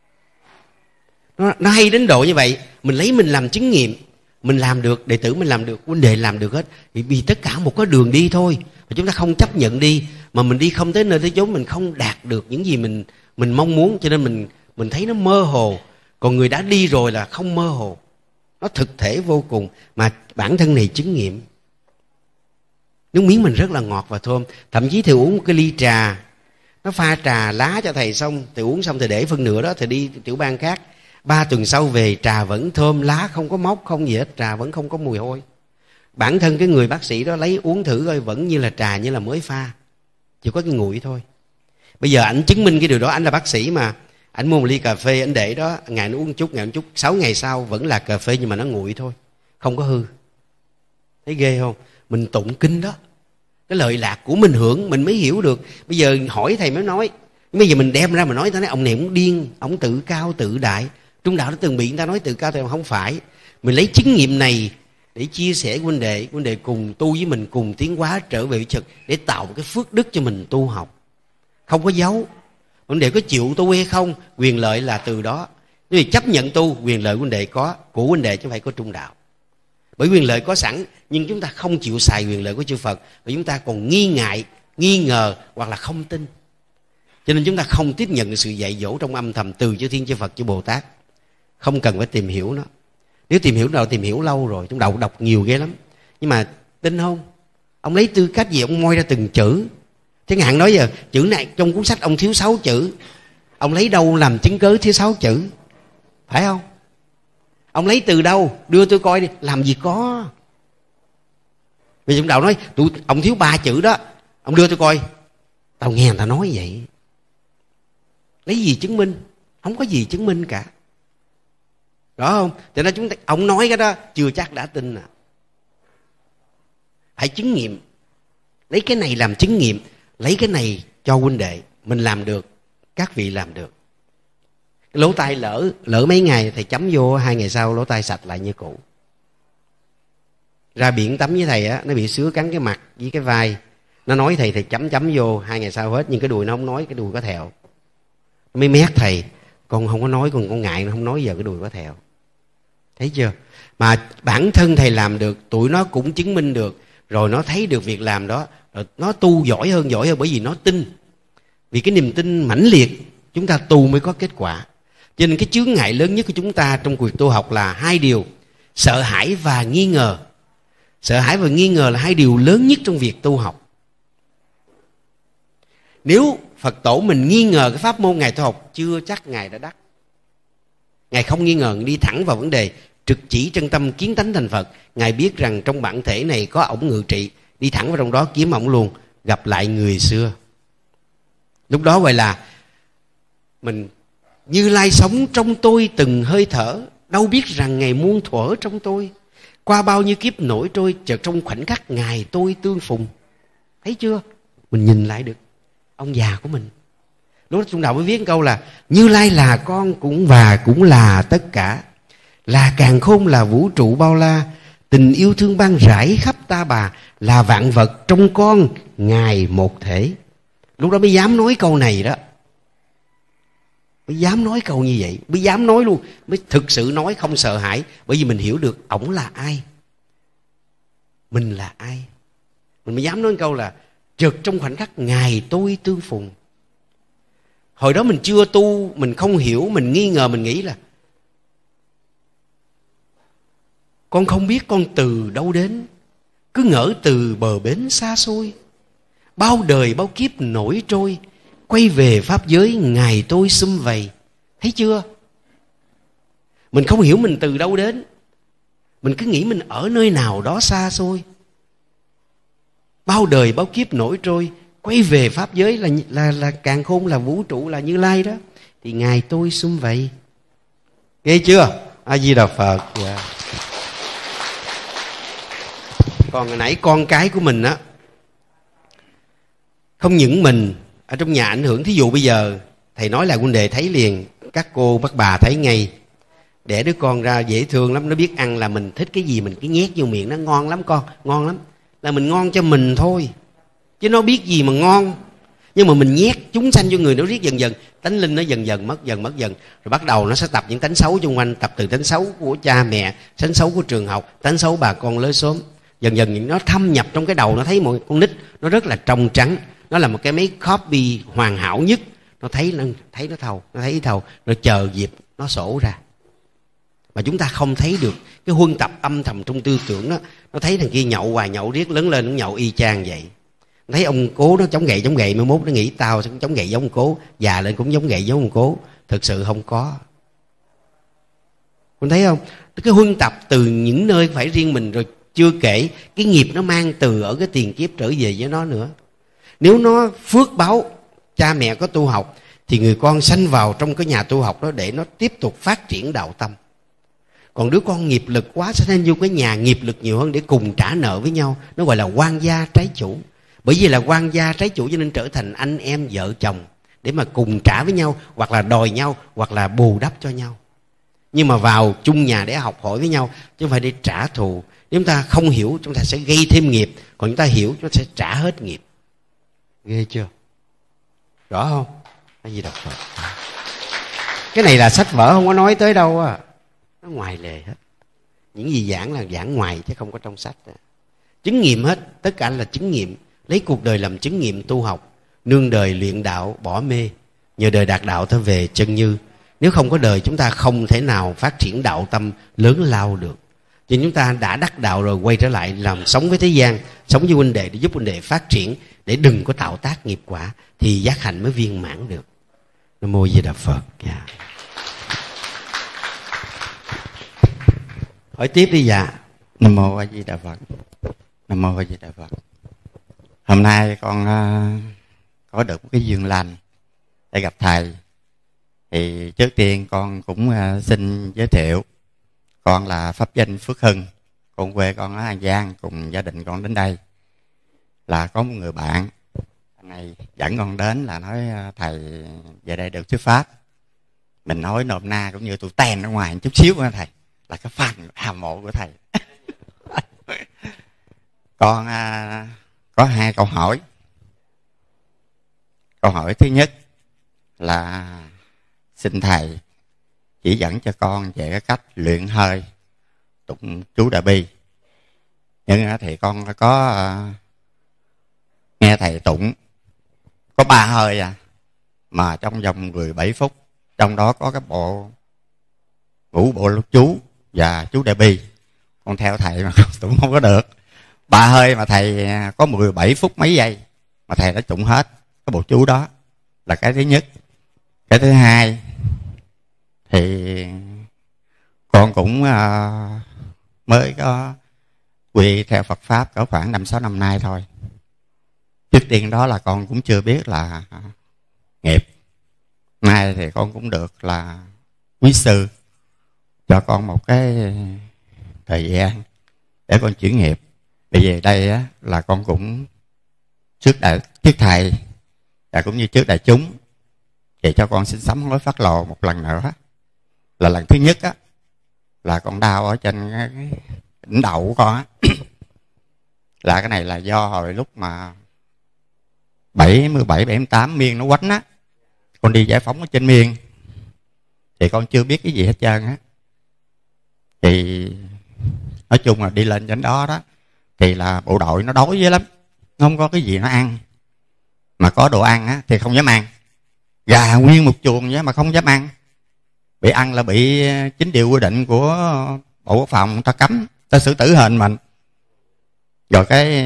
Nó hay đến độ như vậy. Mình lấy mình làm chứng nghiệm. Mình làm được, đệ tử mình làm được, huynh đệ làm được hết. Vì tất cả một có đường đi thôi. Mà chúng ta không chấp nhận đi, mà mình đi không tới nơi tới chốn, mình không đạt được những gì mình mong muốn, cho nên mình thấy nó mơ hồ. Còn người đã đi rồi là không mơ hồ, nó thực thể vô cùng. Mà bản thân này chứng nghiệm. Nước miếng mình rất là ngọt và thơm. Thậm chí thầy uống một cái ly trà, nó pha trà lá cho thầy xong, thầy uống xong thầy để phân nửa đó, thầy đi tiểu bang khác. 3 tuần sau về trà vẫn thơm, lá không có mốc, không gì hết, trà vẫn không có mùi hôi. Bản thân cái người bác sĩ đó lấy uống thử coi, vẫn như là trà, như là mới pha, chỉ có cái nguội thôi. Bây giờ ảnh chứng minh cái điều đó, ảnh là bác sĩ mà. Ảnh mua một ly cà phê, ảnh để đó, ngày nó uống chút, 6 ngày sau vẫn là cà phê nhưng mà nó nguội thôi, không có hư. Thấy ghê không? Mình tụng kinh đó, cái lợi lạc của mình hưởng mình mới hiểu được. Bây giờ hỏi thầy mới nói. Bây giờ mình đem ra mà nói, ta nói ông này ông điên, ông tự cao tự đại. Trung đạo đã từng bị người ta nói tự cao tự đại, không phải. Mình lấy chứng nghiệm này để chia sẻ với huynh đệ cùng tu với mình, cùng tiến hóa trở về thực, để tạo một cái phước đức cho mình tu học. Không có giấu. Huynh đệ có chịu tu hay không, quyền lợi là từ đó. Nếu chấp nhận tu, quyền lợi huynh đệ có, của huynh đệ chứ không phải có Trung đạo. Bởi quyền lợi có sẵn, nhưng chúng ta không chịu xài quyền lợi của chư Phật, và chúng ta còn nghi ngại, nghi ngờ hoặc là không tin. Cho nên chúng ta không tiếp nhận sự dạy dỗ trong âm thầm từ chư Thiên, chư Phật, chư Bồ Tát. Không cần phải tìm hiểu nó. Nếu tìm hiểu nào tìm hiểu lâu rồi, trong đầu đọc nhiều ghê lắm. Nhưng mà tin không? Ông lấy tư cách gì ông moi ra từng chữ. Chẳng hạn nói giờ chữ này trong cuốn sách ông thiếu 6 chữ, ông lấy đâu làm chứng cớ thiếu 6 chữ? Phải không? Ông lấy từ đâu? Đưa tôi coi đi. Làm gì có. Vì trong đạo nói ông thiếu 3 chữ đó, ông đưa tôi coi. Tao nghe người ta nói vậy. Lấy gì chứng minh? Không có gì chứng minh cả. Rõ không? Cho nên ông nói cái đó chưa chắc đã tin à. Phải chứng nghiệm. Lấy cái này làm chứng nghiệm, lấy cái này cho huynh đệ. Mình làm được, các vị làm được. Cái lỗ tai lỡ mấy ngày thầy chấm vô, 2 ngày sau lỗ tai sạch lại như cũ. Ra biển tắm với thầy á, nó bị sứa cắn cái mặt với cái vai, nó nói thầy chấm vô, 2 ngày sau hết, nhưng cái đùi nó không nói, cái đùi có thẹo. Nó mới mét thầy, con không có nói, con ngại nó không nói, giờ cái đùi có thẹo. Thấy chưa? Mà bản thân thầy làm được, tụi nó cũng chứng minh được, rồi nó thấy được việc làm đó, rồi nó tu giỏi hơn, bởi vì nó tin. Vì cái niềm tin mãnh liệt, chúng ta tu mới có kết quả. Cho nên cái chướng ngại lớn nhất của chúng ta trong việc tu học là 2 điều: sợ hãi và nghi ngờ. Sợ hãi và nghi ngờ là 2 điều lớn nhất trong việc tu học. Nếu Phật tổ mình nghi ngờ cái pháp môn Ngài tu học, chưa chắc Ngài đã đắc. Ngài không nghi ngờ, đi thẳng vào vấn đề, trực chỉ chân tâm kiến tánh thành Phật. Ngài biết rằng trong bản thể này có ổng ngự trị, đi thẳng vào trong đó kiếm ổng luôn, gặp lại người xưa. Lúc đó gọi là mình Như Lai sống trong tôi từng hơi thở, đâu biết rằng Ngài muôn thuở trong tôi. Qua bao nhiêu kiếp nổi trôi, chợt trong khoảnh khắc Ngài tôi tương phùng. Thấy chưa? Mình nhìn lại được ông già của mình. Lúc đó Trung Đạo mới viết câu là Như Lai là con cũng là tất cả, là càn khôn, là vũ trụ bao la, tình yêu thương ban rải khắp ta bà, là vạn vật trong con Ngài một thể. Lúc đó mới dám nói câu này đó, mới dám nói câu như vậy, mới dám nói luôn, mới thực sự nói không sợ hãi. Bởi vì mình hiểu được ổng là ai, mình là ai. Mình mới dám nói câu là chợt trong khoảnh khắc Ngài tôi tương phùng. Hồi đó mình chưa tu, mình không hiểu, mình nghi ngờ, mình nghĩ là con không biết con từ đâu đến, cứ ngỡ từ bờ bến xa xôi. Bao đời bao kiếp nổi trôi, quay về pháp giới Ngài tôi sum vầy. Thấy chưa? Mình không hiểu mình từ đâu đến, mình cứ nghĩ mình ở nơi nào đó xa xôi. Bao đời bao kiếp nổi trôi, quay về pháp giới là càn khôn, là vũ trụ, là Như Lai đó, thì Ngài tôi sum vầy. Nghe chưa? A Di Đà Phật. Yeah. Còn hồi nãy con cái của mình á, không những mình ở trong nhà ảnh hưởng. Thí dụ bây giờ thầy nói là huynh đệ thấy liền, các cô bác bà thấy ngay, đẻ đứa con ra dễ thương lắm, nó biết ăn là mình thích cái gì mình cứ nhét vô miệng nó, ngon lắm con, ngon lắm. Là mình ngon cho mình thôi, chứ nó biết gì mà ngon. Nhưng mà mình nhét chúng sanh vô người, nó riết dần dần, tánh linh nó dần dần mất dần. Rồi bắt đầu nó sẽ tập những tánh xấu xung quanh, tập từ tánh xấu của cha mẹ, tánh xấu của trường học, tánh xấu bà con lối xóm. Dần dần nó thâm nhập trong cái đầu, nó thấy một con nít nó rất là trong trắng, nó là một cái máy copy hoàn hảo nhất. Nó thấy nó thầu, rồi chờ dịp nó sổ ra. Mà chúng ta không thấy được cái huân tập âm thầm trong tư tưởng đó. Nó thấy thằng kia nhậu hoài, nhậu riết, lớn lên nó nhậu y chang vậy. Nó thấy ông cố nó chống gậy, mai mốt nó nghĩ tao sẽ chống gậy giống ông cố, già lên cũng chống gậy giống ông cố. Thực sự không có.คุณthấy không? Cái huân tập từ những nơi phải riêng mình, rồi chưa kể cái nghiệp nó mang từ ở cái tiền kiếp trở về với nó nữa. Nếu nó phước báo cha mẹ có tu học, thì người con sanh vào trong cái nhà tu học đó để nó tiếp tục phát triển đạo tâm. Còn đứa con nghiệp lực quá sẽ nên vô cái nhà nghiệp lực nhiều hơn để cùng trả nợ với nhau. Nó gọi là quan gia trái chủ. Bởi vì là quan gia trái chủ cho nên trở thành anh em vợ chồng để mà cùng trả với nhau, hoặc là đòi nhau, hoặc là bù đắp cho nhau. Nhưng mà vào chung nhà để học hỏi với nhau, chứ không phải để trả thù. Nếu chúng ta không hiểu, chúng ta sẽ gây thêm nghiệp. Còn chúng ta hiểu, chúng ta sẽ trả hết nghiệp. Ghê chưa? Rõ không? A Di Đà Phật. Cái này là sách vở không có nói tới đâu á, nó ngoài lề hết. Những gì giảng là giảng ngoài chứ không có trong sách đó. Chứng nghiệm hết, tất cả là chứng nghiệm. Lấy cuộc đời làm chứng nghiệm tu học, nương đời luyện đạo bỏ mê, nhờ đời đạt đạo ta về chân như. Nếu không có đời, chúng ta không thể nào phát triển đạo tâm lớn lao được. Cho nên chúng ta đã đắc đạo rồi, quay trở lại làm sống với thế gian, sống với huynh đệ để giúp huynh đệ phát triển, để đừng có tạo tác nghiệp quả, thì giác hạnh mới viên mãn được. Nam Mô Di Đà Phật. Yeah. Hỏi tiếp đi dạ. Nam Mô A Di Đà Phật. Nam Mô A Di Đà Phật. Hôm nay con có được một cái duyên lành để gặp thầy. Thì trước tiên con cũng xin giới thiệu. Con là pháp danh Phước Hưng, con quê con ở An Giang, cùng gia đình con đến đây. Là có một người bạn này dẫn con đến là nói thầy về đây được thuyết pháp. Mình nói nôm na cũng như tụi ten ở ngoài một chút xíu của thầy, là cái fan hâm mộ của thầy. Con có 2 câu hỏi. Câu hỏi thứ nhất là xin thầy chỉ dẫn cho con về cái cách luyện hơi tụng chú Đại Bi. Nhưng thì con có nghe thầy tụng có 3 hơi mà trong vòng 17 phút, trong đó có cái bộ ngũ bộ lục chú và chú Đại Bi. Con theo thầy mà con tụng không có được. 3 hơi mà thầy có 17 phút mấy giây mà thầy đã tụng hết cái bộ chú đó, là cái thứ nhất. Cái thứ hai thì con cũng mới có quy theo Phật Pháp có khoảng 5-6 năm nay thôi. Trước tiên đó là con cũng chưa biết là nghiệp. Nay thì con cũng được là quý sư cho con một cái thời gian để con chuyển nghiệp. Bây giờ đây á, là con cũng trước thầy và cũng như trước đại chúng, vậy cho con xin sám hối phát lộ một lần nữa. Là lần thứ nhất á, là con đau ở trên cái đỉnh đầu của con á. Là cái này là do hồi lúc mà 77-78 miên nó quánh á, con đi giải phóng ở trên miên thì con chưa biết cái gì hết trơn á. Thì nói chung là đi lên trên đó đó thì là bộ đội nó đói dữ lắm, không có cái gì nó ăn, mà có đồ ăn á thì không dám ăn. Gà nguyên một chuồng vậy mà không dám ăn. Bị ăn là bị chính điều quy định của Bộ Quốc phòng, ta cấm, ta xử tử hình mình. Rồi cái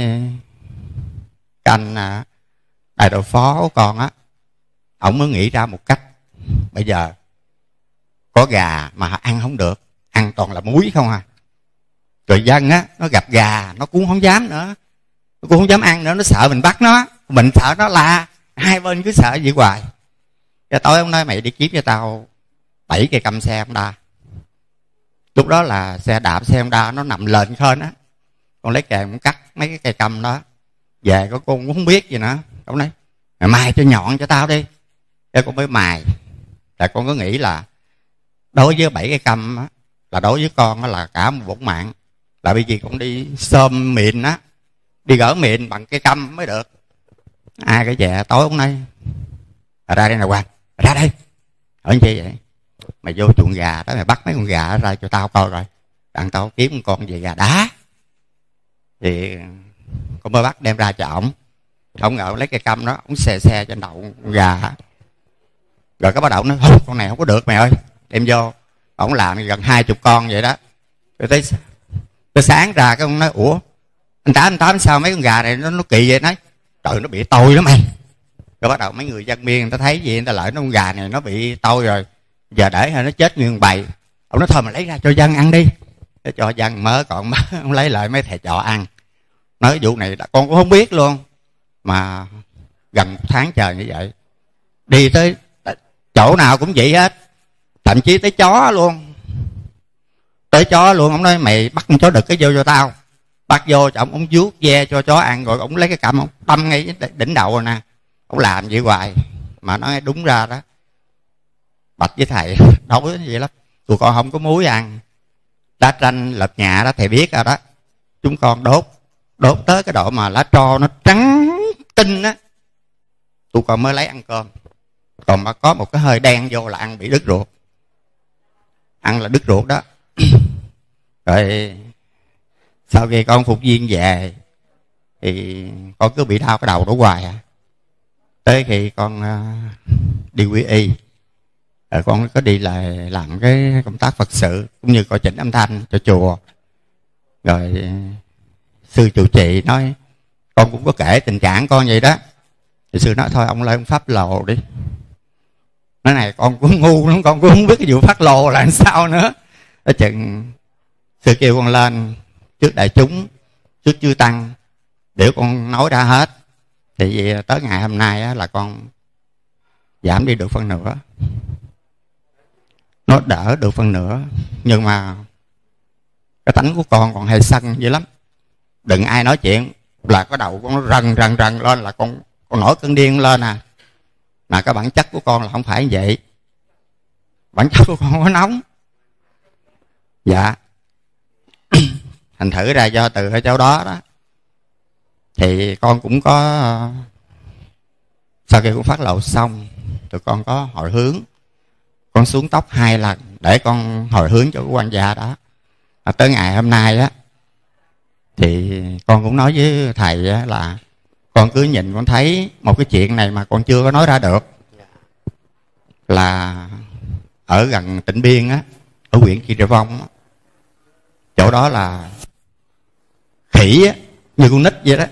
anh đại đội phó của con á, ổng mới nghĩ ra một cách. Bây giờ có gà mà ăn không được, ăn toàn là muối không à. Rồi dân á, nó gặp gà nó cũng không dám nữa, nó cũng không dám ăn nữa, nó sợ mình bắt nó, mình sợ nó la, hai bên cứ sợ vậy hoài. Cái tối ông nói mày đi kiếm cho tao 7 cây căm xe Honda. Lúc đó là xe đạp xe Honda nó nằm lên khên á, con lấy kềm cũng cắt mấy cái cây căm đó về. Con cũng không biết gì nữa, ông nói mày mài cho nhọn cho tao đi. Cái con mới mài. Tại con có nghĩ là đối với 7 cây căm á, là đối với con á là cả một bổn mạng. Là bởi vì con đi xôm mìn á, đi gỡ mìn bằng cây căm mới được. Ai cái chè tối ông nói ra đây nè Hoàng, ra đây. Ở chi vậy? Mày vô chuồng gà đó, mày bắt mấy con gà ra cho tao coi rồi, đặng tao kiếm con về gà đá. Thì con mới bắt đem ra cho ổng. Không ngờ lấy cây căm đó, ổng xe trên đầu con gà. Rồi cái bắt đầu nói con này không có được mày ơi, đem vô. Ổng làm gần 20 con vậy đó. Rồi tới sáng ra cái ông nói ủa anh Tám sao mấy con gà này nó kỳ vậy? Nói trời nó bị tôi đó mày. Rồi bắt đầu mấy người dân miên người ta thấy gì, người ta lợi nó con gà này nó bị tôi rồi, giờ để nó chết nguyên bầy. Ông nói thôi mà lấy ra cho dân ăn đi, để cho dân mớ còn mớ. Ông lấy lại mấy thầy trọ ăn. Nói vụ này con cũng không biết luôn. Mà gần 1 tháng trời như vậy, đi tới chỗ nào cũng vậy hết, thậm chí tới chó luôn. Tới chó luôn, ông nói mày bắt con chó đực cái vô cho tao. Bắt vô cho ông vuốt ve cho chó ăn, rồi ông lấy cái cằm ông đâm ngay đỉnh đầu rồi nè. Ông làm vậy hoài. Mà nói đúng ra đó, bạch với thầy đói vậy lắm, tụi con không có muối ăn. Lá chanh lợp nhà đó thầy biết rồi đó, chúng con đốt tới cái độ mà lá tro nó trắng tinh á, tụi con mới lấy ăn cơm. Còn mà có một cái hơi đen vô là ăn bị đứt ruột, ăn là đứt ruột đó. Rồi sau khi con phục viên về thì con cứ bị đau cái đầu đó hoài à. Tới khi con đi quy y, rồi con có đi lại làm cái công tác Phật sự cũng như coi chỉnh âm thanh cho chùa. Rồi sư trụ trì nói, con cũng có kể tình trạng con vậy đó. Thì sư nói thôi ông lên ông pháp lồ đi. Nói này con cũng ngu lắm, con cũng không biết cái vụ phát lồ là làm sao nữa. Ở chừng sư kêu con lên trước đại chúng, trước chư tăng để con nói ra hết. Thì tới ngày hôm nay á, là con giảm đi được phân nửa, nó đỡ được phân nửa. Nhưng mà cái tánh của con còn hay sân dữ lắm. Đừng ai nói chuyện là cái đầu con nó rần lên là con nổi cơn điên lên à. Mà cái bản chất của con là không phải như vậy. bản chất của con không có nóng. Dạ. Thành thử ra do từ ở chỗ đó đó thì con cũng có, sau khi cũng phát lộ xong tụi con có hồi hướng, con xuống tóc 2 lần để con hồi hướng cho cái quan gia đó. Tới ngày hôm nay á thì con cũng nói với thầy á, là con cứ nhìn con thấy một cái chuyện này mà con chưa có nói ra được, là ở gần Tịnh Biên á, ở huyện Kỳ Rệ Vong á, chỗ đó là khỉ á, như con nít vậy đó,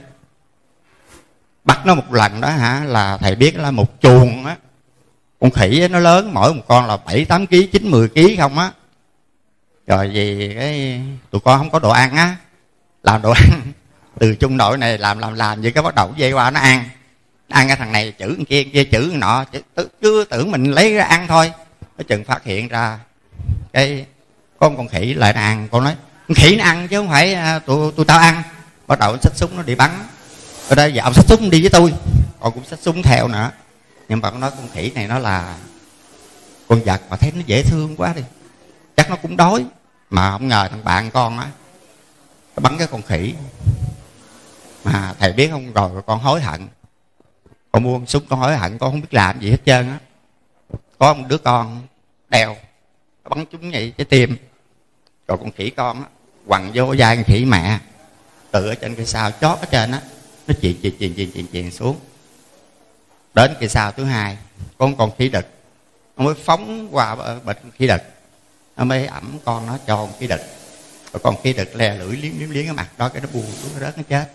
bắt nó một lần đó hả, là thầy biết là một chuồng á, con khỉ á, nó lớn, mỗi một con là 7-8 kg, 9-10 kg không á. Rồi vì cái tụi con không có đồ ăn á, làm đồ ăn từ trung đội này làm vậy, cái bắt đầu dây qua nó ăn cái thằng này chữ kia chữ nọ, cứ tưởng mình lấy ra ăn thôi. Nó chừng phát hiện ra cái có một con khỉ lại nó ăn, con nói con khỉ nó ăn chứ không phải tụi tao ăn. Bắt đầu xách súng nó đi bắn. Ở đây giờ ông xách súng đi với tôi, con cũng xách súng theo nữa. Nhưng mà con nói con khỉ này nó là con vật mà thấy nó dễ thương quá đi, chắc nó cũng đói. Mà không ngờ thằng bạn con á, nó bắn cái con khỉ. Mà thầy biết không, rồi con hối hận. Con mua con súng con hối hận, con không biết làm gì hết trơn á. Có một đứa con đeo, nó bắn trúng vậy trái tim. Rồi con khỉ con á quằn vô vai con khỉ mẹ, từ ở trên cây sao chót ở trên á, nó chuyền xuống. Đến cây sao thứ 2, có một con khỉ đực, nó mới phóng qua bịch khỉ đực, nó mới ẩm con nó cho con khỉ đực. Rồi con khỉ đực le lưỡi liếm cái mặt đó, cái nó buồn xuống, nó rớt nó chết.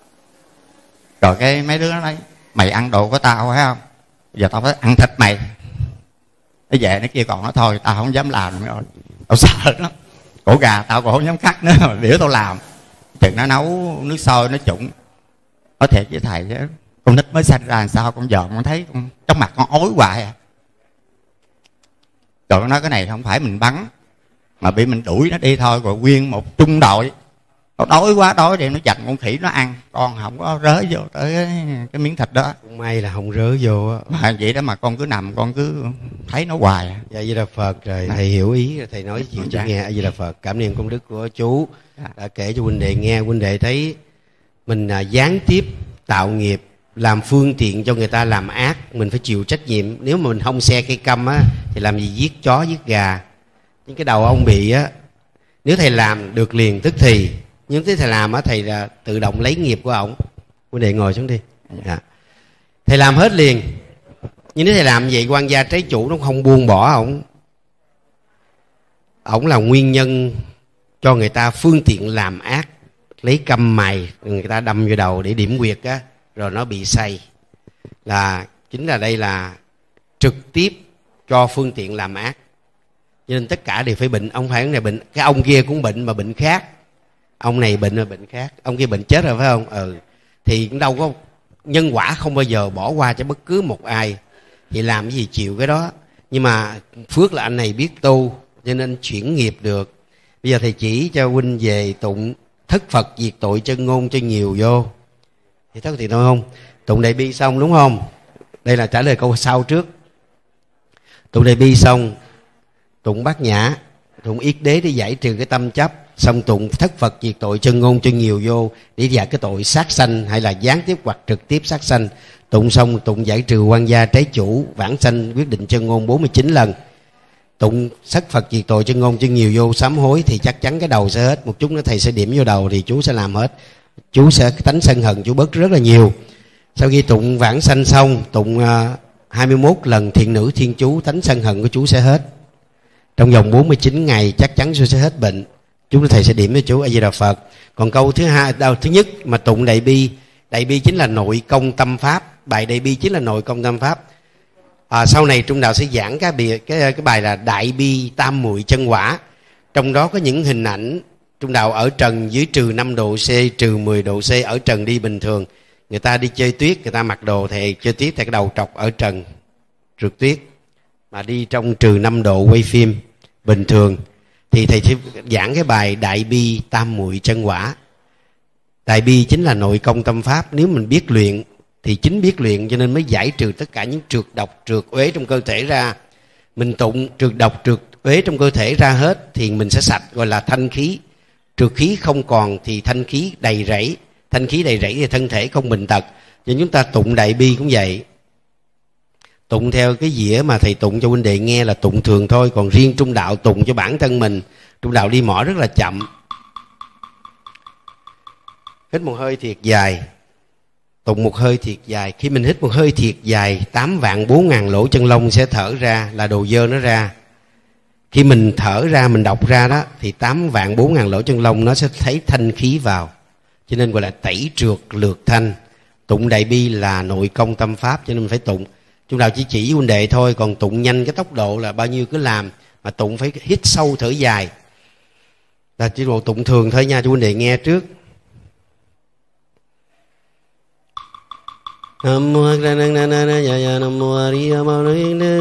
Rồi cái mấy đứa nó nói mày ăn đồ của tao phải không, giờ tao phải ăn thịt mày. Nó về nó kia còn nó thôi, tao không dám làm nữa, tao sợ lắm, cổ gà tao còn không dám cắt nữa mà biểu tao làm. Chừng nó nấu nước sôi nó trụng. Nói thiệt với thầy chứ, con nít mới sanh ra làm sao con dòm con thấy con, trong mặt con ói hoài à. Rồi nó nói cái này không phải mình bắn mà bị mình đuổi nó đi thôi. Rồi nguyên một trung đội nó đói quá, đói thì nó dành con khỉ nó ăn, con không có rớ vô tới cái miếng thịt đó. Cũng may là không rớ vô á. Mà vậy đó mà con cứ nằm, con cứ thấy nó hoài à. Dạ, Di Đà Phật. Rồi thầy hiểu ý rồi, thầy nói chuyện cho nghe. Di Đà Phật. Cảm niệm công đức của chú đã kể cho huynh đệ nghe. Huynh đệ thấy mình gián tiếp tạo nghiệp, làm phương tiện cho người ta làm ác, mình phải chịu trách nhiệm. Nếu mà mình không xe cây câm á thì làm gì giết chó giết gà. Những cái đầu ông bị á, nếu thầy làm được liền tức thì, nhưng nếu thầy làm á, thầy là tự động lấy nghiệp của ổng. Huynh đệ ngồi xuống đi. Dạ. Thầy làm hết liền, nhưng nếu thầy làm vậy quan gia trái chủ nó không buông bỏ ổng. Ổng là nguyên nhân cho người ta phương tiện làm ác, lấy câm mày người ta đâm vô đầu để điểm quyệt á, rồi nó bị say. Là chính là đây là trực tiếp cho phương tiện làm ác. Cho nên tất cả đều phải bệnh. Ông phải này bệnh, cái ông kia cũng bệnh mà bệnh khác. Ông này bệnh mà bệnh khác. Ông kia bệnh chết rồi phải không? Thì cũng đâu có, nhân quả không bao giờ bỏ qua cho bất cứ một ai. Vậy làm cái gì chịu cái đó. Nhưng mà phước là anh này biết tu, cho nên chuyển nghiệp được. Bây giờ thầy chỉ cho huynh về tụng thất Phật diệt tội chân ngôn cho nhiều vô. Thì thất thì thôi không? Tụng Đại Bi xong đúng không? Đây là trả lời câu sau trước. Tụng Đại Bi xong, tụng Bát Nhã, tụng Yết Đế để giải trừ cái tâm chấp, xong tụng thất Phật diệt tội chân ngôn cho nhiều vô để giải cái tội sát sanh hay là gián tiếp hoặc trực tiếp sát sanh. Tụng xong tụng giải trừ quan gia trái chủ vãng sanh quyết định chân ngôn 49 lần. Tụng thất Phật diệt tội chân ngôn cho nhiều vô sám hối thì chắc chắn cái đầu sẽ hết. Một chút nữa thầy sẽ điểm vô đầu thì chú sẽ làm hết. Chú sẽ tánh sân hận chú bớt rất là nhiều. Sau khi tụng vãng sanh xong, tụng 21 lần thiện nữ thiên chú, tánh sân hận của chú sẽ hết. Trong vòng 49 ngày chắc chắn chú sẽ hết bệnh. Chú thầy sẽ điểm với chú A Di Đà Phật. Còn câu thứ nhất mà tụng Đại Bi. Đại Bi chính là nội công tâm pháp. Bài Đại Bi chính là nội công tâm pháp. Sau này Trung Đạo sẽ giảng cái bài là Đại Bi Tam Muội Chân Quả. Trong đó có những hình ảnh Trung Đạo ở trần dưới trừ 5 độ C, trừ 10 độ C, ở trần đi bình thường. Người ta đi chơi tuyết, người ta mặc đồ thầy chơi tuyết, thầy cái đầu trọc ở trần trượt tuyết. Mà đi trong trừ 5 độ quay phim bình thường. Thì thầy sẽ giảng cái bài Đại Bi Tam Muội Chân Quả. Đại Bi chính là nội công tâm pháp. Nếu mình biết luyện thì chính biết luyện cho nên mới giải trừ tất cả những trượt độc, trượt uế trong cơ thể ra. Mình tụng trượt độc trượt uế trong cơ thể ra hết thì mình sẽ sạch, gọi là thanh khí. Trượt khí không còn thì thanh khí đầy rẫy. Thanh khí đầy rẫy thì thân thể không bệnh tật. Cho chúng ta tụng đại bi cũng vậy. Tụng theo cái dĩa mà thầy tụng cho huynh đệ nghe là tụng thường thôi. Còn riêng trung đạo tụng cho bản thân mình, trung đạo đi mỏ rất là chậm. Hít một hơi thiệt dài, tụng một hơi thiệt dài. Khi mình hít một hơi thiệt dài, 8.400.000 lỗ chân lông sẽ thở ra, là đồ dơ nó ra. Khi mình thở ra, mình đọc ra đó, thì 8.400.000 lỗ chân lông nó sẽ thấy thanh khí vào. Cho nên gọi là tẩy trượt lược thanh. Tụng đại bi là nội công tâm pháp, cho nên mình phải tụng. Trung đạo chỉ huynh đệ thôi, còn tụng nhanh cái tốc độ là bao nhiêu cứ làm, mà tụng phải hít sâu thở dài. Là chỉ bộ tụng thường thôi nha, cho huynh đệ nghe trước. Nam mô Nam mô A Di Đà Phật.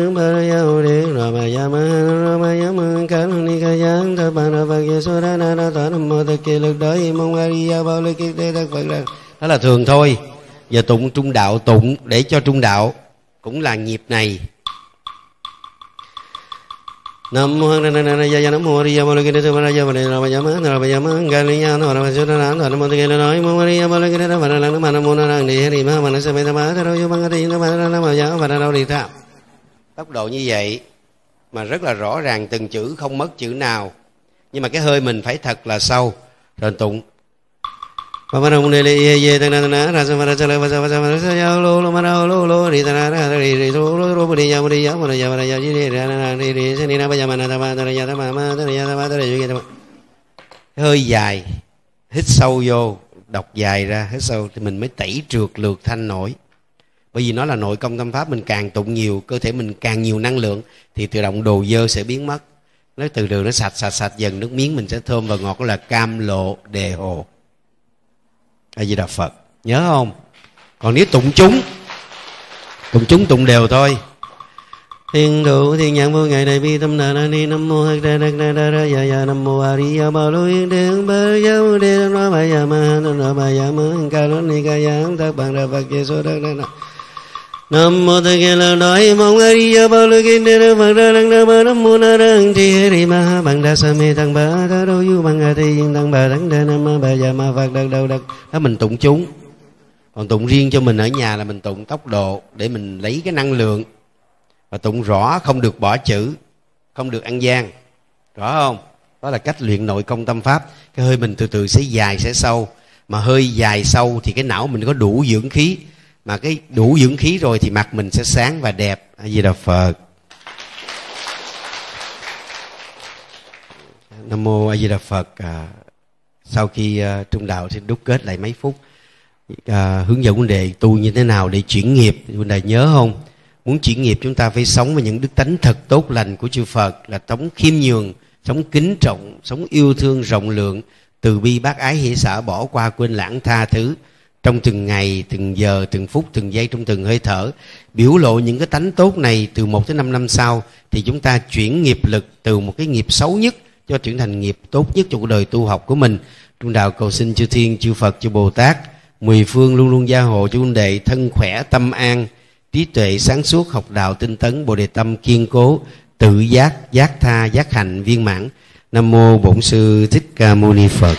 Đó là thường thôi. Giờ tụng trung đạo, tụng để cho trung đạo cũng là nhịp này. Nam mô Nam mô A Di Đà Phật. Nam mô A Di Đà Phật. Tốc độ như vậy mà rất là rõ ràng, từng chữ không mất chữ nào, nhưng mà cái hơi mình phải thật là sâu. Rồi tụng hơi dài, hít sâu vô, đọc dài ra, hít sâu thì mình mới tẩy trượt lược thanh nổi. Bởi vì nó là nội công tâm pháp, mình càng tụng nhiều, cơ thể mình càng nhiều năng lượng thì tự động đồ dơ sẽ biến mất. Nó từ từ nó sạch dần, nước miếng mình sẽ thơm và ngọt, đó là cam lộ đề hồ. A Di Đà Phật, nhớ không? Còn nếu tụng chúng tụng đều thôi. Thiên thủ thiên nhãn vô ngại đại bi tâm đà ni nam mô hắc đa đắc đa đa ya ya nam mô a di đà bảo lô yên đương bơ giáo đề nó ba ya ma nó ba ya ma ca lo ni ca ya tác bằng đà phật giê số đắc đa nam mô tây kia là nói mong a di đà bảo lô yên đương phật đà đắc đa bơ nam mô na đăng chi ri ma bằng đa sa mê tăng ba ta đô du bằng a ti tăng ba đắng đa nam ma ba ya ma phật đắc đầu đắc. Đó mình tụng chúng. Còn tụng riêng cho mình ở nhà là mình tụng tốc độ để mình lấy cái năng lượng. Và tụng rõ, không được bỏ chữ, không được ăn gian. Rõ không? Đó là cách luyện nội công tâm pháp. Cái hơi mình từ từ sẽ dài, sẽ sâu. Mà hơi dài sâu thì cái não mình có đủ dưỡng khí. Mà cái đủ dưỡng khí rồi thì mặt mình sẽ sáng và đẹp. A Di Đà Phật. Nam mô A Di Đà Phật. Sau khi trung đạo sẽ đúc kết lại mấy phút, hướng dẫn huynh đệ tu như thế nào để chuyển nghiệp. Huynh đệ nhớ không? Muốn chuyển nghiệp chúng ta phải sống với những đức tánh thật tốt lành của chư Phật, là sống khiêm nhường, sống kính trọng, sống yêu thương rộng lượng, từ bi bác ái hỷ xả, bỏ qua quên lãng tha thứ trong từng ngày, từng giờ, từng phút, từng giây, trong từng hơi thở. Biểu lộ những cái tánh tốt này từ 1 tới 5 năm sau thì chúng ta chuyển nghiệp lực từ một cái nghiệp xấu nhất cho chuyển thành nghiệp tốt nhất cho cuộc đời tu học của mình. Trung đạo cầu xin chư Thiên, chư Phật, chư Bồ Tát mười phương luôn luôn gia hộ cho huynh đệ thân khỏe, tâm an, trí tuệ sáng suốt, học đạo tinh tấn, bồ đề tâm kiên cố, tự giác, giác tha, giác hạnh viên mãn. Nam mô Bổn Sư Thích Ca Mâu Ni Phật.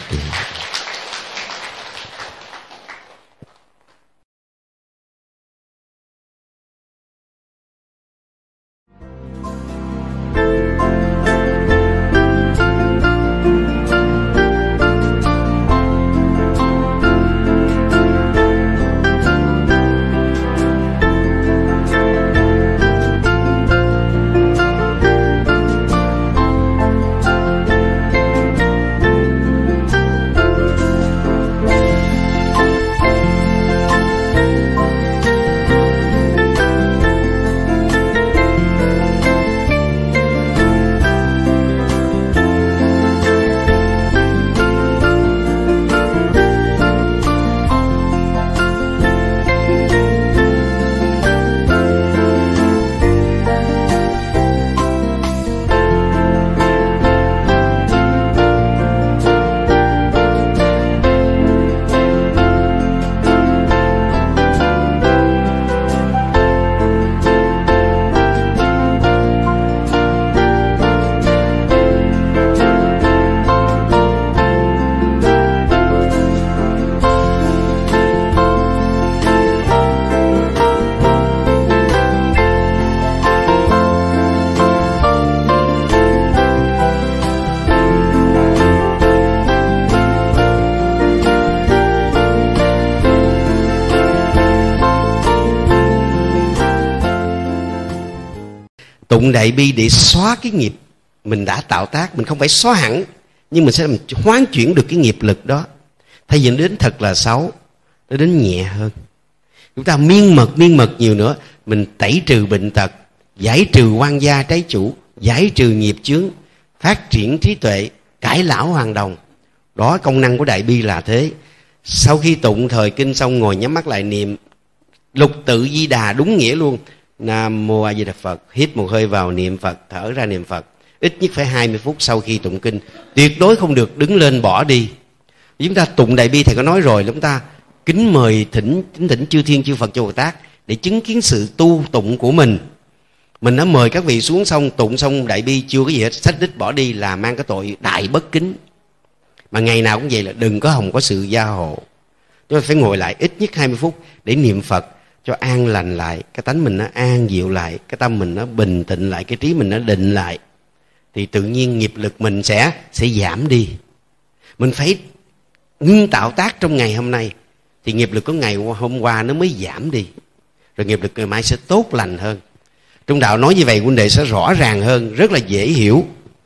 tụng đại bi để xóa cái nghiệp mình đã tạo tác. Mình không phải xóa hẳn, nhưng mình sẽ làm hoán chuyển được cái nghiệp lực đó. Thay vì đến thật là xấu, nó đến nhẹ hơn. Chúng ta miên mật nhiều nữa, mình tẩy trừ bệnh tật, giải trừ oan gia trái chủ, giải trừ nghiệp chướng, phát triển trí tuệ, cải lão hoàn đồng. Đó, công năng của đại bi là thế. Sau khi tụng thời kinh xong, ngồi nhắm mắt lại niệm lục tự Di Đà đúng nghĩa luôn. Nam Mô A Di Đà Phật. Hít một hơi vào niệm Phật, thở ra niệm Phật. Ít nhất phải 20 phút sau khi tụng kinh. Tuyệt đối không được đứng lên bỏ đi. Chúng ta tụng đại bi, thầy có nói rồi, chúng ta kính mời thỉnh chư thiên chư Phật chư Bồ Tát để chứng kiến sự tu tụng của mình. Mình đã mời các vị xuống xong, tụng xong đại bi chưa có gì hết, xách đích bỏ đi là mang cái tội đại bất kính. Mà ngày nào cũng vậy, là đừng có hòng có sự gia hộ. Chúng ta phải ngồi lại ít nhất 20 phút để niệm Phật cho an lành lại, cái tánh mình nó an dịu lại, cái tâm mình nó bình tĩnh lại, cái trí mình nó định lại, thì tự nhiên nghiệp lực mình sẽ giảm đi. Mình phải ngưng tạo tác trong ngày hôm nay, thì nghiệp lực của ngày hôm qua nó mới giảm đi, rồi nghiệp lực ngày mai sẽ tốt lành hơn. Trong đạo nói như vậy huynh đệ sẽ rõ ràng hơn, rất là dễ hiểu.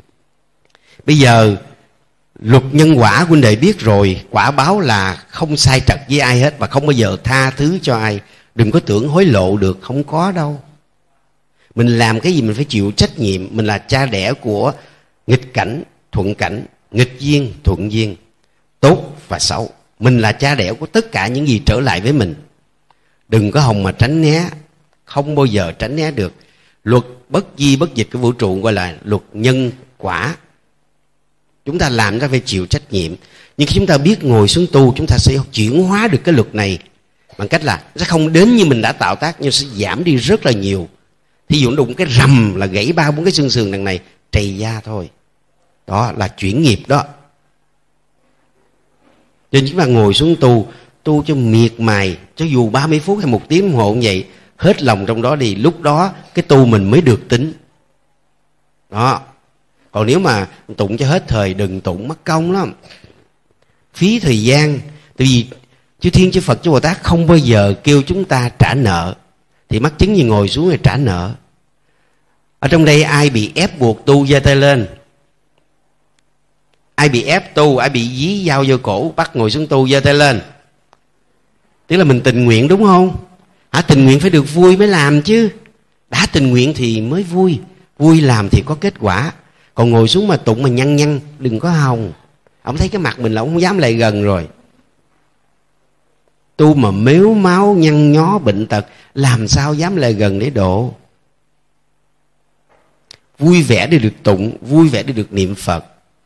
Bây giờ luật nhân quả huynh đệ biết rồi, quả báo là không sai trật với ai hết, và không bao giờ tha thứ cho ai. Đừng có tưởng hối lộ được, không có đâu. Mình làm cái gì mình phải chịu trách nhiệm. Mình là cha đẻ của nghịch cảnh, thuận cảnh, nghịch duyên, thuận duyên, tốt và xấu. Mình là cha đẻ của tất cả những gì trở lại với mình. Đừng có hòng mà tránh né, không bao giờ tránh né được. Luật bất di bất dịch của vũ trụ gọi là luật nhân quả. Chúng ta làm, chúng ta phải chịu trách nhiệm. Nhưng khi chúng ta biết ngồi xuống tu, chúng ta sẽ chuyển hóa được cái luật này bằng cách là nó sẽ không đến như mình đã tạo tác, nhưng sẽ giảm đi rất là nhiều. Thí dụ đụng cái rầm là gãy 3-4 cái xương sườn đằng này, trầy da thôi. Đó là chuyển nghiệp đó. Cho nên chúng ta ngồi xuống tu cho miệt mài, cho dù 30 phút hay 1 tiếng đồng hồ cũng vậy, hết lòng trong đó đi, lúc đó cái tu mình mới được tính. Đó. Còn nếu mà tụng cho hết thời, đừng tụng, mất công lắm, phí thời gian. Tại vì chư thiên chư Phật chư Bồ Tát không bao giờ kêu chúng ta trả nợ, thì mắc chứng gì ngồi xuống rồi trả nợ. Ở trong đây ai bị ép buộc tu giơ tay lên. Ai bị ép tu, ai bị dí dao vô cổ bắt ngồi xuống tu giơ tay lên. Tức là mình tình nguyện đúng không? Tình nguyện phải được vui mới làm chứ. Đã tình nguyện thì mới vui. Vui làm thì có kết quả. Còn ngồi xuống mà tụng mà nhăn đừng có hòng. Ông thấy cái mặt mình là ông không dám lại gần rồi. Tu mà mếu máu nhăn nhó bệnh tật, làm sao dám lại gần để độ. Vui vẻ để được tụng, vui vẻ để được niệm Phật.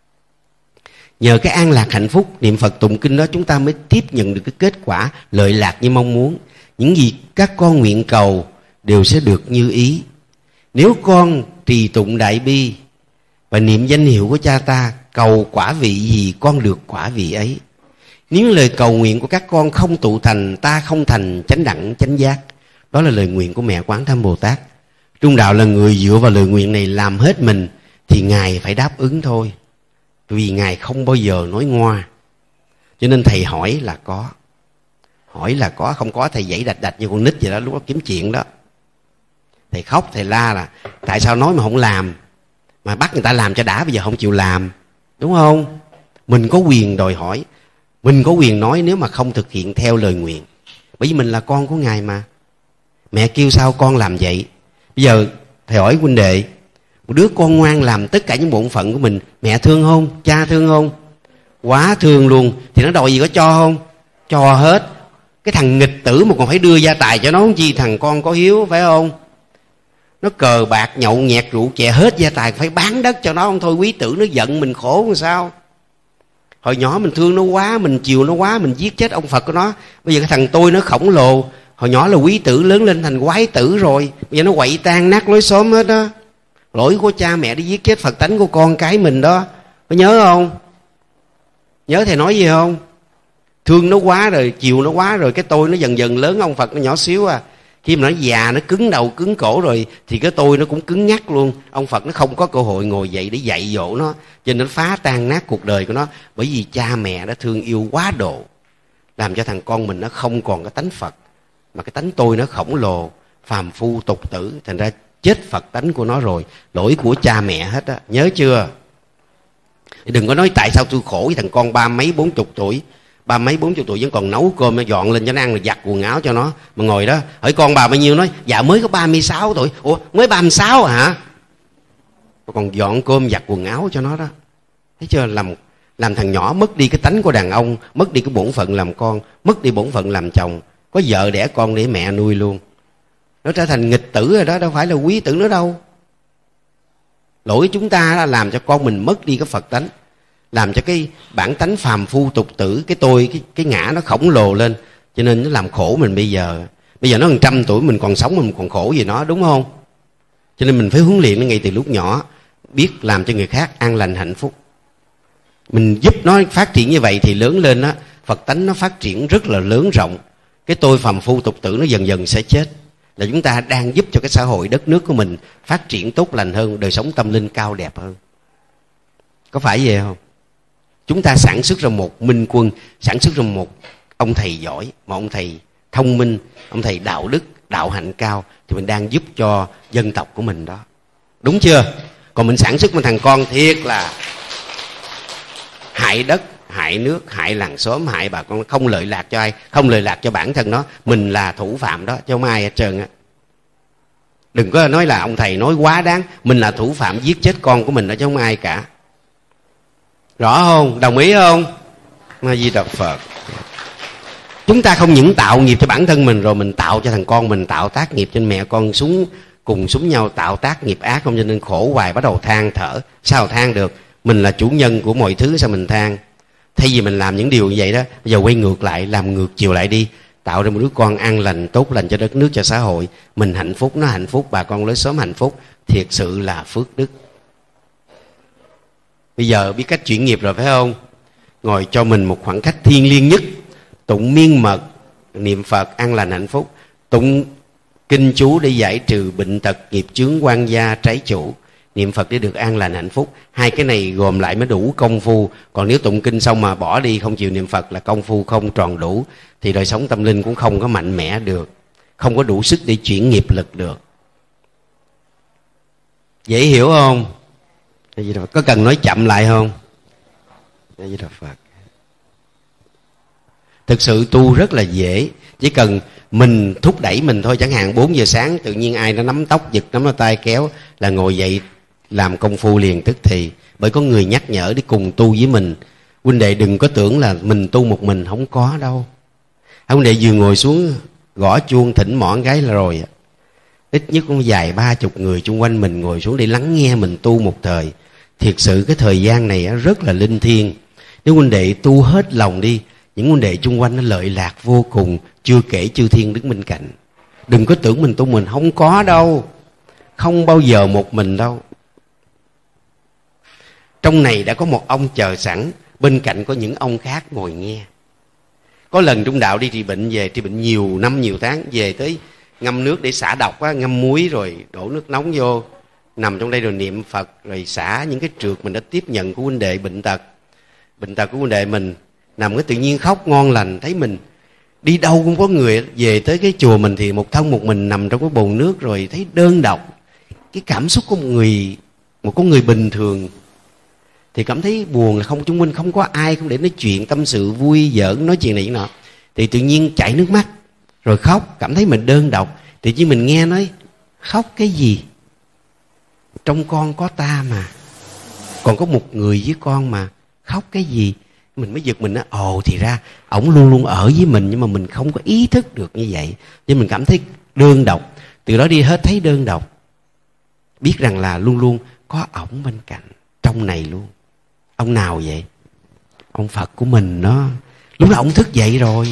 Nhờ cái an lạc hạnh phúc niệm Phật tụng kinh đó, chúng ta mới tiếp nhận được cái kết quả lợi lạc như mong muốn. Những gì các con nguyện cầu đều sẽ được như ý. Nếu con trì tụng đại bi và niệm danh hiệu của cha ta, cầu quả vị gì con được quả vị ấy. Nếu lời cầu nguyện của các con không tụ thành, ta không thành chánh đẳng chánh giác. Đó là lời nguyện của mẹ Quán Tham Bồ Tát. Trung đạo là người dựa vào lời nguyện này làm hết mình, thì Ngài phải đáp ứng thôi. Vì Ngài không bao giờ nói ngoa. Cho nên thầy hỏi là có. Hỏi là có, không có thầy dãy đạch như con nít vậy đó, lúc đó kiếm chuyện đó. Thầy khóc, thầy la là tại sao nói mà không làm, mà bắt người ta làm cho đã, bây giờ không chịu làm. Đúng không? Mình có quyền đòi hỏi, mình có quyền nói nếu mà không thực hiện theo lời nguyện. Bởi vì mình là con của Ngài mà. Mẹ kêu sao con làm vậy. Bây giờ thầy hỏi huynh đệ, một đứa con ngoan làm tất cả những bổn phận của mình, mẹ thương không? Cha thương không? Quá thương luôn. Thì nó đòi gì có cho không? Cho hết. Cái thằng nghịch tử mà còn phải đưa gia tài cho nó không chi, thằng con có hiếu phải không? Nó cờ bạc nhậu nhẹt rượu chè hết gia tài, phải bán đất cho nó không thôi. Quý tử nó giận mình khổ làm sao? Hồi nhỏ mình thương nó quá, mình chiều nó quá, mình giết chết ông Phật của nó. Bây giờ cái thằng tôi nó khổng lồ, hồi nhỏ là quý tử, lớn lên thành quái tử rồi, bây giờ nó quậy tan nát lối xóm hết đó. Lỗi của cha mẹ đi giết chết Phật tánh của con cái mình đó. Có nhớ không? Nhớ thầy nói gì không? Thương nó quá rồi, chiều nó quá rồi, cái tôi nó dần dần lớn, ông Phật nó nhỏ xíu à. Khi mà nó già, nó cứng đầu cứng cổ rồi, thì cái tôi nó cũng cứng nhắc luôn. Ông Phật nó không có cơ hội ngồi dậy để dạy dỗ nó, cho nên nó phá tan nát cuộc đời của nó. Bởi vì cha mẹ đã thương yêu quá độ, làm cho thằng con mình nó không còn cái tánh Phật, mà cái tánh tôi nó khổng lồ, phàm phu tục tử. Thành ra chết Phật tánh của nó rồi. Lỗi của cha mẹ hết á, nhớ chưa? Đừng có nói tại sao tôi khổ với thằng con 30 mấy 40 tuổi, 30 mấy 40 tuổi vẫn còn nấu cơm nó dọn lên cho nó ăn, rồi giặt quần áo cho nó, mà ngồi đó hỏi con bà bao nhiêu, nói dạ mới có 36 tuổi. Ủa mới 36 hả? Còn dọn cơm giặt quần áo cho nó đó. Thấy chưa? Làm thằng nhỏ mất đi cái tánh của đàn ông, mất đi cái bổn phận làm con, mất đi bổn phận làm chồng. Có vợ đẻ con để mẹ nuôi luôn. Nó trở thành nghịch tử rồi đó, đâu phải là quý tử nữa đâu. Lỗi chúng ta là làm cho con mình mất đi cái Phật tánh, làm cho cái bản tánh phàm phu tục tử, cái tôi, cái ngã nó khổng lồ lên, cho nên nó làm khổ mình bây giờ. Bây giờ nó 100 tuổi mình còn sống, mình còn khổ gì nó, đúng không? Cho nên mình phải huấn luyện nó ngay từ lúc nhỏ, biết làm cho người khác an lành hạnh phúc. Mình giúp nó phát triển như vậy thì lớn lên á, Phật tánh nó phát triển rất là lớn rộng. Cái tôi phàm phu tục tử nó dần dần sẽ chết. Là chúng ta đang giúp cho cái xã hội đất nước của mình phát triển tốt lành hơn, đời sống tâm linh cao đẹp hơn. Có phải vậy không? Chúng ta sản xuất ra một minh quân, sản xuất ra một ông thầy giỏi, một ông thầy thông minh, ông thầy đạo đức, đạo hạnh cao, thì mình đang giúp cho dân tộc của mình đó. Đúng chưa? Còn mình sản xuất một thằng con thiệt là hại đất, hại nước, hại làng xóm, hại bà con, không lợi lạc cho ai, không lợi lạc cho bản thân nó. Mình là thủ phạm đó, chứ không ai hết trơn á. Đừng có nói là ông thầy nói quá đáng. Mình là thủ phạm giết chết con của mình đó, chứ không ai cả. Rõ không? Đồng ý không? A Di Đà Phật. Chúng ta không những tạo nghiệp cho bản thân mình, rồi mình tạo cho thằng con mình, tạo tác nghiệp cho mẹ con cùng súng nhau, tạo tác nghiệp ác không, cho nên khổ hoài, bắt đầu than thở. Sao than được? Mình là chủ nhân của mọi thứ, sao mình than? Thay vì mình làm những điều như vậy đó, bây giờ quay ngược lại, làm ngược chiều lại đi, tạo ra một đứa con an lành, tốt lành cho đất nước, cho xã hội. Mình hạnh phúc, nó hạnh phúc, bà con lối xóm hạnh phúc. Thiệt sự là phước đức. Bây giờ biết cách chuyển nghiệp rồi phải không? Ngồi cho mình một khoảng cách thiêng liêng nhất, tụng miên mật, niệm Phật an lành hạnh phúc, tụng kinh chú để giải trừ bệnh tật, nghiệp chướng, quan gia, trái chủ, niệm Phật để được an lành hạnh phúc. Hai cái này gồm lại mới đủ công phu. Còn nếu tụng kinh xong mà bỏ đi, không chịu niệm Phật, là công phu không tròn đủ, thì đời sống tâm linh cũng không có mạnh mẽ được, không có đủ sức để chuyển nghiệp lực được. Dễ hiểu không? Có cần nói chậm lại không? Phật. Thực sự tu rất là dễ, chỉ cần mình thúc đẩy mình thôi. Chẳng hạn 4 giờ sáng tự nhiên ai nó nắm tóc giật, nắm nó tay kéo là ngồi dậy làm công phu liền tức thì. Bởi có người nhắc nhở để cùng tu với mình. Huynh đệ đừng có tưởng là mình tu một mình, không có đâu. Huynh đệ vừa ngồi xuống gõ chuông thỉnh mọn cái là rồi. Ít nhất cũng vài 30 người chung quanh mình ngồi xuống để lắng nghe mình tu một thời. Thiệt sự cái thời gian này rất là linh thiêng. Nếu huynh đệ tu hết lòng đi, những huynh đệ chung quanh nó lợi lạc vô cùng. Chưa kể chư thiên đứng bên cạnh. Đừng có tưởng mình tu mình, không có đâu. Không bao giờ một mình đâu. Trong này đã có một ông chờ sẵn, bên cạnh có những ông khác ngồi nghe. Có lần trung đạo đi trị bệnh về, trị bệnh nhiều năm nhiều tháng, về tới ngâm nước để xả độc á, ngâm muối rồi đổ nước nóng vô, nằm trong đây rồi niệm Phật, rồi xả những cái trượt mình đã tiếp nhận của huynh đệ bệnh tật của huynh đệ mình. Nằm cái tự nhiên khóc ngon lành, thấy mình đi đâu cũng có người. Về tới cái chùa mình thì một thân một mình nằm trong cái bồn nước, rồi thấy đơn độc. Cái cảm xúc của một con người bình thường thì cảm thấy buồn, là không, chung quanh không có ai không để nói chuyện tâm sự vui giỡn, nói chuyện này chuyện nọ, thì tự nhiên chảy nước mắt rồi khóc, cảm thấy mình đơn độc. Tự nhiên mình nghe nói khóc cái gì, trong con có ta mà, còn có một người với con mà, khóc cái gì. Mình mới giật mình á, ồ thì ra ổng luôn luôn ở với mình, nhưng mà mình không có ý thức được như vậy, nên mình cảm thấy đơn độc. Từ đó đi hết thấy đơn độc, biết rằng là luôn luôn có ổng bên cạnh, trong này luôn. Ông nào vậy? Ông Phật của mình đó. Lúc đó ông thức dậy rồi.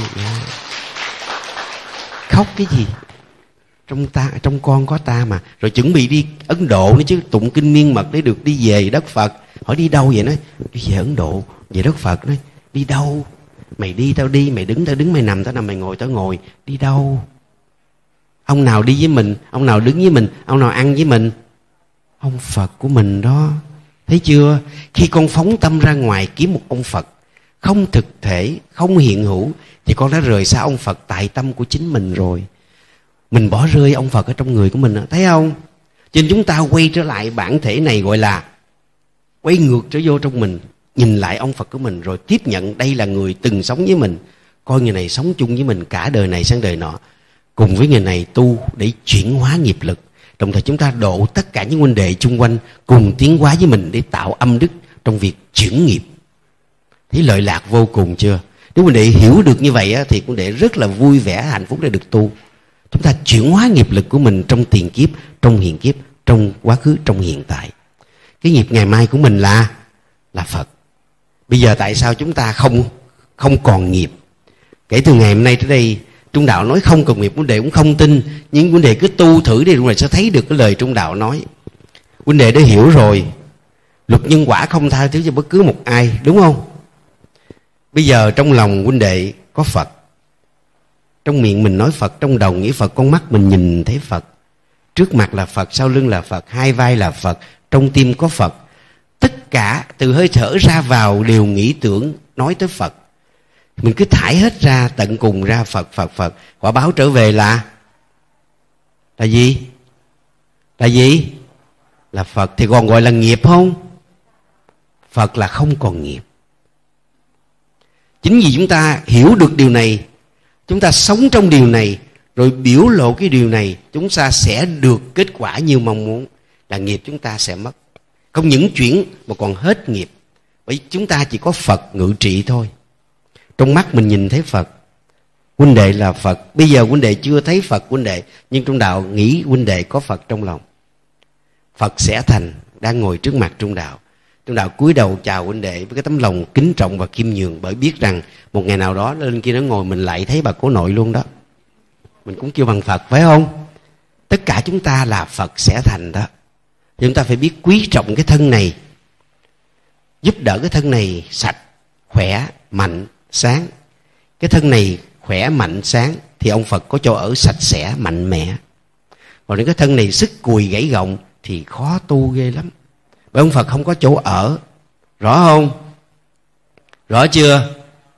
Khóc cái gì, trong con có ta mà. Rồi chuẩn bị đi Ấn Độ nữa chứ, tụng kinh miên mật để được đi về đất Phật. Hỏi đi đâu vậy? Nói đi về Ấn Độ, về đất Phật. Nói đi đâu? Mày đi tao đi, mày đứng tao đứng, mày nằm tao nằm, mày ngồi tao ngồi. Đi đâu? Ông nào đi với mình? Ông nào đứng với mình? Ông nào ăn với mình? Ông Phật của mình đó. Thấy chưa? Khi con phóng tâm ra ngoài kiếm một ông Phật không thực thể, không hiện hữu, thì con đã rời xa ông Phật tại tâm của chính mình rồi. Mình bỏ rơi ông Phật ở trong người của mình, thấy không? Cho nên chúng ta quay trở lại bản thể này, gọi là quay ngược trở vô trong mình, nhìn lại ông Phật của mình, rồi tiếp nhận đây là người từng sống với mình, coi người này sống chung với mình cả đời này sang đời nọ, cùng với người này tu để chuyển hóa nghiệp lực. Đồng thời chúng ta độ tất cả những huynh đệ chung quanh cùng tiến hóa với mình để tạo âm đức trong việc chuyển nghiệp. Thấy lợi lạc vô cùng chưa? Nếu huynh đệ hiểu được như vậy thì huynh đệ rất là vui vẻ, hạnh phúc để được tu. Chúng ta chuyển hóa nghiệp lực của mình trong tiền kiếp, trong hiện kiếp, trong quá khứ, trong hiện tại. Cái nghiệp ngày mai của mình là Phật. Bây giờ tại sao chúng ta không còn nghiệp? Kể từ ngày hôm nay tới đây, Trung Đạo nói không còn nghiệp, huynh đệ cũng không tin. Nhưng huynh đệ cứ tu thử đi rồi sẽ thấy được cái lời Trung Đạo nói. Huynh đệ đã hiểu rồi, luật nhân quả không tha thứ cho bất cứ một ai, đúng không? Bây giờ trong lòng huynh đệ có Phật, trong miệng mình nói Phật, trong đầu nghĩ Phật, con mắt mình nhìn thấy Phật, trước mặt là Phật, sau lưng là Phật, hai vai là Phật, trong tim có Phật. Tất cả từ hơi thở ra vào đều nghĩ tưởng nói tới Phật. Mình cứ thải hết ra, tận cùng ra Phật, Phật, Phật. Quả báo trở về là gì? Là gì? Là Phật. Thì còn gọi là nghiệp không? Phật là không còn nghiệp. Chính vì chúng ta hiểu được điều này, chúng ta sống trong điều này, rồi biểu lộ cái điều này, chúng ta sẽ được kết quả như mong muốn, là nghiệp chúng ta sẽ mất. Không những chuyển mà còn hết nghiệp. Bởi chúng ta chỉ có Phật ngự trị thôi. Trong mắt mình nhìn thấy Phật, huynh đệ là Phật. Bây giờ huynh đệ chưa thấy Phật huynh đệ, nhưng trong đạo nghĩ huynh đệ có Phật trong lòng. Phật sẽ thành đang ngồi trước mặt Trung Đạo. Trung Đạo cúi đầu chào huynh đệ với cái tấm lòng kính trọng và khiêm nhường, bởi biết rằng một ngày nào đó lên kia nó ngồi mình lại thấy bà cố nội luôn đó. Mình cũng kêu bằng Phật, phải không? Tất cả chúng ta là Phật sẽ thành đó. Chúng ta phải biết quý trọng cái thân này, giúp đỡ cái thân này sạch, khỏe, mạnh, sáng. Cái thân này khỏe, mạnh, sáng thì ông Phật có chỗ ở sạch sẽ, mạnh mẽ. Còn nếu cái thân này sức cùi gãy gọng thì khó tu ghê lắm. Bởi ông Phật không có chỗ ở. Rõ không? Rõ chưa?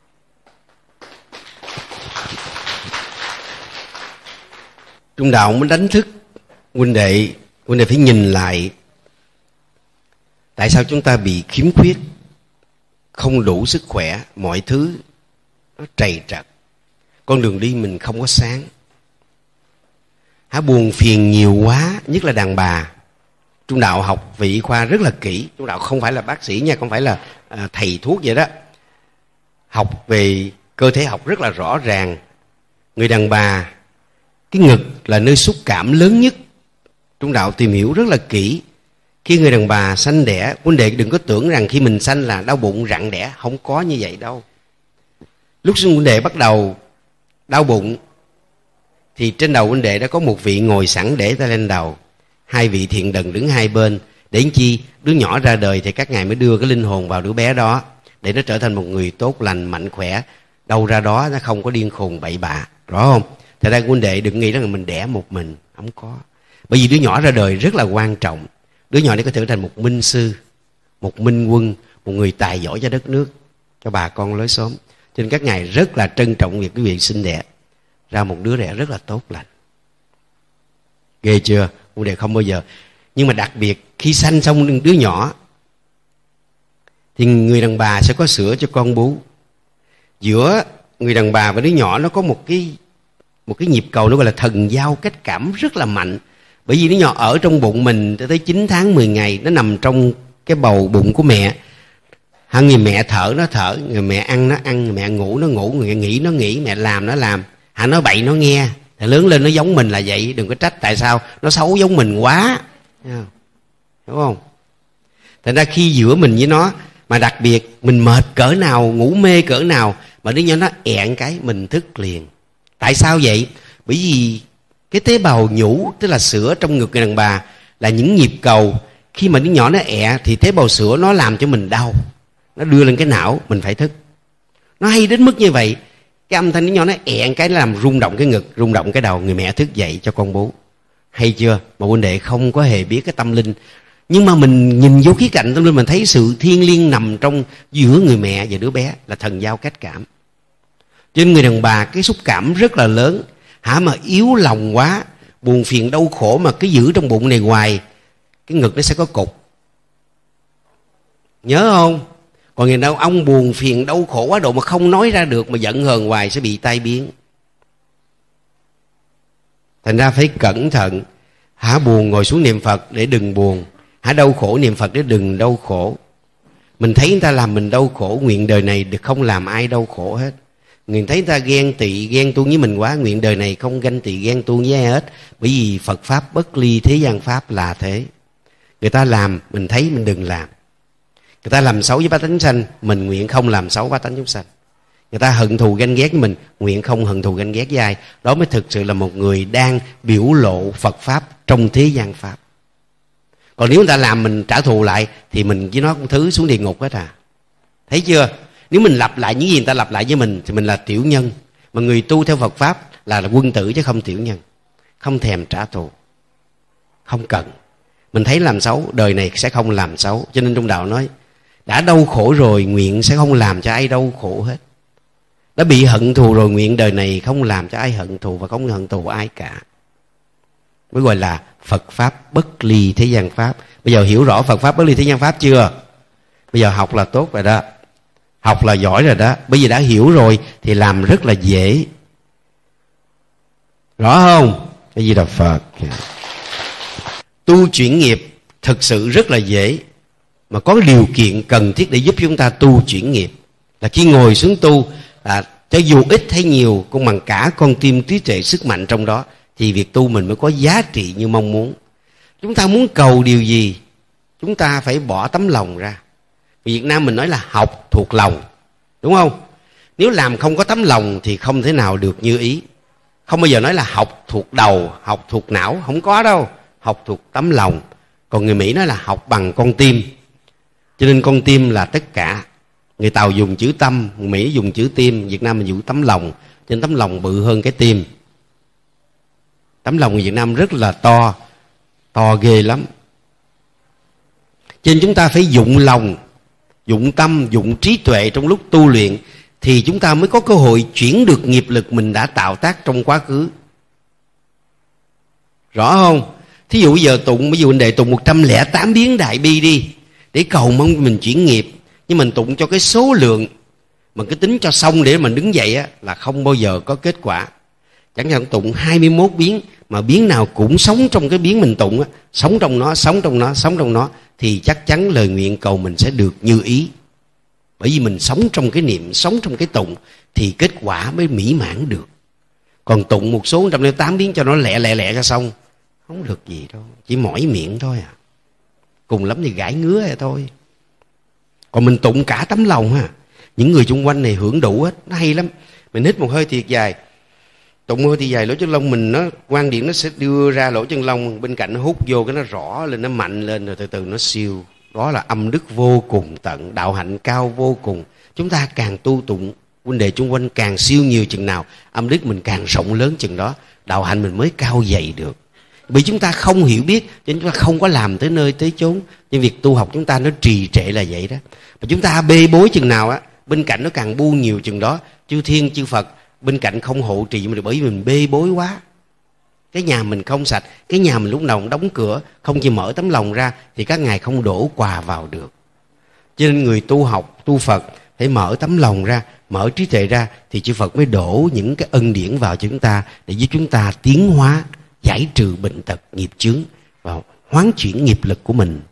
Trung Đạo muốn đánh thức huynh đệ phải nhìn lại tại sao chúng ta bị khiếm khuyết, không đủ sức khỏe, mọi thứ nó trầy trật, con đường đi mình không có sáng, buồn phiền nhiều quá, nhất là đàn bà. Trung Đạo học về y khoa rất là kỹ. Trung Đạo không phải là bác sĩ nha, không phải là thầy thuốc vậy đó. Học về cơ thể học rất là rõ ràng. Người đàn bà, cái ngực là nơi xúc cảm lớn nhất. Trung Đạo tìm hiểu rất là kỹ. Khi người đàn bà sanh đẻ, huynh đệ đừng có tưởng rằng khi mình sanh là đau bụng rặn đẻ, không có như vậy đâu. Lúc sinh huynh đệ bắt đầu đau bụng thì trên đầu huynh đệ đã có một vị ngồi sẵn để tay lên đầu, hai vị thiện đần đứng hai bên. Để làm chi? Đứa nhỏ ra đời thì các ngài mới đưa cái linh hồn vào đứa bé đó để nó trở thành một người tốt lành, mạnh khỏe. Đâu ra đó nó không có điên khùng bậy bạ, rõ không? Thật ra huynh đệ đừng nghĩ rằng mình đẻ một mình, không có. Bởi vì đứa nhỏ ra đời rất là quan trọng. Đứa nhỏ này có thể trở thành một minh sư, một minh quân, một người tài giỏi cho đất nước, cho bà con lối xóm. Cho nên các ngài rất là trân trọng việc quý vị sinh đẻ ra một đứa đẻ rất là tốt lành. Ghê chưa? Huynh đệ không bao giờ. Nhưng mà đặc biệt khi sanh xong đứa nhỏ thì người đàn bà sẽ có sữa cho con bú. Giữa người đàn bà và đứa nhỏ nó có một cái nhịp cầu, nó gọi là thần giao cách cảm rất là mạnh. Bởi vì đứa nhỏ ở trong bụng mình tới 9 tháng 10 ngày, nó nằm trong cái bầu bụng của mẹ. Người mẹ thở nó thở, người mẹ ăn nó ăn, người mẹ ngủ nó ngủ, người mẹ nghĩ nó nghĩ, mẹ làm nó làm, nói bậy nó nghe. Thì lớn lên nó giống mình là vậy, đừng có trách tại sao nó xấu giống mình quá, đúng không? Thành ra khi giữa mình với nó, mà đặc biệt mình mệt cỡ nào, ngủ mê cỡ nào, mà đứa nhỏ nó ẹn cái mình thức liền. Tại sao vậy? Bởi vì cái tế bào nhũ, tức là sữa trong ngực người đàn bà, là những nhịp cầu. Khi mà đứa nhỏ nó ẹ thì tế bào sữa nó làm cho mình đau, nó đưa lên cái não, mình phải thức. Nó hay đến mức như vậy. Cái âm thanh đứa nhỏ nó ẹn cái, nó làm rung động cái ngực, rung động cái đầu, người mẹ thức dậy cho con bú. Hay chưa? Mà huynh đệ không có hề biết cái tâm linh. Nhưng mà mình nhìn vô khía cạnh tâm linh, mình thấy sự thiêng liêng nằm trong giữa người mẹ và đứa bé, là thần giao cách cảm. Cho nên người đàn bà cái xúc cảm rất là lớn. Mà yếu lòng quá, Buồn phiền đau khổ mà cứ giữ trong bụng này hoài, cái ngực nó sẽ có cục. Nhớ không? Còn người đàn ông buồn phiền đau khổ quá độ mà không nói ra được, mà giận hờn hoài sẽ bị tai biến. Thành ra phải cẩn thận. Hả buồn ngồi xuống niệm Phật để đừng buồn, hả đau khổ niệm Phật để đừng đau khổ. Mình thấy người ta làm mình đau khổ, nguyện đời này được không làm ai đau khổ hết. Người thấy người ta ghen tị ghen tuông với mình quá, nguyện đời này không ganh tị ghen tuông với ai hết. Bởi vì Phật Pháp bất ly thế gian Pháp là thế. Người ta làm mình thấy mình đừng làm. Người ta làm xấu với bá tánh sanh, mình nguyện không làm xấu bá tánh chúng sanh. Người ta hận thù ganh ghét với mình, nguyện không hận thù ganh ghét với ai. Đó mới thực sự là một người đang biểu lộ Phật Pháp trong thế gian Pháp. Còn nếu người ta làm mình trả thù lại thì mình với nó cũng thứ xuống địa ngục hết à. Thấy chưa? Nếu mình lặp lại những gì người ta lặp lại với mình thì mình là tiểu nhân. Mà người tu theo Phật Pháp là quân tử chứ không tiểu nhân. Không thèm trả thù, không cần. Mình thấy làm xấu, đời này sẽ không làm xấu. Cho nên trong đạo nói, đã đau khổ rồi nguyện sẽ không làm cho ai đau khổ hết. Đã bị hận thù rồi nguyện đời này không làm cho ai hận thù, và không hận thù ai cả. Mới gọi là Phật Pháp bất ly thế gian Pháp. Bây giờ hiểu rõ Phật Pháp bất ly thế gian Pháp chưa? Bây giờ học là tốt rồi đó, học là giỏi rồi đó. Bây giờ đã hiểu rồi thì làm rất là dễ. Rõ không? Cái gì là Phật. Tu chuyển nghiệp thực sự rất là dễ, mà có điều kiện cần thiết để giúp chúng ta tu chuyển nghiệp là khi ngồi xuống tu, cho dù ít hay nhiều cũng bằng cả con tim trí tuệ sức mạnh trong đó, thì việc tu mình mới có giá trị như mong muốn. Chúng ta muốn cầu điều gì, chúng ta phải bỏ tấm lòng ra. Việt Nam mình nói là học thuộc lòng, đúng không? Nếu làm không có tấm lòng thì không thể nào được như ý. Không bao giờ nói là học thuộc đầu, học thuộc não, không có đâu. Học thuộc tấm lòng. Còn người Mỹ nói là học bằng con tim. Cho nên con tim là tất cả. Người Tàu dùng chữ tâm, người Mỹ dùng chữ tim, Việt Nam mình dùng tấm lòng. Cho nên tấm lòng bự hơn cái tim. Tấm lòng người Việt Nam rất là to, to ghê lắm. Cho nên chúng ta phải dụng lòng, dụng tâm, dụng trí tuệ trong lúc tu luyện, thì chúng ta mới có cơ hội chuyển được nghiệp lực mình đã tạo tác trong quá khứ. Rõ không? Thí dụ bây giờ tụng, ví dụ anh đệ tụng 108 biến đại bi đi, để cầu mong mình chuyển nghiệp. Nhưng mình tụng cho cái số lượng, mình cứ tính cho xong để mình đứng dậy á, là không bao giờ có kết quả. Chẳng hạn tụng 21 biến, mà biến nào cũng sống trong cái biến mình tụng á, sống trong nó, sống trong nó, sống trong nó, thì chắc chắn lời nguyện cầu mình sẽ được như ý. Bởi vì mình sống trong cái niệm, sống trong cái tụng, thì kết quả mới mỹ mãn được. Còn tụng một số 108 biến cho nó lẹ ra xong, không được gì đâu, chỉ mỏi miệng thôi à. Cùng lắm thì gãi ngứa vậy thôi. Còn mình tụng cả tấm lòng ha, những người xung quanh này hưởng đủ hết, nó hay lắm. Mình hít một hơi thiệt dài, tụng hơi thì dài, lỗ chân lông mình nó quang điện nó sẽ đưa ra lỗ chân lông, bên cạnh nó hút vô cái nó rõ lên, nó mạnh lên, rồi từ từ nó siêu. Đó là âm đức vô cùng tận, đạo hạnh cao vô cùng. Chúng ta càng tu tụng huynh đệ chung quanh càng siêu nhiều chừng nào, âm đức mình càng rộng lớn chừng đó, đạo hạnh mình mới cao dày được. Vì chúng ta không hiểu biết, cho nên chúng ta không có làm tới nơi tới chốn. Nhưng việc tu học chúng ta nó trì trệ là vậy đó. Mà chúng ta bê bối chừng nào á, bên cạnh nó càng buông nhiều chừng đó. Chư thiên chư Phật bên cạnh không hộ trì mình, bởi vì mình bê bối quá. Cái nhà mình không sạch, cái nhà mình lúc nào cũng đóng cửa, không chỉ mở tấm lòng ra, thì các ngài không đổ quà vào được. Cho nên người tu học, tu Phật phải mở tấm lòng ra, mở trí tuệ ra, thì chư Phật mới đổ những cái ân điển vào cho chúng ta, để giúp chúng ta tiến hóa, giải trừ bệnh tật, nghiệp chướng và hoán chuyển nghiệp lực của mình.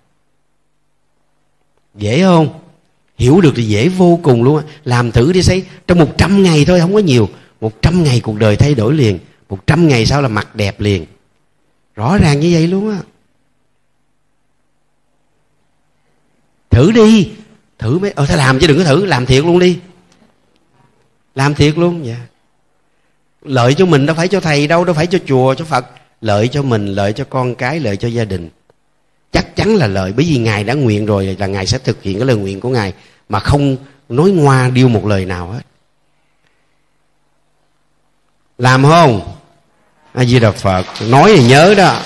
Dễ không? Hiểu được thì dễ vô cùng luôn á. Làm thử đi thấy, trong 100 ngày thôi, không có nhiều, 100 ngày cuộc đời thay đổi liền. 100 ngày sau là mặt đẹp liền. Rõ ràng như vậy luôn á. Thử đi, thử mới thôi làm chứ đừng có thử, làm thiệt luôn đi. Làm thiệt luôn. Dạ. Lợi cho mình, đâu phải cho thầy đâu, đâu phải cho chùa, cho Phật. Lợi cho mình, lợi cho con cái, lợi cho gia đình. Chắc chắn là lợi, bởi vì Ngài đã nguyện rồi là Ngài sẽ thực hiện cái lời nguyện của Ngài, mà không nói ngoa điêu một lời nào hết. Làm không? A Di Đà Phật. Nói thì nhớ đó.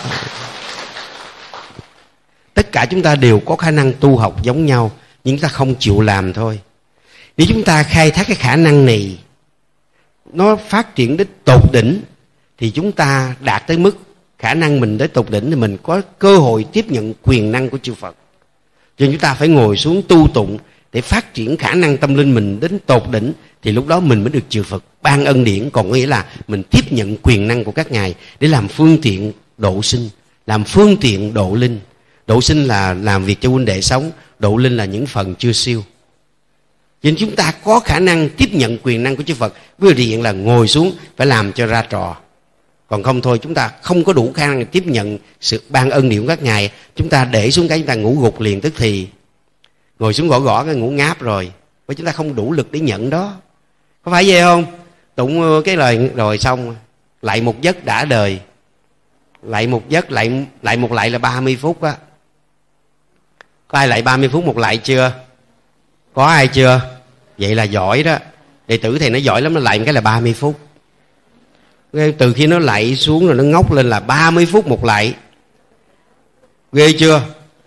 Tất cả chúng ta đều có khả năng tu học giống nhau, nhưng chúng ta không chịu làm thôi. Nếu chúng ta khai thác cái khả năng này, nó phát triển đến tột đỉnh, thì chúng ta đạt tới mức khả năng mình tới tột đỉnh thì mình có cơ hội tiếp nhận quyền năng của chư Phật. Cho nên chúng ta phải ngồi xuống tu tụng để phát triển khả năng tâm linh mình đến tột đỉnh, thì lúc đó mình mới được chư Phật ban ân điển. Còn có nghĩa là mình tiếp nhận quyền năng của các ngài để làm phương tiện độ sinh, làm phương tiện độ linh. Độ sinh là làm việc cho huynh đệ sống, độ linh là những phần chưa siêu. Cho nên chúng ta có khả năng tiếp nhận quyền năng của chư Phật, với điều kiện là ngồi xuống phải làm cho ra trò. Còn không thôi chúng ta không có đủ khả năng tiếp nhận sự ban ân điển của các ngài. Chúng ta để xuống cái chúng ta ngủ gục liền tức thì, ngồi xuống gõ cái ngủ ngáp rồi, bởi chúng ta không đủ lực để nhận đó. Có phải vậy không? Tụng cái lời rồi xong, lại một giấc đã đời, lại một giấc, lại một lại là 30 phút á. Có ai lại 30 phút một lại chưa? Có ai chưa? Vậy là giỏi đó. Đệ tử thầy nó giỏi lắm, nó lại một cái là 30 phút. Từ khi nó lạy xuống rồi nó ngóc lên là 30 phút một lạy. Ghê chưa?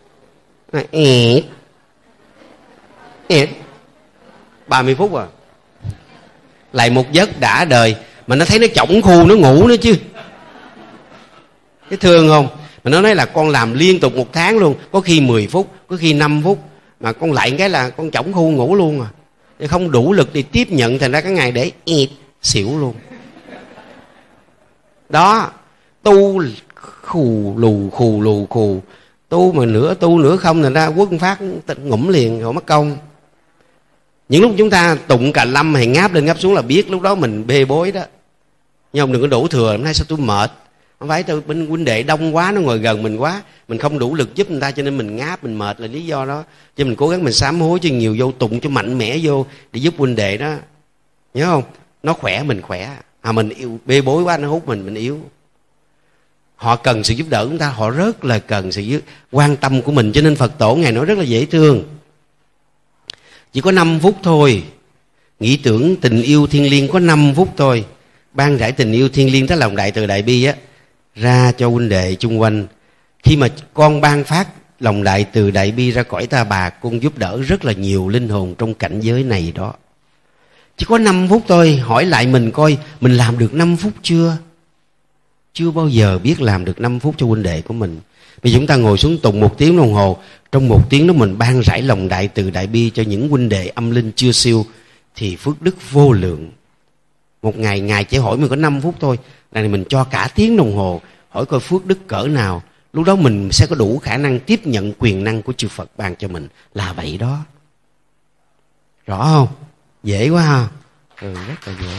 30 phút à. Lại một giấc đã đời. Mà nó thấy nó chổng khu nó ngủ nữa chứ. Cái thương không? Mà nó nói là con làm liên tục 1 tháng luôn. Có khi 10 phút, có khi 5 phút. Mà con lại cái là con chổng khu ngủ luôn à. Không đủ lực để tiếp nhận, thành ra cái ngày để xỉu luôn. Đó, tu khù lù. Tu mà nửa tu nửa không, thành ra Quốc Phát ngủm liền rồi mất công. Những lúc chúng ta tụng cà lâm hay ngáp lên ngáp xuống là biết lúc đó mình bê bối đó. Nhưng không đừng có đổ thừa, hôm nay sao tôi mệt. Không phải tôi bên huynh đệ đông quá, nó ngồi gần mình quá, mình không đủ lực giúp người ta cho nên mình ngáp, mình mệt là lý do đó. Cho mình cố gắng mình sám hối cho nhiều vô, tụng cho mạnh mẽ vô để giúp huynh đệ đó. Nhớ không? Nó khỏe mình khỏe. Mình yêu, bê bối quá nó hút mình yếu. Họ cần sự giúp đỡ chúng ta, họ rất là cần sự quan tâm của mình. Cho nên Phật tổ Ngài nói rất là dễ thương. Chỉ có 5 phút thôi. Nghĩ tưởng tình yêu thiên liêng có 5 phút thôi. Ban rải tình yêu thiên liêng tới lòng đại từ đại bi á, ra cho huynh đệ chung quanh. Khi mà con ban phát lòng đại từ đại bi ra cõi Ta Bà, con giúp đỡ rất là nhiều linh hồn trong cảnh giới này đó. Chỉ có 5 phút thôi. Hỏi lại mình coi mình làm được 5 phút chưa? Chưa bao giờ biết làm được 5 phút cho huynh đệ của mình. Vì chúng ta ngồi xuống tụng 1 tiếng đồng hồ, trong 1 tiếng đó mình ban rải lòng đại từ đại bi cho những huynh đệ âm linh chưa siêu, thì phước đức vô lượng. Một ngày Ngài chỉ hỏi mình có 5 phút thôi, này mình cho cả tiếng đồng hồ, hỏi coi phước đức cỡ nào. Lúc đó mình sẽ có đủ khả năng tiếp nhận quyền năng của chư Phật ban cho mình. Là vậy đó. Rõ không? Dễ quá ha. Rất là dễ.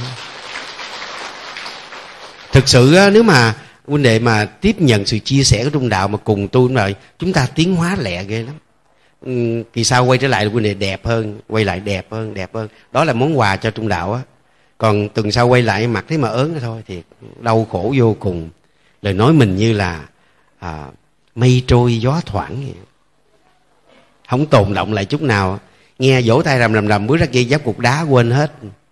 Thực sự nếu mà huynh đệ mà tiếp nhận sự chia sẻ của trung đạo mà cùng tu rồi, chúng ta tiến hóa lẹ ghê lắm. Kỳ sau quay trở lại huynh đệ đẹp hơn, quay lại đẹp hơn. Đó là món quà cho trung đạo á. Còn tuần sau quay lại mặt thấy mà ớn thôi, thiệt đau khổ vô cùng. Lời nói mình như là mây trôi gió thoảng vậy. Không tồn động lại chút nào. Nghe vỗ tay rầm bước ra kia giáp cục đá quên hết.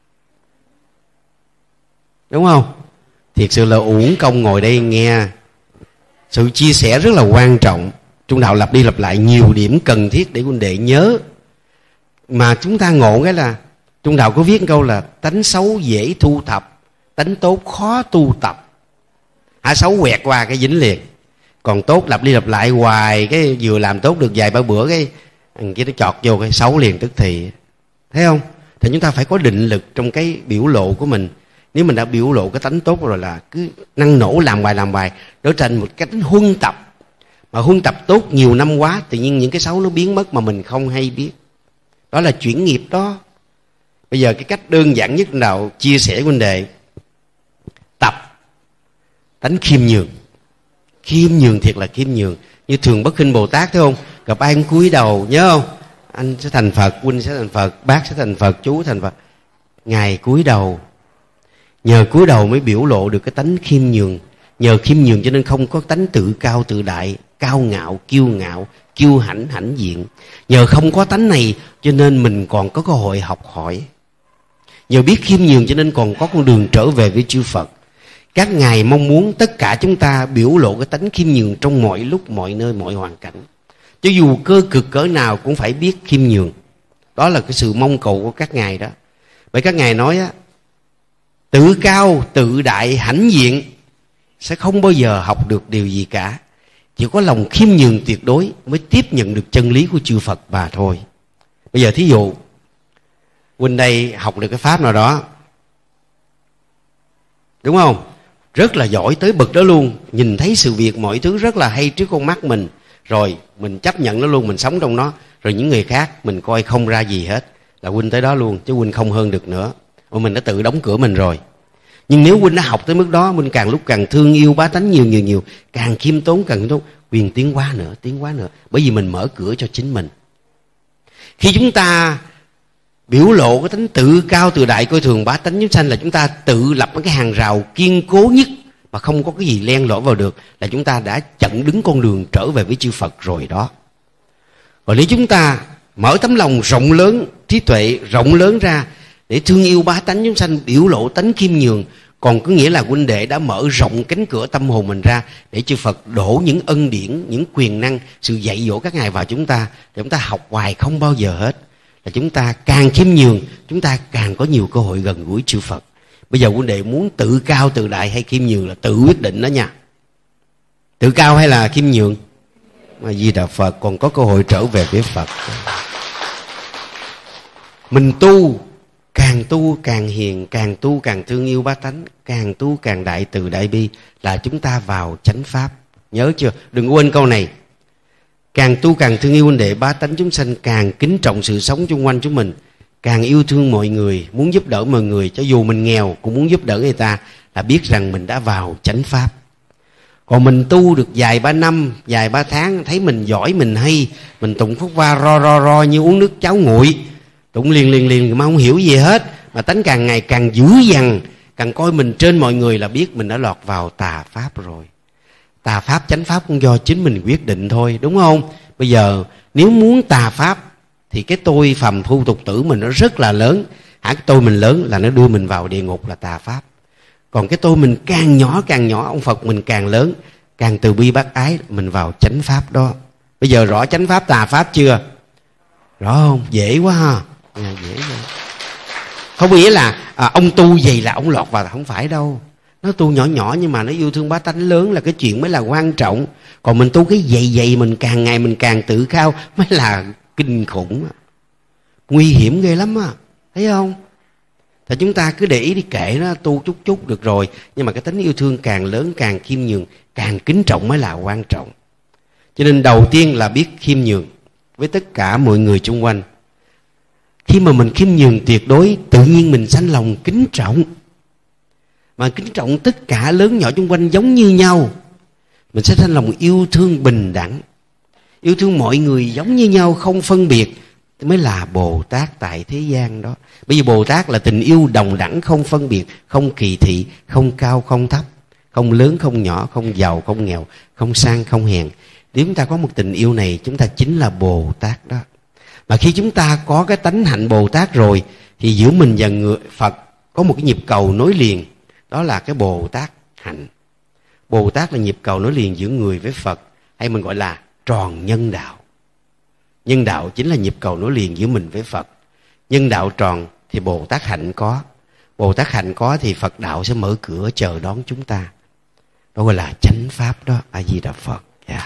Đúng không? Thiệt sự là uổng công ngồi đây nghe. Sự chia sẻ rất là quan trọng. Trung đạo lặp đi lặp lại nhiều điểm cần thiết để huynh đệ nhớ. Mà chúng ta ngộ cái là Trung đạo có viết câu là tánh xấu dễ thu thập, tánh tốt khó tu tập. Xấu quẹt qua cái dính liền. Còn tốt lặp đi lặp lại hoài, cái vừa làm tốt được vài ba bữa cái nó chọt vô cái xấu liền tức thì. Thấy không? Thì chúng ta phải có định lực trong cái biểu lộ của mình. Nếu mình đã biểu lộ cái tánh tốt rồi là cứ năng nổ làm bài để thành một cái tánh huân tập. Mà huân tập tốt nhiều năm quá, tự nhiên những cái xấu nó biến mất mà mình không hay biết. Đó là chuyển nghiệp đó. Bây giờ cái cách đơn giản nhất nào chia sẻ với huynh đệ, tập tánh khiêm nhường. Khiêm nhường thiệt là khiêm nhường. Như Thường Bất Khinh Bồ Tát thấy không? Gặp ai cũng cúi đầu, nhớ không? Anh sẽ thành Phật, huynh sẽ thành Phật, bác sẽ thành Phật, chú thành Phật. Ngài cúi đầu. Nhờ cúi đầu mới biểu lộ được cái tánh khiêm nhường. Nhờ khiêm nhường cho nên không có tánh tự cao tự đại, cao ngạo, kiêu hãnh, hãnh diện. Nhờ không có tánh này cho nên mình còn có cơ hội học hỏi. Nhờ biết khiêm nhường cho nên còn có con đường trở về với chư Phật. Các ngài mong muốn tất cả chúng ta biểu lộ cái tánh khiêm nhường trong mọi lúc, mọi nơi, mọi hoàn cảnh. Cho dù cơ cực cỡ nào cũng phải biết khiêm nhường. Đó là cái sự mong cầu của các ngài đó. Bởi các ngài nói á, tự cao, tự đại, hãnh diện sẽ không bao giờ học được điều gì cả. Chỉ có lòng khiêm nhường tuyệt đối mới tiếp nhận được chân lý của chư Phật mà thôi. Bây giờ thí dụ huynh đây học được cái pháp nào đó, đúng không? Rất là giỏi tới bậc đó luôn, nhìn thấy sự việc mọi thứ rất là hay trước con mắt mình, rồi mình chấp nhận nó luôn, mình sống trong nó. Rồi những người khác mình coi không ra gì hết, là huynh tới đó luôn, chứ huynh không hơn được nữa. Mình đã tự đóng cửa mình rồi. Nhưng nếu huynh đã học tới mức đó, huynh càng lúc càng thương yêu bá tánh nhiều, càng khiêm tốn càng khiêm tốn, quyền tiến hóa nữa. Bởi vì mình mở cửa cho chính mình. Khi chúng ta biểu lộ cái tính tự cao tự đại coi thường bá tánh chúng sanh, là chúng ta tự lập cái hàng rào kiên cố nhất mà không có cái gì len lỏi vào được, là chúng ta đã chặn đứng con đường trở về với chư Phật rồi đó. Còn nếu chúng ta mở tấm lòng rộng lớn, trí tuệ rộng lớn ra để thương yêu bá tánh chúng sanh, biểu lộ tánh khiêm nhường, còn có nghĩa là huynh đệ đã mở rộng cánh cửa tâm hồn mình ra để chư Phật đổ những ân điển, những quyền năng, sự dạy dỗ các ngài vào chúng ta, để chúng ta học hoài không bao giờ hết. Là chúng ta càng khiêm nhường, chúng ta càng có nhiều cơ hội gần gũi chư Phật. Bây giờ huynh đệ muốn tự cao tự đại hay khiêm nhường là tự quyết định đó nha. Tự cao hay là khiêm nhường? Mà Di Đà Phật còn có cơ hội trở về với Phật. Mình tu càng hiền, càng tu càng thương yêu bá tánh, càng tu càng đại từ đại bi, là chúng ta vào chánh pháp. Nhớ chưa? Đừng quên câu này. Càng tu càng thương yêu huynh đệ bá tánh chúng sanh, càng kính trọng sự sống xung quanh chúng mình, càng yêu thương mọi người, muốn giúp đỡ mọi người, cho dù mình nghèo cũng muốn giúp đỡ người ta, là biết rằng mình đã vào chánh pháp. Còn mình tu được vài ba năm, vài ba tháng, thấy mình giỏi, mình hay, mình tụng phúc va ro như uống nước cháo nguội, tụng liền mà không hiểu gì hết, mà tánh càng ngày càng dữ dằn, càng coi mình trên mọi người, là biết mình đã lọt vào tà pháp rồi. Tà pháp chánh pháp cũng do chính mình quyết định thôi, đúng không? Bây giờ nếu muốn tà pháp thì cái tôi phàm phu tục tử mình nó rất là lớn. Cái tôi mình lớn là nó đưa mình vào địa ngục, là tà pháp. Còn cái tôi mình càng nhỏ, ông Phật mình càng lớn, càng từ bi bác ái, mình vào chánh pháp đó. Bây giờ rõ chánh pháp tà pháp chưa? Rõ không? Dễ quá ha. Dễ quá. Không nghĩa là ông tu vậy là ông lọt vào, không phải đâu. Nó tu nhỏ nhưng mà nó yêu thương bá tánh lớn là cái chuyện mới là quan trọng. Còn mình tu cái dày mình càng ngày mình càng tự cao mới là kinh khủng. Nguy hiểm ghê lắm á. Thấy không? Thì chúng ta cứ để ý đi, kệ nó, tu chút được rồi. Nhưng mà cái tính yêu thương càng lớn, càng khiêm nhường, càng kính trọng mới là quan trọng. Cho nên đầu tiên là biết khiêm nhường với tất cả mọi người xung quanh. Khi mà mình khiêm nhường tuyệt đối, tự nhiên mình sanh lòng kính trọng. Mà kính trọng tất cả lớn nhỏ xung quanh giống như nhau, mình sẽ sanh lòng yêu thương bình đẳng, yêu thương mọi người giống như nhau, không phân biệt, mới là Bồ Tát tại thế gian đó. Bởi vì Bồ Tát là tình yêu đồng đẳng, không phân biệt, không kỳ thị, không cao không thấp, không lớn không nhỏ, không giàu không nghèo, không sang không hèn. Nếu chúng ta có một tình yêu này, chúng ta chính là Bồ Tát đó. Mà khi chúng ta có cái tánh hạnh Bồ Tát rồi, thì giữa mình và người Phật có một cái nhịp cầu nối liền. Đó là cái Bồ Tát hạnh. Bồ Tát là nhịp cầu nối liền giữa người với Phật, hay mình gọi là tròn nhân đạo. Nhân đạo chính là nhịp cầu nối liền giữa mình với Phật. Nhân đạo tròn thì Bồ Tát hạnh có. Bồ Tát hạnh có thì Phật đạo sẽ mở cửa chờ đón chúng ta. Đó gọi là chánh pháp đó. A Di Đà Phật.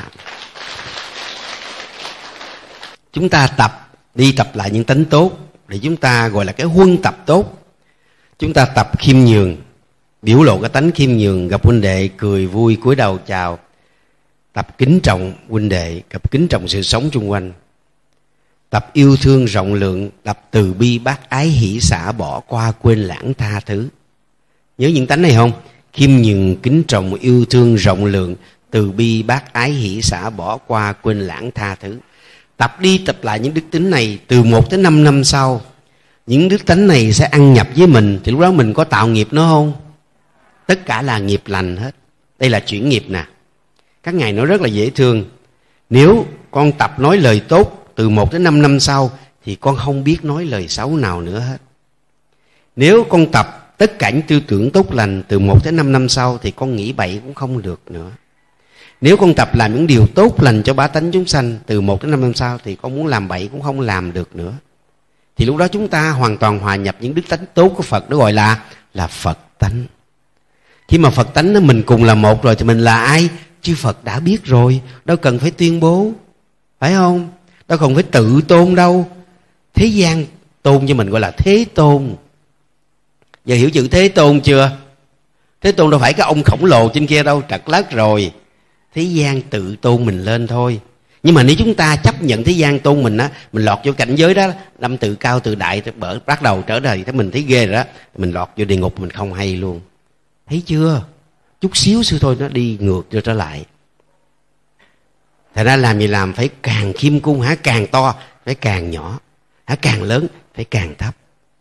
Chúng ta tập lại những tánh tốt để chúng ta gọi là cái huân tập tốt. Chúng ta tập khiêm nhường, biểu lộ cái tánh khiêm nhường, gặp huynh đệ cười vui cúi đầu chào. Tập kính trọng huynh đệ, tập kính trọng sự sống xung quanh. Tập yêu thương rộng lượng, tập từ bi bác ái hỷ xả, bỏ qua quên lãng tha thứ. Nhớ những tánh này không? Khiêm nhường, kính trọng, yêu thương rộng lượng, từ bi bác ái hỷ xả, bỏ qua quên lãng tha thứ. Tập đi tập lại những đức tính này, từ 1 tới 5 năm sau, những đức tính này sẽ ăn nhập với mình. Thì lúc đó mình có tạo nghiệp nữa không? Tất cả là nghiệp lành hết. Đây là chuyển nghiệp nè. Các ngài nói rất là dễ thương. Nếu con tập nói lời tốt từ 1 đến 5 năm sau, thì con không biết nói lời xấu nào nữa hết. Nếu con tập tất cả những tư tưởng tốt lành từ 1 đến 5 năm sau, thì con nghĩ bậy cũng không được nữa. Nếu con tập làm những điều tốt lành cho bá tánh chúng sanh từ 1 đến 5 năm sau, thì con muốn làm bậy cũng không làm được nữa. Thì lúc đó chúng ta hoàn toàn hòa nhập những đức tánh tốt của Phật, đó gọi là Phật tánh. Khi mà Phật tánh nó mình cùng là một rồi thì mình là ai? Chư Phật đã biết rồi, đâu cần phải tuyên bố, phải không? Đâu cần phải tự tôn đâu. Thế gian tôn cho mình gọi là Thế Tôn. Giờ hiểu chữ Thế Tôn chưa? Thế Tôn đâu phải cái ông khổng lồ trên kia đâu, trật lất rồi. Thế gian tự tôn mình lên thôi. Nhưng mà nếu chúng ta chấp nhận thế gian tôn mình á, mình lọt vô cảnh giới đó, lâm tự cao tự đại, bắt đầu trở đời thì mình thấy ghê rồi đó, mình lọt vô địa ngục mình không hay luôn. Thấy chưa? Chút xíu xíu thôi nó đi ngược vô trở lại. Thật ra làm gì làm phải càng khiêm cung hả, càng to phải càng nhỏ, hả càng lớn phải càng thấp.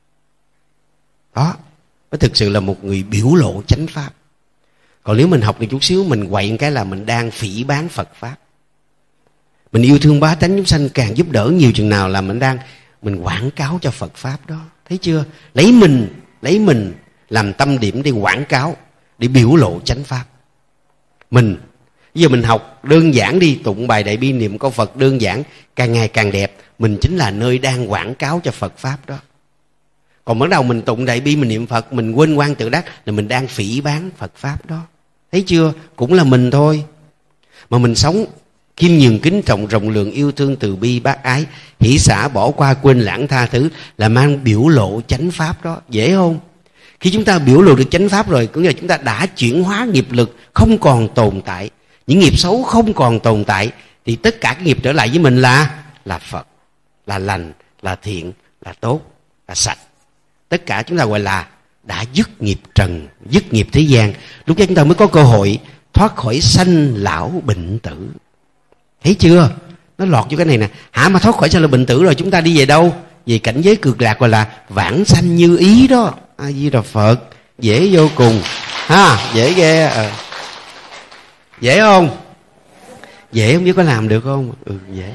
Đó mới thực sự là một người biểu lộ chánh pháp. Còn nếu mình học được chút xíu, mình quậy cái là mình đang phỉ báng Phật pháp. Mình yêu thương bá tánh chúng sanh càng giúp đỡ nhiều chừng nào là mình quảng cáo cho Phật pháp đó. Thấy chưa? Lấy mình làm tâm điểm để quảng cáo, để biểu lộ chánh pháp. Bây giờ mình học đơn giản đi, tụng bài đại bi niệm câu Phật đơn giản, càng ngày càng đẹp. Mình chính là nơi đang quảng cáo cho Phật pháp đó. Còn bắt đầu mình tụng đại bi, mình niệm Phật, mình quên quan tự đắc là mình đang phỉ báng Phật pháp đó. Thấy chưa? Cũng là mình thôi. Mà mình sống khiêm nhường kính trọng, rộng lượng, yêu thương, từ bi, bác ái, hỷ xả, bỏ qua, quên lãng, tha thứ, là mang biểu lộ chánh pháp đó. Dễ không? Khi chúng ta biểu lộ được chánh pháp rồi, có nghĩa là chúng ta đã chuyển hóa nghiệp lực, không còn tồn tại. Những nghiệp xấu không còn tồn tại, thì tất cả các nghiệp trở lại với mình là Phật, là lành, là thiện, là tốt, là sạch. Tất cả chúng ta gọi là đã dứt nghiệp trần, dứt nghiệp thế gian. Lúc đó chúng ta mới có cơ hội thoát khỏi sanh lão bệnh tử. Thấy chưa? Nó lọt vô cái này nè. Mà thoát khỏi sanh lão bệnh tử rồi chúng ta đi về đâu? Về cảnh giới cực lạc, gọi là vãng sanh như ý đó. A Di Đà Phật. Dễ vô cùng ha, dễ ghê. Dễ không? Dễ không biết có làm được không? Dễ.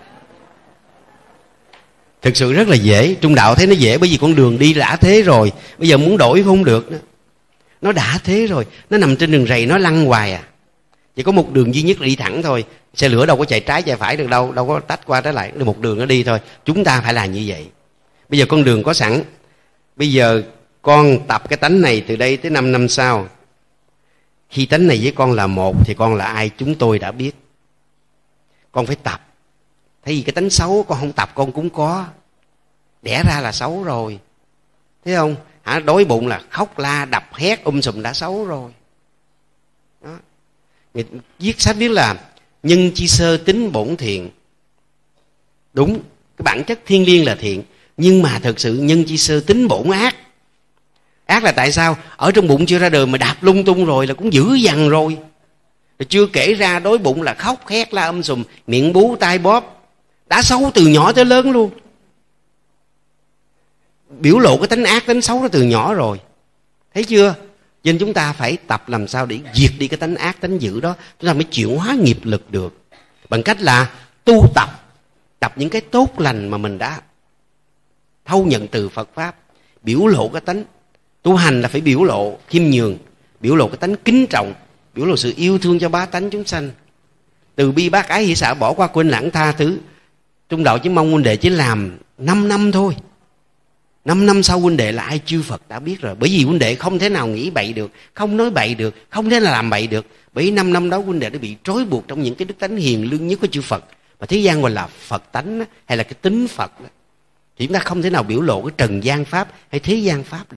Thực sự rất là dễ. Trung đạo thấy nó dễ bởi vì con đường đi đã thế rồi. Bây giờ muốn đổi không được nữa. Nó đã thế rồi. Nó nằm trên đường rầy, nó lăn hoài à. Chỉ có một đường duy nhất là đi thẳng thôi. Xe lửa đâu có chạy trái chạy phải được đâu. Đâu có tách qua trái lại. Một đường nó đi thôi. Chúng ta phải làm như vậy. Bây giờ con đường có sẵn. Bây giờ con tập cái tánh này từ đây tới 5 năm sau. Khi tánh này với con là một thì con là ai chúng tôi đã biết. Con phải tập. Thay vì cái tánh xấu con không tập con cũng có. Đẻ ra là xấu rồi. Thấy không? Đói bụng là khóc la đập hét sùm đã xấu rồi. Đó. Người viết sách viết là nhân chi sơ tính bổn thiện. Đúng, cái bản chất thiên liêng là thiện. Nhưng mà thực sự nhân chi sơ tính bổn ác. Ác là tại sao? Ở trong bụng chưa ra đời mà đạp lung tung rồi là cũng dữ dằn rồi. Chưa kể ra đói bụng là khóc hét la sùm, miệng bú tai bóp. Đã xấu từ nhỏ tới lớn luôn. Biểu lộ cái tánh ác, tánh xấu đó từ nhỏ rồi. Thấy chưa? Cho nên chúng ta phải tập làm sao để diệt đi cái tánh ác, tánh dữ đó. Chúng ta mới chuyển hóa nghiệp lực được. Bằng cách là tu tập. Tập những cái tốt lành mà mình đã thâu nhận từ Phật Pháp. Biểu lộ cái tánh. Tu hành là phải biểu lộ khiêm nhường. Biểu lộ cái tánh kính trọng. Biểu lộ sự yêu thương cho bá tánh chúng sanh. Từ bi bác ái hỷ xả, bỏ qua quên lãng tha thứ. Trung đạo chỉ mong huynh đệ chỉ làm 5 năm thôi. 5 năm sau huynh đệ là ai chư Phật đã biết rồi. Bởi vì huynh đệ không thể nào nghĩ bậy được, không nói bậy được, không thể nào làm bậy được. Bởi vì 5 năm đó huynh đệ đã bị trói buộc trong những cái đức tánh hiền lương nhất của chư Phật. Mà thế gian gọi là Phật tánh hay là cái tính Phật đó. Thì chúng ta không thể nào biểu lộ cái trần gian pháp hay thế gian pháp được.